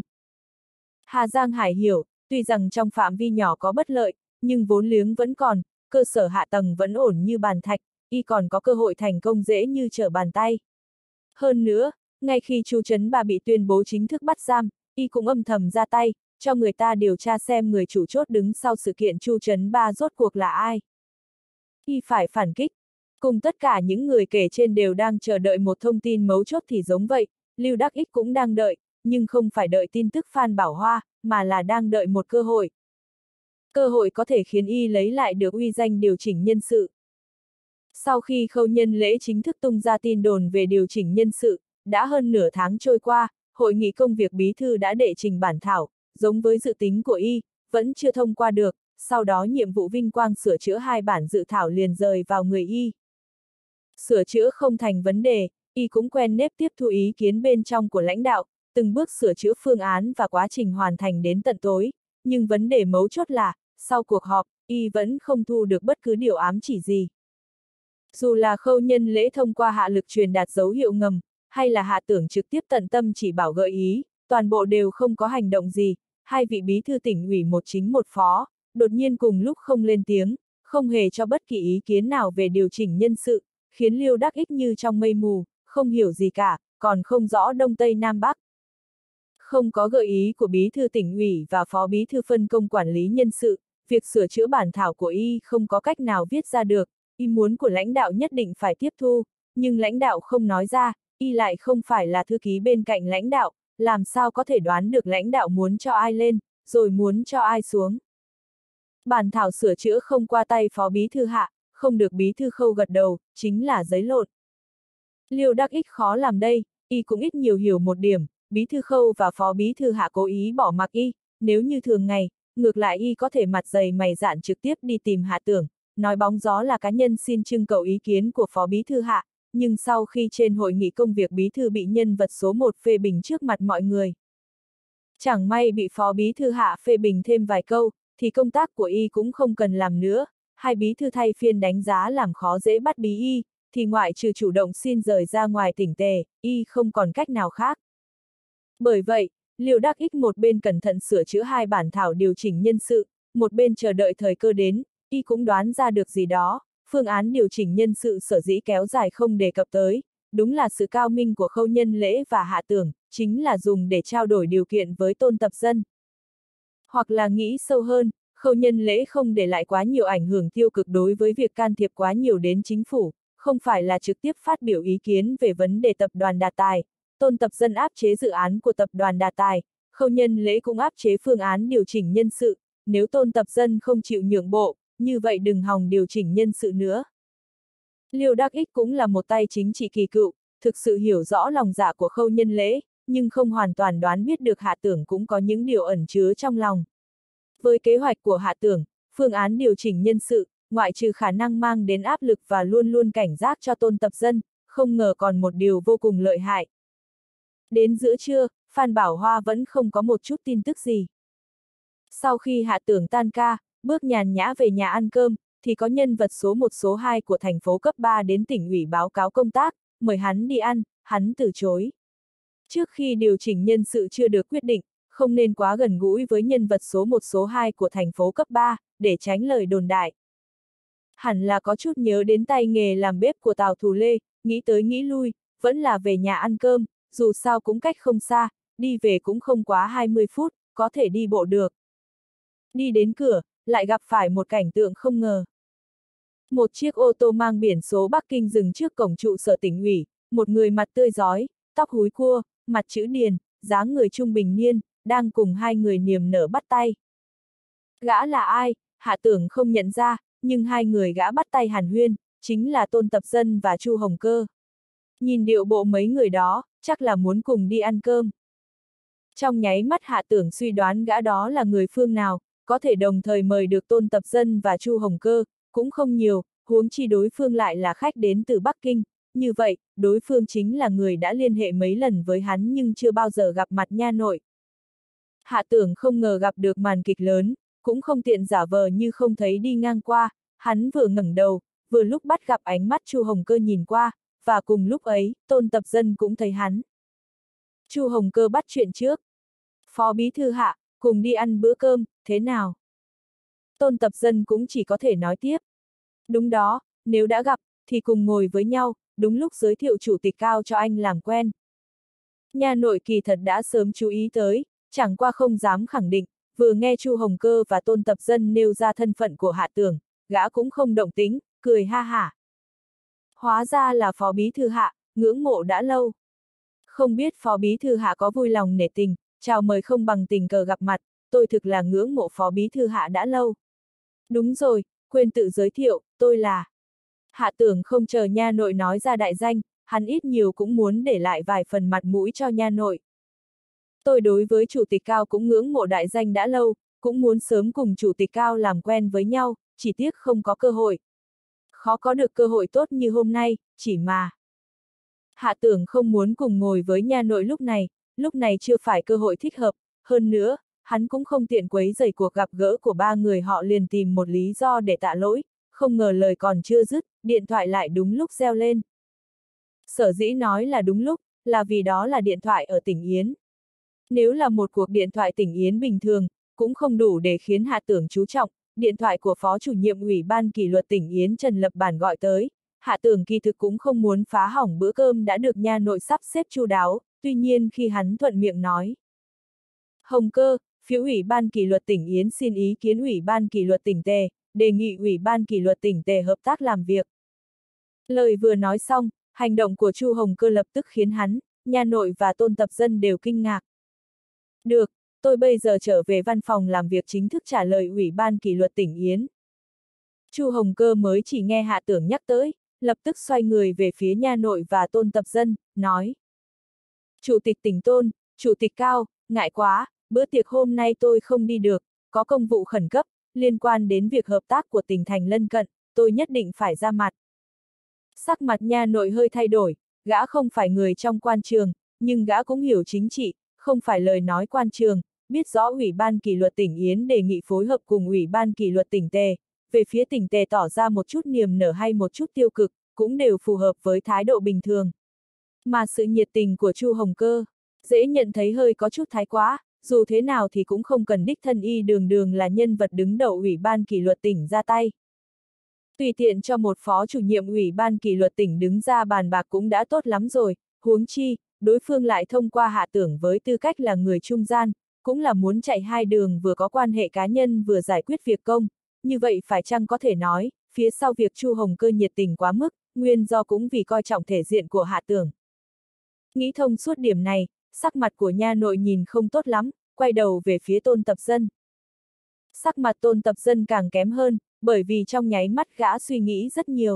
S1: Hà Giang Hải hiểu, tuy rằng trong phạm vi nhỏ có bất lợi, nhưng vốn liếng vẫn còn, cơ sở hạ tầng vẫn ổn như bàn thạch, y còn có cơ hội thành công dễ như trở bàn tay. Hơn nữa, ngay khi Chu Trấn Ba bị tuyên bố chính thức bắt giam, y cũng âm thầm ra tay, cho người ta điều tra xem người chủ chốt đứng sau sự kiện Chu Trấn Ba rốt cuộc là ai. Y phải phản kích. Cùng tất cả những người kể trên đều đang chờ đợi một thông tin mấu chốt thì giống vậy, Lưu Đắc Ích cũng đang đợi, nhưng không phải đợi tin tức Phan Bảo Hoa, mà là đang đợi một cơ hội. Cơ hội có thể khiến y lấy lại được uy danh điều chỉnh nhân sự. Sau khi Khâu Nhân Lễ chính thức tung ra tin đồn về điều chỉnh nhân sự, đã hơn nửa tháng trôi qua, hội nghị công việc bí thư đã đệ trình bản thảo, giống với dự tính của y, vẫn chưa thông qua được, sau đó nhiệm vụ vinh quang sửa chữa hai bản dự thảo liền rời vào người y. Sửa chữa không thành vấn đề, y cũng quen nếp tiếp thu ý kiến bên trong của lãnh đạo, từng bước sửa chữa phương án và quá trình hoàn thành đến tận tối, nhưng vấn đề mấu chốt là, sau cuộc họp, y vẫn không thu được bất cứ điều ám chỉ gì. Dù là Khâu Nhân Lễ thông qua hạ lực truyền đạt dấu hiệu ngầm, hay là Hạ Tưởng trực tiếp tận tâm chỉ bảo gợi ý, toàn bộ đều không có hành động gì, hai vị bí thư tỉnh ủy một chính một phó, đột nhiên cùng lúc không lên tiếng, không hề cho bất kỳ ý kiến nào về điều chỉnh nhân sự, khiến Liêu Đắc Ích như trong mây mù, không hiểu gì cả, còn không rõ đông tây nam bắc. Không có gợi ý của bí thư tỉnh ủy và phó bí thư phân công quản lý nhân sự, việc sửa chữa bản thảo của y không có cách nào viết ra được, y muốn của lãnh đạo nhất định phải tiếp thu, nhưng lãnh đạo không nói ra, y lại không phải là thư ký bên cạnh lãnh đạo, làm sao có thể đoán được lãnh đạo muốn cho ai lên, rồi muốn cho ai xuống. Bản thảo sửa chữa không qua tay phó bí thư Hạ, không được bí thư Khâu gật đầu, chính là giấy lộn. Liêu Đắc Ích khó làm đây, y cũng ít nhiều hiểu một điểm, bí thư Khâu và phó bí thư Hạ cố ý bỏ mặc y, nếu như thường ngày, ngược lại y có thể mặt dày mày dạn trực tiếp đi tìm Hạ Tưởng, nói bóng gió là cá nhân xin trưng cầu ý kiến của phó bí thư Hạ, nhưng sau khi trên hội nghị công việc bí thư bị nhân vật số một phê bình trước mặt mọi người. Chẳng may bị phó bí thư Hạ phê bình thêm vài câu, thì công tác của y cũng không cần làm nữa, hai bí thư thay phiên đánh giá làm khó dễ bắt bí y, thì ngoại trừ chủ động xin rời ra ngoài tỉnh tề, y không còn cách nào khác. Bởi vậy, Liêu Đắc Ích một bên cẩn thận sửa chữa hai bản thảo điều chỉnh nhân sự, một bên chờ đợi thời cơ đến, y cũng đoán ra được gì đó, phương án điều chỉnh nhân sự sở dĩ kéo dài không đề cập tới, đúng là sự cao minh của Khâu Nhân Lễ và Hạ Tưởng, chính là dùng để trao đổi điều kiện với Tôn Tập Dân. Hoặc là nghĩ sâu hơn, Khâu Nhân Lễ không để lại quá nhiều ảnh hưởng tiêu cực đối với việc can thiệp quá nhiều đến chính phủ, không phải là trực tiếp phát biểu ý kiến về vấn đề tập đoàn Đạt Tài. Tôn Tập Dân áp chế dự án của tập đoàn Đạt Tài, Khâu Nhân Lễ cũng áp chế phương án điều chỉnh nhân sự, nếu Tôn Tập Dân không chịu nhượng bộ, như vậy đừng hòng điều chỉnh nhân sự nữa. Liêu Đắc Ích cũng là một tay chính trị kỳ cựu, thực sự hiểu rõ lòng dạ của Khâu Nhân Lễ, nhưng không hoàn toàn đoán biết được Hạ Tưởng cũng có những điều ẩn chứa trong lòng. Với kế hoạch của Hạ Tưởng, phương án điều chỉnh nhân sự, ngoại trừ khả năng mang đến áp lực và luôn luôn cảnh giác cho Tôn Tập Dân, không ngờ còn một điều vô cùng lợi hại. Đến giữa trưa, Phan Bảo Hoa vẫn không có một chút tin tức gì. Sau khi Hạ Tưởng tan ca, bước nhàn nhã về nhà ăn cơm, thì có nhân vật số một số hai của thành phố cấp ba đến tỉnh ủy báo cáo công tác, mời hắn đi ăn, hắn từ chối. Trước khi điều chỉnh nhân sự chưa được quyết định, không nên quá gần gũi với nhân vật số một số hai của thành phố cấp ba, để tránh lời đồn đại. Hẳn là có chút nhớ đến tay nghề làm bếp của Tào Thù Lê, nghĩ tới nghĩ lui, vẫn là về nhà ăn cơm, dù sao cũng cách không xa, đi về cũng không quá hai mươi phút, có thể đi bộ được. Đi đến cửa, lại gặp phải một cảnh tượng không ngờ. Một chiếc ô tô mang biển số Bắc Kinh dừng trước cổng trụ sở tỉnh ủy, một người mặt tươi rói, tóc húi cua, mặt chữ điền, dáng người trung bình niên, đang cùng hai người niềm nở bắt tay. Gã là ai, Hạ Tưởng không nhận ra, nhưng hai người gã bắt tay hàn huyên, chính là Tôn Tập Dân và Chu Hồng Cơ. Nhìn điệu bộ mấy người đó, chắc là muốn cùng đi ăn cơm. Trong nháy mắt Hạ Tưởng suy đoán gã đó là người phương nào, có thể đồng thời mời được Tôn Tập Dân và Chu Hồng Cơ, cũng không nhiều, huống chi đối phương lại là khách đến từ Bắc Kinh, như vậy, đối phương chính là người đã liên hệ mấy lần với hắn nhưng chưa bao giờ gặp mặt nha nội. Hạ Tưởng không ngờ gặp được màn kịch lớn, cũng không tiện giả vờ như không thấy đi ngang qua, hắn vừa ngẩng đầu, vừa lúc bắt gặp ánh mắt Chu Hồng Cơ nhìn qua, và cùng lúc ấy, Tôn Tập Dân cũng thấy hắn. Chu Hồng Cơ bắt chuyện trước. Phó bí thư Hạ, cùng đi ăn bữa cơm, thế nào? Tôn Tập Dân cũng chỉ có thể nói tiếp. Đúng đó, nếu đã gặp, thì cùng ngồi với nhau, đúng lúc giới thiệu chủ tịch Cao cho anh làm quen. Nha nội kỳ thật đã sớm chú ý tới, chẳng qua không dám khẳng định, vừa nghe Chu Hồng Cơ và Tôn Tập Dân nêu ra thân phận của Hạ Tưởng, gã cũng không động tính, cười ha hả. Hóa ra là phó bí thư Hạ, ngưỡng mộ đã lâu. Không biết phó bí thư Hạ có vui lòng nể tình, chào mời không bằng tình cờ gặp mặt, tôi thực là ngưỡng mộ phó bí thư Hạ đã lâu. Đúng rồi, quên tự giới thiệu, tôi là... Hạ Tưởng không chờ nha nội nói ra đại danh, hắn ít nhiều cũng muốn để lại vài phần mặt mũi cho nha nội. Tôi đối với chủ tịch Cao cũng ngưỡng mộ đại danh đã lâu, cũng muốn sớm cùng chủ tịch Cao làm quen với nhau, chỉ tiếc không có cơ hội. Khó có được cơ hội tốt như hôm nay, chỉ mà. Hạ Tưởng không muốn cùng ngồi với nha nội lúc này, lúc này chưa phải cơ hội thích hợp, hơn nữa, hắn cũng không tiện quấy rầy cuộc gặp gỡ của ba người họ liền tìm một lý do để tạ lỗi, không ngờ lời còn chưa dứt, điện thoại lại đúng lúc reo lên. Sở dĩ nói là đúng lúc, là vì đó là điện thoại ở tỉnh Yến. Nếu là một cuộc điện thoại tỉnh Yến bình thường, cũng không đủ để khiến Hạ Tưởng chú trọng, điện thoại của Phó chủ nhiệm Ủy ban kỷ luật tỉnh Yến Trần Lập Bản gọi tới, Hạ Tưởng kỳ thực cũng không muốn phá hỏng bữa cơm đã được nha nội sắp xếp chu đáo, tuy nhiên khi hắn thuận miệng nói. Hồng Cơ, phía Ủy ban kỷ luật tỉnh Yến xin ý kiến Ủy ban kỷ luật tỉnh Tề, đề nghị Ủy ban kỷ luật tỉnh Tề hợp tác làm việc. Lời vừa nói xong, hành động của Chu Hồng Cơ lập tức khiến hắn, nha nội và Tôn Tập Dân đều kinh ngạc. Được, tôi bây giờ trở về văn phòng làm việc chính thức trả lời Ủy ban kỷ luật tỉnh Yến. Chu Hồng Cơ mới chỉ nghe Hạ Tưởng nhắc tới, lập tức xoay người về phía nha nội và Tôn Tập Dân, nói. Chủ tịch tỉnh Tôn, Chủ tịch Cao, ngại quá, bữa tiệc hôm nay tôi không đi được, có công vụ khẩn cấp, liên quan đến việc hợp tác của tỉnh thành lân cận, tôi nhất định phải ra mặt. Sắc mặt nha nội hơi thay đổi, gã không phải người trong quan trường, nhưng gã cũng hiểu chính trị, không phải lời nói quan trường, biết rõ Ủy ban kỷ luật tỉnh Yến đề nghị phối hợp cùng Ủy ban kỷ luật tỉnh Tề, về phía tỉnh Tề tỏ ra một chút niềm nở hay một chút tiêu cực, cũng đều phù hợp với thái độ bình thường. Mà sự nhiệt tình của Chu Hồng Cơ, dễ nhận thấy hơi có chút thái quá, dù thế nào thì cũng không cần đích thân y đường đường là nhân vật đứng đầu Ủy ban kỷ luật tỉnh ra tay. Tùy tiện cho một phó chủ nhiệm Ủy ban kỷ luật tỉnh đứng ra bàn bạc cũng đã tốt lắm rồi, huống chi, đối phương lại thông qua Hạ Tưởng với tư cách là người trung gian, cũng là muốn chạy hai đường vừa có quan hệ cá nhân vừa giải quyết việc công, như vậy phải chăng có thể nói, phía sau việc Chu Hồng Cơ nhiệt tình quá mức, nguyên do cũng vì coi trọng thể diện của Hạ Tưởng. Nghĩ thông suốt điểm này, sắc mặt của nha nội nhìn không tốt lắm, quay đầu về phía Tôn Tập Dân. Sắc mặt Tôn Tập Dân càng kém hơn, bởi vì trong nháy mắt gã suy nghĩ rất nhiều.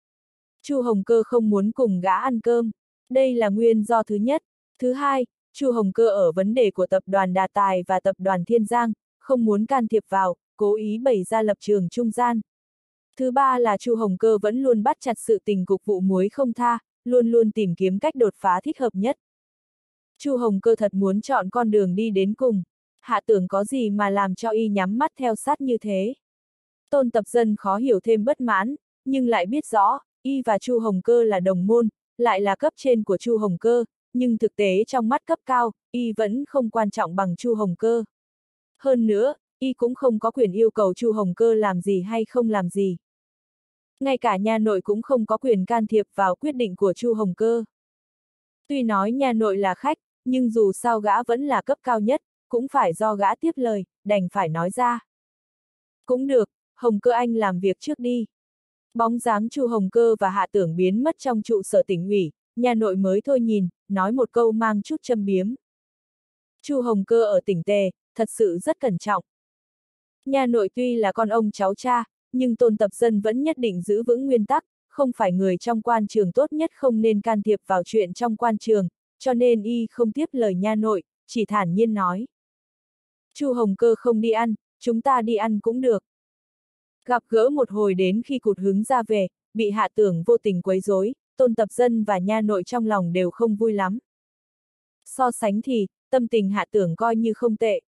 S1: Chu Hồng Cơ không muốn cùng gã ăn cơm, đây là nguyên do thứ nhất. Thứ hai, Chu Hồng Cơ ở vấn đề của tập đoàn Đà Tài và tập đoàn Thiên Giang, không muốn can thiệp vào, cố ý bày ra lập trường trung gian. Thứ ba là Chu Hồng Cơ vẫn luôn bắt chặt sự tình cục vụ muối không tha, luôn luôn tìm kiếm cách đột phá thích hợp nhất. Chu Hồng Cơ thật muốn chọn con đường đi đến cùng, Hạ Tưởng có gì mà làm cho y nhắm mắt theo sát như thế. Tôn Tập Dân khó hiểu thêm bất mãn, nhưng lại biết rõ, y và Chu Hồng Cơ là đồng môn, lại là cấp trên của Chu Hồng Cơ, nhưng thực tế trong mắt cấp cao, y vẫn không quan trọng bằng Chu Hồng Cơ. Hơn nữa, y cũng không có quyền yêu cầu Chu Hồng Cơ làm gì hay không làm gì. Ngay cả nha nội cũng không có quyền can thiệp vào quyết định của Chu Hồng Cơ. Tuy nói nha nội là khách, nhưng dù sao gã vẫn là cấp cao nhất, cũng phải do gã tiếp lời, đành phải nói ra. Cũng được, Hồng Cơ anh làm việc trước đi. Bóng dáng Chu Hồng Cơ và Hạ Tưởng biến mất trong trụ sở tỉnh ủy, nha nội mới thôi nhìn, nói một câu mang chút châm biếm. Chu Hồng Cơ ở tỉnh Tề, thật sự rất cẩn trọng. Nha nội tuy là con ông cháu cha, nhưng Tôn Tập Dân vẫn nhất định giữ vững nguyên tắc, không phải người trong quan trường tốt nhất không nên can thiệp vào chuyện trong quan trường, cho nên y không tiếp lời nha nội, chỉ thản nhiên nói. Chu Hồng Cơ không đi ăn, chúng ta đi ăn cũng được. Gặp gỡ một hồi đến khi cụt hứng ra về, bị Hạ Tưởng vô tình quấy rối, Tôn Tập Dân và nha nội trong lòng đều không vui lắm. So sánh thì, tâm tình Hạ Tưởng coi như không tệ.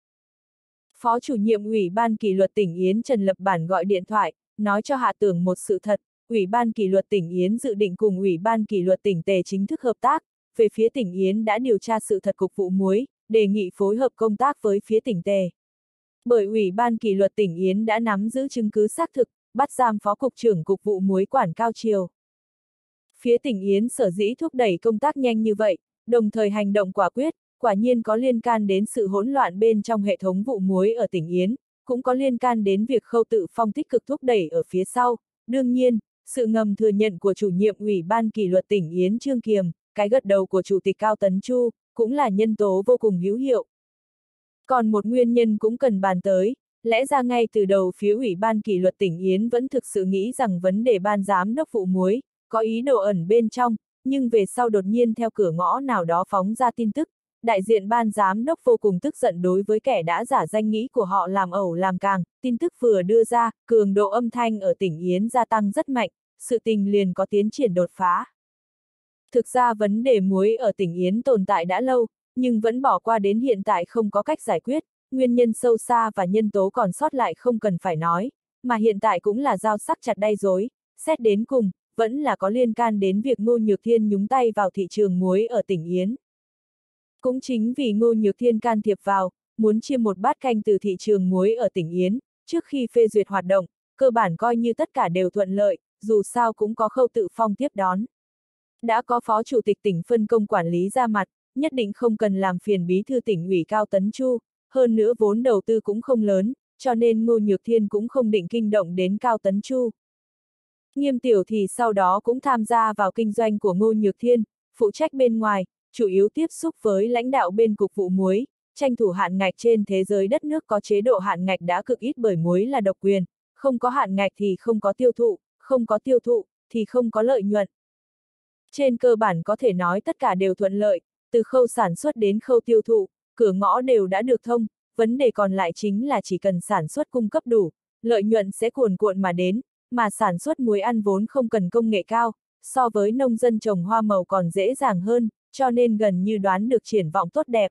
S1: Phó chủ nhiệm Ủy ban kỷ luật tỉnh Yến Trần Lập Bản gọi điện thoại, nói cho Hạ Tưởng một sự thật, Ủy ban kỷ luật tỉnh Yến dự định cùng Ủy ban kỷ luật tỉnh Tề chính thức hợp tác, về phía tỉnh Yến đã điều tra sự thật cục vụ muối, đề nghị phối hợp công tác với phía tỉnh Tề. Bởi Ủy ban kỷ luật tỉnh Yến đã nắm giữ chứng cứ xác thực, bắt giam phó cục trưởng cục vụ muối Quản Cao Triều. Phía tỉnh Yến sở dĩ thúc đẩy công tác nhanh như vậy, đồng thời hành động quả quyết, quả nhiên có liên can đến sự hỗn loạn bên trong hệ thống vụ muối ở tỉnh Yến, cũng có liên can đến việc Khâu Tự Phong tích cực thúc đẩy ở phía sau. Đương nhiên, sự ngầm thừa nhận của chủ nhiệm Ủy ban kỷ luật tỉnh Yến Trương Kiềm, cái gật đầu của Chủ tịch Cao Tấn Chu, cũng là nhân tố vô cùng hữu hiệu. Còn một nguyên nhân cũng cần bàn tới, lẽ ra ngay từ đầu phía Ủy ban kỷ luật tỉnh Yến vẫn thực sự nghĩ rằng vấn đề ban giám đốc vụ muối, có ý đồ ẩn bên trong, nhưng về sau đột nhiên theo cửa ngõ nào đó phóng ra tin tức, đại diện ban giám đốc vô cùng tức giận đối với kẻ đã giả danh nghĩ của họ làm ẩu làm càng, tin tức vừa đưa ra, cường độ âm thanh ở tỉnh Yến gia tăng rất mạnh, sự tình liền có tiến triển đột phá. Thực ra vấn đề muối ở tỉnh Yến tồn tại đã lâu, nhưng vẫn bỏ qua đến hiện tại không có cách giải quyết, nguyên nhân sâu xa và nhân tố còn sót lại không cần phải nói, mà hiện tại cũng là dao sắc chặt đay rối, xét đến cùng, vẫn là có liên can đến việc Ngô Nhược Thiên nhúng tay vào thị trường muối ở tỉnh Yến. Cũng chính vì Ngô Nhược Thiên can thiệp vào, muốn chia một bát canh từ thị trường muối ở tỉnh Yến, trước khi phê duyệt hoạt động, cơ bản coi như tất cả đều thuận lợi, dù sao cũng có Khâu Tự Phong tiếp đón. Đã có phó chủ tịch tỉnh phân công quản lý ra mặt, nhất định không cần làm phiền bí thư tỉnh ủy Cao Tấn Chu, hơn nữa vốn đầu tư cũng không lớn, cho nên Ngô Nhược Thiên cũng không định kinh động đến Cao Tấn Chu. Nghiêm Tiểu thì sau đó cũng tham gia vào kinh doanh của Ngô Nhược Thiên, phụ trách bên ngoài, chủ yếu tiếp xúc với lãnh đạo bên cục vụ muối, tranh thủ hạn ngạch. Trên thế giới đất nước có chế độ hạn ngạch đã cực ít bởi muối là độc quyền, không có hạn ngạch thì không có tiêu thụ, không có tiêu thụ thì không có lợi nhuận. Trên cơ bản có thể nói tất cả đều thuận lợi, từ khâu sản xuất đến khâu tiêu thụ, cửa ngõ đều đã được thông, vấn đề còn lại chính là chỉ cần sản xuất cung cấp đủ, lợi nhuận sẽ cuồn cuộn mà đến, mà sản xuất muối ăn vốn không cần công nghệ cao, so với nông dân trồng hoa màu còn dễ dàng hơn, cho nên gần như đoán được triển vọng tốt đẹp.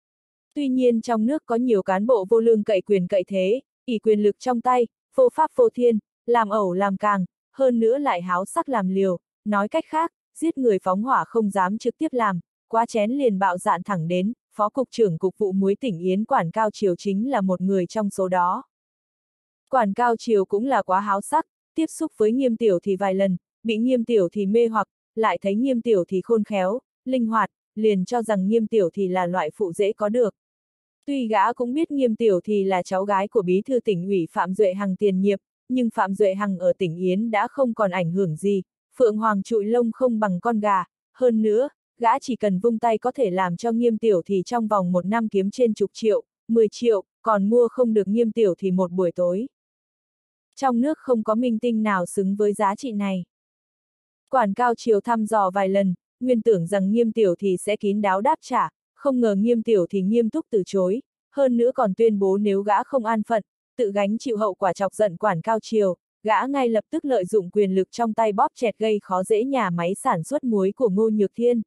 S1: Tuy nhiên trong nước có nhiều cán bộ vô lương cậy quyền cậy thế, ỷ quyền lực trong tay, vô pháp vô thiên, làm ẩu làm càng, hơn nữa lại háo sắc làm liều, nói cách khác, giết người phóng hỏa không dám trực tiếp làm, quá chén liền bạo dạn thẳng đến, Phó Cục trưởng Cục vụ muối tỉnh Yến Quản Cao Triều chính là một người trong số đó. Quản Cao Triều cũng là quá háo sắc, tiếp xúc với Nghiêm Tiểu thì vài lần, bị Nghiêm Tiểu thì mê hoặc, lại thấy Nghiêm Tiểu thì khôn khéo, linh hoạt, liền cho rằng Nghiêm Tiểu thì là loại phụ dễ có được. Tuy gã cũng biết Nghiêm Tiểu thì là cháu gái của bí thư tỉnh ủy Phạm Duệ Hằng tiền nhiệm, nhưng Phạm Duệ Hằng ở tỉnh Yến đã không còn ảnh hưởng gì, Phượng Hoàng trụi lông không bằng con gà, hơn nữa, gã chỉ cần vung tay có thể làm cho Nghiêm Tiểu thì trong vòng một năm kiếm trên chục triệu, mười triệu, còn mua không được Nghiêm Tiểu thì một buổi tối. Trong nước không có minh tinh nào xứng với giá trị này. Quản Cao Triều thăm dò vài lần, nguyên tưởng rằng Nghiêm Tiểu thì sẽ kín đáo đáp trả, không ngờ Nghiêm Tiểu thì nghiêm túc từ chối, hơn nữa còn tuyên bố nếu gã không an phận, tự gánh chịu hậu quả chọc giận Quản Cao Triều, gã ngay lập tức lợi dụng quyền lực trong tay bóp chẹt gây khó dễ nhà máy sản xuất muối của Ngô Nhược Thiên.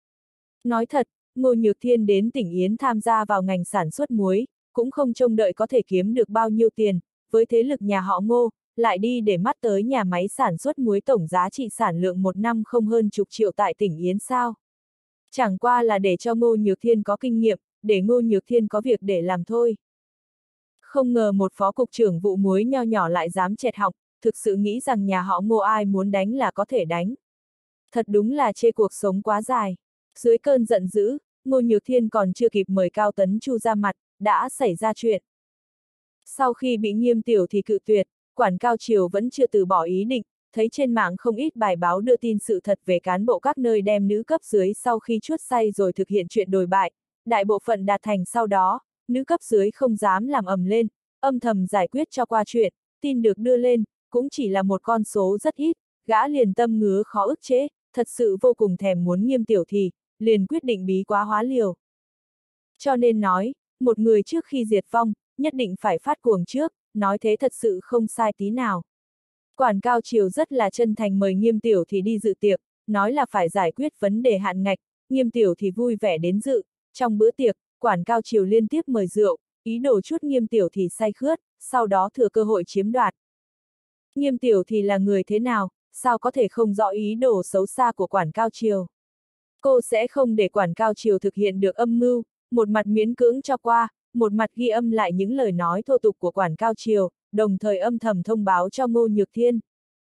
S1: Nói thật, Ngô Nhược Thiên đến tỉnh Yến tham gia vào ngành sản xuất muối, cũng không trông đợi có thể kiếm được bao nhiêu tiền, với thế lực nhà họ Ngô, lại đi để mắt tới nhà máy sản xuất muối tổng giá trị sản lượng một năm không hơn chục triệu tại tỉnh Yến sao. Chẳng qua là để cho Ngô Nhược Thiên có kinh nghiệm, để Ngô Nhược Thiên có việc để làm thôi. Không ngờ một phó cục trưởng vụ muối nho nhỏ lại dám chẹt họng, thực sự nghĩ rằng nhà họ Ngô ai muốn đánh là có thể đánh. Thật đúng là chê cuộc sống quá dài. Dưới cơn giận dữ, Ngô Nhược Thiên còn chưa kịp mời Cao Tấn Chu ra mặt, đã xảy ra chuyện. Sau khi bị Nghiêm Tiểu thì cự tuyệt, Quản Cao Triều vẫn chưa từ bỏ ý định, thấy trên mạng không ít bài báo đưa tin sự thật về cán bộ các nơi đem nữ cấp dưới sau khi chuốt say rồi thực hiện chuyện đồi bại, đại bộ phận đạt thành sau đó, nữ cấp dưới không dám làm ầm lên, âm thầm giải quyết cho qua chuyện, tin được đưa lên, cũng chỉ là một con số rất ít, gã liền tâm ngứa khó ức chế, thật sự vô cùng thèm muốn Nghiêm Tiểu thì, liền quyết định bí quá hóa liều. Cho nên nói, một người trước khi diệt vong, nhất định phải phát cuồng trước, nói thế thật sự không sai tí nào. Quản Cao Triều rất là chân thành mời Nghiêm Tiểu thì đi dự tiệc, nói là phải giải quyết vấn đề hạn ngạch, Nghiêm Tiểu thì vui vẻ đến dự, trong bữa tiệc, Quản Cao Triều liên tiếp mời rượu, ý đồ chút Nghiêm Tiểu thì say khướt, sau đó thừa cơ hội chiếm đoạt. Nghiêm Tiểu thì là người thế nào, sao có thể không rõ ý đồ xấu xa của Quản Cao Triều. Cô sẽ không để Quản Cao Triều thực hiện được âm mưu, một mặt miễn cưỡng cho qua, một mặt ghi âm lại những lời nói thô tục của Quản Cao Triều, đồng thời âm thầm thông báo cho Ngô Nhược Thiên.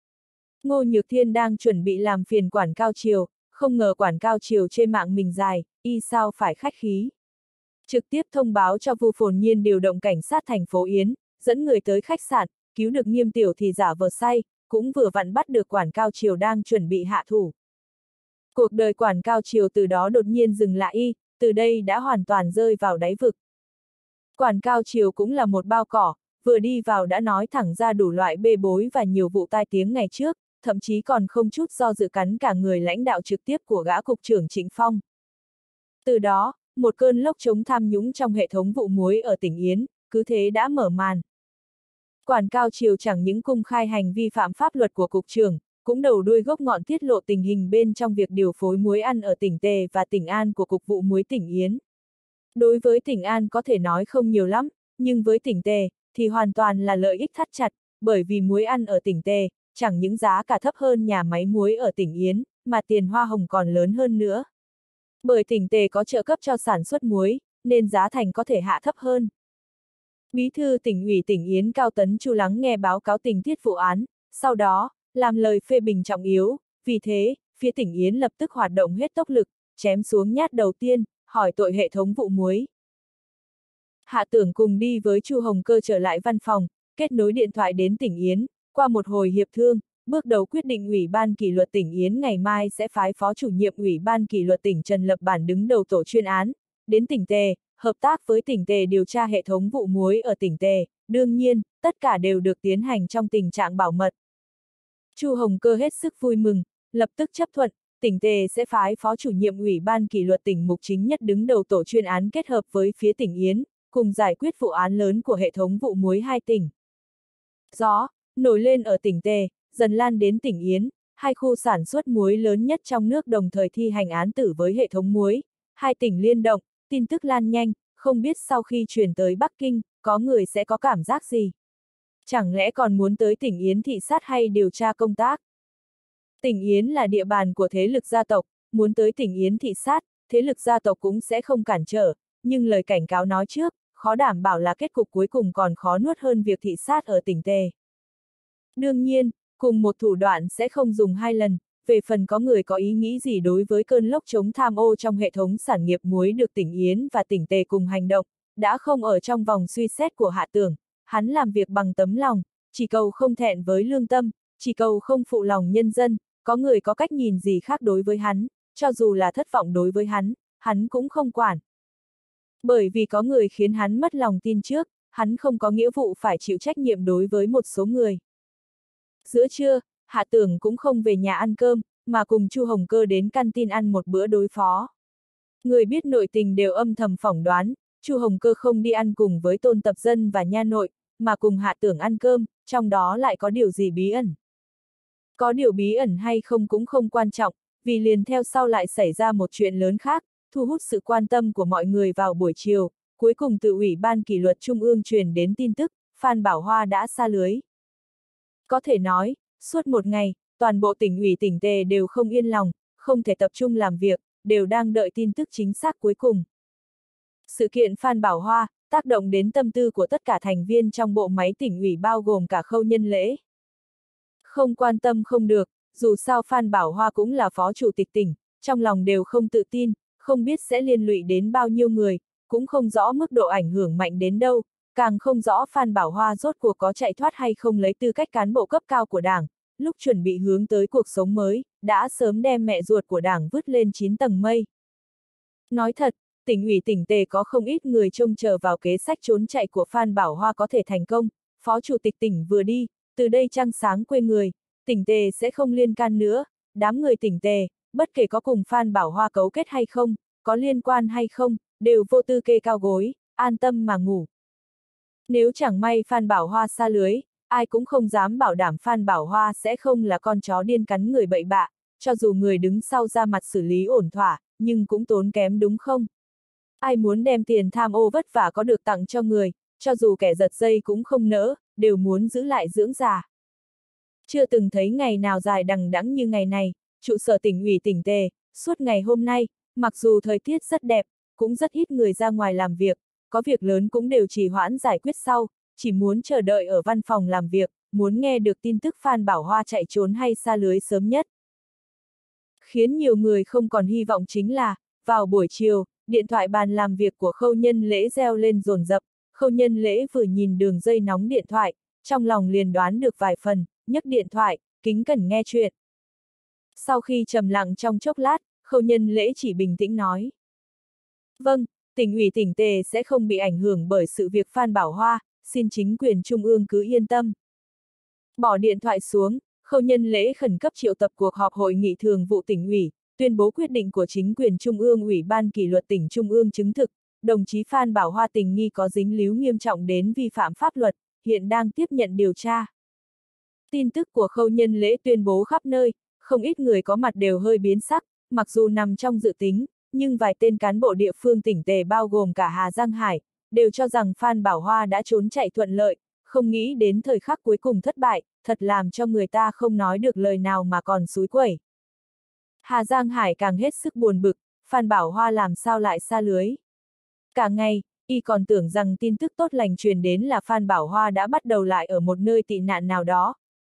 S1: Ngô Nhược Thiên đang chuẩn bị làm phiền Quản Cao Triều, không ngờ Quản Cao Triều chê mạng mình dài, y sao phải khách khí. Trực tiếp thông báo cho Vu Phồn Nhiên điều động cảnh sát thành phố Yến, dẫn người tới khách sạn, cứu được Nghiêm Tiểu thì giả vờ say, cũng vừa vặn bắt được Quản Cao Triều đang chuẩn bị hạ thủ. Cuộc đời Quản Cao Triều từ đó đột nhiên dừng lại y, từ đây đã hoàn toàn rơi vào đáy vực. Quản Cao Triều cũng là một bao cỏ, vừa đi vào đã nói thẳng ra đủ loại bê bối và nhiều vụ tai tiếng ngày trước, thậm chí còn không chút do dự cắn cả người lãnh đạo trực tiếp của gã cục trưởng Trịnh Phong. Từ đó, một cơn lốc chống tham nhũng trong hệ thống vụ muối ở tỉnh Yến, cứ thế đã mở màn. Quản Cao Triều chẳng những công khai hành vi phạm pháp luật của cục trưởng, cũng đầu đuôi gốc ngọn tiết lộ tình hình bên trong việc điều phối muối ăn ở tỉnh Tề và tỉnh An của Cục vụ muối tỉnh Yến. Đối với tỉnh An có thể nói không nhiều lắm, nhưng với tỉnh Tề, thì hoàn toàn là lợi ích thắt chặt, bởi vì muối ăn ở tỉnh Tề, chẳng những giá cả thấp hơn nhà máy muối ở tỉnh Yến, mà tiền hoa hồng còn lớn hơn nữa. Bởi tỉnh Tề có trợ cấp cho sản xuất muối, nên giá thành có thể hạ thấp hơn. Bí thư tỉnh ủy tỉnh Yến Cao Tấn Chu lắng nghe báo cáo tình tiết vụ án, sau đó, làm lời phê bình trọng yếu, vì thế, phía tỉnh Yến lập tức hoạt động hết tốc lực, chém xuống nhát đầu tiên, hỏi tội hệ thống vụ muối. Hạ Tưởng cùng đi với Chu Hồng Cơ trở lại văn phòng, kết nối điện thoại đến tỉnh Yến, qua một hồi hiệp thương, bước đầu quyết định Ủy ban kỷ luật tỉnh Yến ngày mai sẽ phái Phó chủ nhiệm Ủy ban kỷ luật tỉnh Trần Lập Bản đứng đầu tổ chuyên án, đến tỉnh Tề, hợp tác với tỉnh Tề điều tra hệ thống vụ muối ở tỉnh Tề, đương nhiên, tất cả đều được tiến hành trong tình trạng bảo mật. Chu Hồng Cơ hết sức vui mừng, lập tức chấp thuận, tỉnh Tề sẽ phái Phó chủ nhiệm Ủy ban kỷ luật tỉnh Mục Chính Nhất đứng đầu tổ chuyên án kết hợp với phía tỉnh Yến, cùng giải quyết vụ án lớn của hệ thống vụ muối hai tỉnh. Gió nổi lên ở tỉnh Tề, dần lan đến tỉnh Yến, hai khu sản xuất muối lớn nhất trong nước đồng thời thi hành án tử với hệ thống muối, hai tỉnh liên động, tin tức lan nhanh, không biết sau khi truyền tới Bắc Kinh, có người sẽ có cảm giác gì? Chẳng lẽ còn muốn tới tỉnh Yến thị sát hay điều tra công tác? Tỉnh Yến là địa bàn của thế lực gia tộc, muốn tới tỉnh Yến thị sát, thế lực gia tộc cũng sẽ không cản trở, nhưng lời cảnh cáo nói trước, khó đảm bảo là kết cục cuối cùng còn khó nuốt hơn việc thị sát ở tỉnh Tề. Đương nhiên, cùng một thủ đoạn sẽ không dùng hai lần, về phần có người có ý nghĩ gì đối với cơn lốc chống tham ô trong hệ thống sản nghiệp muối được tỉnh Yến và tỉnh Tề cùng hành động, đã không ở trong vòng suy xét của Hạ Tưởng, hắn làm việc bằng tấm lòng, chỉ cầu không thẹn với lương tâm, chỉ cầu không phụ lòng nhân dân, có người có cách nhìn gì khác đối với hắn, cho dù là thất vọng đối với hắn, hắn cũng không quản. Bởi vì có người khiến hắn mất lòng tin trước, hắn không có nghĩa vụ phải chịu trách nhiệm đối với một số người. Giữa trưa, Hạ Tưởng cũng không về nhà ăn cơm, mà cùng Chu Hồng Cơ đến canteen ăn một bữa đối phó. Người biết nội tình đều âm thầm phỏng đoán, Chu Hồng Cơ không đi ăn cùng với Tôn Tập Dân và Nha Nội, mà cùng Hạ Tưởng ăn cơm, trong đó lại có điều gì bí ẩn. Có điều bí ẩn hay không cũng không quan trọng, vì liền theo sau lại xảy ra một chuyện lớn khác, thu hút sự quan tâm của mọi người vào buổi chiều, cuối cùng từ Ủy ban kỷ luật Trung ương truyền đến tin tức, Phan Bảo Hoa đã sa lưới. Có thể nói, suốt một ngày, toàn bộ tỉnh ủy tỉnh Tề đều không yên lòng, không thể tập trung làm việc, đều đang đợi tin tức chính xác cuối cùng. Sự kiện Phan Bảo Hoa, tác động đến tâm tư của tất cả thành viên trong bộ máy tỉnh ủy bao gồm cả Khâu Nhân Lễ. Không quan tâm không được, dù sao Phan Bảo Hoa cũng là phó chủ tịch tỉnh, trong lòng đều không tự tin, không biết sẽ liên lụy đến bao nhiêu người, cũng không rõ mức độ ảnh hưởng mạnh đến đâu, càng không rõ Phan Bảo Hoa rốt cuộc có chạy thoát hay không lấy tư cách cán bộ cấp cao của Đảng, lúc chuẩn bị hướng tới cuộc sống mới, đã sớm đem mẹ ruột của Đảng vứt lên chín tầng mây. Nói thật, tỉnh ủy tỉnh Tề có không ít người trông chờ vào kế sách trốn chạy của Phan Bảo Hoa có thể thành công, phó chủ tịch tỉnh vừa đi, từ đây trăng sáng quê người, tỉnh Tề sẽ không liên can nữa, đám người tỉnh Tề, bất kể có cùng Phan Bảo Hoa cấu kết hay không, có liên quan hay không, đều vô tư kê cao gối, an tâm mà ngủ. Nếu chẳng may Phan Bảo Hoa sa lưới, ai cũng không dám bảo đảm Phan Bảo Hoa sẽ không là con chó điên cắn người bậy bạ, cho dù người đứng sau ra mặt xử lý ổn thỏa, nhưng cũng tốn kém đúng không? Ai muốn đem tiền tham ô vất vả có được tặng cho người, cho dù kẻ giật dây cũng không nỡ, đều muốn giữ lại dưỡng già. Chưa từng thấy ngày nào dài đằng đẵng như ngày này, trụ sở tỉnh ủy tỉnh Tề, suốt ngày hôm nay, mặc dù thời tiết rất đẹp, cũng rất ít người ra ngoài làm việc, có việc lớn cũng đều trì hoãn giải quyết sau, chỉ muốn chờ đợi ở văn phòng làm việc, muốn nghe được tin tức Phan Bảo Hoa chạy trốn hay sa lưới sớm nhất. Khiến nhiều người không còn hy vọng chính là, vào buổi chiều, điện thoại bàn làm việc của Khâu Nhân Lễ reo lên dồn dập, Khâu Nhân Lễ vừa nhìn đường dây nóng điện thoại, trong lòng liền đoán được vài phần, nhấc điện thoại, kính cẩn nghe chuyện. Sau khi trầm lặng trong chốc lát, Khâu Nhân Lễ chỉ bình tĩnh nói. Vâng, tỉnh ủy tỉnh Tề sẽ không bị ảnh hưởng bởi sự việc Phan Bảo Hoa, xin chính quyền trung ương cứ yên tâm. Bỏ điện thoại xuống, Khâu Nhân Lễ khẩn cấp triệu tập cuộc họp hội nghị thường vụ tỉnh ủy, tuyên bố quyết định của chính quyền trung ương Ủy ban kỷ luật tỉnh trung ương chứng thực, đồng chí Phan Bảo Hoa tình nghi có dính líu nghiêm trọng đến vi phạm pháp luật, hiện đang tiếp nhận điều tra. Tin tức của Khâu Nhân Lễ tuyên bố khắp nơi, không ít người có mặt đều hơi biến sắc, mặc dù nằm trong dự tính, nhưng vài tên cán bộ địa phương tỉnh Tề bao gồm cả Hà Giang Hải, đều cho rằng Phan Bảo Hoa đã trốn chạy thuận lợi, không nghĩ đến thời khắc cuối cùng thất bại, thật làm cho người ta không nói được lời nào mà còn xúi quẩy. Hà Giang Hải càng hết sức buồn bực, Phan Bảo Hoa làm sao lại sa lưới. Cả ngày, y còn tưởng rằng tin tức tốt lành truyền đến là Phan Bảo Hoa đã bắt đầu lại ở một nơi tị nạn nào đó,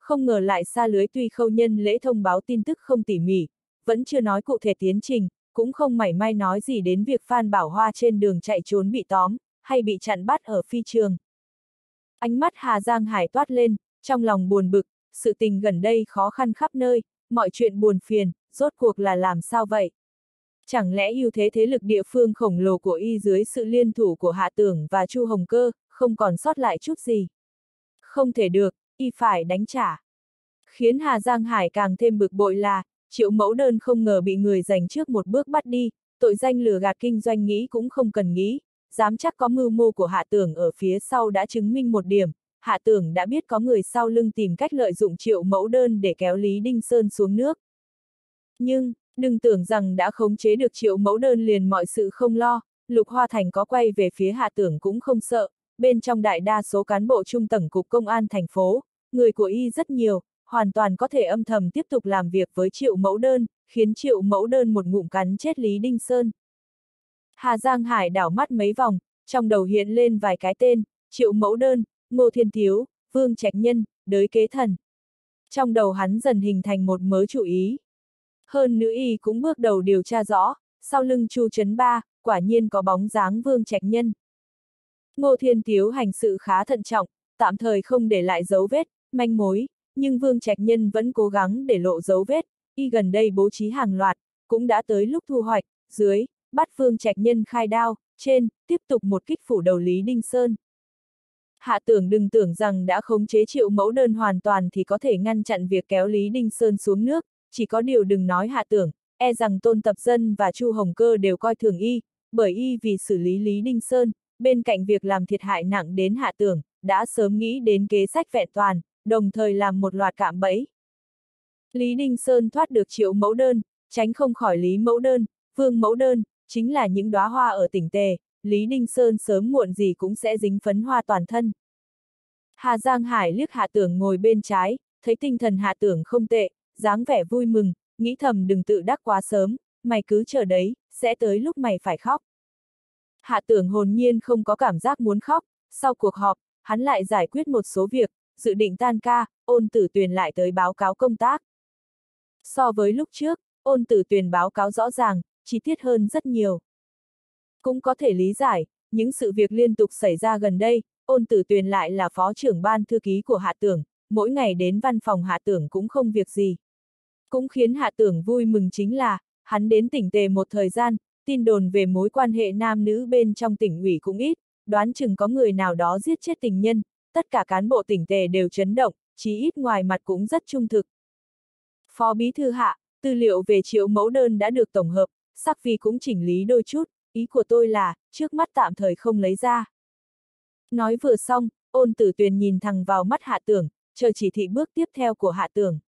S1: không ngờ lại xa lưới. Tuy Khâu Nhân Lễ thông báo tin tức không tỉ mỉ, vẫn chưa nói cụ thể tiến trình, cũng không mảy may nói gì đến việc Phan Bảo Hoa trên đường chạy trốn bị tóm, hay bị chặn bắt ở phi trường. Ánh mắt Hà Giang Hải toát lên, trong lòng buồn bực, sự tình gần đây khó khăn khắp nơi, mọi chuyện buồn phiền, rốt cuộc là làm sao vậy? Chẳng lẽ ưu thế thế lực địa phương khổng lồ của y dưới sự liên thủ của Hạ Tưởng và Chu Hồng Cơ, không còn sót lại chút gì? Không thể được, y phải đánh trả. Khiến Hà Giang Hải càng thêm bực bội là, Triệu Mẫu Đơn không ngờ bị người giành trước một bước bắt đi, tội danh lừa gạt kinh doanh nghĩ cũng không cần nghĩ, dám chắc có mưu mô của Hạ Tưởng ở phía sau đã chứng minh một điểm, Hạ Tưởng đã biết có người sau lưng tìm cách lợi dụng Triệu Mẫu Đơn để kéo Lý Đinh Sơn xuống nước. Nhưng, đừng tưởng rằng đã khống chế được Triệu Mẫu Đơn liền mọi sự không lo, Lục Hoa Thành có quay về phía Hạ Tưởng cũng không sợ, bên trong đại đa số cán bộ trung tầng cục công an thành phố, người của y rất nhiều, hoàn toàn có thể âm thầm tiếp tục làm việc với Triệu Mẫu Đơn, khiến Triệu Mẫu Đơn một ngụm cắn chết Lý Đinh Sơn. Hà Giang Hải đảo mắt mấy vòng, trong đầu hiện lên vài cái tên, Triệu Mẫu Đơn, Ngô Thiên Thiếu, Vương Trạch Nhân, Đới Kế Thần. Trong đầu hắn dần hình thành một mớ chủ ý. Hơn nữa y cũng bước đầu điều tra rõ, sau lưng Chu Trấn Ba, quả nhiên có bóng dáng Vương Trạch Nhân. Ngô Thiên Thiếu hành sự khá thận trọng, tạm thời không để lại dấu vết, manh mối, nhưng Vương Trạch Nhân vẫn cố gắng để lộ dấu vết, y gần đây bố trí hàng loạt, cũng đã tới lúc thu hoạch, dưới, bắt Vương Trạch Nhân khai đao, trên, tiếp tục một kích phủ đầu Lý Đinh Sơn. Hạ Tưởng đừng tưởng rằng đã khống chế Triệu Mẫu Đơn hoàn toàn thì có thể ngăn chặn việc kéo Lý Đinh Sơn xuống nước, chỉ có điều đừng nói Hạ Tưởng, e rằng Tôn Tập Dân và Chu Hồng Cơ đều coi thường y, bởi y vì xử lý Lý Đinh Sơn, bên cạnh việc làm thiệt hại nặng đến Hạ Tưởng, đã sớm nghĩ đến kế sách vẹn toàn, đồng thời làm một loạt cạm bẫy. Lý Đinh Sơn thoát được Triệu Mẫu Đơn, tránh không khỏi Lý Mẫu Đơn, Vương Mẫu Đơn, chính là những đóa hoa ở tỉnh Tề, Lý Đinh Sơn sớm muộn gì cũng sẽ dính phấn hoa toàn thân. Hà Giang Hải liếc Hạ Tưởng ngồi bên trái, thấy tinh thần Hạ Tưởng không tệ, dáng vẻ vui mừng, nghĩ thầm đừng tự đắc quá sớm, mày cứ chờ đấy, sẽ tới lúc mày phải khóc. Hạ Tưởng hồn nhiên không có cảm giác muốn khóc, sau cuộc họp, hắn lại giải quyết một số việc, dự định tan ca, Ôn Tử Tuyền lại tới báo cáo công tác. So với lúc trước, Ôn Tử Tuyền báo cáo rõ ràng, chi tiết hơn rất nhiều. Cũng có thể lý giải, những sự việc liên tục xảy ra gần đây, Ôn Tử Tuyền lại là phó trưởng ban thư ký của Hạ Tưởng, mỗi ngày đến văn phòng Hạ Tưởng cũng không việc gì. Cũng khiến Hạ Tưởng vui mừng chính là, hắn đến tỉnh Tề một thời gian, tin đồn về mối quan hệ nam nữ bên trong tỉnh ủy cũng ít, đoán chừng có người nào đó giết chết tình nhân, tất cả cán bộ tỉnh Tề đều chấn động, chí ít ngoài mặt cũng rất trung thực. Phó Bí thư Hạ, tư liệu về Triệu Mẫu Đơn đã được tổng hợp, sắc vi cũng chỉnh lý đôi chút, ý của tôi là, trước mắt tạm thời không lấy ra. Nói vừa xong, Ôn Tử Tuyền nhìn thẳng vào mắt Hạ Tưởng, chờ chỉ thị bước tiếp theo của Hạ Tưởng.